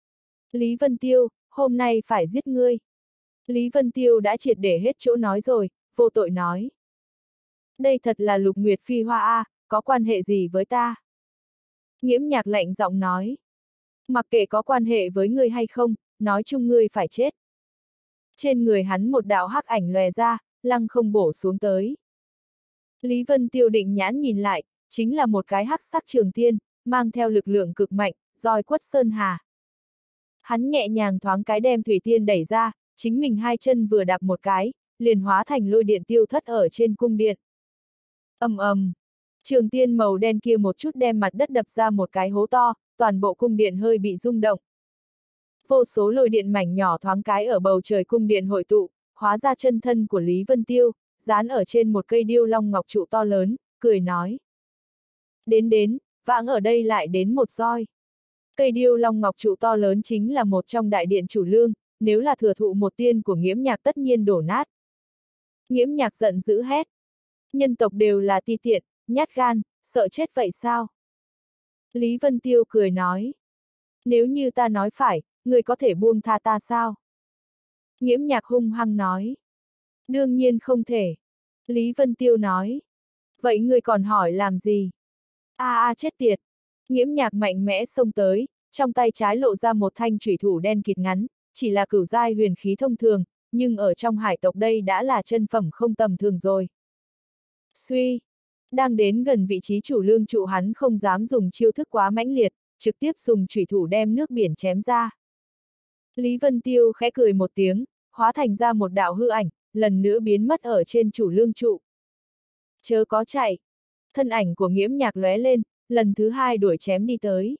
Lý Vân Tiêu, hôm nay phải giết ngươi. Lý Vân Tiêu đã triệt để hết chỗ nói rồi, vô tội nói. Đây thật là Lục Nguyệt Phi Hoa a, có quan hệ gì với ta? Nghiễm Nhạc lạnh giọng nói. Mặc kệ có quan hệ với ngươi hay không, nói chung ngươi phải chết. Trên người hắn một đạo hắc ảnh lòe ra, lăng không bổ xuống tới. Lý Vân Tiêu định nhãn nhìn lại, chính là một cái hắc sắc trường tiên, mang theo lực lượng cực mạnh, roi quất sơn hà. Hắn nhẹ nhàng thoáng cái đem thủy tiên đẩy ra, chính mình hai chân vừa đạp một cái, liền hóa thành lôi điện tiêu thất ở trên cung điện. Ầm ầm, trường tiên màu đen kia một chút đem mặt đất đập ra một cái hố to, toàn bộ cung điện hơi bị rung động. Vô số lôi điện mảnh nhỏ thoáng cái ở bầu trời cung điện hội tụ, hóa ra chân thân của Lý Vân Tiêu, dán ở trên một cây điêu long ngọc trụ to lớn, cười nói. Đến, vãng ở đây lại đến một roi. Cây điêu long ngọc trụ to lớn chính là một trong đại điện chủ lương, nếu là thừa thụ một tiên của Nghiễm Nhạc tất nhiên đổ nát. Nghiễm Nhạc giận dữ hét. Nhân tộc đều là ti tiện, nhát gan, sợ chết vậy sao? Lý Vân Tiêu cười nói. Nếu như ta nói phải, người có thể buông tha ta sao? Nghiễm Nhạc hung hăng nói. Đương nhiên không thể. Lý Vân Tiêu nói. Vậy người còn hỏi làm gì? Chết tiệt. Nghiễm Nhạc mạnh mẽ xông tới, trong tay trái lộ ra một thanh chủy thủ đen kịt ngắn, chỉ là cửu giai huyền khí thông thường, nhưng ở trong hải tộc đây đã là chân phẩm không tầm thường rồi. Suy, đang đến gần vị trí chủ lương trụ hắn không dám dùng chiêu thức quá mãnh liệt, trực tiếp dùng chủy thủ đem nước biển chém ra. Lý Vân Tiêu khẽ cười một tiếng, hóa thành ra một đạo hư ảnh, lần nữa biến mất ở trên chủ lương trụ. Chớ có chạy. Thân ảnh của Nghiễm Nhạc lóe lên, lần thứ hai đuổi chém đi tới.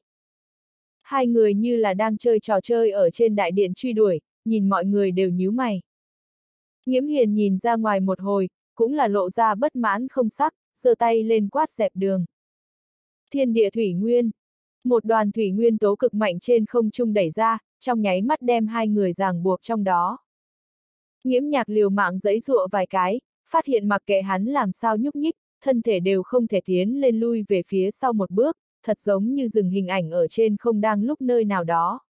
Hai người như là đang chơi trò chơi ở trên đại điện truy đuổi, nhìn mọi người đều nhíu mày. Nghiễm Hiền nhìn ra ngoài một hồi, cũng là lộ ra bất mãn không sắc, giơ tay lên quát dẹp đường. Thiên địa thủy nguyên. Một đoàn thủy nguyên tố cực mạnh trên không trung đẩy ra, trong nháy mắt đem hai người ràng buộc trong đó. Nghiễm Nhạc liều mạng giãy giụa vài cái, phát hiện mặc kệ hắn làm sao nhúc nhích, thân thể đều không thể tiến lên lui về phía sau một bước, thật giống như dừng hình ảnh ở trên không đang lúc nơi nào đó.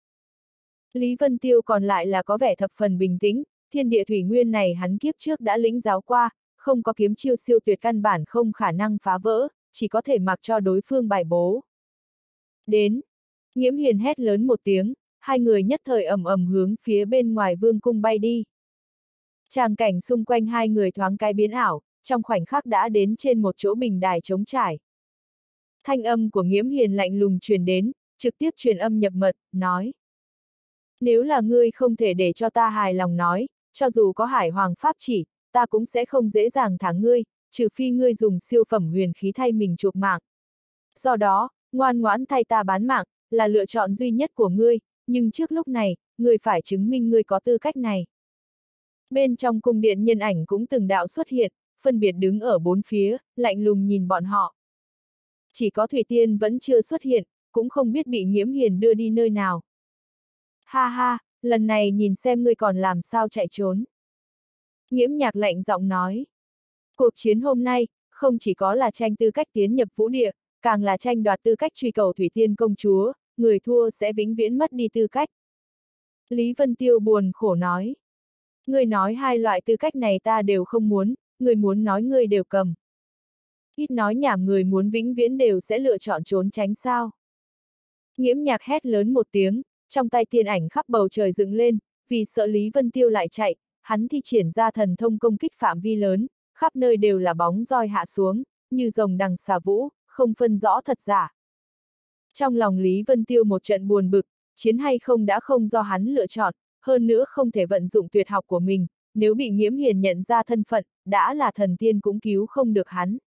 Lý Vân Tiêu còn lại là có vẻ thập phần bình tĩnh, thiên địa thủy nguyên này hắn kiếp trước đã lĩnh giáo qua, không có kiếm chiêu siêu tuyệt căn bản không khả năng phá vỡ, chỉ có thể mặc cho đối phương bài bố. Đến! Nghiễm Hiền hét lớn một tiếng, hai người nhất thời ầm ầm hướng phía bên ngoài vương cung bay đi. Tràng cảnh xung quanh hai người thoáng cái biến ảo, trong khoảnh khắc đã đến trên một chỗ bình đài trống trải. Thanh âm của Nghiễm Hiền lạnh lùng truyền đến, trực tiếp truyền âm nhập mật, nói. Nếu là ngươi không thể để cho ta hài lòng nói, cho dù có hải hoàng pháp chỉ, ta cũng sẽ không dễ dàng thả ngươi, trừ phi ngươi dùng siêu phẩm huyền khí thay mình chuộc mạng. Do đó, ngoan ngoãn thay ta bán mạng, là lựa chọn duy nhất của ngươi, nhưng trước lúc này, ngươi phải chứng minh ngươi có tư cách này. Bên trong cung điện nhân ảnh cũng từng đạo xuất hiện, phân biệt đứng ở bốn phía, lạnh lùng nhìn bọn họ. Chỉ có Thủy Tiên vẫn chưa xuất hiện, cũng không biết bị Nghiễm Hiền đưa đi nơi nào. Ha ha, lần này nhìn xem ngươi còn làm sao chạy trốn. Nghiễm Nhạc lạnh giọng nói. Cuộc chiến hôm nay, không chỉ có là tranh tư cách tiến nhập vũ địa, càng là tranh đoạt tư cách truy cầu Thủy Tiên công chúa, người thua sẽ vĩnh viễn mất đi tư cách. Lý Vân Tiêu buồn khổ nói. Ngươi nói hai loại tư cách này ta đều không muốn, người muốn nói ngươi đều cầm. Ít nói nhảm, người muốn vĩnh viễn đều sẽ lựa chọn trốn tránh sao. Nghiễm Nhạc hét lớn một tiếng, trong tay tiên ảnh khắp bầu trời dựng lên, vì sợ Lý Vân Tiêu lại chạy, hắn thi triển ra thần thông công kích phạm vi lớn, khắp nơi đều là bóng roi hạ xuống, như rồng đằng xà vũ, không phân rõ thật giả. Trong lòng Lý Vân Tiêu một trận buồn bực, chiến hay không đã không do hắn lựa chọn, hơn nữa không thể vận dụng tuyệt học của mình, nếu bị Nghiễm Hiền nhận ra thân phận, đã là thần tiên cũng cứu không được hắn.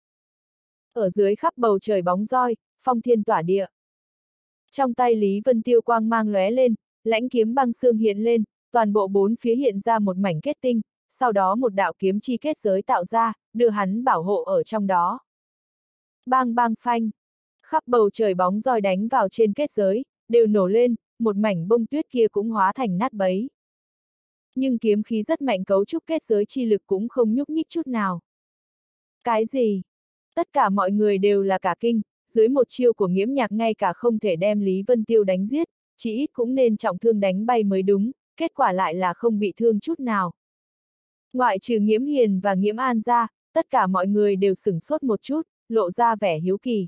Ở dưới khắp bầu trời bóng roi, phong thiên tỏa địa. Trong tay Lý Vân Tiêu quang mang lóe lên, lãnh kiếm băng xương hiện lên, toàn bộ bốn phía hiện ra một mảnh kết tinh, sau đó một đạo kiếm chi kết giới tạo ra, đưa hắn bảo hộ ở trong đó. Bang bang phanh, khắp bầu trời bóng roi đánh vào trên kết giới, đều nổ lên, một mảnh bông tuyết kia cũng hóa thành nát bấy. Nhưng kiếm khí rất mạnh, cấu trúc kết giới chi lực cũng không nhúc nhích chút nào. Cái gì? Tất cả mọi người đều là cả kinh, dưới một chiêu của Nghiễm Nhạc ngay cả không thể đem Lý Vân Tiêu đánh giết, chỉ ít cũng nên trọng thương đánh bay mới đúng, kết quả lại là không bị thương chút nào. Ngoại trừ Nghiễm Hiền và Nghiễm An ra, tất cả mọi người đều sửng sốt một chút, lộ ra vẻ hiếu kỳ.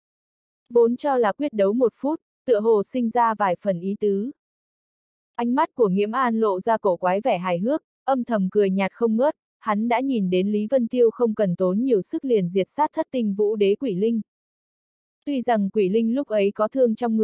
Vốn cho là quyết đấu một phút, tựa hồ sinh ra vài phần ý tứ. Ánh mắt của Nghiễm An lộ ra cổ quái vẻ hài hước, âm thầm cười nhạt không ngớt, hắn đã nhìn đến Lý Vân Tiêu không cần tốn nhiều sức liền diệt sát thất tinh vũ đế quỷ linh. Tuy rằng quỷ linh lúc ấy có thương trong người,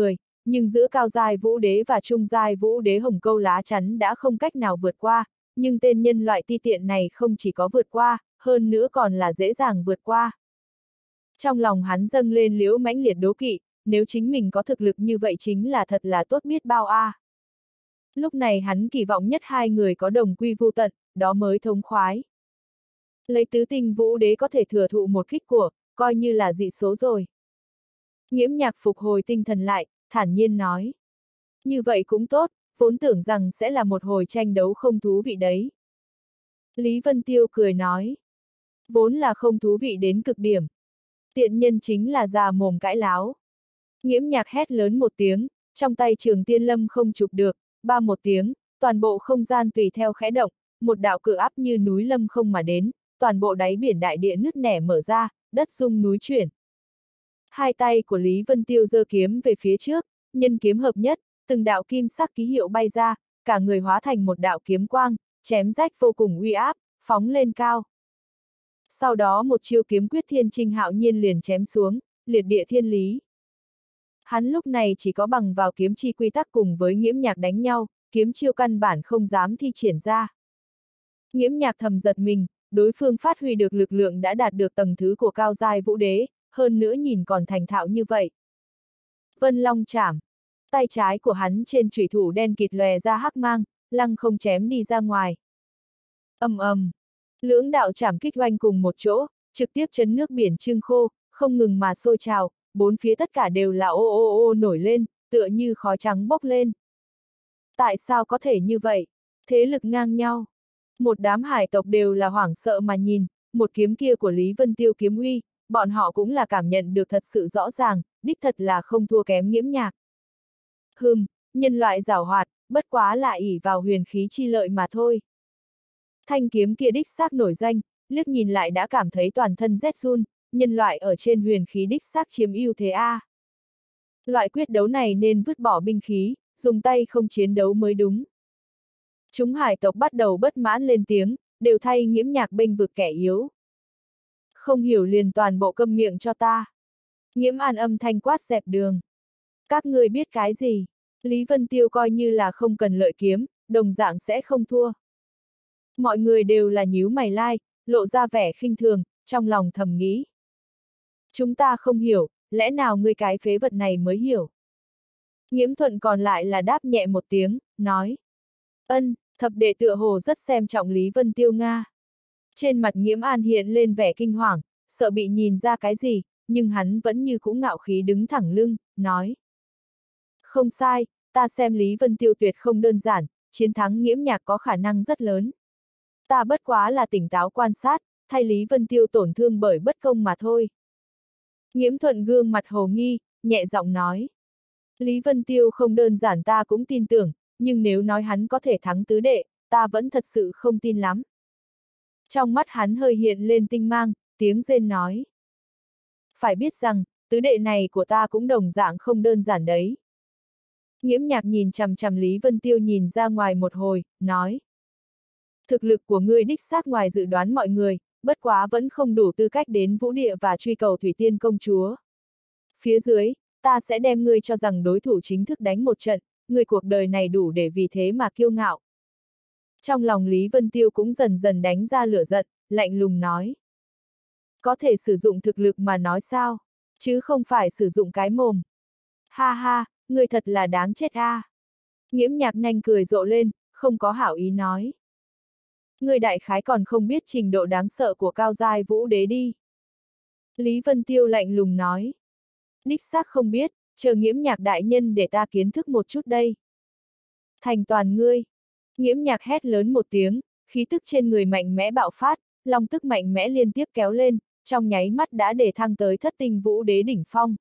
nhưng giữa cao giai vũ đế và trung giai vũ đế hồng câu lá chắn đã không cách nào vượt qua, nhưng tên nhân loại ti tiện này không chỉ có vượt qua, hơn nữa còn là dễ dàng vượt qua. Trong lòng hắn dâng lên liễu mãnh liệt đố kỵ, nếu chính mình có thực lực như vậy chính là thật là tốt biết bao a. Lúc này hắn kỳ vọng nhất hai người có đồng quy vu tận, đó mới thống khoái. Lấy tứ tinh vũ đế có thể thừa thụ một kích của, coi như là dị số rồi. Nghiễm Nhạc phục hồi tinh thần lại, thản nhiên nói. Như vậy cũng tốt, vốn tưởng rằng sẽ là một hồi tranh đấu không thú vị đấy. Lý Vân Tiêu cười nói. Vốn là không thú vị đến cực điểm. Tiện nhân chính là già mồm cãi láo. Nghiễm Nhạc hét lớn một tiếng, trong tay Trường Tiên Lâm không chụp được, ba một tiếng, toàn bộ không gian tùy theo khẽ động, một đạo cự áp như núi lâm không mà đến, toàn bộ đáy biển đại địa nứt nẻ mở ra, đất rung núi chuyển. Hai tay của Lý Vân Tiêu giơ kiếm về phía trước, nhân kiếm hợp nhất, từng đạo kim sắc ký hiệu bay ra, cả người hóa thành một đạo kiếm quang, chém rách vô cùng uy áp, phóng lên cao. Sau đó một chiêu kiếm quyết thiên trinh hạo nhiên liền chém xuống, liệt địa thiên lý. Hắn lúc này chỉ có bằng vào kiếm chi quy tắc cùng với Nghiễm Nhạc đánh nhau, kiếm chiêu căn bản không dám thi triển ra. Nghiễm Nhạc thầm giật mình, đối phương phát huy được lực lượng đã đạt được tầng thứ của cao giai vũ đế, hơn nữa nhìn còn thành thạo như vậy. Vân Long chảm, tay trái của hắn trên chủy thủ đen kịt lòe ra hắc mang, lăng không chém đi ra ngoài. Ầm ầm, lưỡng đạo chảm kích oanh cùng một chỗ, trực tiếp chấn nước biển trương khô, không ngừng mà sôi trào, bốn phía tất cả đều là ô ô ô nổi lên, tựa như khói trắng bốc lên. Tại sao có thể như vậy? Thế lực ngang nhau. Một đám hải tộc đều là hoảng sợ mà nhìn, một kiếm kia của Lý Vân Tiêu kiếm uy, bọn họ cũng là cảm nhận được thật sự rõ ràng, đích thật là không thua kém Nghiễm Nhạc. Nhân loại giảo hoạt, bất quá là ỷ vào huyền khí chi lợi mà thôi. Thanh kiếm kia đích xác nổi danh, liếc nhìn lại đã cảm thấy toàn thân rét run, nhân loại ở trên huyền khí đích xác chiếm ưu thế a. Loại quyết đấu này nên vứt bỏ binh khí, dùng tay không chiến đấu mới đúng. Chúng hải tộc bắt đầu bất mãn lên tiếng, đều thay Nghiễm Nhạc bênh vực kẻ yếu. Không hiểu liền toàn bộ câm miệng cho ta. Nghiễm An âm thanh quát dẹp đường. Các người biết cái gì? Lý Vân Tiêu coi như là không cần lợi kiếm, đồng dạng sẽ không thua. Mọi người đều là nhíu mày lai, lộ ra vẻ khinh thường, trong lòng thầm nghĩ. Chúng ta không hiểu, lẽ nào ngươi cái phế vật này mới hiểu? Nghiễm Thuận còn lại là đáp nhẹ một tiếng, nói. Ân, thập đệ tựa hồ rất xem trọng Lý Vân Tiêu Nga. Trên mặt Nghiễm An hiện lên vẻ kinh hoàng, sợ bị nhìn ra cái gì, nhưng hắn vẫn như cũ ngạo khí đứng thẳng lưng, nói. Không sai, ta xem Lý Vân Tiêu tuyệt không đơn giản, chiến thắng Nghiễm Nhạc có khả năng rất lớn. Ta bất quá là tỉnh táo quan sát, thay Lý Vân Tiêu tổn thương bởi bất công mà thôi. Nghiễm Thuận gương mặt hồ nghi, nhẹ giọng nói. Lý Vân Tiêu không đơn giản ta cũng tin tưởng, nhưng nếu nói hắn có thể thắng tứ đệ, ta vẫn thật sự không tin lắm. Trong mắt hắn hơi hiện lên tinh mang, tiếng rên nói. Phải biết rằng, tứ đệ này của ta cũng đồng dạng không đơn giản đấy. Nghiễm Nhạc nhìn chằm chằm Lý Vân Tiêu nhìn ra ngoài một hồi, nói. Thực lực của ngươi đích xác ngoài dự đoán mọi người, bất quá vẫn không đủ tư cách đến vũ địa và truy cầu Thủy Tiên công chúa. Phía dưới, ta sẽ đem ngươi cho rằng đối thủ chính thức đánh một trận, ngươi cuộc đời này đủ để vì thế mà kiêu ngạo. Trong lòng Lý Vân Tiêu cũng dần dần đánh ra lửa giận, lạnh lùng nói. Có thể sử dụng thực lực mà nói sao, chứ không phải sử dụng cái mồm. Ha ha, ngươi thật là đáng chết a. Nghiễm Nhạc nhanh cười rộ lên, không có hảo ý nói. Ngươi đại khái còn không biết trình độ đáng sợ của cao giai vũ đế đi. Lý Vân Tiêu lạnh lùng nói. Đích xác không biết, chờ Nghiễm Nhạc đại nhân để ta kiến thức một chút đây. Thành toàn ngươi. Nghiễm Nhạc hét lớn một tiếng, khí tức trên người mạnh mẽ bạo phát, long tức mạnh mẽ liên tiếp kéo lên, trong nháy mắt đã để thăng tới thất tinh vũ đế đỉnh phong.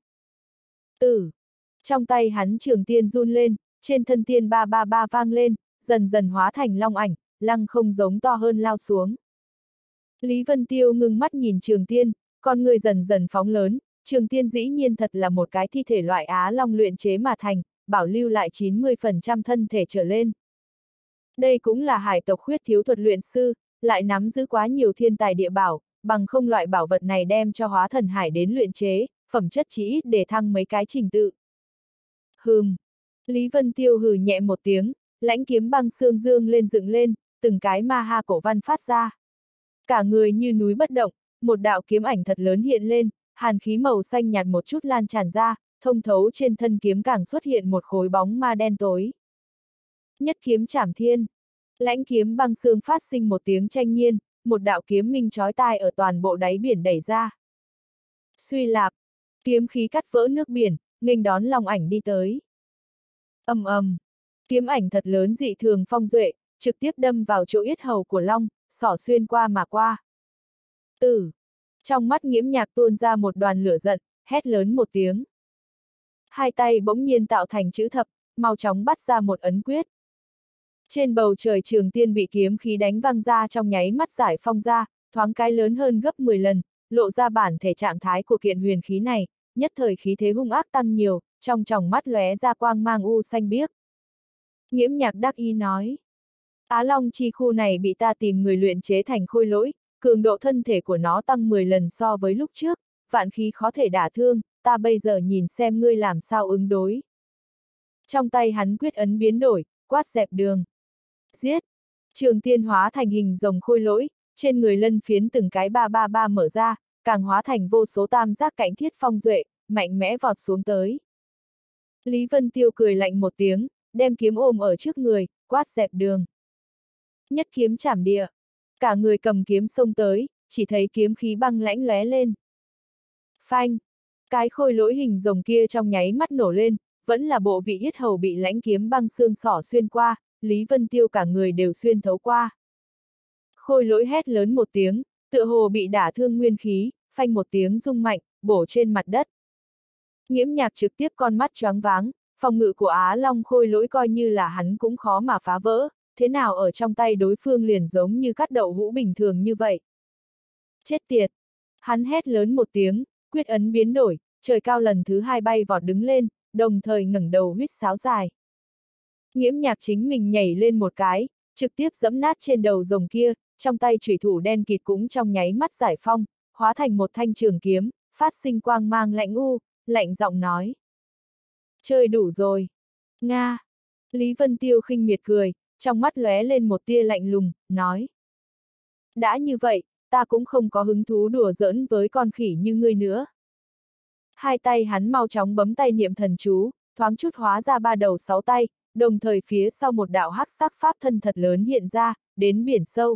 Trong tay hắn trường tiên run lên, trên thân tiên 333 vang lên, dần dần hóa thành long ảnh, lăng không giống to hơn lao xuống. Lý Vân Tiêu ngưng mắt nhìn trường tiên, con người dần dần phóng lớn, trường tiên dĩ nhiên thật là một cái thi thể loại Á Long luyện chế mà thành, bảo lưu lại 90% thân thể trở lên. Đây cũng là hải tộc khuyết thiếu thuật luyện sư, lại nắm giữ quá nhiều thiên tài địa bảo, bằng không loại bảo vật này đem cho hóa thần hải đến luyện chế, phẩm chất chỉ ít để thăng mấy cái trình tự. Hừm. Lý Vân Tiêu hừ nhẹ một tiếng, lãnh kiếm băng xương dương lên dựng lên, từng cái ma ha cổ văn phát ra. Cả người như núi bất động, một đạo kiếm ảnh thật lớn hiện lên, hàn khí màu xanh nhạt một chút lan tràn ra, thông thấu trên thân kiếm càng xuất hiện một khối bóng ma đen tối. Nhất kiếm trảm thiên. Lãnh kiếm băng xương phát sinh một tiếng tranh nhiên, một đạo kiếm minh chói tai ở toàn bộ đáy biển đẩy ra. Suy lạp, kiếm khí cắt vỡ nước biển, nghênh đón long ảnh đi tới. Ầm ầm, kiếm ảnh thật lớn dị thường phong duệ, trực tiếp đâm vào chỗ yết hầu của long, xỏ xuyên qua mà qua. Tử. Trong mắt Nghiễm Nhạc tuôn ra một đoàn lửa giận, hét lớn một tiếng. Hai tay bỗng nhiên tạo thành chữ thập, mau chóng bắt ra một ấn quyết. Trên bầu trời Trường Tiên bị kiếm khí đánh văng ra trong nháy mắt giải phong ra, thoáng cái lớn hơn gấp 10 lần, lộ ra bản thể trạng thái của kiện huyền khí này, nhất thời khí thế hung ác tăng nhiều, trong tròng mắt lóe ra quang mang u xanh biếc. Nghiễm Nhạc đắc ý nói. Á Long chi khu này bị ta tìm người luyện chế thành khôi lỗi, cường độ thân thể của nó tăng 10 lần so với lúc trước, vạn khí khó thể đả thương, ta bây giờ nhìn xem ngươi làm sao ứng đối. Trong tay hắn quyết ấn biến đổi, quát dẹp đường. Giết! Trường Tiên hóa thành hình rồng khôi lỗi, trên người lân phiến từng cái 333 mở ra, càng hóa thành vô số tam giác cạnh thiết phong duệ, mạnh mẽ vọt xuống tới. Lý Vân Tiêu cười lạnh một tiếng, đem kiếm ôm ở trước người, quát dẹp đường. Nhất kiếm trảm địa. Cả người cầm kiếm xông tới, chỉ thấy kiếm khí băng lãnh lóe lên. Phanh! Cái khôi lỗi hình rồng kia trong nháy mắt nổ lên, vẫn là bộ vị yết hầu bị lãnh kiếm băng xương xỏ xuyên qua, Lý Vân Tiêu cả người đều xuyên thấu qua. Khôi lỗi hét lớn một tiếng, tựa hồ bị đả thương nguyên khí, phanh một tiếng rung mạnh, bổ trên mặt đất. Nghiễm Nhạc trực tiếp con mắt choáng váng, phòng ngự của Á Long khôi lỗi coi như là hắn cũng khó mà phá vỡ, thế nào ở trong tay đối phương liền giống như cắt đậu hũ bình thường như vậy. Chết tiệt! Hắn hét lớn một tiếng, quyết ấn biến đổi, trời cao lần thứ hai bay vọt đứng lên, đồng thời ngẩng đầu huýt sáo dài. Nghiễm Nhạc chính mình nhảy lên một cái, trực tiếp giẫm nát trên đầu rồng kia, trong tay chủy thủ đen kịt cũng trong nháy mắt giải phong, hóa thành một thanh trường kiếm, phát sinh quang mang lạnh u, lạnh giọng nói. Chơi đủ rồi. Nga. Lý Vân Tiêu khinh miệt cười, trong mắt lóe lên một tia lạnh lùng, nói. Đã như vậy, ta cũng không có hứng thú đùa giỡn với con khỉ như ngươi nữa. Hai tay hắn mau chóng bấm tay niệm thần chú, thoáng chút hóa ra 3 đầu 6 tay, đồng thời phía sau một đạo hắc sắc pháp thân thật lớn hiện ra, đến biển sâu.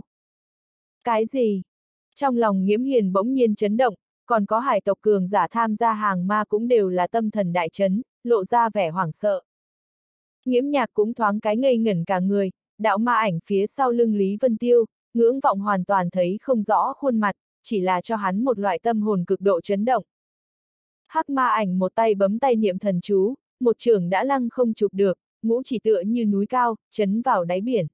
Cái gì? Trong lòng Nghiễm Hiền bỗng nhiên chấn động, còn có hải tộc cường giả tham gia hàng ma cũng đều là tâm thần đại chấn, lộ ra vẻ hoảng sợ. Nghiễm Nhạc cũng thoáng cái ngây ngẩn cả người, đạo ma ảnh phía sau lưng Lý Vân Tiêu, ngưỡng vọng hoàn toàn thấy không rõ khuôn mặt, chỉ là cho hắn một loại tâm hồn cực độ chấn động. Hắc ma ảnh một tay bấm tay niệm thần chú, một chưởng đã lăng không chụp được, ngũ chỉ tựa như núi cao, chấn vào đáy biển.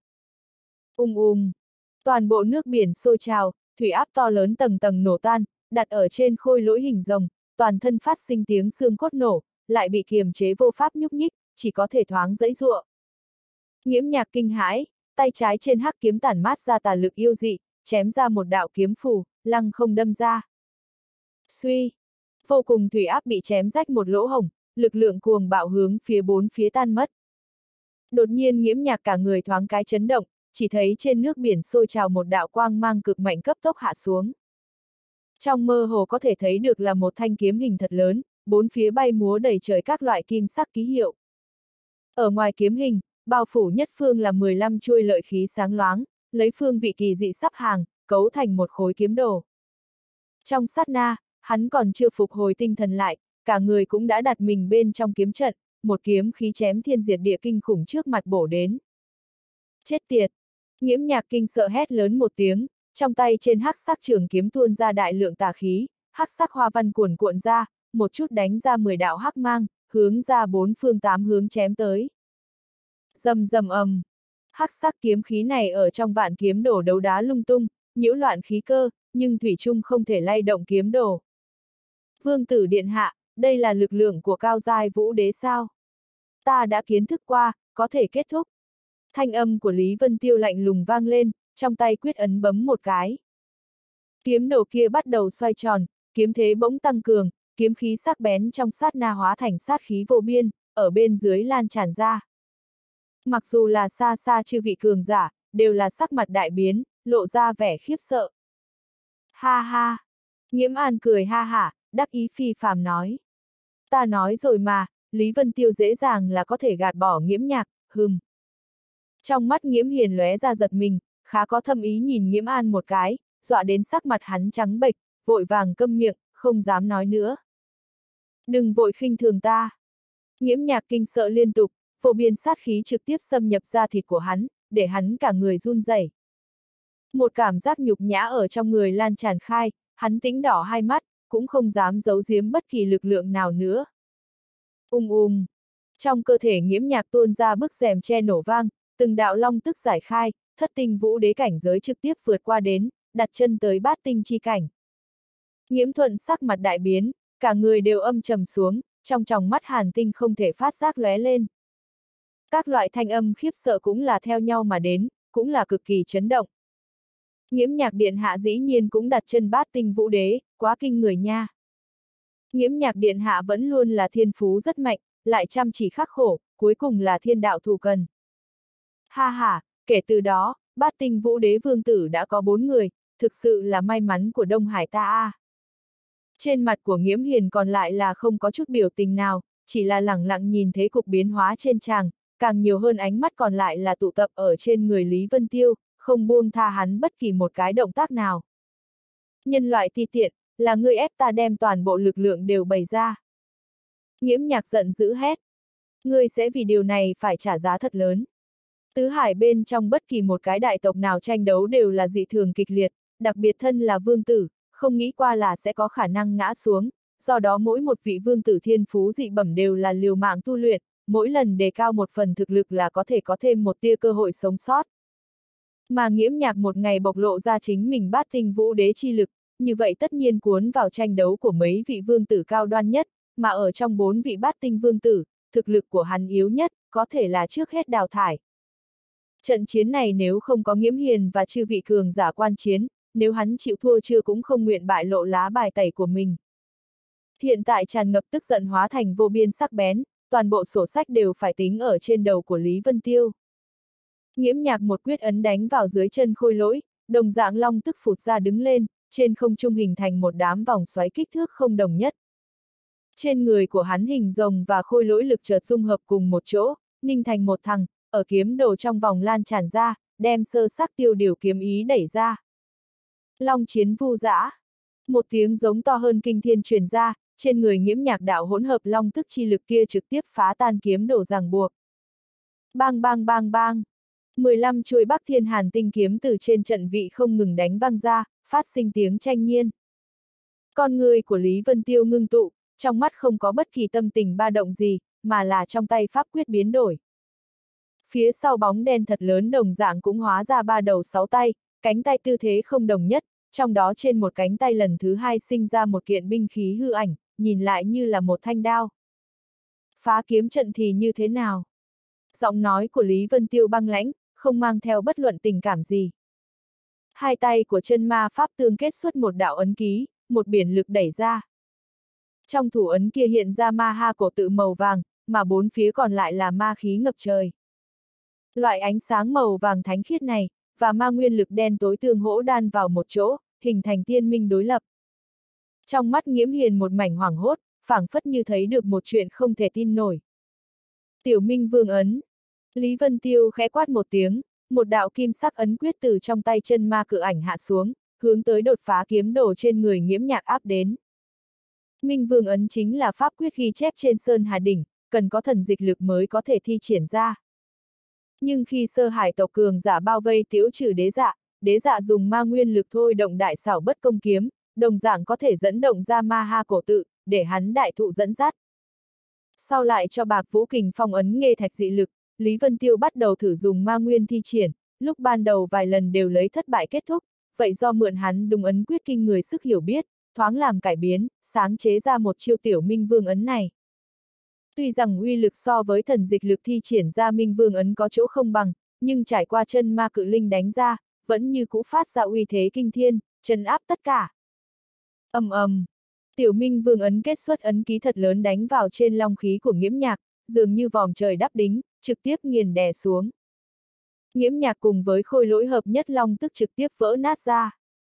Toàn bộ nước biển sôi trào, thủy áp to lớn tầng tầng nổ tan, đặt ở trên khôi lỗi hình rồng, toàn thân phát sinh tiếng xương cốt nổ, lại bị kiềm chế vô pháp nhúc nhích, chỉ có thể thoáng giãy giụa. Nghiễm Nhạc kinh hãi, tay trái trên hắc kiếm tản mát ra tà lực yêu dị, chém ra một đạo kiếm phù, lăng không đâm ra. Suy, vô cùng thủy áp bị chém rách một lỗ hổng, lực lượng cuồng bạo hướng phía bốn phía tan mất. Đột nhiên Nghiễm Nhạc cả người thoáng cái chấn động, chỉ thấy trên nước biển sôi trào một đạo quang mang cực mạnh cấp tốc hạ xuống. Trong mơ hồ có thể thấy được là một thanh kiếm hình thật lớn, bốn phía bay múa đầy trời các loại kim sắc ký hiệu. Ở ngoài kiếm hình, bao phủ nhất phương là 15 chuôi lợi khí sáng loáng, lấy phương vị kỳ dị sắp hàng, cấu thành một khối kiếm đồ. Trong sát na, hắn còn chưa phục hồi tinh thần lại, cả người cũng đã đặt mình bên trong kiếm trận, một kiếm khí chém thiên diệt địa kinh khủng trước mặt bổ đến. Chết tiệt! Nghiễm Nhạc kinh sợ hét lớn một tiếng, trong tay trên hắc sắc trường kiếm tuôn ra đại lượng tà khí, hắc sắc hoa văn cuồn cuộn ra, một chút đánh ra 10 đạo hắc mang, hướng ra 4 phương 8 hướng chém tới. Rầm rầm ầm. Hắc sắc kiếm khí này ở trong vạn kiếm đồ đấu đá lung tung, nhiễu loạn khí cơ, nhưng thủy chung không thể lay động kiếm đồ. Vương tử điện hạ, đây là lực lượng của cao giai vũ đế sao? Ta đã kiến thức qua, có thể kết thúc. Thanh âm của Lý Vân Tiêu lạnh lùng vang lên, trong tay quyết ấn bấm một cái. Kiếm đồ kia bắt đầu xoay tròn, kiếm thế bỗng tăng cường, kiếm khí sắc bén trong sát na hóa thành sát khí vô biên, ở bên dưới lan tràn ra. Mặc dù là xa xa chư vị cường giả, đều là sắc mặt đại biến, lộ ra vẻ khiếp sợ. Ha ha! Nghiễm An cười ha hả, đắc ý phi phàm nói. Ta nói rồi mà, Lý Vân Tiêu dễ dàng là có thể gạt bỏ Nghiễm Nhạc, hừm. Trong mắt Nghiễm Hiền lóe ra giật mình, khá có thâm ý nhìn Nghiễm An một cái, dọa đến sắc mặt hắn trắng bệch, vội vàng câm miệng, không dám nói nữa. Đừng vội khinh thường ta. Nghiễm Nhạc kinh sợ liên tục, phổ biên sát khí trực tiếp xâm nhập da thịt của hắn, để hắn cả người run rẩy. Một cảm giác nhục nhã ở trong người lan tràn khai, hắn tĩnh đỏ hai mắt, cũng không dám giấu giếm bất kỳ lực lượng nào nữa. Trong cơ thể Nghiễm Nhạc tuôn ra bức rèm che nổ vang, từng đạo long tức giải khai, thất tinh vũ đế cảnh giới trực tiếp vượt qua đến, đặt chân tới bát tinh chi cảnh. Nghiễm Thuận sắc mặt đại biến, cả người đều âm trầm xuống, trong tròng mắt hàn tinh không thể phát giác lóe lên. Các loại thanh âm khiếp sợ cũng là theo nhau mà đến, cũng là cực kỳ chấn động. Nghiễm Nhạc điện hạ dĩ nhiên cũng đặt chân bát tinh vũ đế, quá kinh người nha. Nghiễm Nhạc điện hạ vẫn luôn là thiên phú rất mạnh, lại chăm chỉ khắc khổ, cuối cùng là thiên đạo thù cần. Ha ha, kể từ đó, bát tinh vũ đế vương tử đã có 4 người, thực sự là may mắn của Đông Hải ta a. Trên mặt của Nghiễm Hiền còn lại là không có chút biểu tình nào, chỉ là lẳng lặng nhìn thấy cục biến hóa trên tràng, càng nhiều hơn ánh mắt còn lại là tụ tập ở trên người Lý Vân Tiêu, không buông tha hắn bất kỳ một cái động tác nào. Nhân loại ti tiện, là ngươi ép ta đem toàn bộ lực lượng đều bày ra. Nghiễm Nhạc giận dữ hét. Ngươi sẽ vì điều này phải trả giá thật lớn. Tứ hải bên trong bất kỳ một cái đại tộc nào tranh đấu đều là dị thường kịch liệt, đặc biệt thân là vương tử, không nghĩ qua là sẽ có khả năng ngã xuống, do đó mỗi một vị vương tử thiên phú dị bẩm đều là liều mạng tu luyện, mỗi lần đề cao một phần thực lực là có thể có thêm một tia cơ hội sống sót. Mà Nghiễm Nhạc một ngày bộc lộ ra chính mình bát tinh vũ đế chi lực, như vậy tất nhiên cuốn vào tranh đấu của mấy vị vương tử cao đoan nhất, mà ở trong 4 vị bát tinh vương tử, thực lực của hắn yếu nhất, có thể là trước hết đào thải. Trận chiến này nếu không có Nghiễm Hiền và chư vị cường giả quan chiến, nếu hắn chịu thua chưa cũng không nguyện bại lộ lá bài tẩy của mình. Hiện tại tràn ngập tức giận hóa thành vô biên sắc bén, toàn bộ sổ sách đều phải tính ở trên đầu của Lý Vân Tiêu. Nghiễm Nhạc một quyết ấn đánh vào dưới chân khôi lỗi, đồng dạng long tức phụt ra đứng lên, trên không trung hình thành một đám vòng xoáy kích thước không đồng nhất. Trên người của hắn hình rồng và khôi lỗi lực chợt dung hợp cùng một chỗ, ninh thành một thằng, ở kiếm đồ trong vòng lan tràn ra, đem sơ sắc tiêu điều kiếm ý đẩy ra. Long chiến vu dã. Một tiếng giống to hơn kinh thiên truyền ra, trên người Nghiễm Nhạc đạo hỗn hợp long tức chi lực kia trực tiếp phá tan kiếm đồ ràng buộc. Bang bang bang bang. 15 chuôi Bắc Thiên Hàn tinh kiếm từ trên trận vị không ngừng đánh văng ra, phát sinh tiếng tranh nhiên. Con người của Lý Vân Tiêu ngưng tụ, trong mắt không có bất kỳ tâm tình ba động gì, mà là trong tay pháp quyết biến đổi. Phía sau bóng đen thật lớn đồng dạng cũng hóa ra 3 đầu 6 tay, cánh tay tư thế không đồng nhất, trong đó trên một cánh tay lần thứ 2 sinh ra một kiện binh khí hư ảnh, nhìn lại như là một thanh đao. Phá kiếm trận thì như thế nào? Giọng nói của Lý Vân Tiêu băng lãnh, không mang theo bất luận tình cảm gì. Hai tay của chân ma pháp tương kết xuất một đạo ấn ký, một biển lực đẩy ra. Trong thủ ấn kia hiện ra ma ha cổ tự màu vàng, mà 4 phía còn lại là ma khí ngập trời. Loại ánh sáng màu vàng thánh khiết này, và ma nguyên lực đen tối tương hỗ đan vào một chỗ, hình thành tiên minh đối lập. Trong mắt Nghiễm Hiền một mảnh hoảng hốt, phảng phất như thấy được một chuyện không thể tin nổi. Tiểu Minh Vương ấn. Lý Vân Tiêu khẽ quát một tiếng, một đạo kim sắc ấn quyết từ trong tay chân ma cự ảnh hạ xuống, hướng tới đột phá kiếm đồ trên người Nghiễm Nhạc áp đến. Minh Vương ấn chính là pháp quyết ghi chép trên Sơn Hà Đỉnh, cần có thần dịch lực mới có thể thi triển ra. Nhưng khi Sơ Hải tộc cường giả bao vây tiễu trừ đế dạ dùng ma nguyên lực thôi động đại xảo bất công kiếm, đồng dạng có thể dẫn động ra ma ha cổ tự, để hắn đại thụ dẫn dắt. Sau lại cho Bạc Vũ Kình phong ấn nghê thạch dị lực, Lý Vân Tiêu bắt đầu thử dùng ma nguyên thi triển, lúc ban đầu vài lần đều lấy thất bại kết thúc, vậy do mượn hắn đúng ấn quyết kinh người sức hiểu biết, thoáng làm cải biến, sáng chế ra một chiêu tiểu Minh Vương ấn này. Tuy rằng uy lực so với thần dịch lực thi triển ra Minh Vương ấn có chỗ không bằng, nhưng trải qua chân ma cự linh đánh ra, vẫn như cũ phát ra uy thế kinh thiên, trấn áp tất cả. Ầm ầm, tiểu Minh Vương ấn kết xuất ấn ký thật lớn đánh vào trên long khí của Nghiễm Nhạc, dường như vòm trời đắp đính, trực tiếp nghiền đè xuống. Nghiễm Nhạc cùng với Khôi Lỗi hợp nhất long tức trực tiếp vỡ nát ra.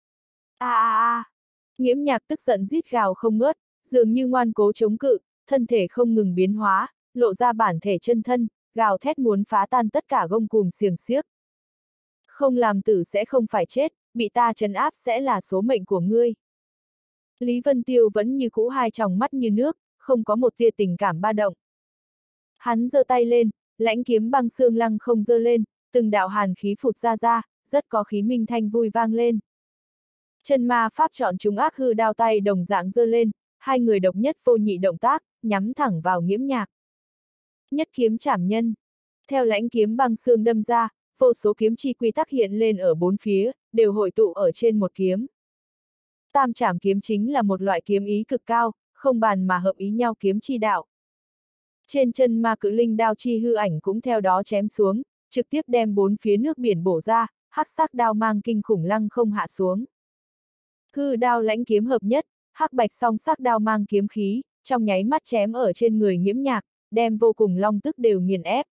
Nghiễm Nhạc tức giận rít gào không ngớt, dường như ngoan cố chống cự, thân thể không ngừng biến hóa, lộ ra bản thể chân thân, gào thét muốn phá tan tất cả gông cùm xiềng xiếc. Không làm tử sẽ không phải chết, bị ta trấn áp sẽ là số mệnh của ngươi. Lý Vân Tiêu vẫn như cũ hai tròng mắt như nước, không có một tia tình cảm ba động. Hắn giơ tay lên, lãnh kiếm băng xương lăng không giơ lên, từng đạo hàn khí phụt ra, rất có khí minh thanh vui vang lên. Chân ma pháp chọn chúng ác hư đao tay đồng dạng giơ lên, hai người độc nhất vô nhị động tác, nhắm thẳng vào Nghiễm Nhạc. Nhất kiếm chảm nhân. Theo lãnh kiếm băng xương đâm ra, vô số kiếm chi quy tắc hiện lên ở bốn phía, đều hội tụ ở trên một kiếm. Tam trảm kiếm chính là một loại kiếm ý cực cao, không bàn mà hợp ý nhau kiếm chi đạo. Trên chân ma cự linh đao chi hư ảnh cũng theo đó chém xuống, trực tiếp đem bốn phía nước biển bổ ra, hắc sắc đao mang kinh khủng lăng không hạ xuống. Hư đao lãnh kiếm hợp nhất, hắc bạch song sắc đao mang kiếm khí, trong nháy mắt chém ở trên người Nghiễm Nhạc, đem vô cùng long tức đều nghiền ép.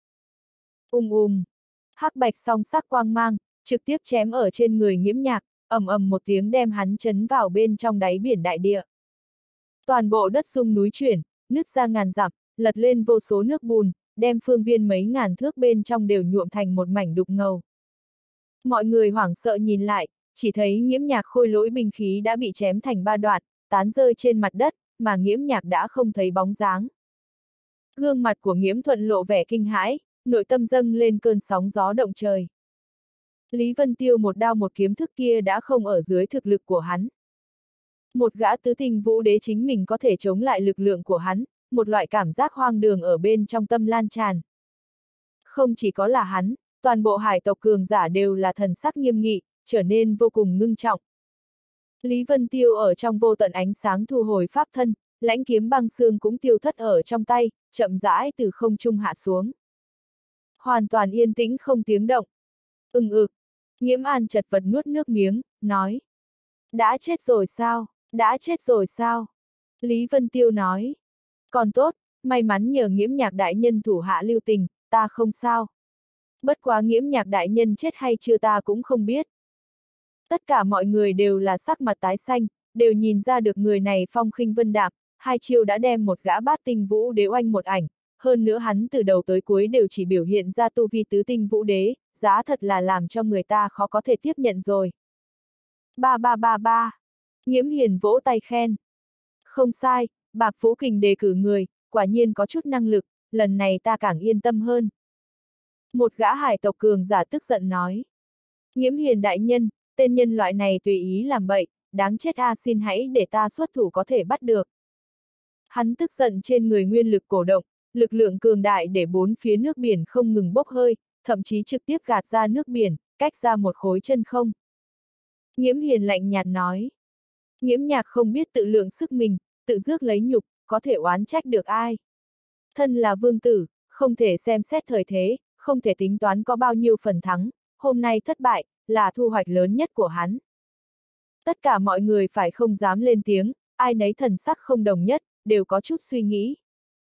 Hắc bạch song sắc quang mang, trực tiếp chém ở trên người Nghiễm Nhạc, ầm ầm một tiếng đem hắn chấn vào bên trong đáy biển đại địa. Toàn bộ đất rung núi chuyển, nứt ra ngàn dặm, lật lên vô số nước bùn, đem phương viên mấy ngàn thước bên trong đều nhuộm thành một mảnh đục ngầu. Mọi người hoảng sợ nhìn lại, chỉ thấy Nghiễm Nhạc Khôi Lỗi binh khí đã bị chém thành ba đoạn, tán rơi trên mặt đất, mà Nghiễm Nhạc đã không thấy bóng dáng. Gương mặt của Nghiễm Thuận lộ vẻ kinh hãi, nội tâm dâng lên cơn sóng gió động trời. Lý Vân Tiêu một đao một kiếm thức kia đã không ở dưới thực lực của hắn. Một gã tứ tình vũ đế chính mình có thể chống lại lực lượng của hắn, một loại cảm giác hoang đường ở bên trong tâm lan tràn. Không chỉ có là hắn, toàn bộ hải tộc cường giả đều là thần sắc nghiêm nghị, trở nên vô cùng ngưng trọng. Lý Vân Tiêu ở trong vô tận ánh sáng thu hồi pháp thân, lãnh kiếm băng xương cũng tiêu thất ở trong tay, chậm rãi từ không trung hạ xuống. Hoàn toàn yên tĩnh không tiếng động. Nghiễm An chật vật nuốt nước miếng, nói. Đã chết rồi sao? Đã chết rồi sao? Lý Vân Tiêu nói. Còn tốt, may mắn nhờ Nghiễm Nhạc đại nhân thủ hạ lưu tình, ta không sao. Bất quá Nghiễm Nhạc đại nhân chết hay chưa ta cũng không biết. Tất cả mọi người đều là sắc mặt tái xanh, đều nhìn ra được người này phong khinh vân đạm, hai chiêu đã đem một gã bát tinh vũ đế oanh một ảnh, hơn nữa hắn từ đầu tới cuối đều chỉ biểu hiện ra tu vi tứ tinh vũ đế, giá thật là làm cho người ta khó có thể tiếp nhận rồi. Ba. Nghiễm Hiền vỗ tay khen. Không sai, Bạc Phú Kình đề cử người, quả nhiên có chút năng lực, lần này ta càng yên tâm hơn. Một gã hải tộc cường giả tức giận nói. Nghiễm Hiền đại nhân, tên nhân loại này tùy ý làm bậy, đáng chết xin hãy để ta xuất thủ có thể bắt được. Hắn tức giận trên người nguyên lực cổ động, lực lượng cường đại để bốn phía nước biển không ngừng bốc hơi, thậm chí trực tiếp gạt ra nước biển, cách ra một khối chân không. Nghiễm Hiền lạnh nhạt nói. Nghiễm Nhạc không biết tự lượng sức mình, tự rước lấy nhục, có thể oán trách được ai. Thân là vương tử, không thể xem xét thời thế, không thể tính toán có bao nhiêu phần thắng, hôm nay thất bại, là thu hoạch lớn nhất của hắn. Tất cả mọi người phải không dám lên tiếng, ai nấy thần sắc không đồng nhất, đều có chút suy nghĩ.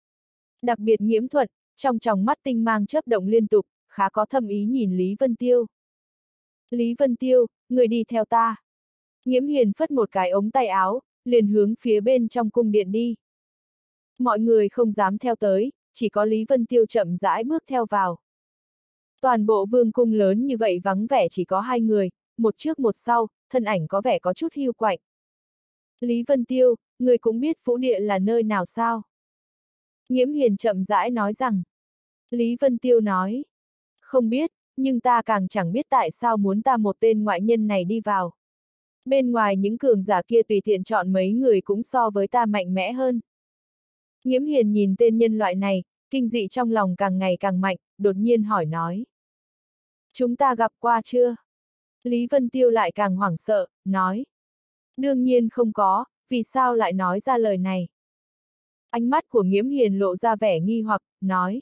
Đặc biệt Nghiễm Thuận, trong tròng mắt tinh mang chớp động liên tục, khá có thâm ý nhìn Lý Vân Tiêu. Lý Vân Tiêu, người đi theo ta. Nghiễm Hiền phất một cái ống tay áo, liền hướng phía bên trong cung điện đi. Mọi người không dám theo tới, chỉ có Lý Vân Tiêu chậm rãi bước theo vào. Toàn bộ vương cung lớn như vậy vắng vẻ chỉ có hai người, một trước một sau, thân ảnh có vẻ có chút hiu quạnh. Lý Vân Tiêu, người cũng biết Vũ Địa là nơi nào sao? Nghiễm Hiền chậm rãi nói rằng. Lý Vân Tiêu nói. Không biết, nhưng ta càng chẳng biết tại sao muốn ta một tên ngoại nhân này đi vào. Bên ngoài những cường giả kia tùy tiện chọn mấy người cũng so với ta mạnh mẽ hơn. Nghiễm Hiền nhìn tên nhân loại này, kinh dị trong lòng càng ngày càng mạnh, đột nhiên hỏi nói. Chúng ta gặp qua chưa? Lý Vân Tiêu lại càng hoảng sợ, nói. Đương nhiên không có, vì sao lại nói ra lời này? Ánh mắt của Nghiễm Hiền lộ ra vẻ nghi hoặc, nói.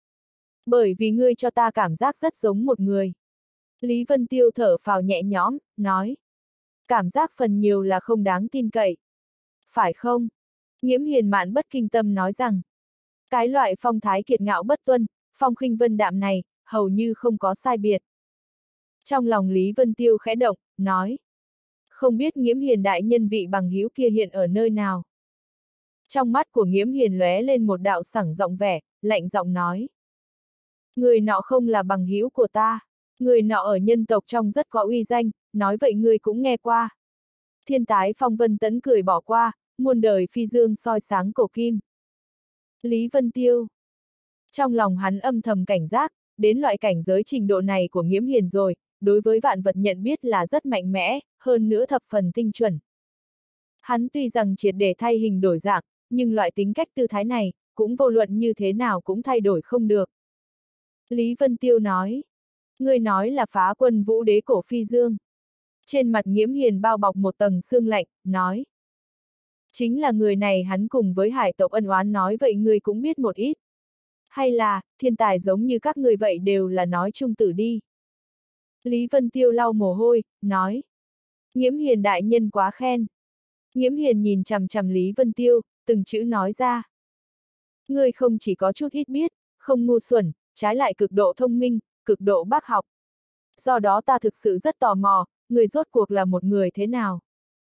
Bởi vì ngươi cho ta cảm giác rất giống một người. Lý Vân Tiêu thở phào nhẹ nhõm, nói. Cảm giác phần nhiều là không đáng tin cậy. Phải không? Nghiễm Hiền mạn bất kinh tâm nói rằng. Cái loại phong thái kiệt ngạo bất tuân, phong khinh vân đạm này, hầu như không có sai biệt. Trong lòng Lý Vân Tiêu khẽ động, nói. Không biết Nghiễm Hiền đại nhân vị bằng hữu kia hiện ở nơi nào. Trong mắt của Nghiễm Hiền lóe lên một đạo sẳng giọng vẻ, lạnh giọng nói. Người nọ không là bằng hữu của ta. Người nọ ở nhân tộc trong rất có uy danh, nói vậy ngươi cũng nghe qua. Thiên tái phong vân tẫn cười bỏ qua, muôn đời phi dương soi sáng cổ kim. Lý Vân Tiêu. Trong lòng hắn âm thầm cảnh giác, đến loại cảnh giới trình độ này của Nghiễm Hiền rồi, đối với vạn vật nhận biết là rất mạnh mẽ, hơn nữa thập phần tinh chuẩn. Hắn tuy rằng triệt để thay hình đổi dạng, nhưng loại tính cách tư thái này, cũng vô luận như thế nào cũng thay đổi không được. Lý Vân Tiêu nói. Ngươi nói là Phá Quân Vũ Đế cổ phi dương. Trên mặt Nghiễm Hiền bao bọc một tầng sương lạnh, nói. Chính là người này, hắn cùng với hải tộc ân oán, nói vậy ngươi cũng biết một ít. Hay là, thiên tài giống như các người vậy đều là nói chung tử đi. Lý Vân Tiêu lau mồ hôi, nói. Nghiễm Hiền đại nhân quá khen. Nghiễm Hiền nhìn chằm chằm Lý Vân Tiêu, từng chữ nói ra. Ngươi không chỉ có chút ít biết, không ngu xuẩn, trái lại cực độ thông minh, cực độ bác học. Do đó ta thực sự rất tò mò, người rốt cuộc là một người thế nào?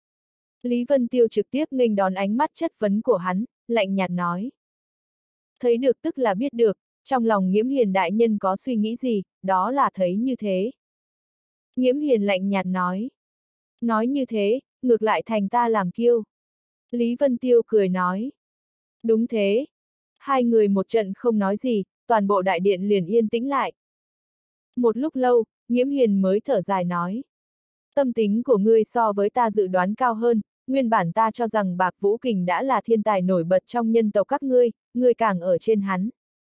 Lý Vân Tiêu trực tiếp nghênh đón ánh mắt chất vấn của hắn, lạnh nhạt nói. Thấy được tức là biết được, trong lòng Nghiễm Hiền đại nhân có suy nghĩ gì, đó là thấy như thế. Nghiễm Hiền lạnh nhạt nói. Nói như thế, ngược lại thành ta làm kiêu. Lý Vân Tiêu cười nói. Đúng thế. Hai người một trận không nói gì, toàn bộ đại điện liền yên tĩnh lại. Một lúc lâu, Nghiễm Hiền mới thở dài nói. Tâm tính của ngươi so với ta dự đoán cao hơn, nguyên bản ta cho rằng Bạc Vũ Kình đã là thiên tài nổi bật trong nhân tộc các ngươi càng ở trên hắn.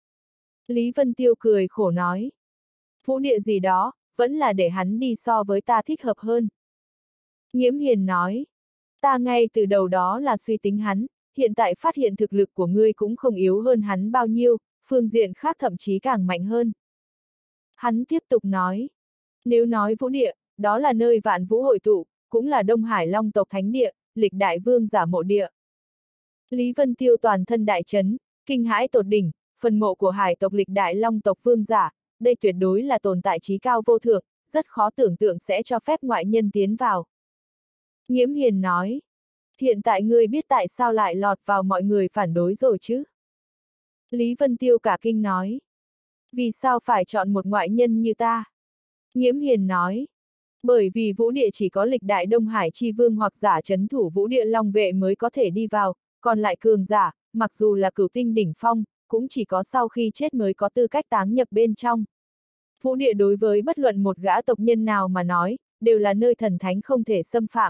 Lý Vân Tiêu cười khổ nói. Vũ địa gì đó, vẫn là để hắn đi so với ta thích hợp hơn. Nghiễm Hiền nói. Ta ngay từ đầu đó là suy tính hắn, hiện tại phát hiện thực lực của ngươi cũng không yếu hơn hắn bao nhiêu, phương diện khác thậm chí càng mạnh hơn. Hắn tiếp tục nói. Nếu nói vũ địa, đó là nơi vạn vũ hội tụ, cũng là Đông Hải Long tộc thánh địa, lịch đại vương giả mộ địa. Lý Vân Tiêu toàn thân đại chấn, kinh hãi tột đỉnh, phần mộ của hải tộc lịch đại Long tộc vương giả, đây tuyệt đối là tồn tại trí cao vô thượng, rất khó tưởng tượng sẽ cho phép ngoại nhân tiến vào. Nghiễm Hiền nói. Hiện tại ngươi biết tại sao lại lọt vào mọi người phản đối rồi chứ? Lý Vân Tiêu cả kinh nói. Vì sao phải chọn một ngoại nhân như ta? Nghiễm Hiền nói. Bởi vì vũ địa chỉ có lịch đại Đông Hải chi vương hoặc giả trấn thủ vũ địa Long vệ mới có thể đi vào, còn lại cường giả, mặc dù là cửu tinh đỉnh phong, cũng chỉ có sau khi chết mới có tư cách táng nhập bên trong. Vũ địa đối với bất luận một gã tộc nhân nào mà nói, đều là nơi thần thánh không thể xâm phạm.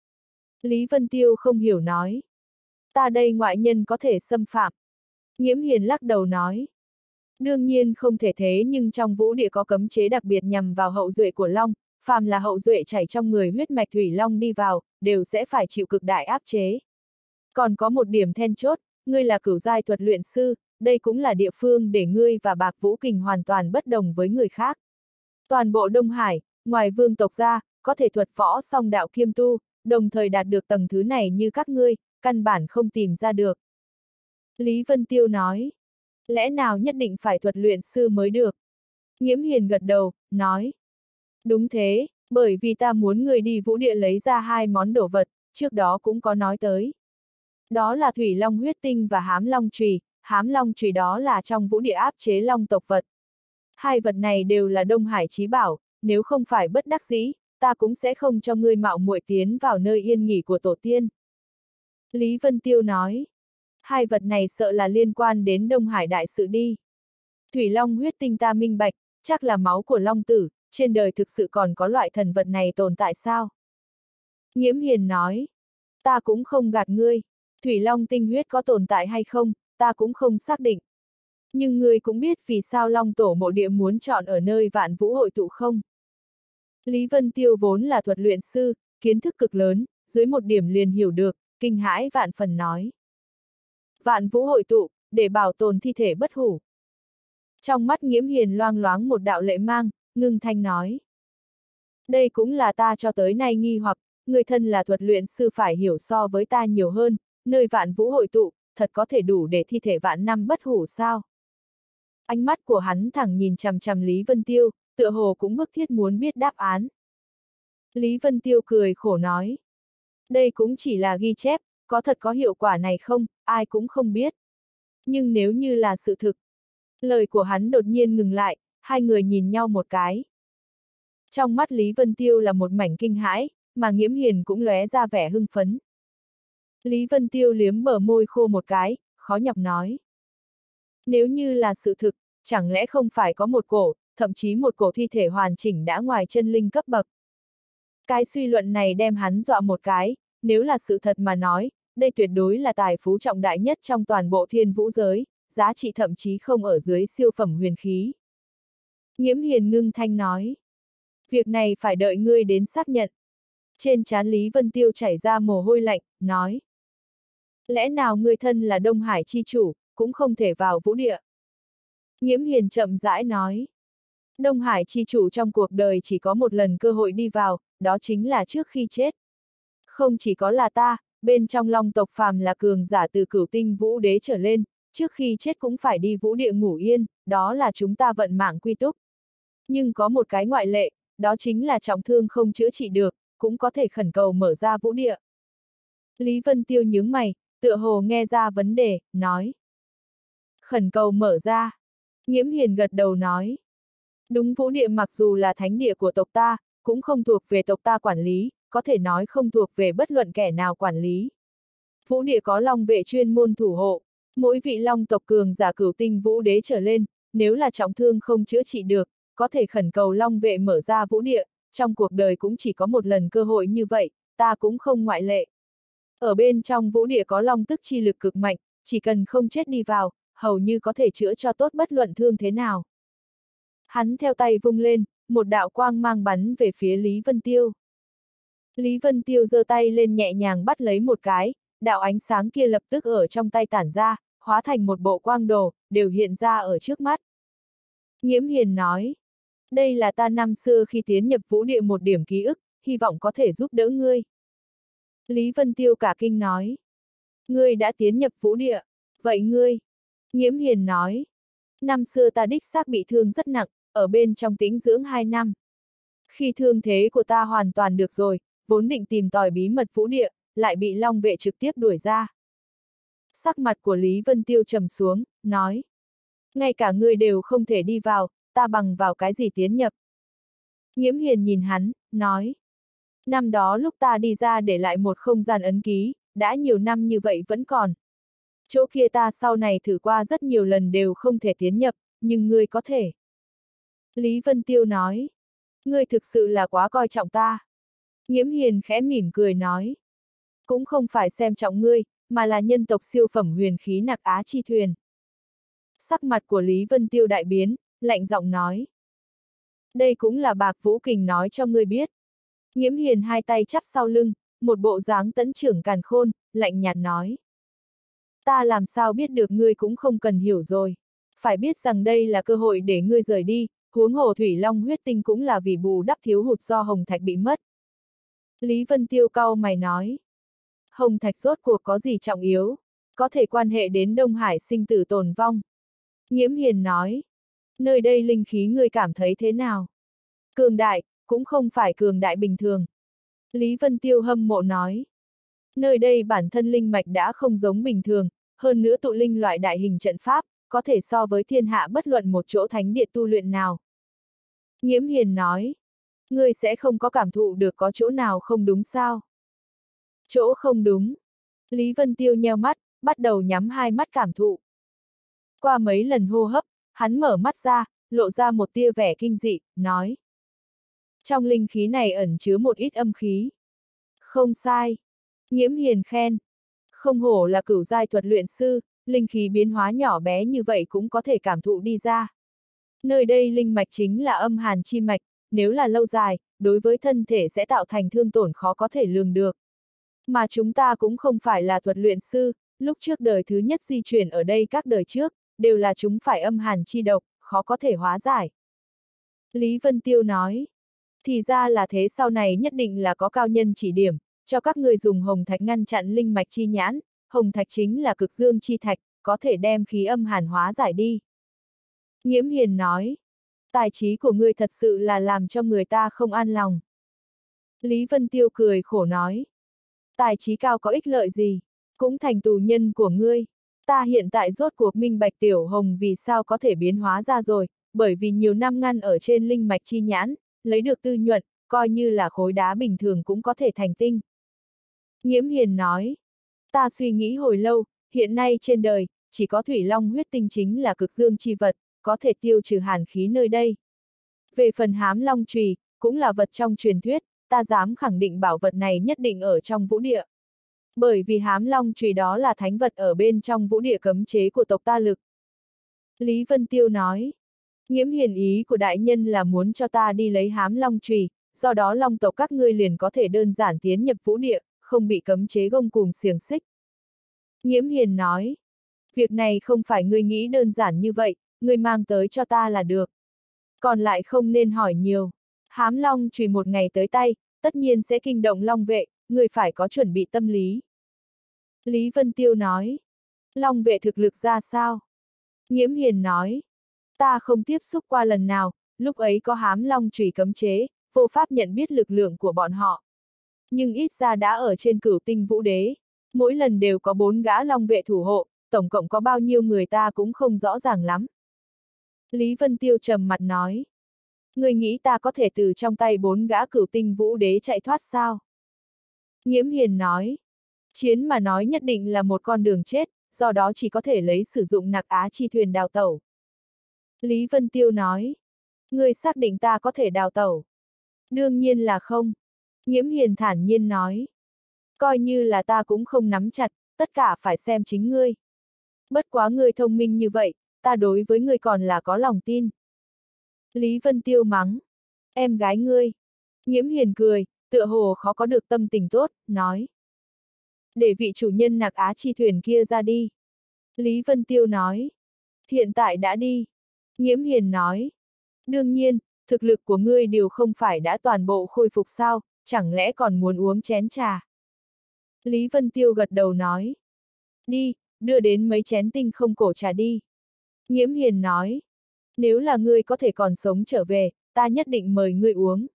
Lý Vân Tiêu không hiểu nói. Ta đây ngoại nhân có thể xâm phạm. Nghiễm Hiền lắc đầu nói. Đương nhiên không thể thế, nhưng trong vũ địa có cấm chế đặc biệt nhằm vào hậu duệ của Long, phàm là hậu duệ chảy trong người huyết mạch Thủy Long đi vào, đều sẽ phải chịu cực đại áp chế. Còn có một điểm then chốt, ngươi là cửu giai thuật luyện sư, đây cũng là địa phương để ngươi và Bạc Vũ Kình hoàn toàn bất đồng với người khác. Toàn bộ Đông Hải, ngoài vương tộc ra, có thể thuật võ song đạo kiêm tu, đồng thời đạt được tầng thứ này như các ngươi, căn bản không tìm ra được. Lý Vân Tiêu nói. Lẽ nào nhất định phải thuật luyện sư mới được? Nghiễm Hiền gật đầu, nói. Đúng thế, bởi vì ta muốn người đi vũ địa lấy ra hai món đồ vật, trước đó cũng có nói tới. Đó là Thủy Long huyết tinh và Hám Long chùy đó là trong vũ địa áp chế Long tộc vật. Hai vật này đều là Đông Hải chí bảo, nếu không phải bất đắc dĩ, ta cũng sẽ không cho ngươi mạo muội tiến vào nơi yên nghỉ của tổ tiên. Lý Vân Tiêu nói. Hai vật này sợ là liên quan đến Đông Hải đại sự đi. Thủy Long huyết tinh ta minh bạch, chắc là máu của Long tử, trên đời thực sự còn có loại thần vật này tồn tại sao? Nghiễm Hiền nói. Ta cũng không gạt ngươi, Thủy Long tinh huyết có tồn tại hay không, ta cũng không xác định. Nhưng ngươi cũng biết vì sao Long tổ mộ địa muốn chọn ở nơi vạn vũ hội tụ không? Lý Vân Tiêu vốn là thuật luyện sư, kiến thức cực lớn, dưới một điểm liền hiểu được, kinh hãi vạn phần nói. Vạn vũ hội tụ, để bảo tồn thi thể bất hủ. Trong mắt Nghiễm Hiền loang loáng một đạo lệ mang, ngưng thanh nói. Đây cũng là ta cho tới nay nghi hoặc, người thân là thuật luyện sư phải hiểu so với ta nhiều hơn, nơi vạn vũ hội tụ, thật có thể đủ để thi thể vạn năm bất hủ sao? Ánh mắt của hắn thẳng nhìn chằm chằm Lý Vân Tiêu, tựa hồ cũng bức thiết muốn biết đáp án. Lý Vân Tiêu cười khổ nói. Đây cũng chỉ là ghi chép, có thật có hiệu quả này không, ai cũng không biết. Nhưng nếu như là sự thực. Lời của hắn đột nhiên ngừng lại, hai người nhìn nhau một cái. Trong mắt Lý Vân Tiêu là một mảnh kinh hãi, mà Nghiễm Hiền cũng lóe ra vẻ hưng phấn. Lý Vân Tiêu liếm bờ môi khô một cái, khó nhọc nói. Nếu như là sự thực, chẳng lẽ không phải có một cổ, thậm chí một cổ thi thể hoàn chỉnh đã ngoài chân linh cấp bậc. Cái suy luận này đem hắn dọa một cái, nếu là sự thật mà nói, đây tuyệt đối là tài phú trọng đại nhất trong toàn bộ thiên vũ giới, giá trị thậm chí không ở dưới siêu phẩm huyền khí. Nghiễm Hiền ngưng thanh nói. Việc này phải đợi ngươi đến xác nhận. Trên trán Lý Vân Tiêu chảy ra mồ hôi lạnh, nói. Lẽ nào ngươi thân là Đông Hải chi chủ, cũng không thể vào vũ địa? Nghiễm Hiền chậm rãi nói. Đông Hải chi chủ trong cuộc đời chỉ có một lần cơ hội đi vào, đó chính là trước khi chết. Không chỉ có là ta, bên trong Long tộc phàm là cường giả từ Cửu Tinh Vũ Đế trở lên, trước khi chết cũng phải đi vũ địa ngủ yên, đó là chúng ta vận mạng quy túc. Nhưng có một cái ngoại lệ, đó chính là trọng thương không chữa trị được, cũng có thể khẩn cầu mở ra vũ địa. Lý Vân Tiêu nhướng mày, tựa hồ nghe ra vấn đề, nói. Khẩn cầu mở ra. Nghiễm Hiền gật đầu nói. Đúng, vũ địa mặc dù là thánh địa của tộc ta, cũng không thuộc về tộc ta quản lý, có thể nói không thuộc về bất luận kẻ nào quản lý. Vũ địa có long vệ chuyên môn thủ hộ, mỗi vị long tộc cường giả Cửu Tinh Vũ Đế trở lên, nếu là trọng thương không chữa trị được, có thể khẩn cầu long vệ mở ra vũ địa, trong cuộc đời cũng chỉ có một lần cơ hội như vậy, ta cũng không ngoại lệ. Ở bên trong vũ địa có long tức chi lực cực mạnh, chỉ cần không chết đi vào, hầu như có thể chữa cho tốt bất luận thương thế nào. Hắn theo tay vung lên, một đạo quang mang bắn về phía Lý Vân Tiêu. Lý Vân Tiêu giơ tay lên nhẹ nhàng bắt lấy một cái, đạo ánh sáng kia lập tức ở trong tay tản ra, hóa thành một bộ quang đồ, đều hiện ra ở trước mắt. Nghiễm Hiền nói, đây là ta năm xưa khi tiến nhập vũ địa một điểm ký ức, hy vọng có thể giúp đỡ ngươi. Lý Vân Tiêu cả kinh nói, ngươi đã tiến nhập vũ địa, vậy ngươi? Nghiễm Hiền nói, năm xưa ta đích xác bị thương rất nặng, ở bên trong tĩnh dưỡng 2 năm. Khi thương thế của ta hoàn toàn được rồi, vốn định tìm tòi bí mật vũ địa, lại bị long vệ trực tiếp đuổi ra. Sắc mặt của Lý Vân Tiêu trầm xuống, nói. Ngay cả ngươi đều không thể đi vào, ta bằng vào cái gì tiến nhập? Nghiễm Hiền nhìn hắn, nói. Năm đó lúc ta đi ra để lại một không gian ấn ký, đã nhiều năm như vậy vẫn còn. Chỗ kia ta sau này thử qua rất nhiều lần đều không thể tiến nhập, nhưng ngươi có thể. Lý Vân Tiêu nói. Ngươi thực sự là quá coi trọng ta. Nghiễm Hiền khẽ mỉm cười nói. Cũng không phải xem trọng ngươi, mà là nhân tộc siêu phẩm huyền khí nặc á chi thuyền. Sắc mặt của Lý Vân Tiêu đại biến, lạnh giọng nói. Đây cũng là Bạc Vũ Kình nói cho ngươi biết. Nghiễm Hiền hai tay chắp sau lưng, một bộ dáng tấn trưởng càn khôn, lạnh nhạt nói. Ta làm sao biết được ngươi cũng không cần hiểu rồi. Phải biết rằng đây là cơ hội để ngươi rời đi, huống hồ Thủy Long huyết tinh cũng là vì bù đắp thiếu hụt do Hồng Thạch bị mất. Lý Vân Tiêu cau mày nói. Hồng Thạch rốt cuộc có gì trọng yếu, có thể quan hệ đến Đông Hải sinh tử tồn vong. Nghiễm Hiền nói. Nơi đây linh khí ngươi cảm thấy thế nào? Cường đại, cũng không phải cường đại bình thường. Lý Vân Tiêu hâm mộ nói. Nơi đây bản thân linh mạch đã không giống bình thường, hơn nữa tụ linh loại đại hình trận pháp, có thể so với thiên hạ bất luận một chỗ thánh địa tu luyện nào. Nghiễm Hiền nói. Ngươi sẽ không có cảm thụ được có chỗ nào không đúng sao? Chỗ không đúng. Lý Vân Tiêu nheo mắt, bắt đầu nhắm hai mắt cảm thụ. Qua mấy lần hô hấp, hắn mở mắt ra, lộ ra một tia vẻ kinh dị, nói. Trong linh khí này ẩn chứa một ít âm khí. Không sai. Nghiễm Hiền khen. Không hổ là cửu giai thuật luyện sư, linh khí biến hóa nhỏ bé như vậy cũng có thể cảm thụ đi ra. Nơi đây linh mạch chính là âm hàn chi mạch, nếu là lâu dài, đối với thân thể sẽ tạo thành thương tổn khó có thể lường được. Mà chúng ta cũng không phải là thuật luyện sư, lúc trước đời thứ nhất di chuyển ở đây các đời trước, đều là chúng phải âm hàn chi độc, khó có thể hóa giải. Lý Vân Tiêu nói, thì ra là thế, sau này nhất định là có cao nhân chỉ điểm, cho các người dùng hồng thạch ngăn chặn linh mạch chi nhãn, hồng thạch chính là cực dương chi thạch, có thể đem khí âm hàn hóa giải đi. Nghiễm Hiền nói, tài trí của ngươi thật sự là làm cho người ta không an lòng. Lý Vân Tiêu cười khổ nói, tài trí cao có ích lợi gì, cũng thành tù nhân của ngươi. Ta hiện tại rốt cuộc minh bạch tiểu hồng vì sao có thể biến hóa ra rồi, bởi vì nhiều năm ngăn ở trên linh mạch chi nhãn, lấy được tư nhuận, coi như là khối đá bình thường cũng có thể thành tinh. Nghiễm Hiền nói, ta suy nghĩ hồi lâu, hiện nay trên đời, chỉ có thủy long huyết tinh chính là cực dương chi vật, có thể tiêu trừ hàn khí nơi đây. Về phần hám long chùy, cũng là vật trong truyền thuyết, ta dám khẳng định bảo vật này nhất định ở trong vũ địa. Bởi vì hám long chùy đó là thánh vật ở bên trong vũ địa cấm chế của tộc ta Lực. Lý Vân Tiêu nói, Nghiễm Hiền ý của đại nhân là muốn cho ta đi lấy hám long chùy, do đó long tộc các ngươi liền có thể đơn giản tiến nhập vũ địa, không bị cấm chế gông cùm xiềng xích. Nghiễm Hiền nói, việc này không phải ngươi nghĩ đơn giản như vậy, ngươi mang tới cho ta là được. Còn lại không nên hỏi nhiều. Hám long chùy một ngày tới tay, tất nhiên sẽ kinh động long vệ, ngươi phải có chuẩn bị tâm lý. Lý Vân Tiêu nói, long vệ thực lực ra sao? Nghiễm Hiền nói, ta không tiếp xúc qua lần nào, lúc ấy có hám long chùy cấm chế, vô pháp nhận biết lực lượng của bọn họ. Nhưng ít ra đã ở trên Cửu Tinh Vũ Đế, mỗi lần đều có 4 gã long vệ thủ hộ, tổng cộng có bao nhiêu người ta cũng không rõ ràng lắm. Lý Vân Tiêu trầm mặt nói, ngươi nghĩ ta có thể từ trong tay 4 gã Cửu Tinh Vũ Đế chạy thoát sao? Nghiễm Hiền nói, chiến mà nói nhất định là một con đường chết, do đó chỉ có thể lấy sử dụng Nặc Á Chi thuyền đào tẩu. Lý Vân Tiêu nói, ngươi xác định ta có thể đào tẩu? Đương nhiên là không. Nghiễm Hiền thản nhiên nói, coi như là ta cũng không nắm chặt, tất cả phải xem chính ngươi. Bất quá ngươi thông minh như vậy, ta đối với ngươi còn là có lòng tin. Lý Vân Tiêu mắng, em gái ngươi. Nghiễm Hiền cười, tựa hồ khó có được tâm tình tốt, nói, để vị chủ nhân Nặc Á Chi thuyền kia ra đi. Lý Vân Tiêu nói, hiện tại đã đi. Nghiễm Hiền nói, đương nhiên, thực lực của ngươi đều không phải đã toàn bộ khôi phục sao, chẳng lẽ còn muốn uống chén trà. Lý Vân Tiêu gật đầu nói, đi, đưa đến mấy chén tinh không cổ trà đi. Nghiễm Hiền nói, nếu là ngươi có thể còn sống trở về, ta nhất định mời ngươi uống.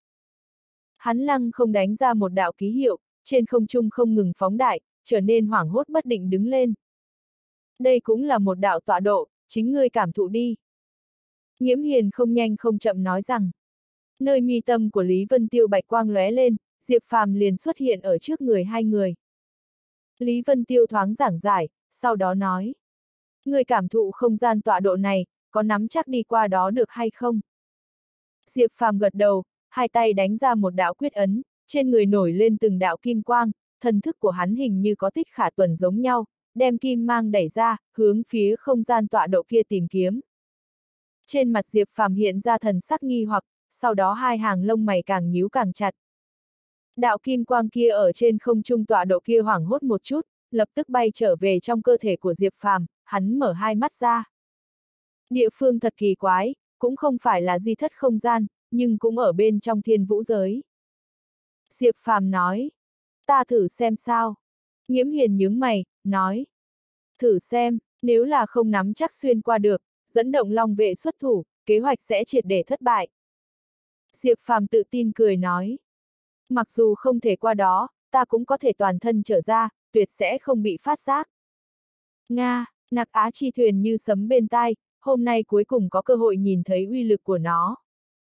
Hắn lăng không đánh ra một đạo ký hiệu, trên không trung không ngừng phóng đại, trở nên hoảng hốt bất định đứng lên. Đây cũng là một đạo tọa độ, chính ngươi cảm thụ đi. Nghiễm Hiền không nhanh không chậm nói rằng, nơi mi tâm của Lý Vân Tiêu bạch quang lóe lên, Diệp Phàm liền xuất hiện ở trước người hai người. Lý Vân Tiêu thoáng giảng giải, sau đó nói, ngươi cảm thụ không gian tọa độ này, có nắm chắc đi qua đó được hay không? Diệp Phàm gật đầu, hai tay đánh ra một đạo quyết ấn, trên người nổi lên từng đạo kim quang, thần thức của hắn hình như có tích khả tuần giống nhau, đem kim mang đẩy ra, hướng phía không gian tọa độ kia tìm kiếm. Trên mặt Diệp Phàm hiện ra thần sắc nghi hoặc, sau đó hai hàng lông mày càng nhíu càng chặt. Đạo kim quang kia ở trên không trung tọa độ kia hoảng hốt một chút, lập tức bay trở về trong cơ thể của Diệp Phàm, hắn mở hai mắt ra. Địa phương thật kỳ quái, cũng không phải là di thất không gian, nhưng cũng ở bên trong thiên vũ giới. Diệp Phàm nói, ta thử xem sao. Nghiễm Hiền nhướng mày, nói, thử xem, nếu là không nắm chắc xuyên qua được, dẫn động long vệ xuất thủ, kế hoạch sẽ triệt để thất bại. Diệp Phàm tự tin cười nói, mặc dù không thể qua đó, ta cũng có thể toàn thân trở ra, tuyệt sẽ không bị phát giác. Nga, Nặc Á Chi thuyền như sấm bên tai, hôm nay cuối cùng có cơ hội nhìn thấy uy lực của nó.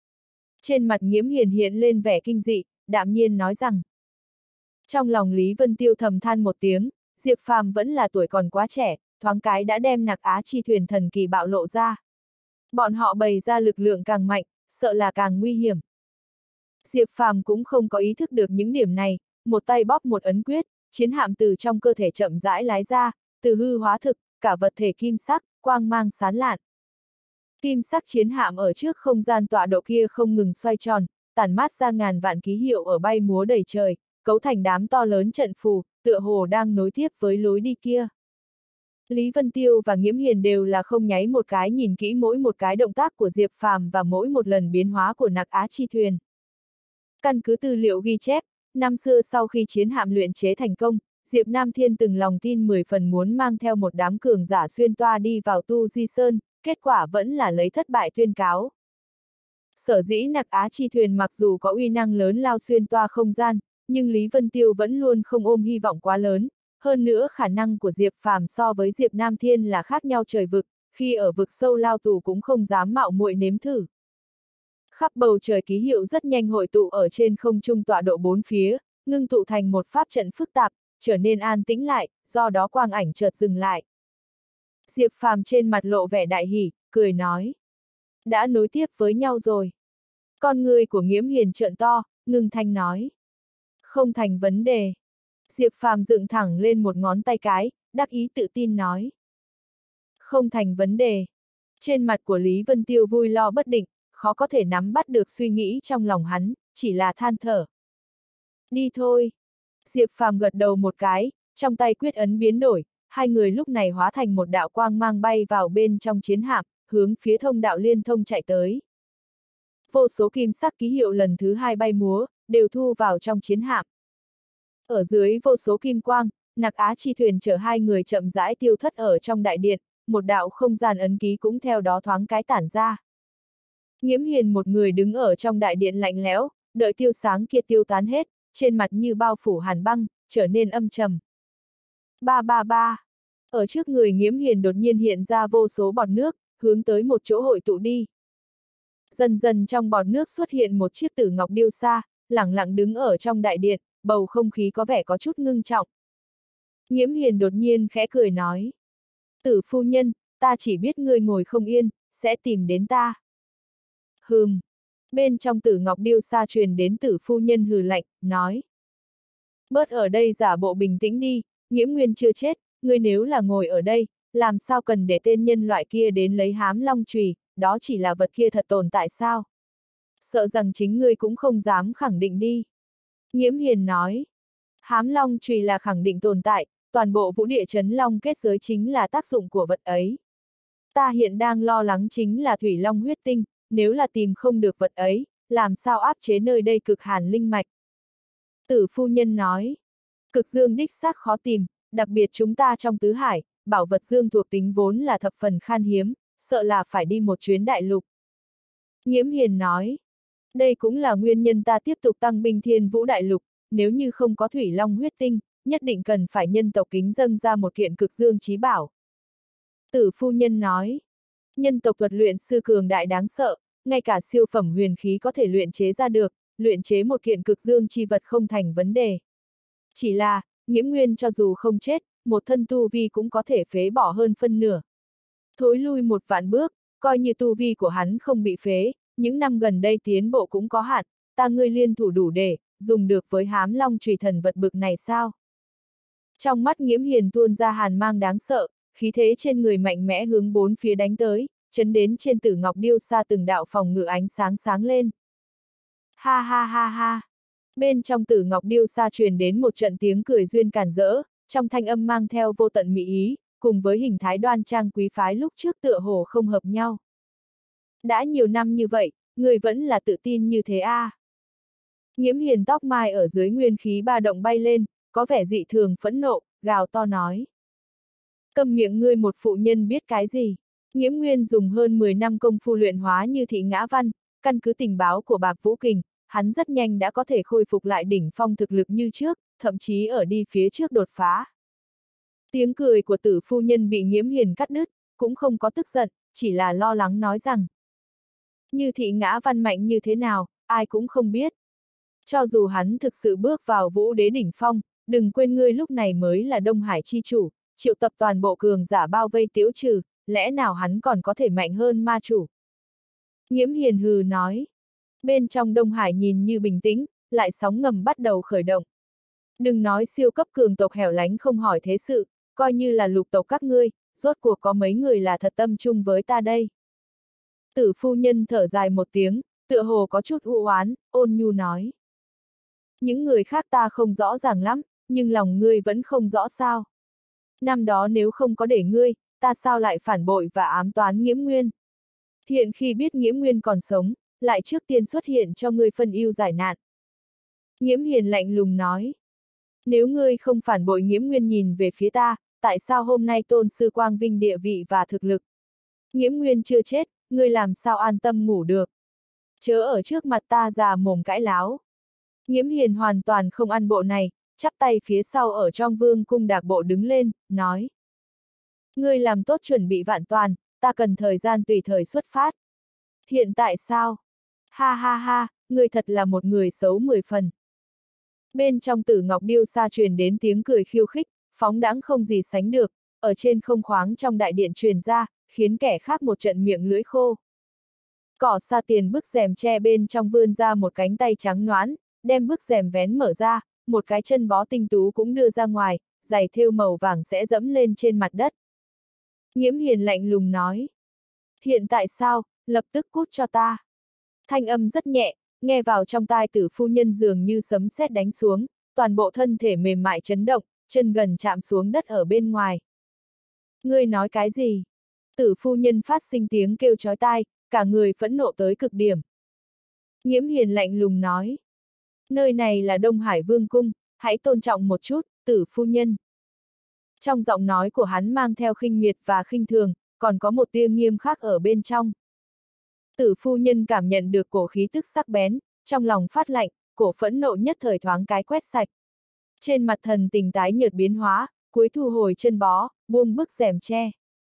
Trên mặt Nghiễm Hiền hiện lên vẻ kinh dị, đạm nhiên nói rằng. Trong lòng Lý Vân Tiêu thầm than một tiếng, Diệp Phàm vẫn là tuổi còn quá trẻ, thoáng cái đã đem Nặc Á Chi thuyền thần kỳ bạo lộ ra. Bọn họ bày ra lực lượng càng mạnh, sợ là càng nguy hiểm. Diệp Phàm cũng không có ý thức được những điểm này, một tay bóp một ấn quyết, chiến hạm từ trong cơ thể chậm rãi lái ra, từ hư hóa thực, cả vật thể kim sắc, quang mang sáng lạn. Kim sắc chiến hạm ở trước không gian tọa độ kia không ngừng xoay tròn, tản mát ra ngàn vạn ký hiệu ở bay múa đầy trời, cấu thành đám to lớn trận phù, tựa hồ đang nối tiếp với lối đi kia. Lý Vân Tiêu và Nghiễm Hiền đều là không nháy một cái nhìn kỹ mỗi một cái động tác của Diệp Phàm và mỗi một lần biến hóa của Nặc Á Chi thuyền. Căn cứ tư liệu ghi chép, năm xưa sau khi chiến hạm luyện chế thành công, Diệp Nam Thiên từng lòng tin 10 phần muốn mang theo một đám cường giả xuyên toa đi vào Tu Di Sơn, kết quả vẫn là lấy thất bại tuyên cáo. Sở dĩ Nặc Á Chi thuyền mặc dù có uy năng lớn lao xuyên toa không gian, nhưng Lý Vân Tiêu vẫn luôn không ôm hy vọng quá lớn, hơn nữa khả năng của Diệp Phàm so với Diệp Nam Thiên là khác nhau trời vực, khi ở vực sâu lao tù cũng không dám mạo muội nếm thử. Khắp bầu trời ký hiệu rất nhanh hội tụ ở trên không trung tọa độ bốn phía, ngưng tụ thành một pháp trận phức tạp, trở nên an tĩnh lại, do đó quang ảnh chợt dừng lại. Diệp Phàm trên mặt lộ vẻ đại hỉ, cười nói. Đã nối tiếp với nhau rồi. Con người của Nghiễm Hiền trợn to, ngưng thanh nói. Không thành vấn đề. Diệp Phàm dựng thẳng lên một ngón tay cái, đắc ý tự tin nói. Không thành vấn đề. Trên mặt của Lý Vân Tiêu vui lo bất định, khó có thể nắm bắt được suy nghĩ trong lòng hắn, chỉ là than thở. Đi thôi. Diệp Phàm gật đầu một cái, trong tay quyết ấn biến đổi, hai người lúc này hóa thành một đạo quang mang bay vào bên trong chiến hạm, hướng phía thông đạo liên thông chạy tới. Vô số kim sắc ký hiệu lần thứ hai bay múa, đều thu vào trong chiến hạm. Ở dưới vô số kim quang, Nặc Á Chi thuyền chở hai người chậm rãi tiêu thất ở trong đại điện, một đạo không gian ấn ký cũng theo đó thoáng cái tản ra. Nghiễm Hiền một người đứng ở trong đại điện lạnh lẽo, đợi tiêu sáng kia tiêu tán hết, trên mặt như bao phủ hàn băng, trở nên âm trầm. Ba ba ba. Ở trước người Nghiễm Hiền đột nhiên hiện ra vô số bọt nước, hướng tới một chỗ hội tụ đi. Dần dần trong bọt nước xuất hiện một chiếc tử ngọc điêu sa, lẳng lặng đứng ở trong đại điện, bầu không khí có vẻ có chút ngưng trọng. Nghiễm Hiền đột nhiên khẽ cười nói. Tử phu nhân, ta chỉ biết ngươi ngồi không yên, sẽ tìm đến ta. Hừm. Bên trong tử ngọc điêu sa truyền đến tử phu nhân hừ lạnh, nói. Bớt ở đây giả bộ bình tĩnh đi, Nghiễm Nguyên chưa chết, ngươi nếu là ngồi ở đây, làm sao cần để tên nhân loại kia đến lấy hám long chùy, đó chỉ là vật kia thật tồn tại sao? Sợ rằng chính ngươi cũng không dám khẳng định đi. Nghiễm Hiền nói. Hám long chùy là khẳng định tồn tại, toàn bộ vũ địa chấn long kết giới chính là tác dụng của vật ấy. Ta hiện đang lo lắng chính là thủy long huyết tinh, nếu là tìm không được vật ấy, làm sao áp chế nơi đây cực hàn linh mạch. Tử phu nhân nói. Cực dương đích xác khó tìm, đặc biệt chúng ta trong tứ hải, bảo vật dương thuộc tính vốn là thập phần khan hiếm, sợ là phải đi một chuyến đại lục. Nghiễm Hiền nói. Đây cũng là nguyên nhân ta tiếp tục tăng binh Thiên Vũ đại lục, nếu như không có thủy long huyết tinh, nhất định cần phải nhân tộc kính dâng ra một kiện cực dương chí bảo. Tử phu nhân nói. Nhân tộc thuật luyện sư cường đại đáng sợ, ngay cả siêu phẩm huyền khí có thể luyện chế ra được, luyện chế một kiện cực dương chi vật không thành vấn đề. Chỉ là, Nghiễm Nguyên cho dù không chết, một thân tu vi cũng có thể phế bỏ hơn phân nửa. Thối lui một vạn bước, coi như tu vi của hắn không bị phế, những năm gần đây tiến bộ cũng có hạn, ta ngươi liên thủ đủ để dùng được với hám long chùy thần vật bực này sao? Trong mắt Nghiễm Hiền tuôn ra hàn mang đáng sợ, khí thế trên người mạnh mẽ hướng bốn phía đánh tới, chấn đến trên tử ngọc điêu sa từng đạo phòng ngự ánh sáng sáng lên. Ha ha ha ha! Bên trong tử ngọc điêu sa truyền đến một trận tiếng cười duyên càn rỡ, trong thanh âm mang theo vô tận mỹ ý, cùng với hình thái đoan trang quý phái lúc trước tựa hồ không hợp nhau. Đã nhiều năm như vậy, người vẫn là tự tin như thế à? Nghiễm Hiền tóc mai ở dưới nguyên khí ba động bay lên, có vẻ dị thường phẫn nộ, gào to nói. Câm miệng ngươi một phụ nhân biết cái gì? Nghiễm Nguyên dùng hơn 10 năm công phu luyện hóa như thị ngã văn, căn cứ tình báo của Bạc Vũ Kình, hắn rất nhanh đã có thể khôi phục lại đỉnh phong thực lực như trước, thậm chí ở đi phía trước đột phá. Tiếng cười của tử phu nhân bị Nghiễm Hiền cắt đứt, cũng không có tức giận, chỉ là lo lắng nói rằng. Như thị ngã văn mạnh như thế nào, ai cũng không biết. Cho dù hắn thực sự bước vào vũ đế đỉnh phong, đừng quên ngươi lúc này mới là Đông Hải chi chủ, triệu tập toàn bộ cường giả bao vây tiễu trừ, lẽ nào hắn còn có thể mạnh hơn ma chủ? Nghiễm Hiền hừ nói. Bên trong Đông Hải nhìn như bình tĩnh, lại sóng ngầm bắt đầu khởi động. Đừng nói siêu cấp cường tộc hẻo lánh không hỏi thế sự, coi như là lục tộc các ngươi, rốt cuộc có mấy người là thật tâm chung với ta đây. Tử phu nhân thở dài một tiếng, tựa hồ có chút u oán, ôn nhu nói. Những người khác ta không rõ ràng lắm, nhưng lòng ngươi vẫn không rõ sao. Năm đó nếu không có để ngươi, ta sao lại phản bội và ám toán Nghiễm Nguyên. Hiện khi biết Nghiễm Nguyên còn sống, lại trước tiên xuất hiện cho ngươi phân ưu giải nạn. Nghiễm Hiền lạnh lùng nói. Nếu ngươi không phản bội Nghiễm Nguyên nhìn về phía ta, tại sao hôm nay tôn sư quang vinh địa vị và thực lực? Nghiễm Nguyên chưa chết, ngươi làm sao an tâm ngủ được? Chớ ở trước mặt ta già mồm cãi láo. Nghiễm Hiền hoàn toàn không ăn bộ này, chắp tay phía sau ở trong vương cung đạc bộ đứng lên, nói. Ngươi làm tốt chuẩn bị vạn toàn, ta cần thời gian tùy thời xuất phát. Hiện tại sao? Ha ha ha, ngươi thật là một người xấu 10 phần. Bên trong Tử Ngọc Điêu Sa truyền đến tiếng cười khiêu khích, phóng đãng không gì sánh được, ở trên không khoáng trong đại điện truyền ra, khiến kẻ khác một trận miệng lưỡi khô. Cỏ sa tiền bức rèm tre bên trong vươn ra một cánh tay trắng nõn, đem bức rèm vén mở ra, một cái chân bó tinh tú cũng đưa ra ngoài, giày thêu màu vàng sẽ dẫm lên trên mặt đất. Nghiễm Hiền lạnh lùng nói. Hiện tại sao, lập tức cút cho ta. Thanh âm rất nhẹ, nghe vào trong tai Tử phu nhân dường như sấm sét đánh xuống, toàn bộ thân thể mềm mại chấn động, chân gần chạm xuống đất ở bên ngoài. Ngươi nói cái gì? Tử phu nhân phát sinh tiếng kêu chói tai, cả người phẫn nộ tới cực điểm. Nghiễm Hiền lạnh lùng nói. Nơi này là Đông Hải Vương cung, hãy tôn trọng một chút, Tử phu nhân. Trong giọng nói của hắn mang theo khinh miệt và khinh thường, còn có một tia nghiêm khắc ở bên trong. Tử phu nhân cảm nhận được cổ khí tức sắc bén, trong lòng phát lạnh, cổ phẫn nộ nhất thời thoáng cái quét sạch. Trên mặt thần tình tái nhợt biến hóa, cuối thu hồi chân bó, buông bức rèm tre.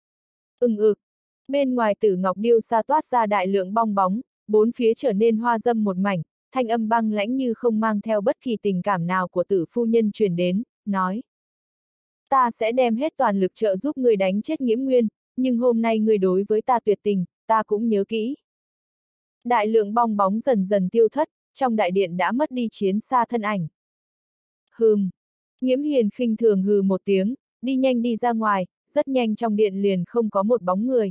Bên ngoài Tử Ngọc Điêu Sa toát ra đại lượng bong bóng, bốn phía trở nên hoa dâm một mảnh, thanh âm băng lãnh như không mang theo bất kỳ tình cảm nào của Tử phu nhân truyền đến, nói. Ta sẽ đem hết toàn lực trợ giúp ngươi đánh chết Nghiễm Nguyên, nhưng hôm nay ngươi đối với ta tuyệt tình, ta cũng nhớ kỹ. Đại lượng bong bóng dần dần tiêu thất, trong đại điện đã mất đi chiến xa thân ảnh. Nghiễm Hiền khinh thường hừ một tiếng, đi nhanh đi ra ngoài, rất nhanh trong điện liền không có một bóng người.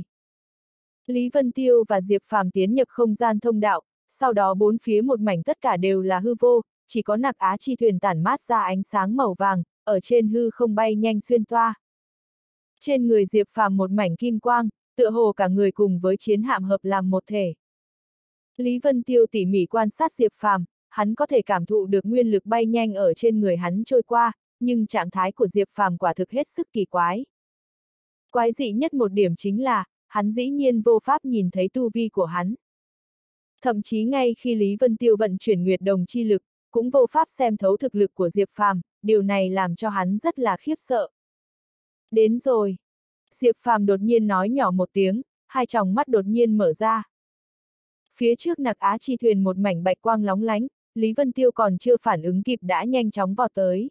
Lý Vân Tiêu và Diệp Phàm tiến nhập không gian thông đạo, sau đó bốn phía một mảnh tất cả đều là hư vô, chỉ có Nặc Á Chi thuyền tản mát ra ánh sáng màu vàng, ở trên hư không bay nhanh xuyên toa. Trên người Diệp Phàm một mảnh kim quang, tựa hồ cả người cùng với chiến hạm hợp làm một thể. Lý Vân Tiêu tỉ mỉ quan sát Diệp Phàm, hắn có thể cảm thụ được nguyên lực bay nhanh ở trên người hắn trôi qua, nhưng trạng thái của Diệp Phàm quả thực hết sức kỳ quái. Quái dị nhất một điểm chính là, hắn dĩ nhiên vô pháp nhìn thấy tu vi của hắn. Thậm chí ngay khi Lý Vân Tiêu vận chuyển Nguyệt Đồng chi lực, cũng vô pháp xem thấu thực lực của Diệp Phàm, điều này làm cho hắn rất là khiếp sợ. Đến rồi. Diệp Phàm đột nhiên nói nhỏ một tiếng, hai tròng mắt đột nhiên mở ra. Phía trước Nặc Á Chi thuyền một mảnh bạch quang lóng lánh, Lý Vân Tiêu còn chưa phản ứng kịp đã nhanh chóng vọt tới.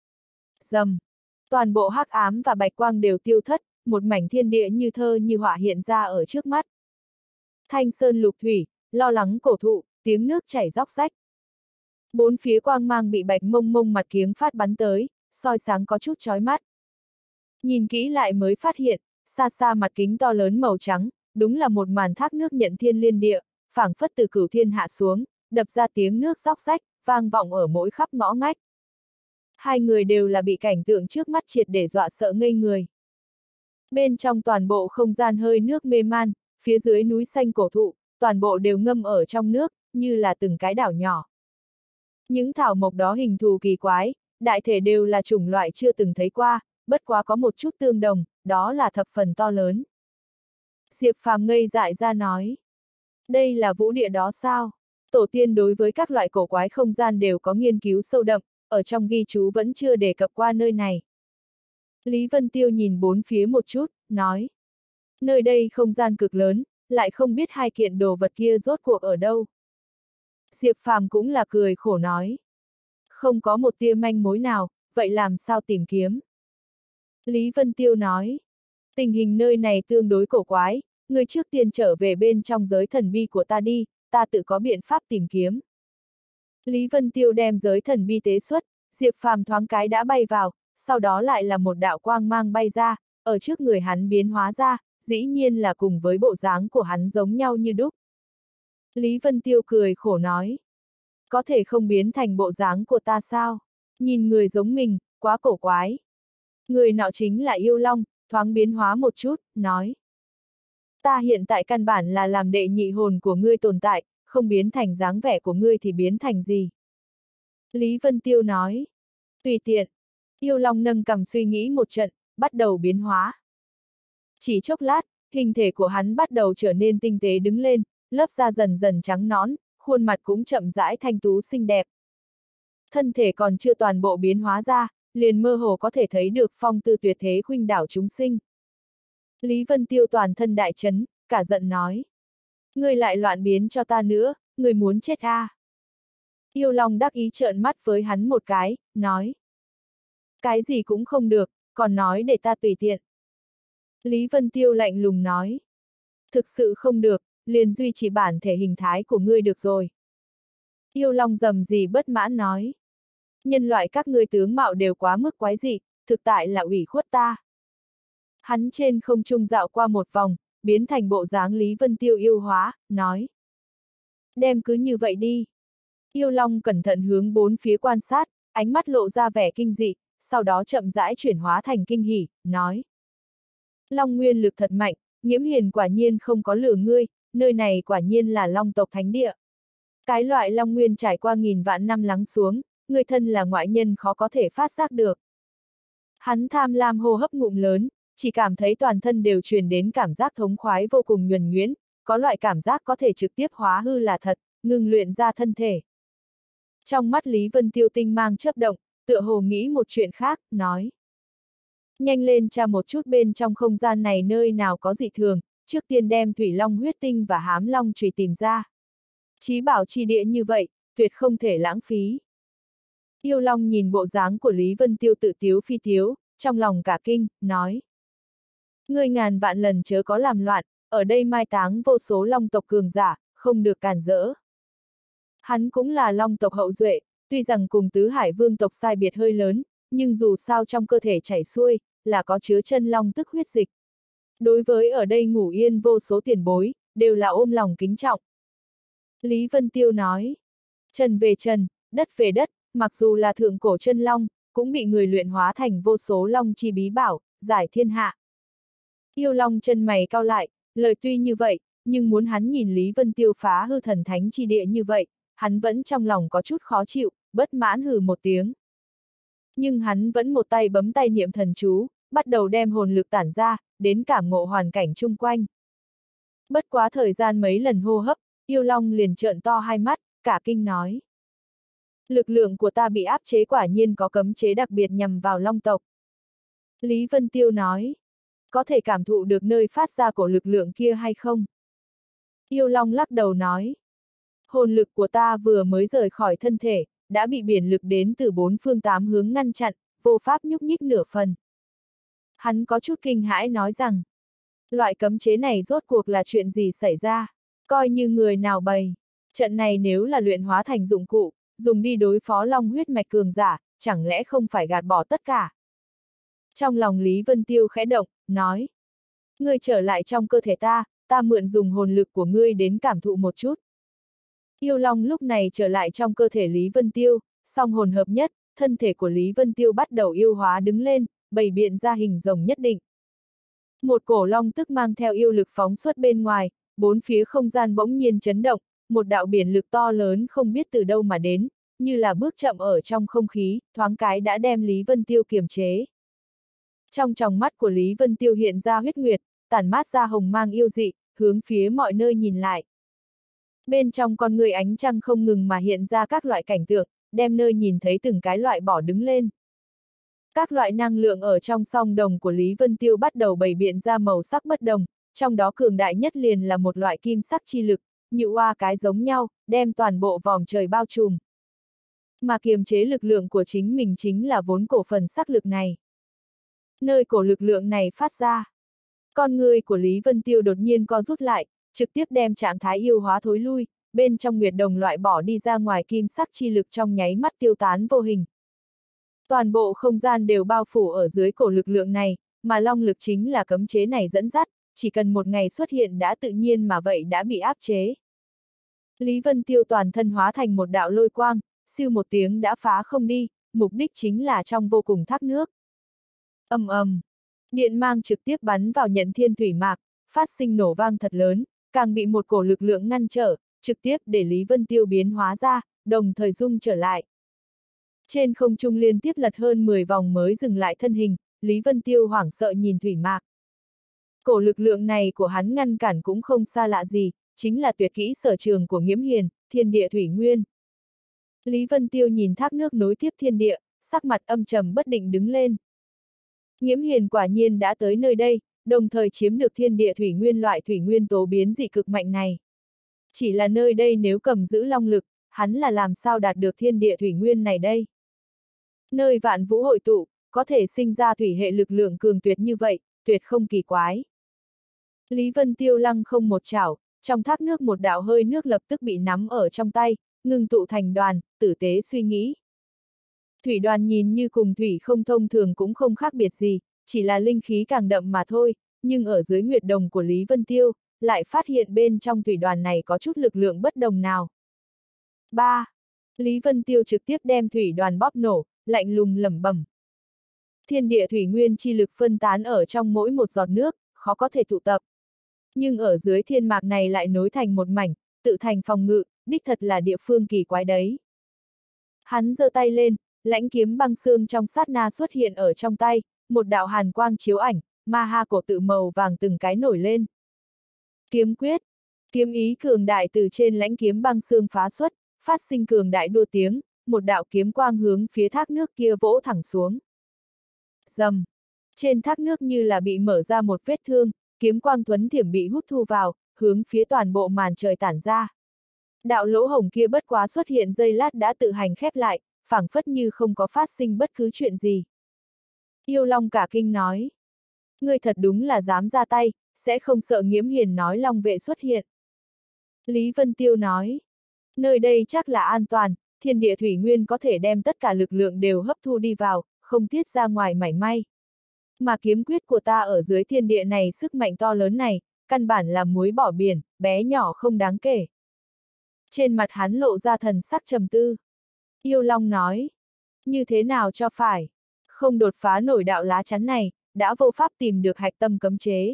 Rầm. Toàn bộ hắc ám và bạch quang đều tiêu thất, một mảnh thiên địa như thơ như họa hiện ra ở trước mắt. Thanh sơn lục thủy, lo lắng cổ thụ, tiếng nước chảy róc rách. Bốn phía quang mang bị bạch mông mông mặt kiếng phát bắn tới, soi sáng có chút chói mắt. Nhìn kỹ lại mới phát hiện, xa xa mặt kính to lớn màu trắng, đúng là một màn thác nước nhận thiên liên địa, phảng phất từ cửu thiên hạ xuống, đập ra tiếng nước róc rách, vang vọng ở mỗi khắp ngõ ngách. Hai người đều là bị cảnh tượng trước mắt triệt để dọa sợ ngây người. Bên trong toàn bộ không gian hơi nước mê man, phía dưới núi xanh cổ thụ, toàn bộ đều ngâm ở trong nước, như là từng cái đảo nhỏ. Những thảo mộc đó hình thù kỳ quái, đại thể đều là chủng loại chưa từng thấy qua, bất quá có một chút tương đồng, đó là thập phần to lớn. Diệp Phàm ngây dại ra nói. Đây là vũ địa đó sao? Tổ tiên đối với các loại cổ quái không gian đều có nghiên cứu sâu đậm, ở trong ghi chú vẫn chưa đề cập qua nơi này. Lý Vân Tiêu nhìn bốn phía một chút, nói. Nơi đây không gian cực lớn, lại không biết hai kiện đồ vật kia rốt cuộc ở đâu. Diệp Phàm cũng là cười khổ nói. Không có một tia manh mối nào, vậy làm sao tìm kiếm? Lý Vân Tiêu nói. Tình hình nơi này tương đối cổ quái, người trước tiên trở về bên trong giới thần bi của ta đi, ta tự có biện pháp tìm kiếm. Lý Vân Tiêu đem giới thần bi tế xuất, Diệp Phàm thoáng cái đã bay vào, sau đó lại là một đạo quang mang bay ra, ở trước người hắn biến hóa ra, dĩ nhiên là cùng với bộ dáng của hắn giống nhau như đúc. Lý Vân Tiêu cười khổ nói. Có thể không biến thành bộ dáng của ta sao? Nhìn người giống mình, quá cổ quái. Người nọ chính là Yêu Long, thoáng biến hóa một chút, nói. Ta hiện tại căn bản là làm đệ nhị hồn của ngươi tồn tại, không biến thành dáng vẻ của ngươi thì biến thành gì? Lý Vân Tiêu nói. Tùy tiện. Yêu Long nâng cằm suy nghĩ một trận, bắt đầu biến hóa. Chỉ chốc lát, hình thể của hắn bắt đầu trở nên tinh tế đứng lên, lớp da dần dần trắng nõn, khuôn mặt cũng chậm rãi thanh tú xinh đẹp. Thân thể còn chưa toàn bộ biến hóa ra, liền mơ hồ có thể thấy được phong tư tuyệt thế khuynh đảo chúng sinh. Lý Vân Tiêu toàn thân đại chấn, cả giận nói. Ngươi lại loạn biến cho ta nữa, ngươi muốn chết à? Yêu Long đắc ý trợn mắt với hắn một cái, nói. Cái gì cũng không được, còn nói để ta tùy tiện. Lý Vân Tiêu lạnh lùng nói. Thực sự không được, liền duy trì bản thể hình thái của ngươi được rồi. Yêu Long rầm rì bất mãn nói. Nhân loại các ngươi tướng mạo đều quá mức quái dị, thực tại là ủy khuất ta. Hắn trên không trung dạo qua một vòng, biến thành bộ dáng Lý Vân Tiêu yêu hóa, nói. Đem cứ như vậy đi. Yêu Long cẩn thận hướng bốn phía quan sát, ánh mắt lộ ra vẻ kinh dị, sau đó chậm rãi chuyển hóa thành kinh hỉ, nói. Long nguyên lực thật mạnh, Nghiễm Hiền quả nhiên không có lừa ngươi, nơi này quả nhiên là Long tộc thánh địa. Cái loại Long nguyên trải qua nghìn vạn năm lắng xuống, người thân là ngoại nhân khó có thể phát giác được. Hắn tham lam hô hấp ngụm lớn, chỉ cảm thấy toàn thân đều truyền đến cảm giác thống khoái vô cùng nhuần nhuyễn, có loại cảm giác có thể trực tiếp hóa hư là thật, ngừng luyện ra thân thể. Trong mắt Lý Vân Tiêu tinh mang chớp động, tựa hồ nghĩ một chuyện khác, nói. Nhanh lên tra một chút bên trong không gian này nơi nào có dị thường, trước tiên đem Thủy Long huyết tinh và Hám Long chùy tìm ra. Chí bảo chi địa như vậy, tuyệt không thể lãng phí. Yêu Long nhìn bộ dáng của Lý Vân Tiêu tự tiếu phi tiếu, trong lòng cả kinh, nói. Ngươi ngàn vạn lần chớ có làm loạn, ở đây mai táng vô số Long tộc cường giả, không được cản rỡ. Hắn cũng là Long tộc hậu duệ, tuy rằng cùng Tứ Hải Vương tộc sai biệt hơi lớn, nhưng dù sao trong cơ thể chảy xuôi, là có chứa chân long tức huyết dịch. Đối với ở đây ngủ yên vô số tiền bối, đều là ôm lòng kính trọng. Lý Vân Tiêu nói, trần về trần, đất về đất, mặc dù là thượng cổ chân long, cũng bị người luyện hóa thành vô số long chi bí bảo, giải thiên hạ. Yêu Long chân mày cau lại, lời tuy như vậy, nhưng muốn hắn nhìn Lý Vân Tiêu phá hư thần thánh chi địa như vậy, hắn vẫn trong lòng có chút khó chịu, bất mãn hừ một tiếng. Nhưng hắn vẫn một tay bấm tay niệm thần chú, bắt đầu đem hồn lực tản ra, đến cảm ngộ hoàn cảnh chung quanh. Bất quá thời gian mấy lần hô hấp, Yêu Long liền trợn to hai mắt, cả kinh nói. Lực lượng của ta bị áp chế quả nhiên có cấm chế đặc biệt nhằm vào Long tộc. Lý Vân Tiêu nói. Có thể cảm thụ được nơi phát ra của lực lượng kia hay không? Yêu Long lắc đầu nói. Hồn lực của ta vừa mới rời khỏi thân thể, đã bị biển lực đến từ bốn phương tám hướng ngăn chặn, vô pháp nhúc nhích nửa phần. Hắn có chút kinh hãi nói rằng, loại cấm chế này rốt cuộc là chuyện gì xảy ra, coi như người nào bày, trận này nếu là luyện hóa thành dụng cụ, dùng đi đối phó long huyết mạch cường giả, chẳng lẽ không phải gạt bỏ tất cả. Trong lòng Lý Vân Tiêu khẽ động, nói, ngươi trở lại trong cơ thể ta mượn dùng hồn lực của ngươi đến cảm thụ một chút. Yêu Long lúc này trở lại trong cơ thể Lý Vân Tiêu, song hồn hợp nhất, thân thể của Lý Vân Tiêu bắt đầu yêu hóa đứng lên, bày biện ra hình rồng nhất định. Một cổ long tức mang theo yêu lực phóng xuất bên ngoài, bốn phía không gian bỗng nhiên chấn động, một đạo biển lực to lớn không biết từ đâu mà đến, như là bước chậm ở trong không khí, thoáng cái đã đem Lý Vân Tiêu kiềm chế. Trong tròng mắt của Lý Vân Tiêu hiện ra huyết nguyệt, tản mát ra hồng mang yêu dị, hướng phía mọi nơi nhìn lại. Bên trong con người ánh trăng không ngừng mà hiện ra các loại cảnh tượng, đem nơi nhìn thấy từng cái loại bỏ đứng lên. Các loại năng lượng ở trong song đồng của Lý Vân Tiêu bắt đầu bày biện ra màu sắc bất đồng, trong đó cường đại nhất liền là một loại kim sắc chi lực, như oa cái giống nhau, đem toàn bộ vòm trời bao trùm. Mà kiềm chế lực lượng của chính mình chính là vốn cổ phần sắc lực này. Nơi cổ lực lượng này phát ra. Con người của Lý Vân Tiêu đột nhiên co rút lại, trực tiếp đem trạng thái yêu hóa thối lui, bên trong nguyệt đồng loại bỏ đi ra ngoài kim sắc chi lực trong nháy mắt tiêu tán vô hình. Toàn bộ không gian đều bao phủ ở dưới cổ lực lượng này, mà long lực chính là cấm chế này dẫn dắt, chỉ cần một ngày xuất hiện đã tự nhiên mà vậy đã bị áp chế. Lý Vân Tiêu toàn thân hóa thành một đạo lôi quang, siêu một tiếng đã phá không đi, mục đích chính là trong vô cùng thác nước. Ầm ầm, điện mang trực tiếp bắn vào Nhận Thiên Thủy Mạc, phát sinh nổ vang thật lớn, càng bị một cổ lực lượng ngăn trở, trực tiếp để Lý Vân Tiêu biến hóa ra, đồng thời rung trở lại. Trên không trung liên tiếp lật hơn 10 vòng mới dừng lại thân hình, Lý Vân Tiêu hoảng sợ nhìn thủy mạc. Cổ lực lượng này của hắn ngăn cản cũng không xa lạ gì, chính là tuyệt kỹ sở trường của Nghiễm Hiền, thiên địa thủy nguyên. Lý Vân Tiêu nhìn thác nước nối tiếp thiên địa, sắc mặt âm trầm bất định đứng lên. Nghiễm Hiền quả nhiên đã tới nơi đây, đồng thời chiếm được thiên địa thủy nguyên loại thủy nguyên tố biến dị cực mạnh này. Chỉ là nơi đây nếu cầm giữ long lực, hắn là làm sao đạt được thiên địa thủy nguyên này đây? Nơi vạn vũ hội tụ, có thể sinh ra thủy hệ lực lượng cường tuyệt như vậy, tuyệt không kỳ quái. Lý Vân Tiêu lăng không một chảo, trong thác nước một đạo hơi nước lập tức bị nắm ở trong tay, ngưng tụ thành đoàn, tử tế suy nghĩ. Thủy đoàn nhìn như cùng thủy không thông thường cũng không khác biệt gì, chỉ là linh khí càng đậm mà thôi, nhưng ở dưới nguyệt đồng của Lý Vân Tiêu, lại phát hiện bên trong thủy đoàn này có chút lực lượng bất đồng nào. 3. Lý Vân Tiêu trực tiếp đem thủy đoàn bóp nổ, lạnh lùng lẩm bẩm. Thiên địa thủy nguyên chi lực phân tán ở trong mỗi một giọt nước, khó có thể tụ tập. Nhưng ở dưới thiên mạc này lại nối thành một mảnh, tự thành phòng ngự, đích thật là địa phương kỳ quái đấy. Hắn giơ tay lên, lãnh kiếm băng xương trong sát na xuất hiện ở trong tay, một đạo hàn quang chiếu ảnh, ma ha cổ tự màu vàng từng cái nổi lên. Kiếm quyết, kiếm ý cường đại từ trên lãnh kiếm băng xương phá xuất, phát sinh cường đại đua tiếng, một đạo kiếm quang hướng phía thác nước kia vỗ thẳng xuống. Rầm, trên thác nước như là bị mở ra một vết thương, kiếm quang thuấn thiểm bị hút thu vào, hướng phía toàn bộ màn trời tản ra. Đạo lỗ hổng kia bất quá xuất hiện giây lát đã tự hành khép lại, phảng phất như không có phát sinh bất cứ chuyện gì. Yêu Long cả kinh nói. Ngươi thật đúng là dám ra tay, sẽ không sợ Nghiễm Hiền nói Long vệ xuất hiện. Lý Vân Tiêu nói. Nơi đây chắc là an toàn, thiên địa thủy nguyên có thể đem tất cả lực lượng đều hấp thu đi vào, không tiết ra ngoài mảy may. Mà kiếm quyết của ta ở dưới thiên địa này sức mạnh to lớn này, căn bản là muối bỏ biển, bé nhỏ không đáng kể. Trên mặt hắn lộ ra thần sắc trầm tư. Yêu Long nói. Như thế nào cho phải? Không đột phá nổi đạo lá chắn này, đã vô pháp tìm được hạch tâm cấm chế.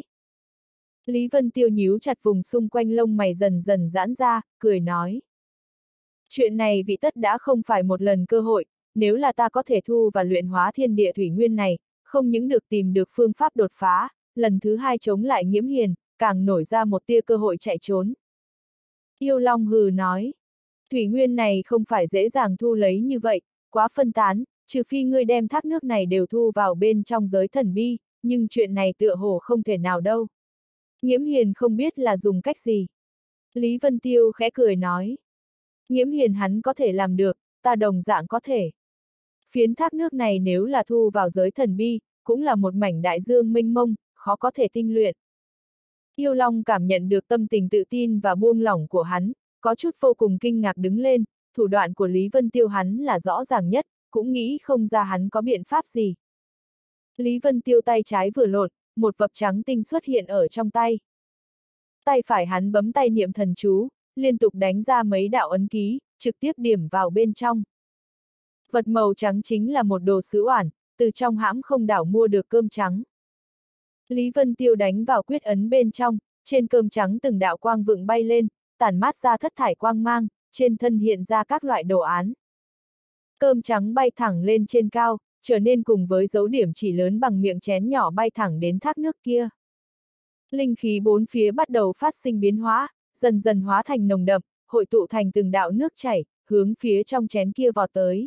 Lý Vân Tiêu nhíu chặt vùng xung quanh lông mày dần dần giãn ra, cười nói. Chuyện này vị tất đã không phải một lần cơ hội, nếu là ta có thể thu và luyện hóa thiên địa thủy nguyên này, không những được tìm được phương pháp đột phá, lần thứ hai chống lại Nghiễm Hiền, càng nổi ra một tia cơ hội chạy trốn. Yêu Long hừ nói. Thủy nguyên này không phải dễ dàng thu lấy như vậy, quá phân tán, trừ phi ngươi đem thác nước này đều thu vào bên trong giới thần bi, nhưng chuyện này tựa hồ không thể nào đâu. Nghiễm Hiền không biết là dùng cách gì. Lý Vân Tiêu khẽ cười nói. Nghiễm Hiền hắn có thể làm được, ta đồng dạng có thể. Phiến thác nước này nếu là thu vào giới thần bi, cũng là một mảnh đại dương mênh mông, khó có thể tinh luyện. Yêu Long cảm nhận được tâm tình tự tin và buông lỏng của hắn, có chút vô cùng kinh ngạc đứng lên, thủ đoạn của Lý Vân Tiêu hắn là rõ ràng nhất, cũng nghĩ không ra hắn có biện pháp gì. Lý Vân Tiêu tay trái vừa lột, một vật trắng tinh xuất hiện ở trong tay. Tay phải hắn bấm tay niệm thần chú, liên tục đánh ra mấy đạo ấn ký, trực tiếp điểm vào bên trong. Vật màu trắng chính là một đồ sứ oản, từ trong hãm không đảo mua được cơm trắng. Lý Vân Tiêu đánh vào quyết ấn bên trong, trên cơm trắng từng đạo quang vựng bay lên, tản mát ra thất thải quang mang, trên thân hiện ra các loại đồ án. Cơm trắng bay thẳng lên trên cao, trở nên cùng với dấu điểm chỉ lớn bằng miệng chén nhỏ bay thẳng đến thác nước kia. Linh khí bốn phía bắt đầu phát sinh biến hóa, dần dần hóa thành nồng đậm, hội tụ thành từng đạo nước chảy, hướng phía trong chén kia vọt tới.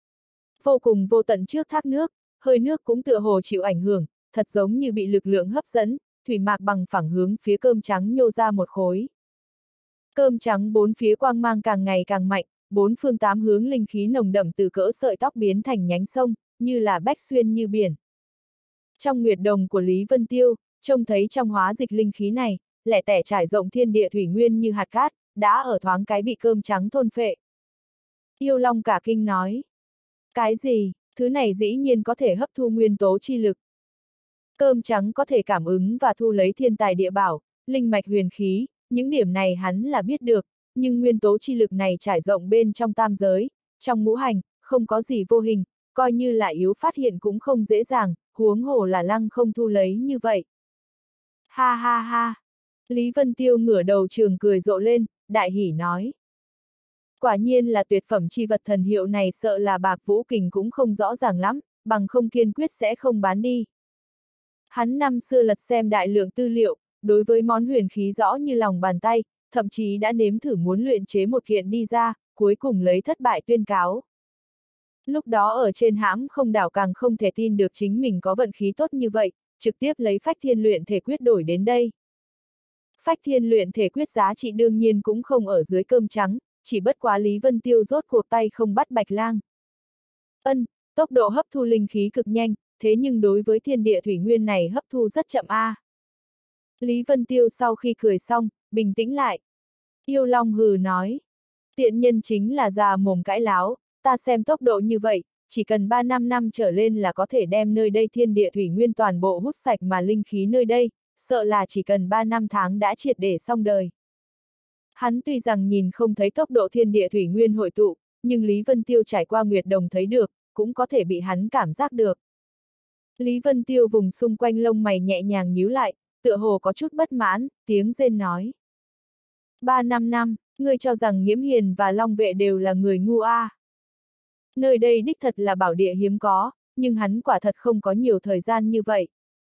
Vô cùng vô tận trước thác nước, hơi nước cũng tựa hồ chịu ảnh hưởng, thật giống như bị lực lượng hấp dẫn, thủy mạc bằng phẳng hướng phía cơm trắng nhô ra một khối. Cơm trắng bốn phía quang mang càng ngày càng mạnh, bốn phương tám hướng linh khí nồng đậm từ cỡ sợi tóc biến thành nhánh sông, như là bách xuyên như biển. Trong nguyệt đồng của Lý Vân Tiêu, trông thấy trong hóa dịch linh khí này, lẻ tẻ trải rộng thiên địa thủy nguyên như hạt cát, đã ở thoáng cái bị cơm trắng thôn phệ. Yêu Long cả kinh nói. Cái gì, thứ này dĩ nhiên có thể hấp thu nguyên tố chi lực. Cơm trắng có thể cảm ứng và thu lấy thiên tài địa bảo, linh mạch huyền khí, những điểm này hắn là biết được, nhưng nguyên tố chi lực này trải rộng bên trong tam giới, trong ngũ hành, không có gì vô hình, coi như là yếu phát hiện cũng không dễ dàng, huống hồ là lăng không thu lấy như vậy. Ha ha ha! Lý Vân Tiêu ngửa đầu trường cười rộ lên, đại hỉ nói. Quả nhiên là tuyệt phẩm chi vật, thần hiệu này sợ là Bạc Vũ Kình cũng không rõ ràng lắm, bằng không kiên quyết sẽ không bán đi. Hắn năm xưa lật xem đại lượng tư liệu, đối với món huyền khí rõ như lòng bàn tay, thậm chí đã nếm thử muốn luyện chế một kiện đi ra, cuối cùng lấy thất bại tuyên cáo. Lúc đó ở trên hãm không đảo càng không thể tin được chính mình có vận khí tốt như vậy, trực tiếp lấy phách thiên luyện thể quyết đổi đến đây. Phách thiên luyện thể quyết giá trị đương nhiên cũng không ở dưới cơm trắng, chỉ bất quá Lý Vân Tiêu rốt cuộc tay không bắt bạch lang. Tốc độ hấp thu linh khí cực nhanh, thế nhưng đối với thiên địa thủy nguyên này hấp thu rất chậm a. Lý Vân Tiêu sau khi cười xong, bình tĩnh lại. Yêu Long hừ nói. Tiện nhân chính là già mồm cãi láo, ta xem tốc độ như vậy, chỉ cần 3-5 năm trở lên là có thể đem nơi đây thiên địa thủy nguyên toàn bộ hút sạch, mà linh khí nơi đây, sợ là chỉ cần 3-5 tháng đã triệt để xong đời. Hắn tuy rằng nhìn không thấy tốc độ thiên địa thủy nguyên hội tụ, nhưng Lý Vân Tiêu trải qua Nguyệt Đồng thấy được, cũng có thể bị hắn cảm giác được. Lý Vân Tiêu vùng xung quanh lông mày nhẹ nhàng nhíu lại, tựa hồ có chút bất mãn, tiếng rên nói. 3-5 năm, ngươi cho rằng Nghiễm Hiền và Long Vệ đều là người ngu a? Nơi đây đích thật là bảo địa hiếm có, nhưng hắn quả thật không có nhiều thời gian như vậy.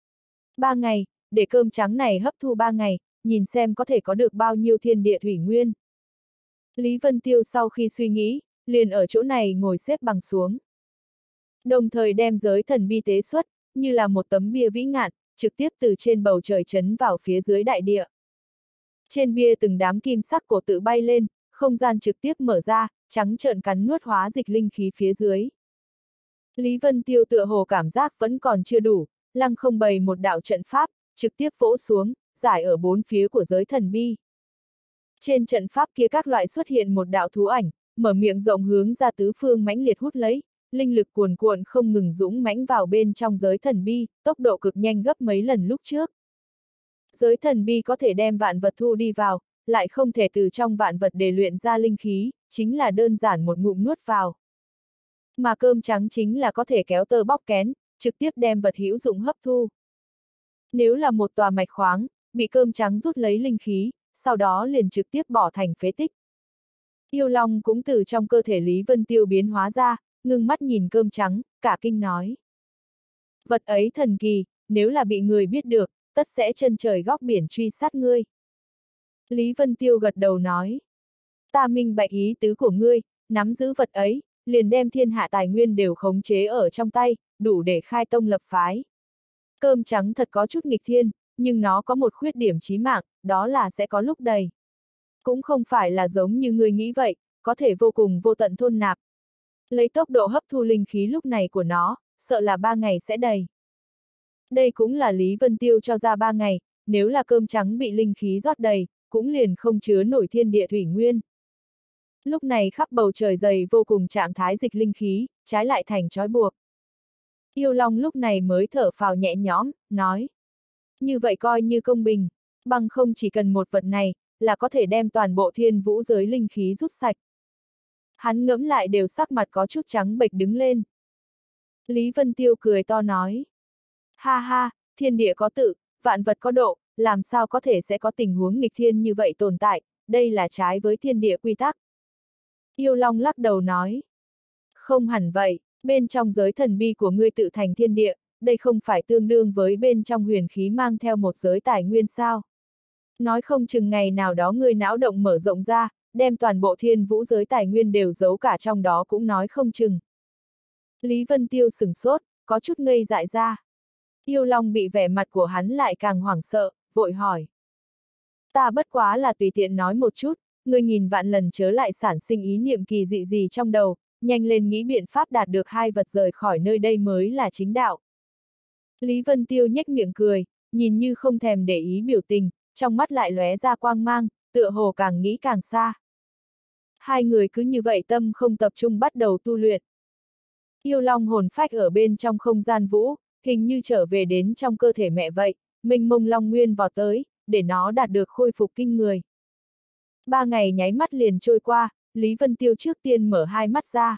3 ngày, để cơm trắng này hấp thu 3 ngày, nhìn xem có thể có được bao nhiêu thiên địa thủy nguyên. Lý Vân Tiêu sau khi suy nghĩ, liền ở chỗ này ngồi xếp bằng xuống. Đồng thời đem giới thần bi tế xuất, như là một tấm bia vĩ ngạn, trực tiếp từ trên bầu trời chấn vào phía dưới đại địa. Trên bia từng đám kim sắc cổ tự bay lên, không gian trực tiếp mở ra, trắng trợn cắn nuốt hóa dịch linh khí phía dưới. Lý Vân Tiêu tựa hồ cảm giác vẫn còn chưa đủ, lăng không bày một đạo trận pháp, trực tiếp vỗ xuống, giải ở bốn phía của giới thần bi. Trên trận pháp kia các loại xuất hiện một đạo thú ảnh, mở miệng rộng hướng ra tứ phương mãnh liệt hút lấy, linh lực cuồn cuộn không ngừng dũng mãnh vào bên trong giới thần bi, tốc độ cực nhanh gấp mấy lần lúc trước. Giới thần bi có thể đem vạn vật thu đi vào, lại không thể từ trong vạn vật để luyện ra linh khí, chính là đơn giản một ngụm nuốt vào. Mà cơm trắng chính là có thể kéo tơ bóc kén, trực tiếp đem vật hữu dụng hấp thu. Nếu là một tòa mạch khoáng, bị cơm trắng rút lấy linh khí, sau đó liền trực tiếp bỏ thành phế tích. Yêu Long cũng từ trong cơ thể Lý Vân Tiêu biến hóa ra, ngưng mắt nhìn cơm trắng, cả kinh nói. Vật ấy thần kỳ, nếu là bị người biết được, tất sẽ chân trời góc biển truy sát ngươi. Lý Vân Tiêu gật đầu nói. Ta minh bạch ý tứ của ngươi, nắm giữ vật ấy, liền đem thiên hạ tài nguyên đều khống chế ở trong tay, đủ để khai tông lập phái. Cơm trắng thật có chút nghịch thiên, nhưng nó có một khuyết điểm chí mạng, đó là sẽ có lúc đầy. Cũng không phải là giống như ngươi nghĩ vậy, có thể vô cùng vô tận thôn nạp. Lấy tốc độ hấp thu linh khí lúc này của nó, sợ là 3 ngày sẽ đầy. Đây cũng là Lý Vân Tiêu cho ra 3 ngày, nếu là cơm trắng bị linh khí rót đầy, cũng liền không chứa nổi thiên địa thủy nguyên. Lúc này khắp bầu trời dày vô cùng trạng thái dịch linh khí, trái lại thành trói buộc. Yêu Long lúc này mới thở phào nhẹ nhõm, nói. Như vậy coi như công bình, bằng không chỉ cần một vật này, là có thể đem toàn bộ thiên vũ giới linh khí rút sạch. Hắn ngẫm lại đều sắc mặt có chút trắng bệch đứng lên. Lý Vân Tiêu cười to nói. Ha ha, thiên địa có tự, vạn vật có độ, làm sao có thể sẽ có tình huống nghịch thiên như vậy tồn tại, đây là trái với thiên địa quy tắc. Yêu Long lắc đầu nói. Không hẳn vậy, bên trong giới thần bi của ngươi tự thành thiên địa, đây không phải tương đương với bên trong huyền khí mang theo một giới tài nguyên sao. Nói không chừng ngày nào đó ngươi não động mở rộng ra, đem toàn bộ thiên vũ giới tài nguyên đều giấu cả trong đó cũng nói không chừng. Lý Vân Tiêu sửng sốt, có chút ngây dại ra. Yêu Long bị vẻ mặt của hắn lại càng hoảng sợ, vội hỏi. Ta bất quá là tùy tiện nói một chút, ngươi nghìn vạn lần chớ lại sản sinh ý niệm kỳ dị gì trong đầu, nhanh lên nghĩ biện pháp đạt được hai vật rời khỏi nơi đây mới là chính đạo. Lý Vân Tiêu nhếch miệng cười, nhìn như không thèm để ý biểu tình, trong mắt lại lóe ra quang mang, tựa hồ càng nghĩ càng xa. Hai người cứ như vậy tâm không tập trung bắt đầu tu luyện. Yêu Long hồn phách ở bên trong không gian vũ, hình như trở về đến trong cơ thể mẹ vậy, mênh mông long nguyên vào tới, để nó đạt được khôi phục kinh người. 3 ngày nháy mắt liền trôi qua, Lý Vân Tiêu trước tiên mở hai mắt ra.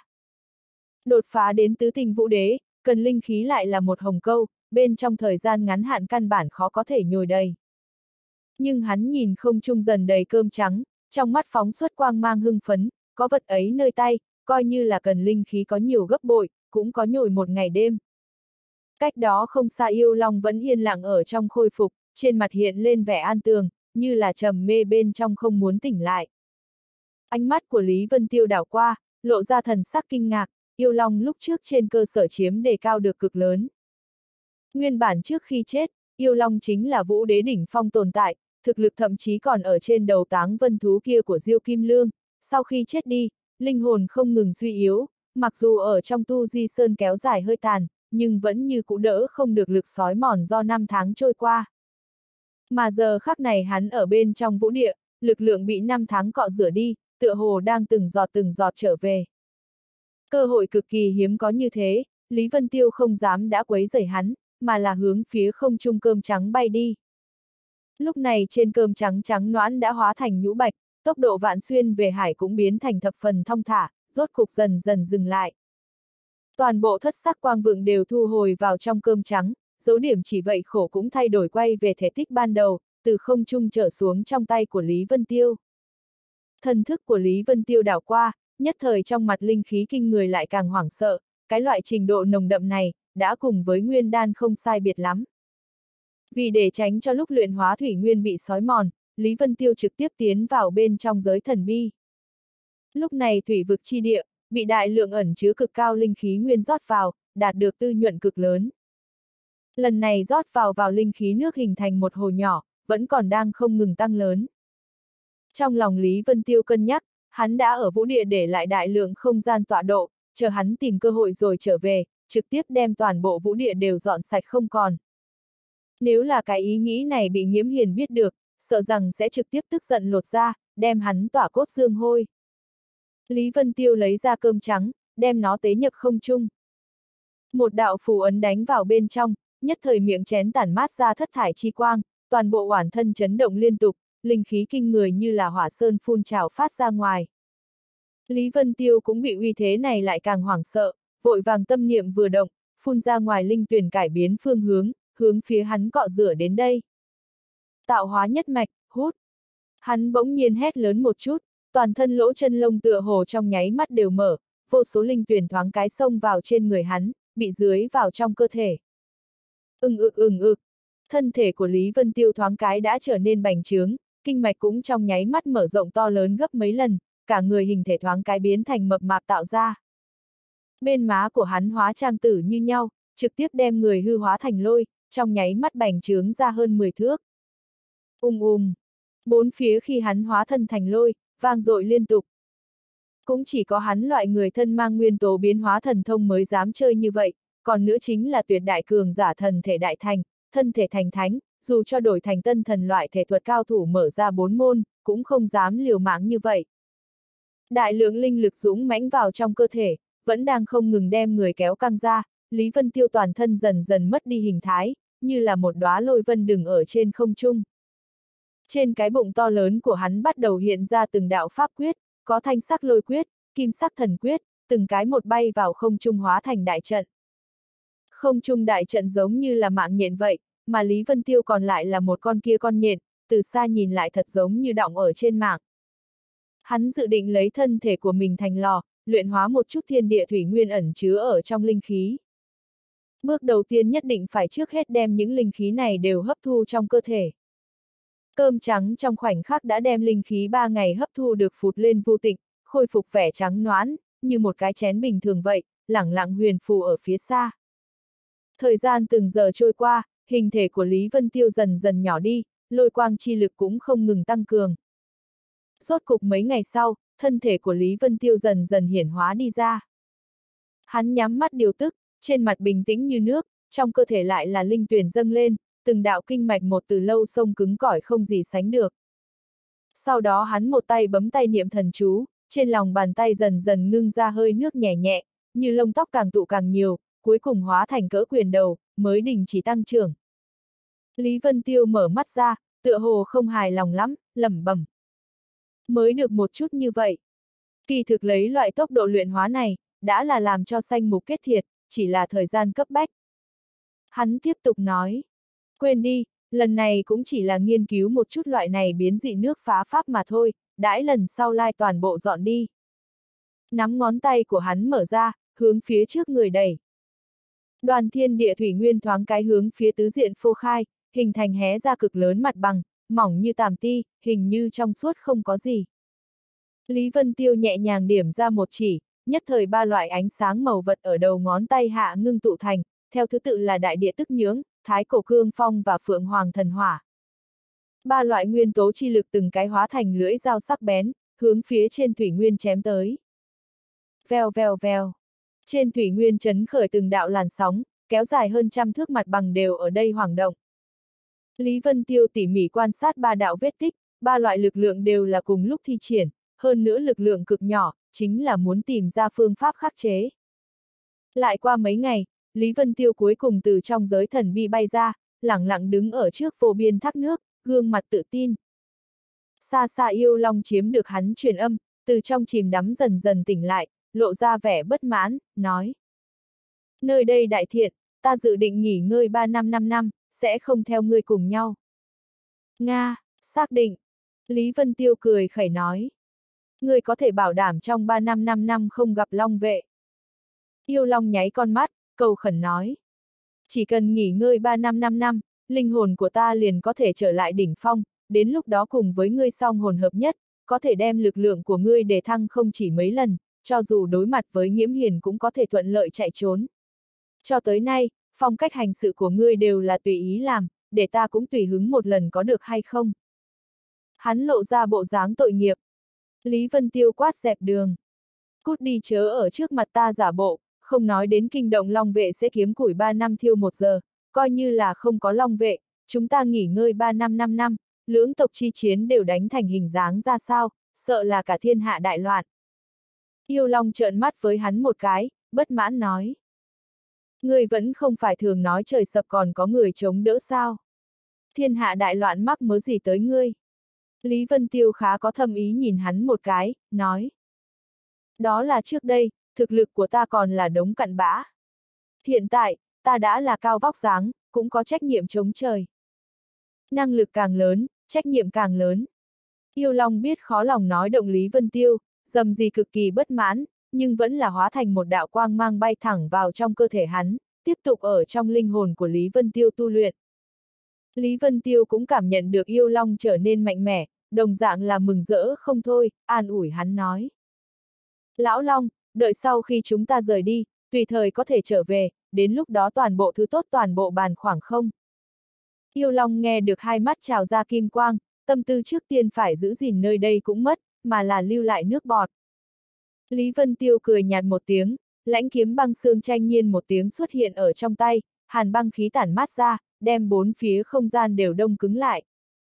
Đột phá đến tứ tình vũ đế, cần linh khí lại là một hồng câu, bên trong thời gian ngắn hạn căn bản khó có thể nhồi đầy. Nhưng hắn nhìn không trung dần đầy cơm trắng, trong mắt phóng xuất quang mang hưng phấn, có vật ấy nơi tay, coi như là cần linh khí có nhiều gấp bội, cũng có nhồi một ngày đêm. Cách đó không xa yêu long vẫn yên lặng ở trong khôi phục, trên mặt hiện lên vẻ an tường, như là trầm mê bên trong không muốn tỉnh lại. Ánh mắt của Lý Vân Tiêu đảo qua, lộ ra thần sắc kinh ngạc, yêu long lúc trước trên cơ sở chiếm đề cao được cực lớn. Nguyên bản trước khi chết, yêu long chính là vũ đế đỉnh phong tồn tại, thực lực thậm chí còn ở trên đầu táng vân thú kia của Diêu Kim Lương, sau khi chết đi, linh hồn không ngừng suy yếu, mặc dù ở trong tu di sơn kéo dài hơi tàn, nhưng vẫn như cũ đỡ không được lực sói mòn do năm tháng trôi qua. Mà giờ khắc này hắn ở bên trong vũ địa, lực lượng bị năm tháng cọ rửa đi, tựa hồ đang từng giọt trở về. Cơ hội cực kỳ hiếm có như thế, Lý Vân Tiêu không dám đã quấy rầy hắn, mà là hướng phía không trung cơm trắng bay đi. Lúc này trên cơm trắng trắng noãn đã hóa thành nhũ bạch, tốc độ vạn xuyên về hải cũng biến thành thập phần thong thả, rốt cục dần dần dừng lại. Toàn bộ thất sắc quang vượng đều thu hồi vào trong cơm trắng, dấu điểm chỉ vậy khổ cũng thay đổi quay về thể tích ban đầu, từ không trung trở xuống trong tay của Lý Vân Tiêu. Thần thức của Lý Vân Tiêu đảo qua, nhất thời trong mặt linh khí kinh người lại càng hoảng sợ, cái loại trình độ nồng đậm này, đã cùng với nguyên đan không sai biệt lắm. Vì để tránh cho lúc luyện hóa thủy nguyên bị sói mòn, Lý Vân Tiêu trực tiếp tiến vào bên trong giới thần bi. Lúc này thủy vực chi địa, bị đại lượng ẩn chứa cực cao linh khí nguyên rót vào, đạt được tư nhuận cực lớn. Lần này rót vào linh khí nước hình thành một hồ nhỏ, vẫn còn đang không ngừng tăng lớn. Trong lòng Lý Vân Tiêu cân nhắc, hắn đã ở vũ địa để lại đại lượng không gian tọa độ, chờ hắn tìm cơ hội rồi trở về, trực tiếp đem toàn bộ vũ địa đều dọn sạch không còn. Nếu là cái ý nghĩ này bị Nghiễm Hiền biết được, sợ rằng sẽ trực tiếp tức giận lột ra, đem hắn tỏa cốt dương hôi. Lý Vân Tiêu lấy ra cơm trắng, đem nó tế nhập không trung. Một đạo phù ấn đánh vào bên trong, nhất thời miệng chén tản mát ra thất thải chi quang, toàn bộ oản thân chấn động liên tục, linh khí kinh người như là hỏa sơn phun trào phát ra ngoài. Lý Vân Tiêu cũng bị uy thế này lại càng hoảng sợ, vội vàng tâm niệm vừa động, phun ra ngoài linh tuyển cải biến phương hướng, hướng phía hắn cọ rửa đến đây. Tạo hóa nhất mạch, hút. Hắn bỗng nhiên hét lớn một chút, toàn thân lỗ chân lông tựa hồ trong nháy mắt đều mở, vô số linh tuyển thoáng cái xông vào trên người hắn, bị dưới vào trong cơ thể. Ừng ực. Thân thể của Lý Vân Tiêu thoáng cái đã trở nên bành trướng, kinh mạch cũng trong nháy mắt mở rộng to lớn gấp mấy lần, cả người hình thể thoáng cái biến thành mập mạp tạo ra. Bên má của hắn hóa trang tử như nhau, trực tiếp đem người hư hóa thành lôi, trong nháy mắt bành trướng ra hơn 10 thước. Bốn phía khi hắn hóa thân thành lôi, vang dội liên tục. Cũng chỉ có hắn loại người thân mang nguyên tố biến hóa thần thông mới dám chơi như vậy, còn nữa chính là tuyệt đại cường giả thần thể đại thành, thân thể thành thánh, dù cho đổi thành tân thần loại thể thuật cao thủ mở ra 4 môn, cũng không dám liều mạng như vậy. Đại lượng linh lực dũng mãnh vào trong cơ thể, vẫn đang không ngừng đem người kéo căng ra, Lý Vân Tiêu toàn thân dần dần mất đi hình thái, như là một đóa lôi vân đừng ở trên không trung. Trên cái bụng to lớn của hắn bắt đầu hiện ra từng đạo pháp quyết, có thanh sắc lôi quyết, kim sắc thần quyết, từng cái một bay vào không trung hóa thành đại trận. Không trung đại trận giống như là mạng nhện vậy, mà Lý Vân Tiêu còn lại là một con kia con nhện, từ xa nhìn lại thật giống như đọng ở trên mạng. Hắn dự định lấy thân thể của mình thành lò, luyện hóa một chút thiên địa thủy nguyên ẩn chứa ở trong linh khí. Bước đầu tiên nhất định phải trước hết đem những linh khí này đều hấp thu trong cơ thể. Cơm trắng trong khoảnh khắc đã đem linh khí 3 ngày hấp thu được phụt lên vô tịnh, khôi phục vẻ trắng noãn, như một cái chén bình thường vậy, lẳng lặng huyền phù ở phía xa. Thời gian từng giờ trôi qua, hình thể của Lý Vân Tiêu dần dần nhỏ đi, lôi quang chi lực cũng không ngừng tăng cường. Rốt cục mấy ngày sau, thân thể của Lý Vân Tiêu dần dần hiển hóa đi ra. Hắn nhắm mắt điều tức, trên mặt bình tĩnh như nước, trong cơ thể lại là linh tuyển dâng lên, từng đạo kinh mạch một từ lâu sông cứng cỏi không gì sánh được. Sau đó hắn một tay bấm tay niệm thần chú, trên lòng bàn tay dần dần ngưng ra hơi nước nhẹ nhẹ, như lông tóc càng tụ càng nhiều, cuối cùng hóa thành cỡ quyền đầu, mới đình chỉ tăng trưởng. Lý Vân Tiêu mở mắt ra, tựa hồ không hài lòng lắm, lẩm bẩm. Mới được một chút như vậy. Kỳ thực lấy loại tốc độ luyện hóa này, đã là làm cho sanh mục kết thiệt, chỉ là thời gian cấp bách. Hắn tiếp tục nói. Quên đi, lần này cũng chỉ là nghiên cứu một chút loại này biến dị nước phá pháp mà thôi, đãi lần sau lai toàn bộ dọn đi. Nắm ngón tay của hắn mở ra, hướng phía trước người đẩy. Đoàn thiên địa thủy nguyên thoáng cái hướng phía tứ diện phô khai, hình thành hé ra cực lớn mặt bằng, mỏng như tàm ti, hình như trong suốt không có gì. Lý Vân Tiêu nhẹ nhàng điểm ra một chỉ, nhất thời ba loại ánh sáng màu vật ở đầu ngón tay hạ ngưng tụ thành, theo thứ tự là đại địa tức nhưỡng, thái cổ cương phong và phượng hoàng thần hỏa. Ba loại nguyên tố chi lực từng cái hóa thành lưỡi dao sắc bén, hướng phía trên thủy nguyên chém tới. Vèo vèo vèo. Trên thủy nguyên chấn khởi từng đạo làn sóng, kéo dài hơn 100 thước mặt bằng đều ở đây hoảng động. Lý Vân Tiêu tỉ mỉ quan sát ba đạo vết tích, ba loại lực lượng đều là cùng lúc thi triển, hơn nữa lực lượng cực nhỏ, chính là muốn tìm ra phương pháp khắc chế. Lại qua mấy ngày, Lý Vân Tiêu cuối cùng từ trong giới thần bi bay ra, lẳng lặng đứng ở trước vô biên thác nước, gương mặt tự tin. Xa xa yêu long chiếm được hắn truyền âm, từ trong chìm đắm dần dần tỉnh lại, lộ ra vẻ bất mãn, nói. Nơi đây đại thiện, ta dự định nghỉ ngơi 3 năm 5 năm, sẽ không theo ngươi cùng nhau. Nga, xác định. Lý Vân Tiêu cười khẩy nói. Ngươi có thể bảo đảm trong 3 năm 5 năm không gặp long vệ. Yêu long nháy con mắt, cầu khẩn nói. Chỉ cần nghỉ ngơi 3 năm 5 năm, linh hồn của ta liền có thể trở lại đỉnh phong, đến lúc đó cùng với ngươi song hồn hợp nhất, có thể đem lực lượng của ngươi để thăng không chỉ mấy lần, cho dù đối mặt với Nghiễm Hiền cũng có thể thuận lợi chạy trốn. Cho tới nay, phong cách hành sự của ngươi đều là tùy ý làm, để ta cũng tùy hứng một lần có được hay không? Hắn lộ ra bộ dáng tội nghiệp. Lý Vân Tiêu quát dẹp đường. Cút đi chớ ở trước mặt ta giả bộ, không nói đến kinh động long vệ sẽ kiếm củi 3 năm thiêu 1 giờ, coi như là không có long vệ, chúng ta nghỉ ngơi 3 năm 5 năm, lưỡng tộc chi chiến đều đánh thành hình dáng ra sao, sợ là cả thiên hạ đại loạn. Yêu long trợn mắt với hắn một cái, bất mãn nói. Ngươi vẫn không phải thường nói trời sập còn có người chống đỡ sao? Thiên hạ đại loạn mắc mớ gì tới ngươi? Lý Vân Tiêu khá có thâm ý nhìn hắn một cái, nói. Đó là trước đây, thực lực của ta còn là đống cặn bã. Hiện tại, ta đã là cao vóc dáng, cũng có trách nhiệm chống trời. Năng lực càng lớn, trách nhiệm càng lớn. Yêu Long biết khó lòng nói động Lý Vân Tiêu, dầm gì cực kỳ bất mãn, nhưng vẫn là hóa thành một đạo quang mang bay thẳng vào trong cơ thể hắn, tiếp tục ở trong linh hồn của Lý Vân Tiêu tu luyện. Lý Vân Tiêu cũng cảm nhận được Yêu Long trở nên mạnh mẽ, đồng dạng là mừng rỡ không thôi, an ủi hắn nói. Lão Long, đợi sau khi chúng ta rời đi, tùy thời có thể trở về, đến lúc đó toàn bộ thứ tốt toàn bộ bàn khoảng không. Yêu Long nghe được hai mắt trào ra kim quang, tâm tư trước tiên phải giữ gìn nơi đây cũng mất, mà là lưu lại nước bọt. Lý Vân Tiêu cười nhạt một tiếng, lãnh kiếm băng xương tranh nhiên một tiếng xuất hiện ở trong tay, hàn băng khí tản mát ra, đem bốn phía không gian đều đông cứng lại.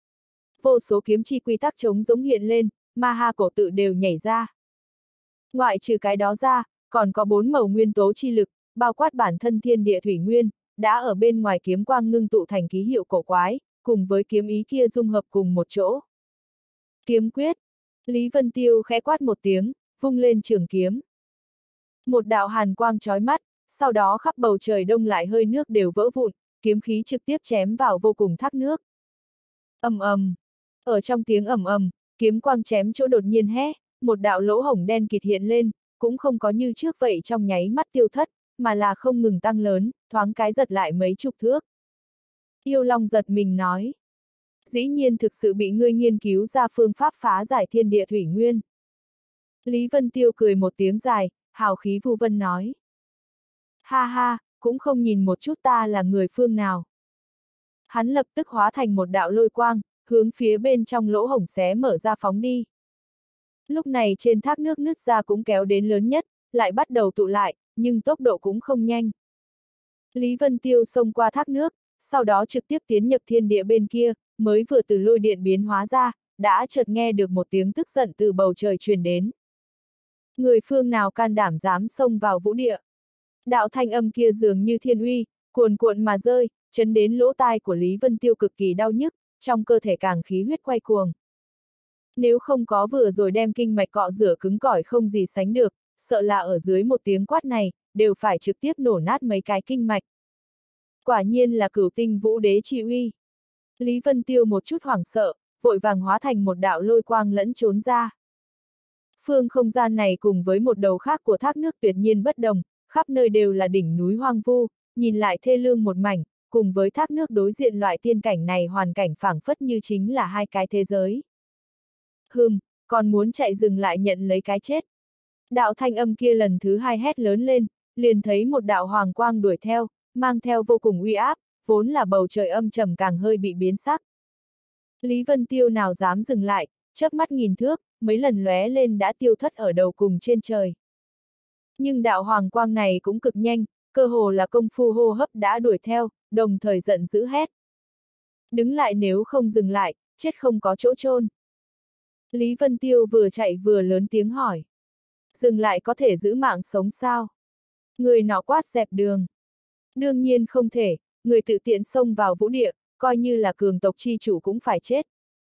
Vô số kiếm chi quy tắc chống giống hiện lên, ma ha cổ tự đều nhảy ra. Ngoại trừ cái đó ra, còn có 4 màu nguyên tố chi lực, bao quát bản thân thiên địa thủy nguyên, đã ở bên ngoài kiếm quang ngưng tụ thành ký hiệu cổ quái, cùng với kiếm ý kia dung hợp cùng một chỗ. Kiếm quyết. Lý Vân Tiêu khẽ quát một tiếng, vung lên trường kiếm. Một đạo hàn quang chói mắt, sau đó khắp bầu trời đông lại hơi nước đều vỡ vụn, kiếm khí trực tiếp chém vào vô cùng thác nước. Ầm ầm. Ở trong tiếng ầm ầm, kiếm quang chém chỗ đột nhiên hé, một đạo lỗ hổng đen kịt hiện lên, cũng không có như trước vậy trong nháy mắt tiêu thất, mà là không ngừng tăng lớn, thoáng cái giật lại mấy chục thước. Yêu Long giật mình nói. Dĩ nhiên thực sự bị ngươi nghiên cứu ra phương pháp phá giải thiên địa thủy nguyên. Lý Vân Tiêu cười một tiếng dài, hào khí vu vân nói. Ha ha, cũng không nhìn một chút ta là người phương nào. Hắn lập tức hóa thành một đạo lôi quang, hướng phía bên trong lỗ hổng xé mở ra phóng đi. Lúc này trên thác nước nứt ra cũng kéo đến lớn nhất, lại bắt đầu tụ lại, nhưng tốc độ cũng không nhanh. Lý Vân Tiêu xông qua thác nước, sau đó trực tiếp tiến nhập thiên địa bên kia, mới vừa từ lôi điện biến hóa ra, đã chợt nghe được một tiếng tức giận từ bầu trời truyền đến. Người phương nào can đảm dám xông vào vũ địa? Đạo thanh âm kia dường như thiên uy, cuồn cuộn mà rơi, chấn đến lỗ tai của Lý Vân Tiêu cực kỳ đau nhức, trong cơ thể càng khí huyết quay cuồng. Nếu không có vừa rồi đem kinh mạch cọ rửa cứng cỏi không gì sánh được, sợ là ở dưới một tiếng quát này, đều phải trực tiếp nổ nát mấy cái kinh mạch. Quả nhiên là Cửu Tinh Vũ Đế chi uy. Lý Vân Tiêu một chút hoảng sợ, vội vàng hóa thành một đạo lôi quang lẫn trốn ra. Phương không gian này cùng với một đầu khác của thác nước tuyệt nhiên bất đồng, khắp nơi đều là đỉnh núi hoang vu, nhìn lại thê lương một mảnh, cùng với thác nước đối diện loại tiên cảnh này hoàn cảnh phảng phất như chính là hai cái thế giới. Còn muốn chạy dừng lại nhận lấy cái chết. Đạo thanh âm kia lần thứ hai hét lớn lên, liền thấy một đạo hoàng quang đuổi theo, mang theo vô cùng uy áp, vốn là bầu trời âm trầm càng hơi bị biến sắc. Lý Vân Tiêu nào dám dừng lại, chớp mắt nghìn thước, mấy lần lóe lên đã tiêu thất ở đầu cùng trên trời. Nhưng đạo hoàng quang này cũng cực nhanh, cơ hồ là công phu hô hấp đã đuổi theo, đồng thời giận dữ hét. Đứng lại nếu không dừng lại, chết không có chỗ chôn. Lý Vân Tiêu vừa chạy vừa lớn tiếng hỏi. Dừng lại có thể giữ mạng sống sao? Người nọ quát dẹp đường. Đương nhiên không thể, người tự tiện xông vào vũ địa, coi như là cường tộc chi chủ cũng phải chết.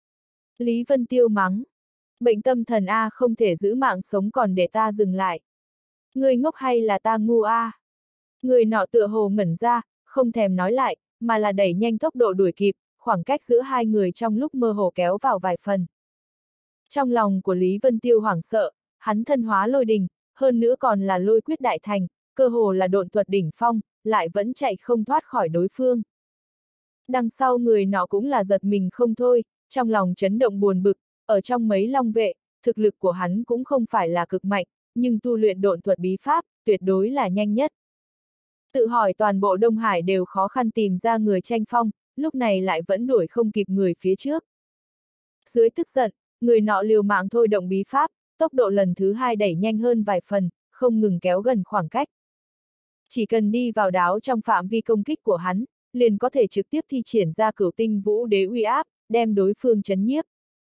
Lý Vân Tiêu mắng. Bệnh tâm thần A không thể giữ mạng sống còn để ta dừng lại. Người ngốc hay là ta ngu A? Người nọ tựa hồ ngẩn ra, không thèm nói lại, mà là đẩy nhanh tốc độ đuổi kịp, khoảng cách giữa hai người trong lúc mơ hồ kéo vào vài phần. Trong lòng của Lý Vân Tiêu hoảng sợ, hắn thân hóa lôi đình, hơn nữa còn là lôi quyết đại thành, cơ hồ là độn thuật đỉnh phong, lại vẫn chạy không thoát khỏi đối phương. Đằng sau người nọ cũng là giật mình không thôi, trong lòng chấn động buồn bực, ở trong mấy long vệ, thực lực của hắn cũng không phải là cực mạnh, nhưng tu luyện độn thuật bí pháp, tuyệt đối là nhanh nhất. Tự hỏi toàn bộ Đông Hải đều khó khăn tìm ra người tranh phong, lúc này lại vẫn đuổi không kịp người phía trước. Dưới tức giận, người nọ liều mạng thôi động bí pháp, tốc độ lần thứ hai đẩy nhanh hơn vài phần, không ngừng kéo gần khoảng cách. Chỉ cần đi vào đáo trong phạm vi công kích của hắn, liền có thể trực tiếp thi triển ra Cửu Tinh Vũ Đế uy áp, đem đối phương chấn nhiếp.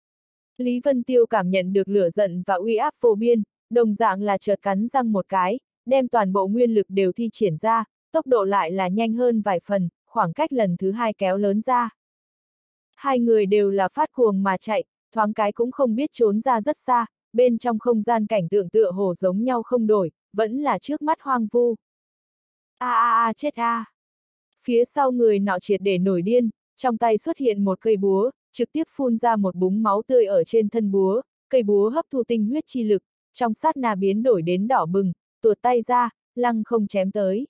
Lý Vân Tiêu cảm nhận được lửa giận và uy áp vô biên, đồng dạng là chợt cắn răng một cái, đem toàn bộ nguyên lực đều thi triển ra, tốc độ lại là nhanh hơn vài phần, khoảng cách lần thứ hai kéo lớn ra. Hai người đều là phát cuồng mà chạy, thoáng cái cũng không biết trốn ra rất xa, bên trong không gian cảnh tượng tựa hồ giống nhau không đổi, vẫn là trước mắt hoang vu. Chết a! Phía sau người nọ triệt để nổi điên, trong tay xuất hiện một cây búa, trực tiếp phun ra một búng máu tươi ở trên thân búa, cây búa hấp thu tinh huyết chi lực, trong sát na biến đổi đến đỏ bừng, tuột tay ra, lăng không chém tới.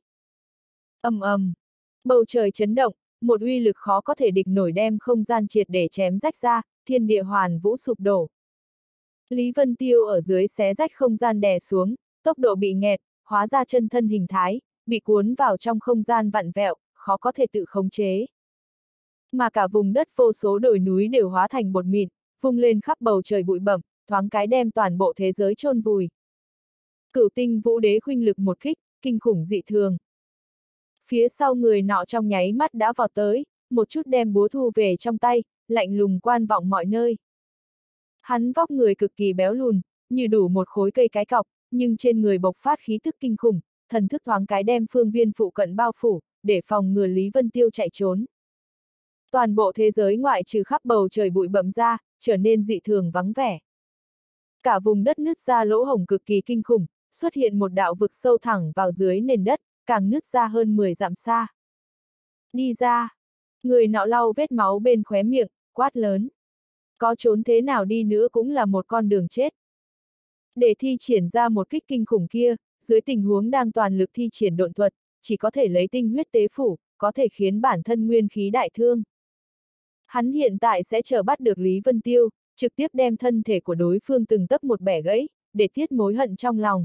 Bầu trời chấn động, một uy lực khó có thể địch nổi đem không gian triệt để chém rách ra, thiên địa hoàn vũ sụp đổ. Lý Vân Tiêu ở dưới xé rách không gian đè xuống, tốc độ bị nghẹt, hóa ra chân thân hình thái, bị cuốn vào trong không gian vặn vẹo, khó có thể tự khống chế. Mà cả vùng đất vô số đồi núi đều hóa thành bột mịn, vung lên khắp bầu trời bụi bẩm, thoáng cái đem toàn bộ thế giới chôn vùi. Cửu Tinh Vũ Đế khuynh lực một kích, kinh khủng dị thường. Phía sau người nọ trong nháy mắt đã vọt tới, một chút đem búa thu về trong tay, lạnh lùng quan vọng mọi nơi. Hắn vóc người cực kỳ béo lùn, như đủ một khối cây cái cọc, nhưng trên người bộc phát khí tức kinh khủng, thần thức thoáng cái đem phương viên phụ cận bao phủ, để phòng ngừa Lý Vân Tiêu chạy trốn. Toàn bộ thế giới ngoại trừ khắp bầu trời bụi bặm ra, trở nên dị thường vắng vẻ. Cả vùng đất nứt ra lỗ hổng cực kỳ kinh khủng, xuất hiện một đạo vực sâu thẳng vào dưới nền đất, càng nứt ra hơn 10 dặm xa. Đi ra! Người nọ lau vết máu bên khóe miệng, quát lớn. Có trốn thế nào đi nữa cũng là một con đường chết. Để thi triển ra một kích kinh khủng kia, dưới tình huống đang toàn lực thi triển độn thuật, chỉ có thể lấy tinh huyết tế phủ, có thể khiến bản thân nguyên khí đại thương. Hắn hiện tại sẽ chờ bắt được Lý Vân Tiêu, trực tiếp đem thân thể của đối phương từng tấc một bẻ gãy, để tiết mối hận trong lòng.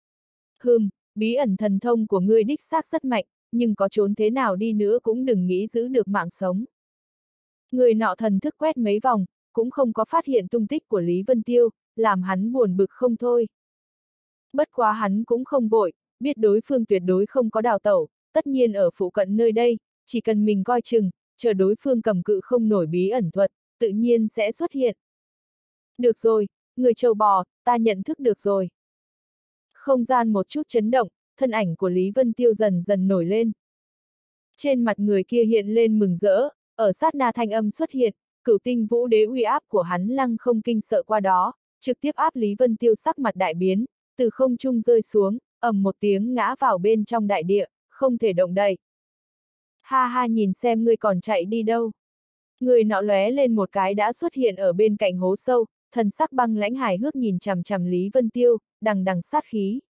Bí ẩn thần thông của ngươi đích xác rất mạnh, nhưng có trốn thế nào đi nữa cũng đừng nghĩ giữ được mạng sống. Người nọ thần thức quét mấy vòng, cũng không có phát hiện tung tích của Lý Vân Tiêu, làm hắn buồn bực không thôi. Bất quá hắn cũng không vội, biết đối phương tuyệt đối không có đào tẩu, tất nhiên ở phụ cận nơi đây, chỉ cần mình coi chừng, chờ đối phương cầm cự không nổi bí ẩn thuật, tự nhiên sẽ xuất hiện. Được rồi, người trâu bò, ta nhận thức được rồi. Không gian một chút chấn động, thân ảnh của Lý Vân Tiêu dần dần nổi lên. Trên mặt người kia hiện lên mừng rỡ, ở sát na thanh âm xuất hiện, Cửu Tinh Vũ Đế uy áp của hắn lăng không kinh sợ qua đó, trực tiếp áp Lý Vân Tiêu sắc mặt đại biến, từ không trung rơi xuống, ầm một tiếng ngã vào bên trong đại địa, không thể động đậy. Ha ha, nhìn xem ngươi còn chạy đi đâu. Người nọ lóe lên một cái đã xuất hiện ở bên cạnh hố sâu, thần sắc băng lãnh hài hước nhìn chằm chằm Lý Vân Tiêu, đằng đằng sát khí.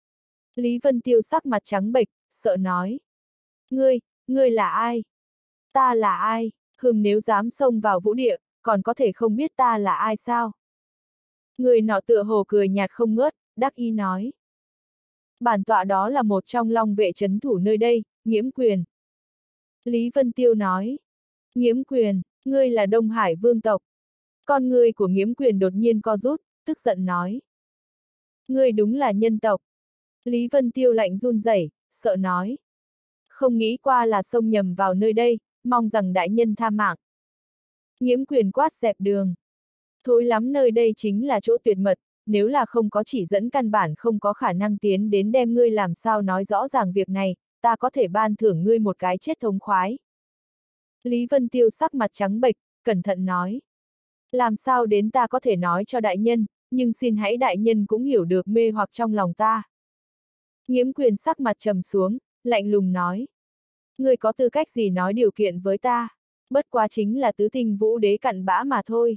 Lý Vân Tiêu sắc mặt trắng bệch, sợ nói. Ngươi là ai? Ta là ai? Nếu dám xông vào vũ địa, còn có thể không biết ta là ai sao? Người nọ tựa hồ cười nhạt không ngớt, đắc ý nói. Bản tọa đó là một trong long vệ trấn thủ nơi đây, Nghiễm Quyền. Lý Vân Tiêu nói. Nghiễm Quyền, ngươi là Đông Hải vương tộc. Con ngươi của Nghiễm Quyền đột nhiên co rút, tức giận nói. Ngươi đúng là nhân tộc. Lý Vân Tiêu lạnh run rẩy, sợ nói. Không nghĩ qua là xông nhầm vào nơi đây, mong rằng đại nhân tha mạng. Nghiễm Quyền quát dẹp đường. Thối lắm, nơi đây chính là chỗ tuyệt mật, nếu là không có chỉ dẫn căn bản không có khả năng tiến đến đem ngươi, làm sao nói rõ ràng việc này, ta có thể ban thưởng ngươi một cái chết thống khoái. Lý Vân Tiêu sắc mặt trắng bệch, cẩn thận nói. Làm sao đến ta có thể nói cho đại nhân, nhưng xin hãy đại nhân cũng hiểu được mê hoặc trong lòng ta. Nghiễm Quyền sắc mặt trầm xuống, lạnh lùng nói. Ngươi có tư cách gì nói điều kiện với ta, bất quá chính là tứ tinh vũ đế cặn bã mà thôi.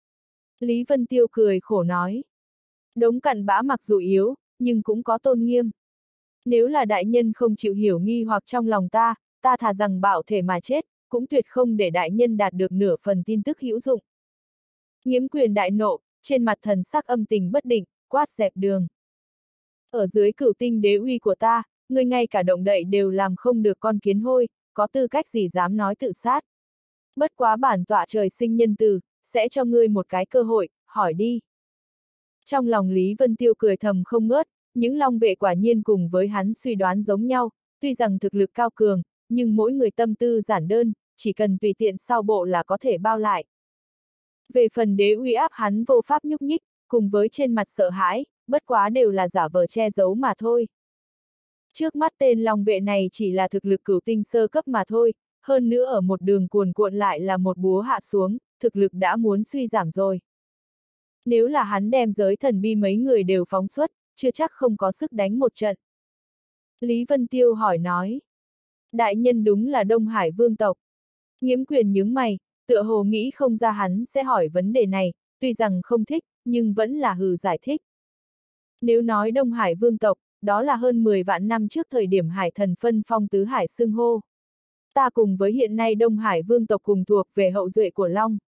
Lý Vân Tiêu cười khổ nói. Đống cặn bã mặc dù yếu, nhưng cũng có tôn nghiêm. Nếu là đại nhân không chịu hiểu nghi hoặc trong lòng ta, ta thà rằng bạo thể mà chết, cũng tuyệt không để đại nhân đạt được nửa phần tin tức hữu dụng. Nghiễm Quyền đại nộ, trên mặt thần sắc âm tình bất định, quát dẹp đường. Ở dưới cửu tinh đế uy của ta, ngươi ngay cả động đậy đều làm không được con kiến hôi, có tư cách gì dám nói tự sát. Bất quá bản tọa trời sinh nhân từ, sẽ cho ngươi một cái cơ hội, hỏi đi. Trong lòng Lý Vân Tiêu cười thầm không ngớt, những long vệ quả nhiên cùng với hắn suy đoán giống nhau, tuy rằng thực lực cao cường, nhưng mỗi người tâm tư giản đơn, chỉ cần tùy tiện sau bộ là có thể bao lại. Về phần đế uy áp hắn vô pháp nhúc nhích, cùng với trên mặt sợ hãi, bất quá đều là giả vờ che giấu mà thôi. Trước mắt tên long vệ này chỉ là thực lực cửu tinh sơ cấp mà thôi, hơn nữa ở một đường cuồn cuộn lại là một búa hạ xuống, thực lực đã muốn suy giảm rồi. Nếu là hắn đem giới thần bi mấy người đều phóng xuất, chưa chắc không có sức đánh một trận. Lý Vân Tiêu hỏi nói. Đại nhân đúng là Đông Hải vương tộc. Nghiễm Quyền nhướng mày, tựa hồ nghĩ không ra hắn sẽ hỏi vấn đề này, tuy rằng không thích, nhưng vẫn là hừ giải thích. Nếu nói Đông Hải vương tộc, đó là hơn 10 vạn năm trước thời điểm hải thần phân phong tứ hải xưng hô. Ta cùng với hiện nay Đông Hải vương tộc cùng thuộc về hậu duệ của Long.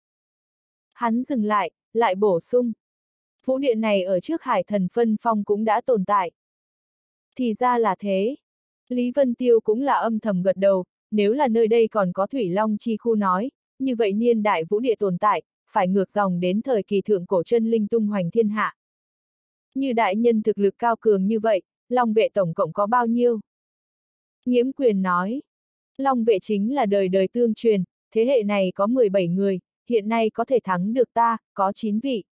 Hắn dừng lại bổ sung. Vũ địa này ở trước hải thần phân phong cũng đã tồn tại. Thì ra là thế. Lý Vân Tiêu cũng là âm thầm gật đầu, nếu là nơi đây còn có Thủy Long chi khu nói, như vậy niên đại vũ địa tồn tại, phải ngược dòng đến thời kỳ thượng cổ chân linh tung hoành thiên hạ. Như đại nhân thực lực cao cường như vậy, Long vệ tổng cộng có bao nhiêu? Nghiễm Quyền nói. Long vệ chính là đời đời tương truyền, thế hệ này có 17 người, hiện nay có thể thắng được ta, có 9 vị.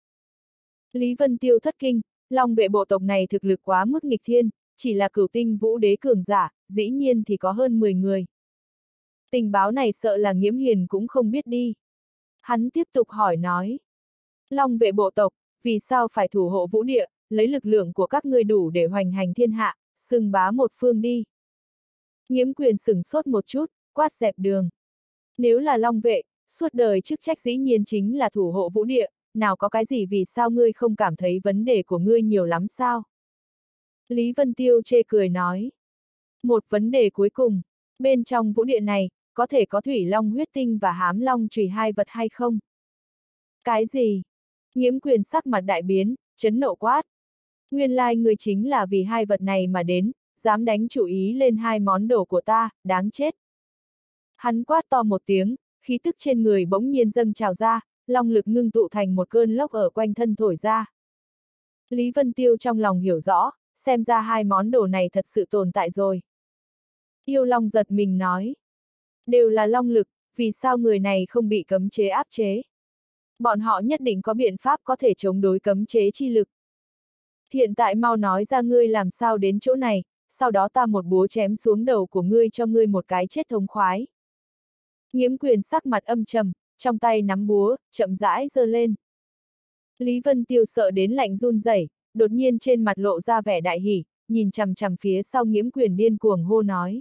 Lý Vân Tiêu thất kinh, Long vệ bộ tộc này thực lực quá mức nghịch thiên, chỉ là cửu tinh vũ đế cường giả, dĩ nhiên thì có hơn 10 người. Tình báo này sợ là Nghiễm Hiền cũng không biết đi. Hắn tiếp tục hỏi nói. Long vệ bộ tộc, vì sao phải thủ hộ vũ địa, lấy lực lượng của các ngươi đủ để hoành hành thiên hạ, xưng bá một phương đi. Nghiễm Quyền sửng sốt một chút, quát dẹp đường. Nếu là Long vệ, suốt đời chức trách dĩ nhiên chính là thủ hộ vũ địa, nào có cái gì vì sao ngươi không cảm thấy vấn đề của ngươi nhiều lắm sao? Lý Vân Tiêu chê cười nói. Một vấn đề cuối cùng, bên trong vũ địa này, có thể có Thủy Long huyết tinh và Hám Long chùy hai vật hay không? Cái gì? Nghiễm Quyền sắc mặt đại biến, chấn nộ quát. Nguyên lai người chính là vì hai vật này mà đến, dám đánh chủ ý lên hai món đồ của ta, đáng chết. Hắn quát to một tiếng, khí tức trên người bỗng nhiên dâng trào ra, long lực ngưng tụ thành một cơn lốc ở quanh thân thổi ra. Lý Vân Tiêu trong lòng hiểu rõ, xem ra hai món đồ này thật sự tồn tại rồi. Yêu Long giật mình nói. Đều là long lực, vì sao người này không bị cấm chế áp chế? Bọn họ nhất định có biện pháp có thể chống đối cấm chế chi lực. Hiện tại mau nói ra ngươi làm sao đến chỗ này, sau đó ta một búa chém xuống đầu của ngươi cho ngươi một cái chết thống khoái. Nghiễm Quyền sắc mặt âm trầm, trong tay nắm búa, chậm rãi giơ lên. Lý Vân Tiêu sợ đến lạnh run rẩy, đột nhiên trên mặt lộ ra vẻ đại hỉ, nhìn chằm chằm phía sau Nghiễm Quyền điên cuồng hô nói.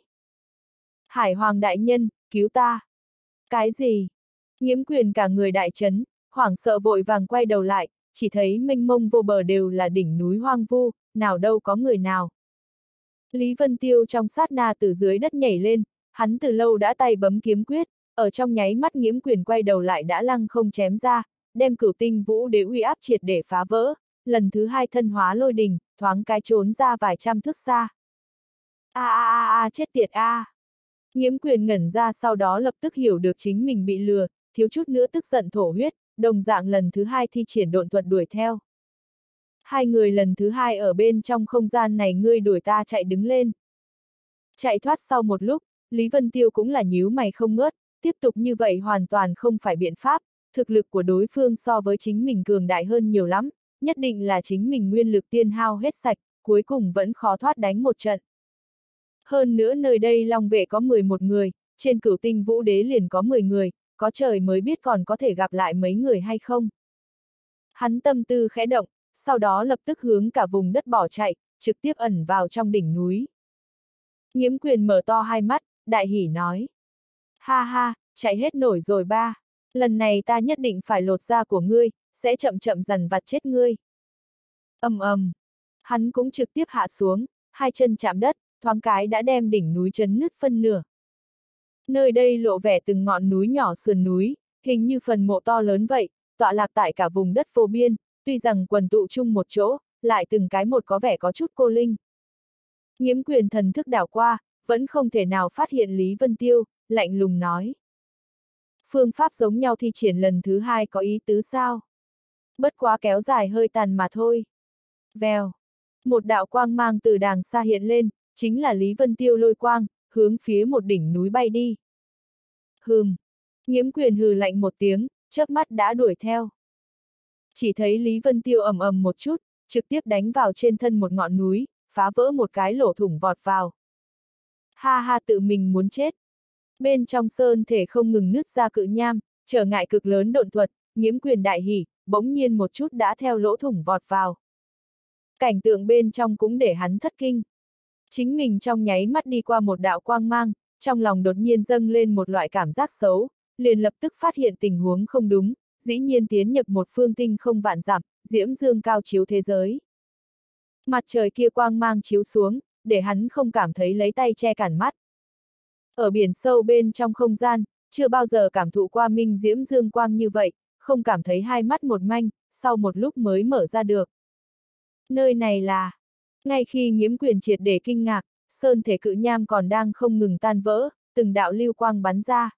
Hải Hoàng đại nhân, cứu ta! Cái gì? Nghiễm Quyền cả người đại chấn, hoảng sợ vội vàng quay đầu lại, chỉ thấy mênh mông vô bờ đều là đỉnh núi hoang vu, nào đâu có người nào. Lý Vân Tiêu trong sát na từ dưới đất nhảy lên, hắn từ lâu đã tay bấm kiếm quyết, ở trong nháy mắt Nghiễm Quyền quay đầu lại đã lăng không chém ra, đem Cửu Tinh Vũ Đế uy áp triệt để phá vỡ, lần thứ hai thân hóa lôi đình, thoáng cái trốn ra vài trăm thước xa. Chết tiệt a! Nghiễm Quyền ngẩn ra sau đó lập tức hiểu được chính mình bị lừa, thiếu chút nữa tức giận thổ huyết, đồng dạng lần thứ hai thi triển độn thuật đuổi theo. Hai người lần thứ hai ở bên trong không gian này ngươi đuổi ta chạy đứng lên. Chạy thoát sau một lúc, Lý Vân Tiêu cũng là nhíu mày không ngớt, tiếp tục như vậy hoàn toàn không phải biện pháp, thực lực của đối phương so với chính mình cường đại hơn nhiều lắm, nhất định là chính mình nguyên lực tiên hao hết sạch, cuối cùng vẫn khó thoát đánh một trận. Hơn nữa nơi đây Long Vệ có 11 người, trên Cửu Tinh Vũ Đế liền có 10 người, có trời mới biết còn có thể gặp lại mấy người hay không. Hắn tâm tư khẽ động, sau đó lập tức hướng cả vùng đất bỏ chạy, trực tiếp ẩn vào trong đỉnh núi. Nghiễm Quyền mở to hai mắt, đại hỉ nói. Ha ha, chạy hết nổi rồi ba. Lần này ta nhất định phải lột da của ngươi, sẽ chậm chậm dằn vặt chết ngươi. Hắn cũng trực tiếp hạ xuống, hai chân chạm đất, thoáng cái đã đem đỉnh núi chấn nứt phân nửa. Nơi đây lộ vẻ từng ngọn núi nhỏ sườn núi, hình như phần mộ to lớn vậy, tọa lạc tại cả vùng đất vô biên, tuy rằng quần tụ chung một chỗ, lại từng cái một có vẻ có chút cô linh. Nghiễm Quyền thần thức đảo qua, vẫn không thể nào phát hiện Lý Vân Tiêu, lạnh lùng nói. Phương pháp giống nhau thi triển lần thứ hai có ý tứ sao? Bất quá kéo dài hơi tàn mà thôi. Vèo. Một đạo quang mang từ đàng xa hiện lên, chính là Lý Vân Tiêu lôi quang, hướng phía một đỉnh núi bay đi. Nghiễm Quyền hừ lạnh một tiếng, chớp mắt đã đuổi theo. Chỉ thấy Lý Vân Tiêu ầm ầm một chút, trực tiếp đánh vào trên thân một ngọn núi, phá vỡ một cái lỗ thủng vọt vào. Ha ha, tự mình muốn chết. Bên trong sơn thể không ngừng nứt ra cự nham, trở ngại cực lớn độn thuật, Nghiễm Quyền đại hỉ, bỗng nhiên một chút đã theo lỗ thủng vọt vào. Cảnh tượng bên trong cũng để hắn thất kinh. Chính mình trong nháy mắt đi qua một đạo quang mang, trong lòng đột nhiên dâng lên một loại cảm giác xấu, liền lập tức phát hiện tình huống không đúng, dĩ nhiên tiến nhập một phương tinh không vạn dặm, diễm dương cao chiếu thế giới. Mặt trời kia quang mang chiếu xuống, để hắn không cảm thấy lấy tay che cản mắt. Ở biển sâu bên trong không gian, chưa bao giờ cảm thụ qua minh diễm dương quang như vậy, không cảm thấy hai mắt một manh, sau một lúc mới mở ra được. Nơi này là... Ngay khi Nghiễm Quyền triệt để kinh ngạc, sơn thể cự nham còn đang không ngừng tan vỡ, từng đạo lưu quang bắn ra.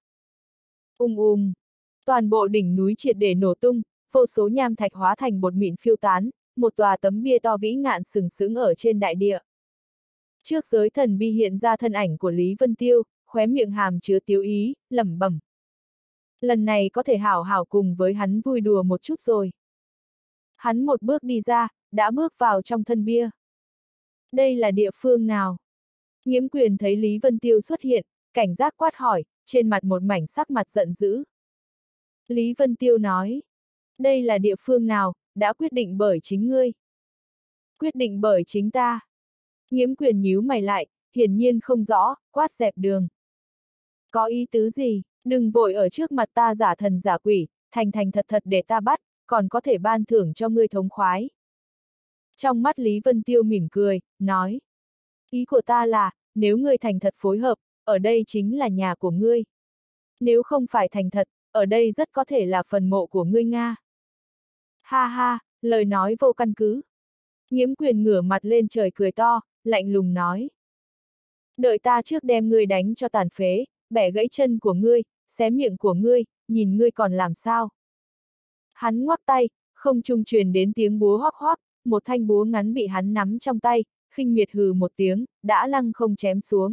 Toàn bộ đỉnh núi triệt để nổ tung, vô số nham thạch hóa thành bột mịn phiêu tán, một tòa tấm bia to vĩ ngạn sừng sững ở trên đại địa. Trước giới thần bi hiện ra thân ảnh của Lý Vân Tiêu, khóe miệng hàm chứa tiếu ý, lẩm bẩm. Lần này có thể hảo hảo cùng với hắn vui đùa một chút rồi. Hắn một bước đi ra, đã bước vào trong thân bia. Đây là địa phương nào? Nghiễm Quyền thấy Lý Vân Tiêu xuất hiện, cảnh giác quát hỏi, trên mặt một mảnh sắc mặt giận dữ. Lý Vân Tiêu nói, đây là địa phương nào, đã quyết định bởi chính ngươi. Quyết định bởi chính ta. Nghiễm Quyền nhíu mày lại, hiển nhiên không rõ, quát dẹp đường. Có ý tứ gì, đừng vội ở trước mặt ta giả thần giả quỷ, thành thành thật thật để ta bắt, còn có thể ban thưởng cho ngươi thống khoái. Trong mắt Lý Vân Tiêu mỉm cười, nói. Ý của ta là, nếu ngươi thành thật phối hợp, ở đây chính là nhà của ngươi. Nếu không phải thành thật, ở đây rất có thể là phần mộ của ngươi Nga. Ha ha, lời nói vô căn cứ. Nghiễm Quyền ngửa mặt lên trời cười to, lạnh lùng nói. Đợi ta trước đem ngươi đánh cho tàn phế, bẻ gãy chân của ngươi, xé miệng của ngươi, nhìn ngươi còn làm sao. Hắn ngoắc tay, không trung truyền đến tiếng búa hoắc hoắc, một thanh búa ngắn bị hắn nắm trong tay, khinh miệt hừ một tiếng, đã lăng không chém xuống.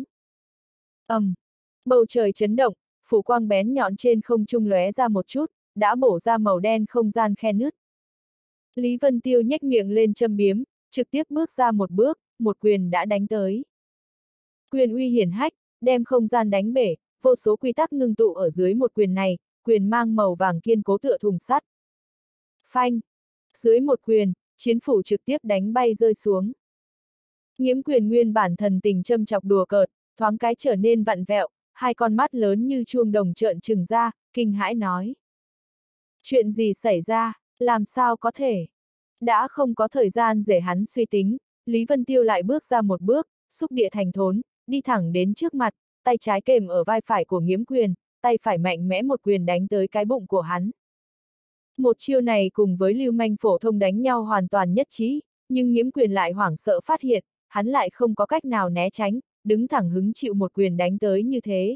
Bầu trời chấn động, phủ quang bén nhọn trên không trung lóe ra một chút, đã bổ ra màu đen không gian khe nứt. Lý Vân Tiêu nhếch miệng lên châm biếm, trực tiếp bước ra một bước, một quyền đã đánh tới. Quyền uy hiển hách, đem không gian đánh bể, vô số quy tắc ngưng tụ ở dưới một quyền này, quyền mang màu vàng kiên cố tựa thùng sắt. Phanh! Dưới một quyền, chiến phủ trực tiếp đánh bay rơi xuống. Nghiễm Quyền nguyên bản thần tình châm chọc đùa cợt, thoáng cái trở nên vặn vẹo, hai con mắt lớn như chuông đồng trợn trừng ra, kinh hãi nói. Chuyện gì xảy ra, làm sao có thể? Đã không có thời gian để hắn suy tính, Lý Vân Tiêu lại bước ra một bước, xúc địa thành thốn, đi thẳng đến trước mặt, tay trái kềm ở vai phải của Nghiễm Quyền, tay phải mạnh mẽ một quyền đánh tới cái bụng của hắn. Một chiêu này cùng với lưu manh phổ thông đánh nhau hoàn toàn nhất trí, nhưng Nghiễm Quyền lại hoảng sợ phát hiện, hắn lại không có cách nào né tránh, đứng thẳng hứng chịu một quyền đánh tới như thế.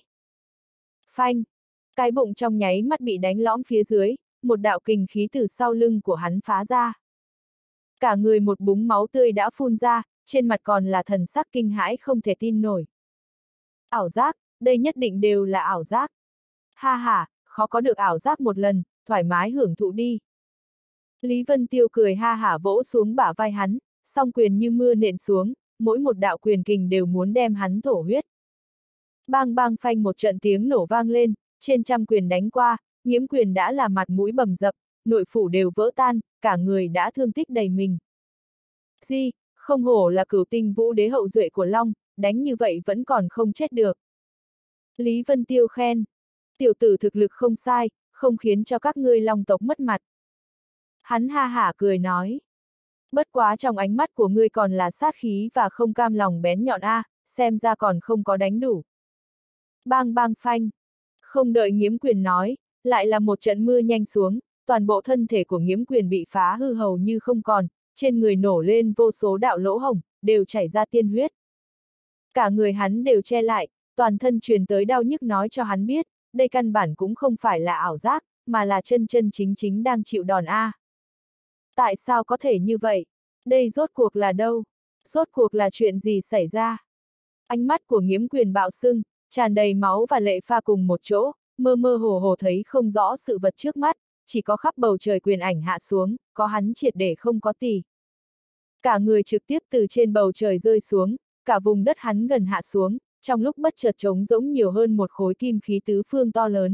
Phanh! Cái bụng trong nháy mắt bị đánh lõm phía dưới, một đạo kình khí từ sau lưng của hắn phá ra. Cả người một búng máu tươi đã phun ra, trên mặt còn là thần sắc kinh hãi không thể tin nổi. Ảo giác, đây nhất định đều là ảo giác. Ha ha, khó có được ảo giác một lần, thoải mái hưởng thụ đi. Lý Vân Tiêu cười ha hả vỗ xuống bả vai hắn, song quyền như mưa nện xuống, mỗi một đạo quyền kình đều muốn đem hắn thổ huyết. Bang bang phanh một trận tiếng nổ vang lên, trên trăm quyền đánh qua, Nghiễm Quyền đã là mặt mũi bầm dập, nội phủ đều vỡ tan, cả người đã thương tích đầy mình. Di, không hổ là Cửu Tinh Vũ Đế hậu duệ của Long, đánh như vậy vẫn còn không chết được. Lý Vân Tiêu khen, tiểu tử thực lực không sai, không khiến cho các ngươi Long tộc mất mặt. Hắn ha hả cười nói, bất quá trong ánh mắt của ngươi còn là sát khí và không cam lòng bén nhọn a, xem ra còn không có đánh đủ. Bang bang phanh, không đợi Nghiễm Quyền nói, lại là một trận mưa nhanh xuống, toàn bộ thân thể của Nghiễm Quyền bị phá hư hầu như không còn, trên người nổ lên vô số đạo lỗ hổng, đều chảy ra tiên huyết. Cả người hắn đều che lại, toàn thân truyền tới đau nhức nói cho hắn biết, đây căn bản cũng không phải là ảo giác, mà là chân chân chính chính đang chịu đòn a. Tại sao có thể như vậy? Đây rốt cuộc là đâu? Rốt cuộc là chuyện gì xảy ra? Ánh mắt của Nghiễm Quyền bạo sưng, tràn đầy máu và lệ pha cùng một chỗ, mơ mơ hồ hồ thấy không rõ sự vật trước mắt, chỉ có khắp bầu trời quyền ảnh hạ xuống, có hắn triệt để không có tì. Cả người trực tiếp từ trên bầu trời rơi xuống, cả vùng đất hắn gần hạ xuống, trong lúc bất chợt trống rỗng nhiều hơn một khối kim khí tứ phương to lớn.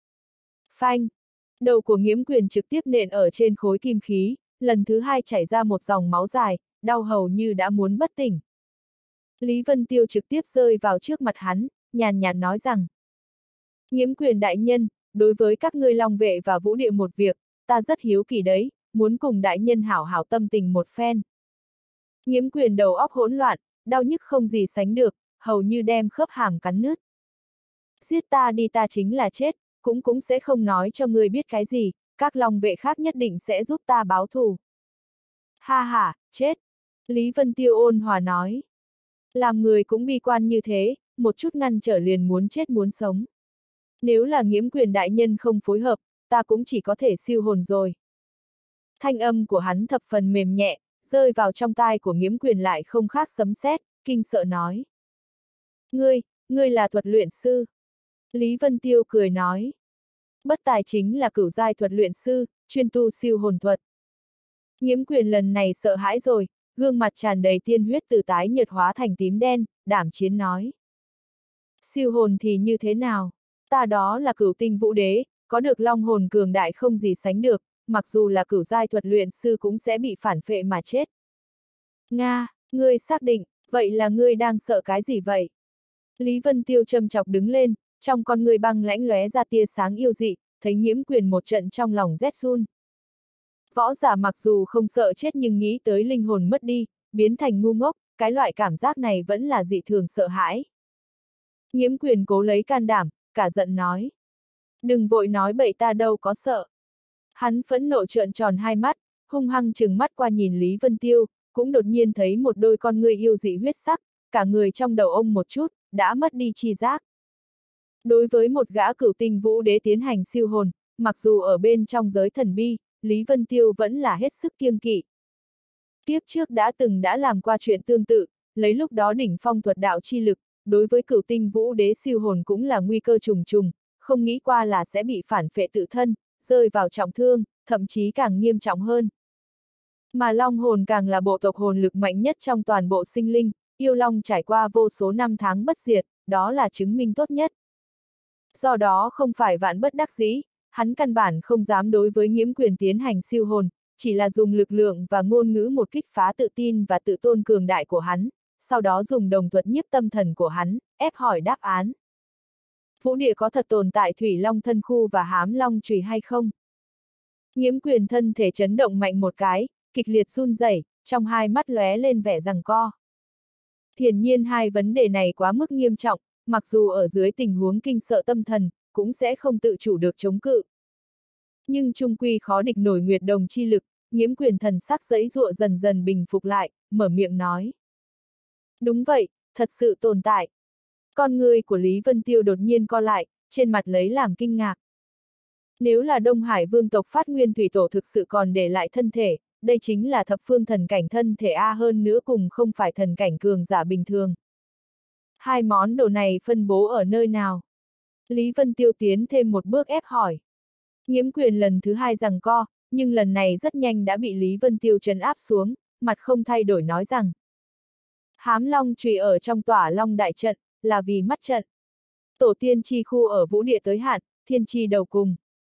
Phanh! Đầu của Nghiễm Quyền trực tiếp nện ở trên khối kim khí, lần thứ hai chảy ra một dòng máu dài, đau hầu như đã muốn bất tỉnh. Lý Vân Tiêu trực tiếp rơi vào trước mặt hắn, nhàn nhạt nói rằng, Nghiễm Quyền đại nhân, đối với các ngươi Long vệ và Vũ địa một việc, ta rất hiếu kỳ đấy, muốn cùng đại nhân hảo hảo tâm tình một phen. Nghiễm Quyền đầu óc hỗn loạn, đau nhức không gì sánh được, hầu như đem khớp hàm cắn nứt. Giết ta đi ta chính là chết, cũng sẽ không nói cho ngươi biết cái gì, các Long vệ khác nhất định sẽ giúp ta báo thù. Ha ha, chết! Lý Vân Tiêu ôn hòa nói. Làm người cũng bi quan như thế, một chút ngăn trở liền muốn chết muốn sống. Nếu là Nghiễm Quyền đại nhân không phối hợp, ta cũng chỉ có thể siêu hồn rồi. Thanh âm của hắn thập phần mềm nhẹ, rơi vào trong tai của Nghiễm Quyền lại không khác sấm sét, kinh sợ nói. Ngươi là thuật luyện sư. Lý Vân Tiêu cười nói. Bất tài chính là cửu giai thuật luyện sư, chuyên tu siêu hồn thuật. Nghiễm Quyền lần này sợ hãi rồi, gương mặt tràn đầy tiên huyết từ tái nhợt hóa thành tím đen, đảm chiến nói. Siêu hồn thì như thế nào? Ta đó là Cửu Tinh Vũ Đế, có được long hồn cường đại không gì sánh được, mặc dù là cửu giai thuật luyện sư cũng sẽ bị phản phệ mà chết. Nga, ngươi xác định, vậy là ngươi đang sợ cái gì vậy? Lý Vân Tiêu châm chọc đứng lên, trong con người băng lãnh lóe ra tia sáng yêu dị, thấy Nghiễm Quyền một trận trong lòng rét run. Võ giả mặc dù không sợ chết nhưng nghĩ tới linh hồn mất đi, biến thành ngu ngốc, cái loại cảm giác này vẫn là dị thường sợ hãi. Nghiễm Quyền cố lấy can đảm, cả giận nói. Đừng vội nói bậy ta đâu có sợ. Hắn phẫn nộ trợn tròn hai mắt, hung hăng trừng mắt qua nhìn Lý Vân Tiêu, cũng đột nhiên thấy một đôi con ngươi yêu dị huyết sắc, cả người trong đầu ông một chút, đã mất đi tri giác. Đối với một gã Cửu Tinh Vũ Đế tiến hành siêu hồn, mặc dù ở bên trong giới thần bi, Lý Vân Tiêu vẫn là hết sức kiêng kỵ. Kiếp trước đã làm qua chuyện tương tự, lấy lúc đó đỉnh phong thuật đạo chi lực, đối với Cửu Tinh Vũ Đế siêu hồn cũng là nguy cơ trùng trùng, không nghĩ qua là sẽ bị phản phệ tự thân, rơi vào trọng thương, thậm chí càng nghiêm trọng hơn. Mà long hồn càng là bộ tộc hồn lực mạnh nhất trong toàn bộ sinh linh, yêu long trải qua vô số năm tháng bất diệt, đó là chứng minh tốt nhất. Do đó không phải vạn bất đắc dĩ, hắn căn bản không dám đối với Nghiễm Quyền tiến hành siêu hồn, chỉ là dùng lực lượng và ngôn ngữ một kích phá tự tin và tự tôn cường đại của hắn, sau đó dùng đồng thuật nhiếp tâm thần của hắn, ép hỏi đáp án. Vũ địa có thật tồn tại Thủy Long thân khu và Hám Long chùy hay không? Nghiễm Quyền thân thể chấn động mạnh một cái, kịch liệt run rẩy, trong hai mắt lóe lên vẻ giằng co. Hiển nhiên hai vấn đề này quá mức nghiêm trọng, mặc dù ở dưới tình huống kinh sợ tâm thần, cũng sẽ không tự chủ được chống cự. Nhưng chung quy khó địch nổi Nguyệt Đồng chi lực, Nghiễm Quyền thần sắc giãy giụa dần dần bình phục lại, mở miệng nói. Đúng vậy, thật sự tồn tại. Con người của Lý Vân Tiêu đột nhiên co lại, trên mặt lấy làm kinh ngạc. Nếu là Đông Hải vương tộc Phát Nguyên Thủy Tổ thực sự còn để lại thân thể, đây chính là thập phương thần cảnh thân thể A hơn nữa cùng không phải thần cảnh cường giả bình thường. Hai món đồ này phân bố ở nơi nào? Lý Vân Tiêu tiến thêm một bước ép hỏi. Nghiễm Quyền lần thứ hai giằng co, nhưng lần này rất nhanh đã bị Lý Vân Tiêu trấn áp xuống, mặt không thay đổi nói rằng. Hám Long chùy ở trong Tỏa Long đại trận, là vì mắt trận. Tổ tiên chi khu ở vũ địa tới hạn, thiên chi đầu cùng.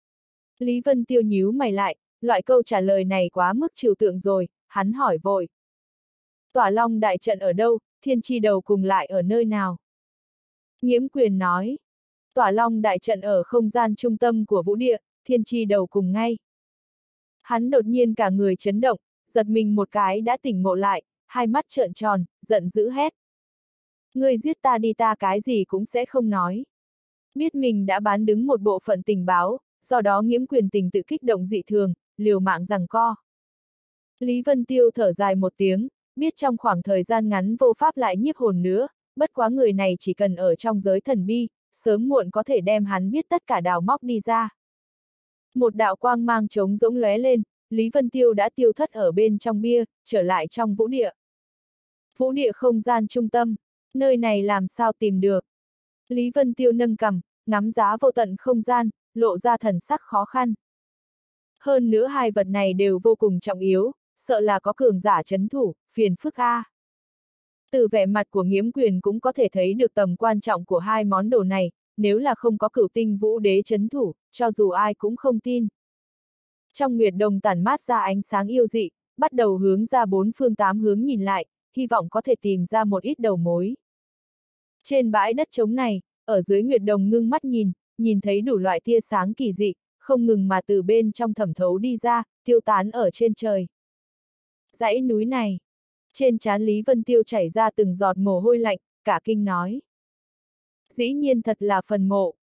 Lý Vân Tiêu nhíu mày lại, loại câu trả lời này quá mức trừu tượng rồi, hắn hỏi vội. Tỏa Long đại trận ở đâu, thiên chi đầu cùng lại ở nơi nào? Nghiễm Quyền nói. Tỏa Long đại trận ở không gian trung tâm của vũ địa, thiên chi đầu cùng ngay. Hắn đột nhiên cả người chấn động, giật mình một cái đã tỉnh ngộ lại, hai mắt trợn tròn, giận dữ hét. Ngươi giết ta đi, ta cái gì cũng sẽ không nói. Biết mình đã bán đứng một bộ phận tình báo, do đó Nghiễm Quyền tình tự kích động dị thường, liều mạng giằng co. Lý Vân Tiêu thở dài một tiếng, biết trong khoảng thời gian ngắn vô pháp lại nhiếp hồn nữa, bất quá người này chỉ cần ở trong giới thần bi, sớm muộn có thể đem hắn biết tất cả đào móc đi ra. Một đạo quang mang trống rỗng lóe lên, Lý Vân Tiêu đã tiêu thất ở bên trong bia, trở lại trong vũ địa. Vũ địa không gian trung tâm, nơi này làm sao tìm được? Lý Vân Tiêu nâng cằm, ngắm giá vô tận không gian, lộ ra thần sắc khó khăn. Hơn nữa hai vật này đều vô cùng trọng yếu, sợ là có cường giả trấn thủ, phiền phức a. Từ vẻ mặt của Nghiễm Quyền cũng có thể thấy được tầm quan trọng của hai món đồ này, nếu là không có Cửu Tinh Vũ Đế trấn thủ, cho dù ai cũng không tin. Trong Nguyệt Đồng tản mát ra ánh sáng yêu dị, bắt đầu hướng ra bốn phương tám hướng nhìn lại, hy vọng có thể tìm ra một ít đầu mối. Trên bãi đất trống này, ở dưới Nguyệt Đồng ngưng mắt nhìn thấy đủ loại tia sáng kỳ dị, không ngừng mà từ bên trong thẩm thấu đi ra, tiêu tán ở trên trời. Dãy núi này, trên trán Lý Vân Tiêu chảy ra từng giọt mồ hôi lạnh, cả kinh nói. Dĩ nhiên thật là phần mộ.